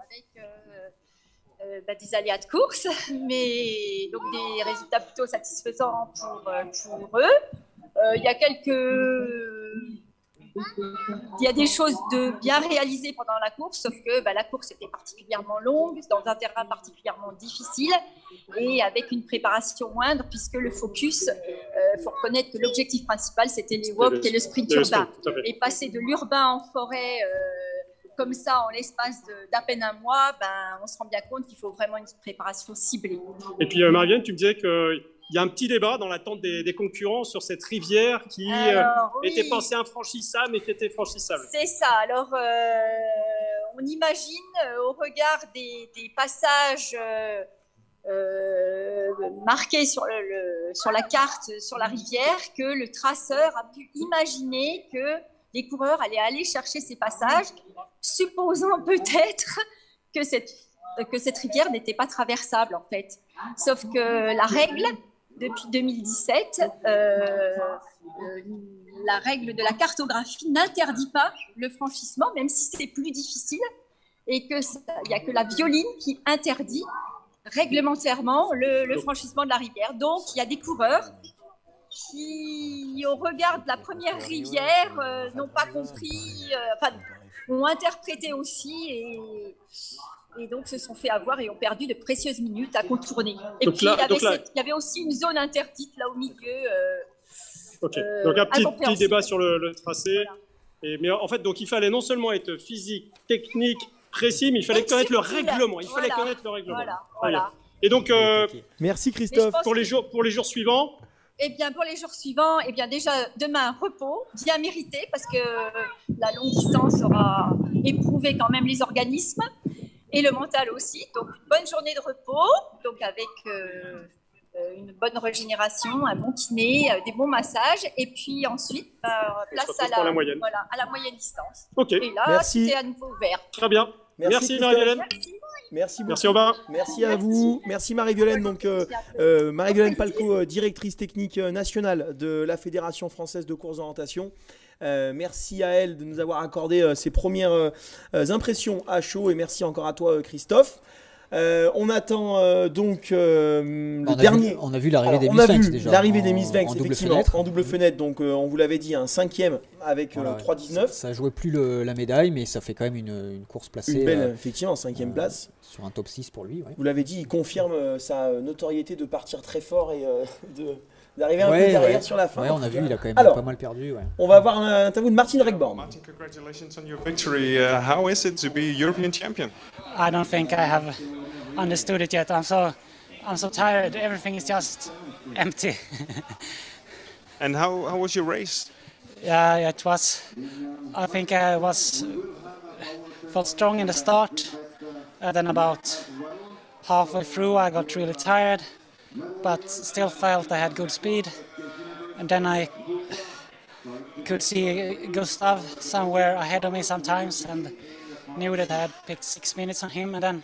avec des aléas de course, mais donc des résultats plutôt satisfaisants pour eux. Il y a des choses de bien réalisées pendant la course, sauf que la course était particulièrement longue, dans un terrain particulièrement difficile et avec une préparation moindre, puisque le focus, faut reconnaître que l'objectif principal, c'était les walks et le sprint urbain. Et passer de l'urbain en forêt comme ça en l'espace d'à peine un mois, on se rend bien compte qu'il faut vraiment une préparation ciblée. Et puis Marie-Violaine, tu me disais que il y a un petit débat dans l'attente des concurrents sur cette rivière qui était pensée infranchissable mais qui était franchissable. C'est ça. Alors, on imagine au regard des passages marqués sur la carte, sur la rivière, que le traceur a pu imaginer que les coureurs allaient aller chercher ces passages, supposant peut-être que cette rivière n'était pas traversable en fait. Sauf que la règle, depuis 2017, la règle de la cartographie n'interdit pas le franchissement, même si c'est plus difficile, et qu'il n'y a que la violine qui interdit réglementairement le franchissement de la rivière. Donc, il y a des coureurs qui, au regard de la première rivière, n'ont pas compris, ont interprété aussi et donc se sont fait avoir et ont perdu de précieuses minutes à contourner. Et donc puis, il y avait aussi une zone interdite là au milieu. Donc un petit débat sur le tracé. Voilà. Mais en fait, donc il fallait non seulement être physique, technique, précis, mais il fallait connaître le règlement. Voilà. Et donc, merci Christophe. Pour les jours suivants. Eh bien, pour les jours suivants, déjà demain, repos, bien mérité, parce que la longue distance aura éprouvé quand même les organismes et le mental aussi. Donc, une bonne journée de repos, donc avec une bonne régénération, un bon kiné, des bons massages, et puis ensuite, place à la moyenne distance. Ok. Et là, c'était à nouveau ouvert. Très bien. Merci Marie-Violaine. Merci beaucoup. Merci Aubin. Merci à vous. Merci Marie-Violaine. Donc Marie-Violaine Palco, directrice technique nationale de la Fédération française de course d'orientation. Merci à elle de nous avoir accordé ses premières impressions à chaud et merci encore à toi Christophe. On attend donc le dernier. On a vu l'arrivée des Miss Svenks déjà. L'arrivée des Miss Svenks, effectivement, en double fenêtre. Donc on vous l'avait dit, un 5e avec 3,19. Ça jouait plus la médaille, mais ça fait quand même une course placée. Une belle, effectivement, 5e place. Sur un top 6 pour lui. Ouais. Vous l'avez dit, il confirme sa notoriété de partir très fort et d'arriver un peu derrière sur la fin. Ouais, on a vu, il a quand même pas mal perdu. Ouais. On va avoir l'interview de Martin Regborn. Martin, congratulations on your victory. How is it to be European champion? I don't think I have understood it yet. I'm so tired. Everything is just empty. And how was your race? Yeah, it was. I think I felt strong in the start. Then about halfway through, I got really tired, but still felt I had good speed. And then I could see Gustav somewhere ahead of me sometimes, and knew that I had picked 6 minutes on him. And then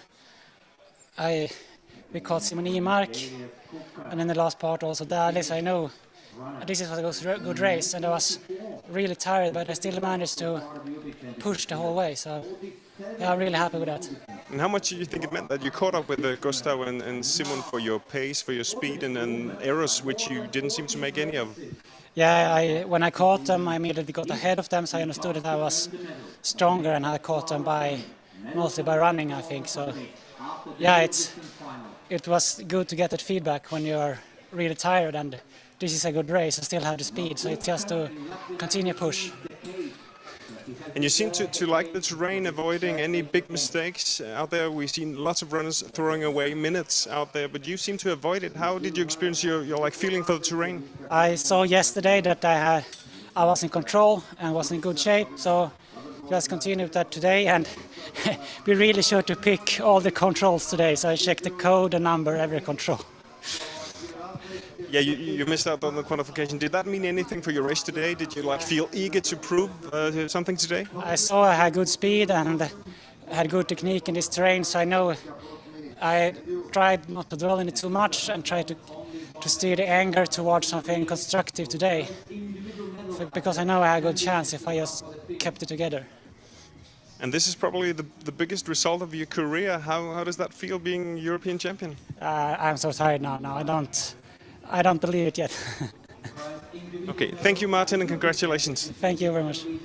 we caught Simon Imark, and in the last part also Dalis. I know this was a good race, and I was really tired, but I still managed to push the whole way. So yeah, I'm really happy with that. And how much do you think it meant that you caught up with Gustav and Simon for your pace, for your speed, and errors which you didn't seem to make any of? Yeah, when I caught them, I immediately got ahead of them, so I understood that I was stronger, and I caught them mostly by running, I think. So yeah, it was good to get that feedback when you're really tired, and this is a good race. I still have the speed, so it's just to continue push. And you seem to like the terrain, avoiding any big mistakes out there. We've seen lots of runners throwing away minutes out there, but you seem to avoid it. How did you experience your feeling for the terrain? I saw yesterday that I was in control and was in good shape, so just continue with that today, and be really sure to pick all the controls today. So I checked the code, the number, every control. Yeah, you missed out on the qualification. Did that mean anything for your race today? Did you feel eager to prove something today? I saw I had good speed and had good technique in this terrain, so I know I tried not to dwell in it too much and tried to steer the anger towards something constructive today, because I know I had a good chance if I just kept it together. And this is probably the biggest result of your career. How does that feel, being European champion? I'm so tired now. I don't believe it yet. Okay, thank you, Martin, and congratulations. Thank you very much.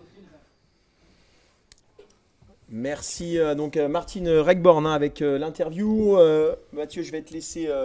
Merci donc Martin Regborn avec l'interview. Mathieu, je vais te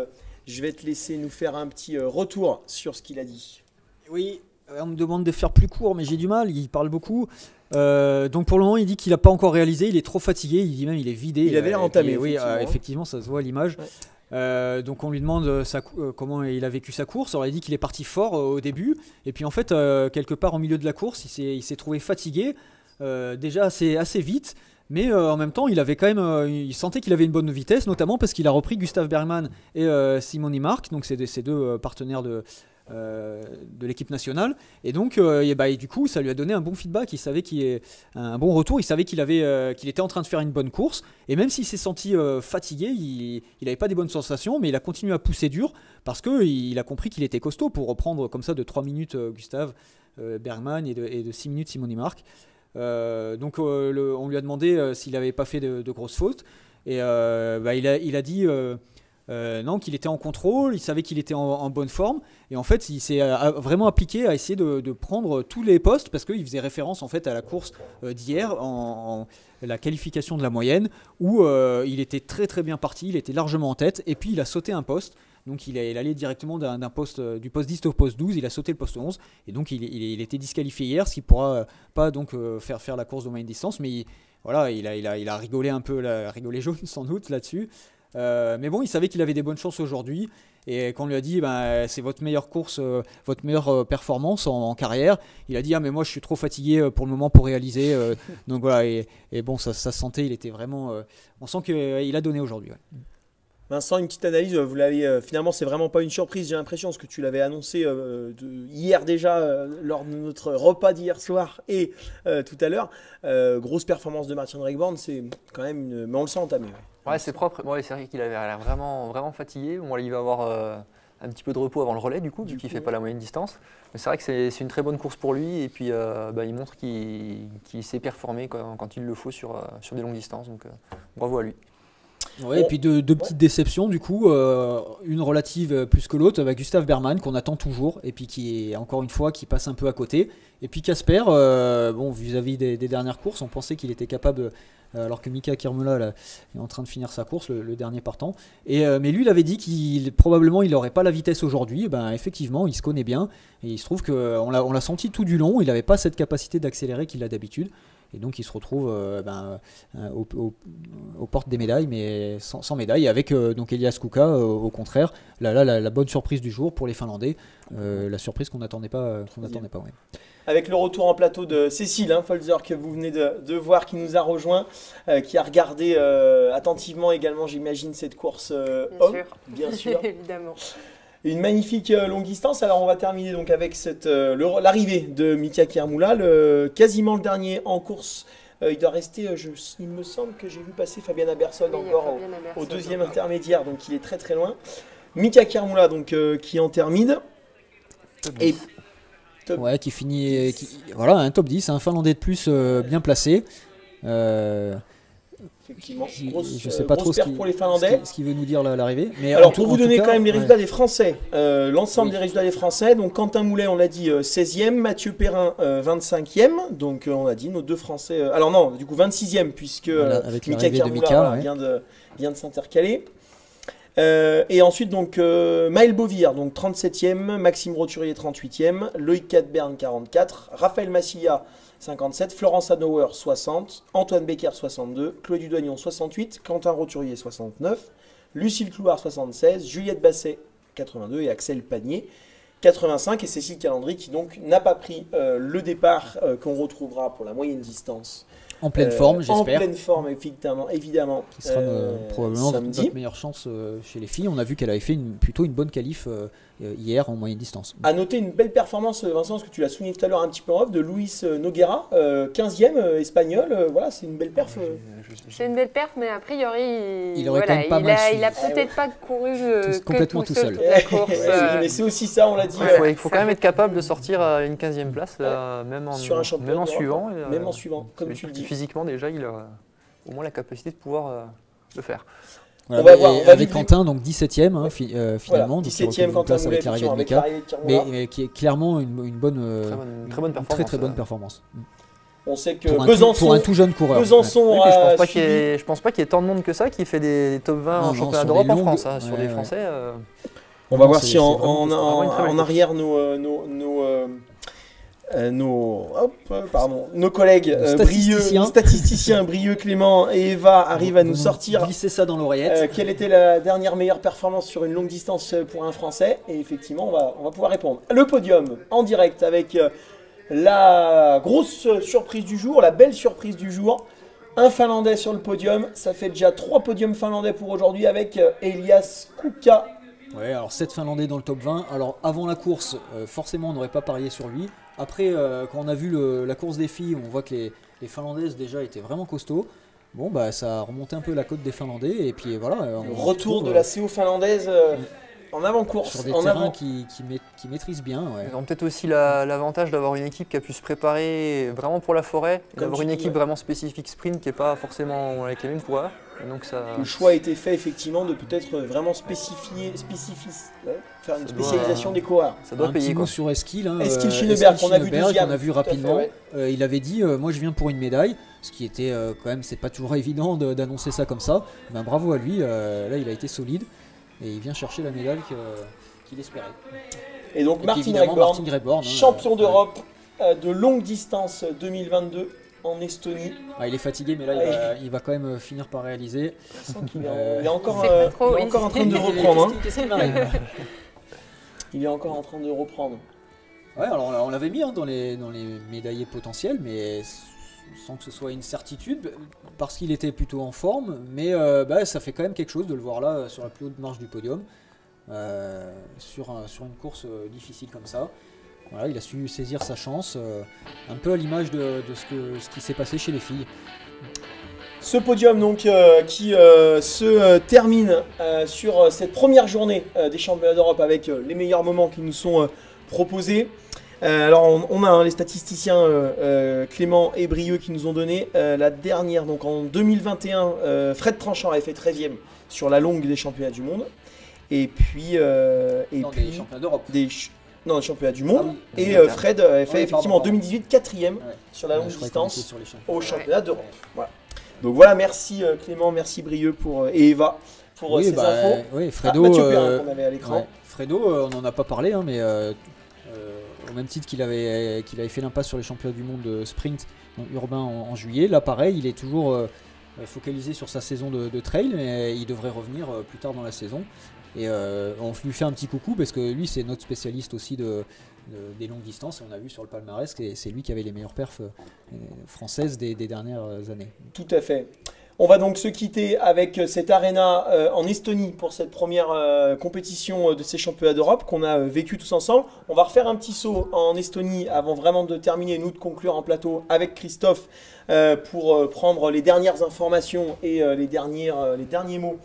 laisser nous faire un petit retour sur ce qu'il a dit. Oui, on me demande de faire plus court, mais j'ai du mal. Il parle beaucoup. Donc pour le moment, il dit qu'il n'a pas encore réalisé. Il est trop fatigué. Il dit même il est vidé. Il avait l'air entamé. Oui, effectivement, ça se voit à l'image. Ouais. Donc on lui demande comment il a vécu sa course. Alors il dit qu'il est parti fort au début, et puis en fait quelque part au milieu de la course il s'est trouvé fatigué déjà assez vite, mais en même temps il avait quand même il sentait qu'il avait une bonne vitesse, notamment parce qu'il a repris Gustav Bergman et Simon Imark, donc c'est ces deux partenaires de l'équipe nationale, et donc et du coup ça lui a donné un bon feedback. Il savait un bon retour, il savait qu'il était en train de faire une bonne course, et même s'il s'est senti fatigué, il n'avait pas des bonnes sensations, mais il a continué à pousser dur parce qu'il a compris qu'il était costaud pour reprendre comme ça de 3 minutes Gustav Bergman et de 6 minutes Simon Imark. Donc on lui a demandé s'il n'avait pas fait de grosses fautes, et il a dit non, qu'il était en contrôle, il savait qu'il était en bonne forme, et en fait il s'est vraiment appliqué à essayer de prendre tous les postes, parce qu'il faisait référence en fait à la course d'hier, en la qualification de la moyenne, où il était très très bien parti, il était largement en tête, et puis il a sauté un poste, donc il allait directement d'un poste, du poste 10 au poste 12, il a sauté le poste 11, et donc il était disqualifié hier, ce qui ne pourra pas donc faire la course de moyenne distance, mais voilà, il a rigolé un peu, rigolé jaune sans doute là-dessus. Mais bon, il savait qu'il avait des bonnes chances aujourd'hui, et quand on lui a dit c'est votre meilleure course, votre meilleure performance en carrière, il a dit mais moi je suis trop fatigué pour le moment pour réaliser. Donc voilà, et bon, ça se sentait, il était vraiment, on sent qu'il a donné aujourd'hui. Ouais. Vincent, une petite analyse, vous l'avez finalement, c'est vraiment pas une surprise, j'ai l'impression, parce que tu l'avais annoncé hier déjà lors de notre repas d'hier soir et tout à l'heure. Grosse performance de Martin Regborn, c'est quand même mais on le sent entamé. Ouais, c'est propre. Ouais, c'est vrai qu'il avait l'air vraiment fatigué. Bon, il va avoir un petit peu de repos avant le relais, du coup, vu qu'il ne fait pas la moyenne distance. Mais c'est vrai que c'est une très bonne course pour lui, et puis il montre qu'il sait performer quand il le faut sur des longues distances. Donc bravo à lui. Ouais, et puis deux petites déceptions du coup, une relative plus que l'autre avec Gustav Bergman qu'on attend toujours et puis qui est encore une fois qui passe un peu à côté. Et puis Casper, bon vis-à-vis des dernières courses, on pensait qu'il était capable, alors que Mika Kirmula là, est en train de finir sa course, le dernier partant. Mais lui il avait dit qu'il probablement il n'aurait pas la vitesse aujourd'hui. Ben effectivement il se connaît bien et il se trouve qu'on l'a senti tout du long. Il n'avait pas cette capacité d'accélérer qu'il a d'habitude. Et donc il se retrouve aux portes des médailles, mais sans médaille, avec donc Elias Kuka au contraire. La bonne surprise du jour pour les Finlandais, la surprise qu'on n'attendait pas. Ouais. Avec le retour en plateau de Cécile Folzer que vous venez de voir, qui nous a rejoint, qui a regardé attentivement également, j'imagine, cette course bien sûr. Évidemment. Une magnifique longue distance. Alors on va terminer donc avec l'arrivée de Mika Kirmula, quasiment le dernier en course. Il doit rester, il me semble que j'ai vu passer Fabian Abersold encore au deuxième intermédiaire, donc il est très très loin. Mika Kirmula donc qui en termine. Ouais, qui finit, voilà, un top 10, un Finlandais de plus bien placé. Effectivement, je sais pas trop pour les Finlandais. Ce qu'il veut nous dire l'arrivée. Mais alors pour vous donner quand même les résultats des Français, l'ensemble des résultats des Français, donc Quentin Moulet on l'a dit 16e, Mathieu Perrin 25e, donc on a dit nos deux Français, alors non du coup 26e puisque Mika Kirmula vient de s'intercaler. Et ensuite donc Maël Bovir donc 37e, Maxime Roturier 38e, Loïc Cadbern 44, Raphaël Massilia 57, Florence Hanauer 60, Antoine Becker 62, Chloé Dudognon 68, Quentin Roturier 69, Lucille Clouard 76, Juliette Basset 82 et Axel Panier 85 et Cécile Calandry qui donc n'a pas pris le départ qu'on retrouvera pour la moyenne distance. En pleine forme, j'espère. En pleine forme, évidemment. Qui sera probablement notre meilleure chance chez les filles. On a vu qu'elle avait fait plutôt une bonne qualif hier en moyenne distance. À noter une belle performance, Vincent, parce que tu l'as souligné tout à l'heure un petit peu en off, de Luis Noguera, 15e espagnol. Voilà, c'est une belle perf. C'est une belle perf, mais a priori, il aurait quand même pas mal il a peut-être pas couru complètement tout seul. Toute la course. Mais c'est aussi ça, on l'a dit. Il faut quand même être capable de sortir à une 15e place, là, même en suivant. Même en suivant, comme tu le dis. Physiquement, déjà, il a au moins la capacité de pouvoir le faire. Voilà, on va voir, avec Quentin, donc 17e finalement, 17e Quentin avec l'arrivée de Mika, mais qui est clairement une très bonne performance. On sait que pour un tout jeune coureur. Besançon je pense pas qu'il y ait tant de monde que ça qui fait des top 20 en championnat d'Europe en France. Sur les Français. On va voir si en arrière nos collègues statisticiens Brieux, Clément et Eva arrivent à nous sortir glisser ça dans l'oreillette. Quelle était la dernière meilleure performance sur une longue distance pour un Français? Et effectivement, on va pouvoir répondre. Le podium en direct avec la grosse surprise du jour, la belle surprise du jour. Un Finlandais sur le podium, ça fait déjà 3 podiums finlandais pour aujourd'hui avec Elias Kuka. Ouais, alors 7 Finlandais dans le top 20. Alors avant la course, forcément on n'aurait pas parié sur lui. Après, quand on a vu la course des filles, on voit que les Finlandaises déjà étaient vraiment costauds. Bon, bah ça a remonté un peu la cote des Finlandais. Et puis voilà. Le retour de la CO finlandaise en avant-course. Sur des terrains qui maîtrisent bien. Ouais. Ils ont peut-être aussi l'avantage d'avoir une équipe qui a pu se préparer vraiment pour la forêt. D'avoir une équipe vraiment spécifique sprint qui n'est pas forcément avec les mêmes coureurs. Donc le choix a été fait effectivement de peut-être vraiment faire une spécialisation des coureurs. Ça doit payer. Un petit mot sur Eskil Schilleberg qu'on a vu rapidement. Il avait dit moi je viens pour une médaille, ce qui était quand même, c'est pas toujours évident d'annoncer ça comme ça. Ben, bravo à lui, là il a été solide et il vient chercher la médaille qu'il espérait. Et donc Martin Greyborn, champion d'Europe de longue distance 2022. En Estonie. Il est fatigué, mais là il va quand même finir par réaliser. Il est encore en train de reprendre. Il est encore en train de reprendre. Ouais, alors on l'avait mis dans les médaillés potentiels, mais sans que ce soit une certitude, parce qu'il était plutôt en forme. Mais ça fait quand même quelque chose de le voir là sur la plus haute marche du podium, sur une course difficile comme ça. Voilà, il a su saisir sa chance, un peu à l'image de ce qui s'est passé chez les filles. Ce podium donc qui se termine sur cette première journée des championnats d'Europe avec les meilleurs moments qui nous sont proposés. Alors on a les statisticiens Clément et Brieux qui nous ont donné la dernière, donc en 2021, Fred Tranchant avait fait 13e sur la longue des championnats du monde. Et puis... des championnats d'Europe. Non, les championnats du monde. Ah oui. Et Fred avait fait effectivement en 2018 4e sur la longue distance au championnat d'Europe. Voilà. Donc voilà, merci Clément, merci Brieux et Eva pour ces infos. Oui, Fredo, Mathieu Perrin qu'on avait à l'écran. Ouais. Fredo, on n'en a pas parlé, hein, mais au même titre qu'il avait fait l'impasse sur les championnats du monde de sprint urbain en juillet, là pareil, il est toujours focalisé sur sa saison de trail, mais il devrait revenir plus tard dans la saison. Et on lui fait un petit coucou parce que lui c'est notre spécialiste aussi des longues distances, et on a vu sur le palmarès que c'est lui qui avait les meilleures perfs françaises des dernières années. Tout à fait. On va donc se quitter avec cette arena en Estonie pour cette première compétition de ces championnats d'Europe qu'on a vécu tous ensemble. On va refaire un petit saut en Estonie avant vraiment de terminer, nous de conclure en plateau avec Christophe pour prendre les dernières informations et les derniers mots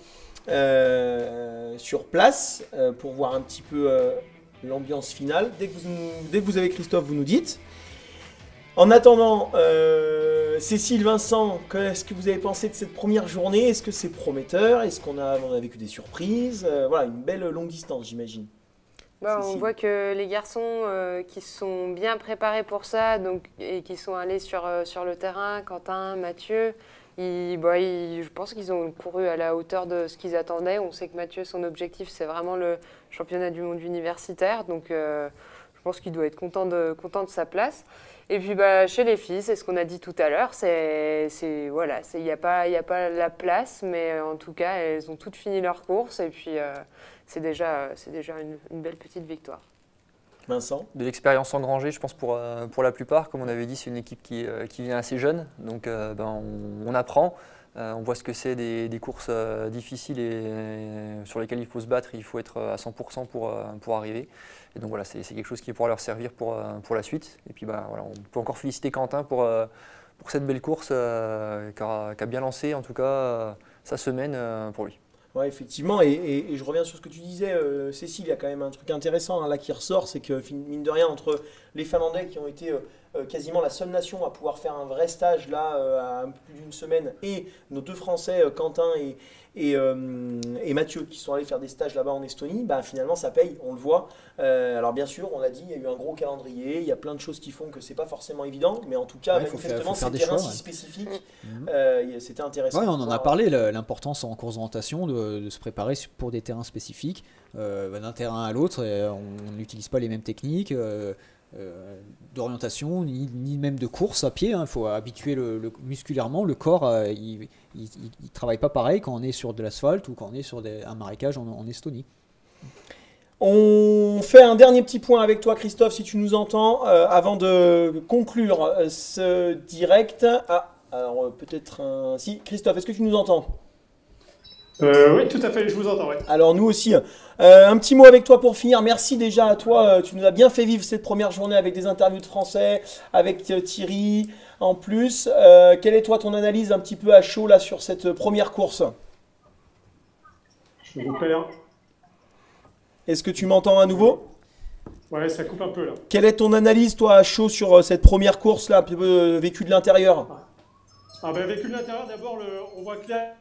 sur place pour voir un petit peu l'ambiance finale. Dès que vous avez Christophe, vous nous dites. En attendant, Cécile, Vincent, qu'est-ce que vous avez pensé de cette première journée? Est-ce que c'est prometteur? Est-ce qu'on a vécu des surprises? Voilà, une belle longue distance, j'imagine. On voit que les garçons qui sont bien préparés pour ça et qui sont allés sur le terrain, Quentin, Mathieu, je pense qu'ils ont couru à la hauteur de ce qu'ils attendaient. On sait que Mathieu, son objectif, c'est vraiment le championnat du monde universitaire. Donc, je pense qu'il doit être content de sa place. Et puis, chez les filles, c'est ce qu'on a dit tout à l'heure. Il n'y a pas la place, mais en tout cas, elles ont toutes fini leur course. Et puis, c'est déjà une belle petite victoire. Vincent? De l'expérience engrangée, je pense, pour la plupart. Comme on avait dit, c'est une équipe qui vient assez jeune. Donc, on apprend. On voit ce que c'est des courses difficiles et sur lesquelles il faut se battre. Il faut être à 100% pour arriver. Et donc, voilà, c'est quelque chose qui pourra leur servir pour la suite. Et puis, voilà, on peut encore féliciter Quentin pour cette belle course qui a bien lancé, en tout cas, sa semaine pour lui. Ouais, effectivement, et je reviens sur ce que tu disais, Cécile, il y a quand même un truc intéressant là qui ressort, c'est que mine de rien, entre les Finlandais qui ont été quasiment la seule nation à pouvoir faire un vrai stage là à un peu plus d'une semaine, et nos deux Français, Quentin et Mathieu, qui sont allés faire des stages là-bas en Estonie, finalement ça paye, on le voit. Alors bien sûr, on l'a dit, il y a eu un gros calendrier, il y a plein de choses qui font que c'est pas forcément évident, mais en tout cas, manifestement, c'est un terrain si spécifique, c'était intéressant. Ouais, on en a parlé, l'importance en course d'orientation de se préparer pour des terrains spécifiques, d'un terrain à l'autre, on n'utilise pas les mêmes techniques d'orientation, ni même de course à pied. Il faut habituer musculairement le corps, il ne travaille pas pareil quand on est sur de l'asphalte ou quand on est sur un marécage en Estonie. On fait un dernier petit point avec toi, Christophe, si tu nous entends, avant de conclure ce direct. Alors peut-être si, Christophe, est-ce que tu nous entends? Oui, tout à fait, je vous entends. Ouais. Alors nous aussi, un petit mot avec toi pour finir. Merci déjà à toi, tu nous as bien fait vivre cette première journée avec des interviews de Français, avec Thierry en plus. Quelle est toi ton analyse un petit peu à chaud là sur cette première course? Je vous perds. Est-ce que tu m'entends à nouveau? Ouais, ça coupe un peu là. Quelle est ton analyse toi à chaud sur cette première course là, un peu vécue de l'intérieur? Vécu de l'intérieur, d'abord on voit clair.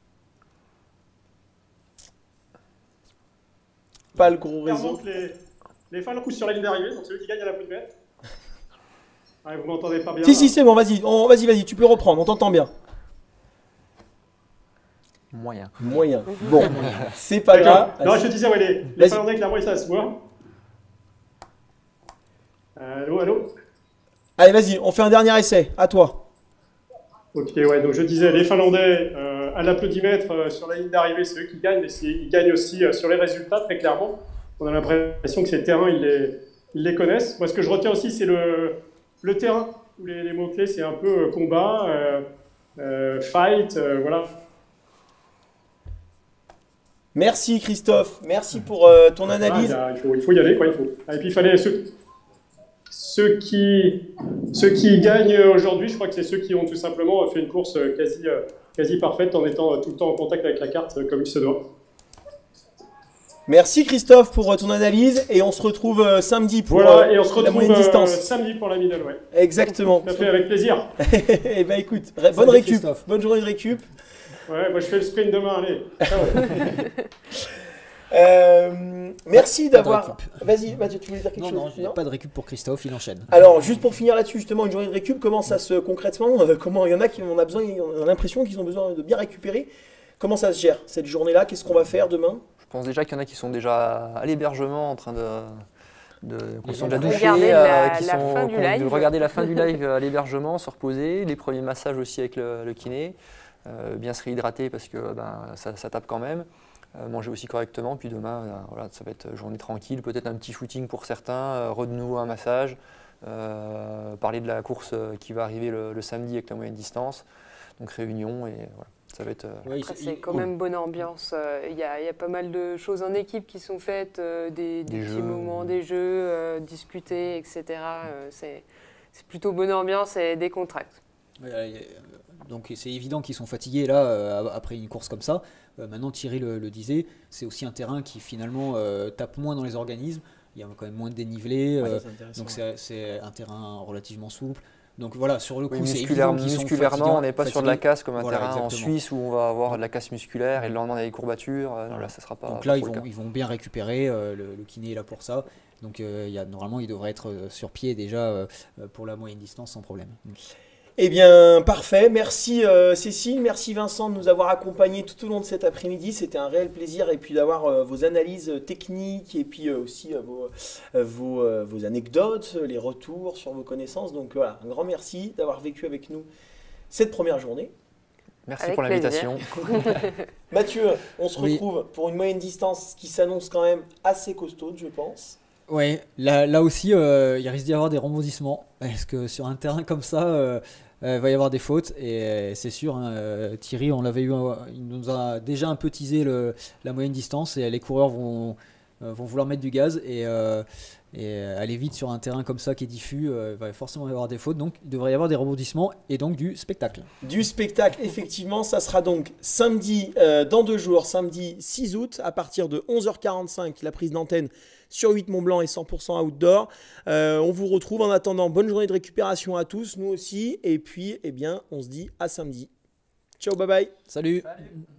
Pas le gros réseau. Que les fans poussent sur la ligne d'arrivée, donc c'est eux qui gagnent à la plus bête. Vous m'entendez pas bien? Si, c'est bon, vas-y, tu peux reprendre, on t'entend bien. Moyen. Bon, c'est pas grave. Non, je te disais, les Finlandais, clairement, ça se voit. Allô? Allez, vas-y, on fait un dernier essai, à toi. Ok, donc je disais, les Finlandais, à l'applaudimètre sur la ligne d'arrivée, c'est eux qui gagnent, mais ils gagnent aussi sur les résultats, très clairement. On a l'impression que ces terrains, ils les connaissent. Moi, ce que je retiens aussi, c'est le terrain, où les mots-clés, c'est un peu combat, fight, voilà. Merci Christophe, merci pour ton analyse. Il faut y aller, quoi, il faut. Et puis il fallait ceux qui gagnent aujourd'hui, je crois que c'est ceux qui ont tout simplement fait une course quasi parfaite en étant tout le temps en contact avec la carte comme il se doit. Merci Christophe pour ton analyse et on se retrouve samedi pour voilà, et on se la moyenne retrouve distance. Samedi pour la middle, ouais. Exactement. Tout à fait, avec plaisir. Eh ben écoute, bonne récup, Christophe. bonne journée de récup. Ouais, moi je fais le sprint demain, allez. Ciao. Merci Pas de d'avoir. récup. Vas-y, Mathieu, tu voulais dire quelque chose? Non, il n'y a pas de récup pour Christophe, il enchaîne. Alors, juste pour finir là-dessus, justement, une journée de récup, comment ça se concrètement, comment il y en a qui on a l'impression qu'ils ont besoin de bien récupérer. Comment ça se gère cette journée-là? Qu'est-ce qu'on va faire demain? Je pense déjà qu'il y en a qui sont déjà à l'hébergement en train qui sont déjà douchés, Regarder qui la sont fin du qui ont live. regarder la fin du live à l'hébergement, se reposer, les premiers massages aussi avec le kiné, bien se réhydrater parce que ça tape quand même, manger aussi correctement, puis demain voilà, ça va être journée tranquille, peut-être un petit footing pour certains, de nouveau un massage, parler de la course qui va arriver le samedi avec la moyenne distance, donc réunion et voilà. Ça va être, Après, c'est quand même bonne ambiance. Il y a pas mal de choses en équipe qui sont faites, des petits moments, des jeux, discuter, etc. C'est plutôt bonne ambiance et décontracte. Donc c'est évident qu'ils sont fatigués là après une course comme ça. Maintenant Thierry le disait, c'est aussi un terrain qui finalement tape moins dans les organismes. Il y a quand même moins de dénivelé, donc c'est un terrain relativement souple. Donc voilà, sur le coup, c'est évident qu'ils sont musculairement, on n'est pas sur de la casse comme un terrain exactement. en Suisse où on va avoir de la casse musculaire et le lendemain on a des courbatures. Non, là, ça sera pas. Donc là, ils vont bien récupérer. Le kiné est là pour ça. Donc normalement, il devrait être sur pied déjà pour la moyenne distance sans problème. Eh bien, parfait. Merci Cécile, merci Vincent de nous avoir accompagnés tout au long de cet après-midi. C'était un réel plaisir et puis d'avoir vos analyses techniques et puis aussi vos anecdotes, les retours sur vos connaissances. Donc voilà, un grand merci d'avoir vécu avec nous cette première journée. Merci avec pour l'invitation. Mathieu, on se retrouve pour une moyenne distance qui s'annonce quand même assez costaude, je pense. Ouais, là aussi, il risque d'y avoir des rebondissements parce que sur un terrain comme ça, il va y avoir des fautes et c'est sûr. Thierry, on l'avait eu, il nous a déjà un peu teasé la moyenne distance et les coureurs vont vouloir mettre du gaz et aller vite sur un terrain comme ça qui est diffus, il va forcément y avoir des fautes, donc il devrait y avoir des rebondissements et donc du spectacle. Du spectacle, effectivement, ça sera donc samedi, dans 2 jours, samedi 6 août, à partir de 11h45, la prise d'antenne sur 8 Mont-Blanc et 100% outdoor. On vous retrouve en attendant, bonne journée de récupération à tous, nous aussi, et puis, eh bien, on se dit à samedi. Ciao, bye bye. Salut. Salut.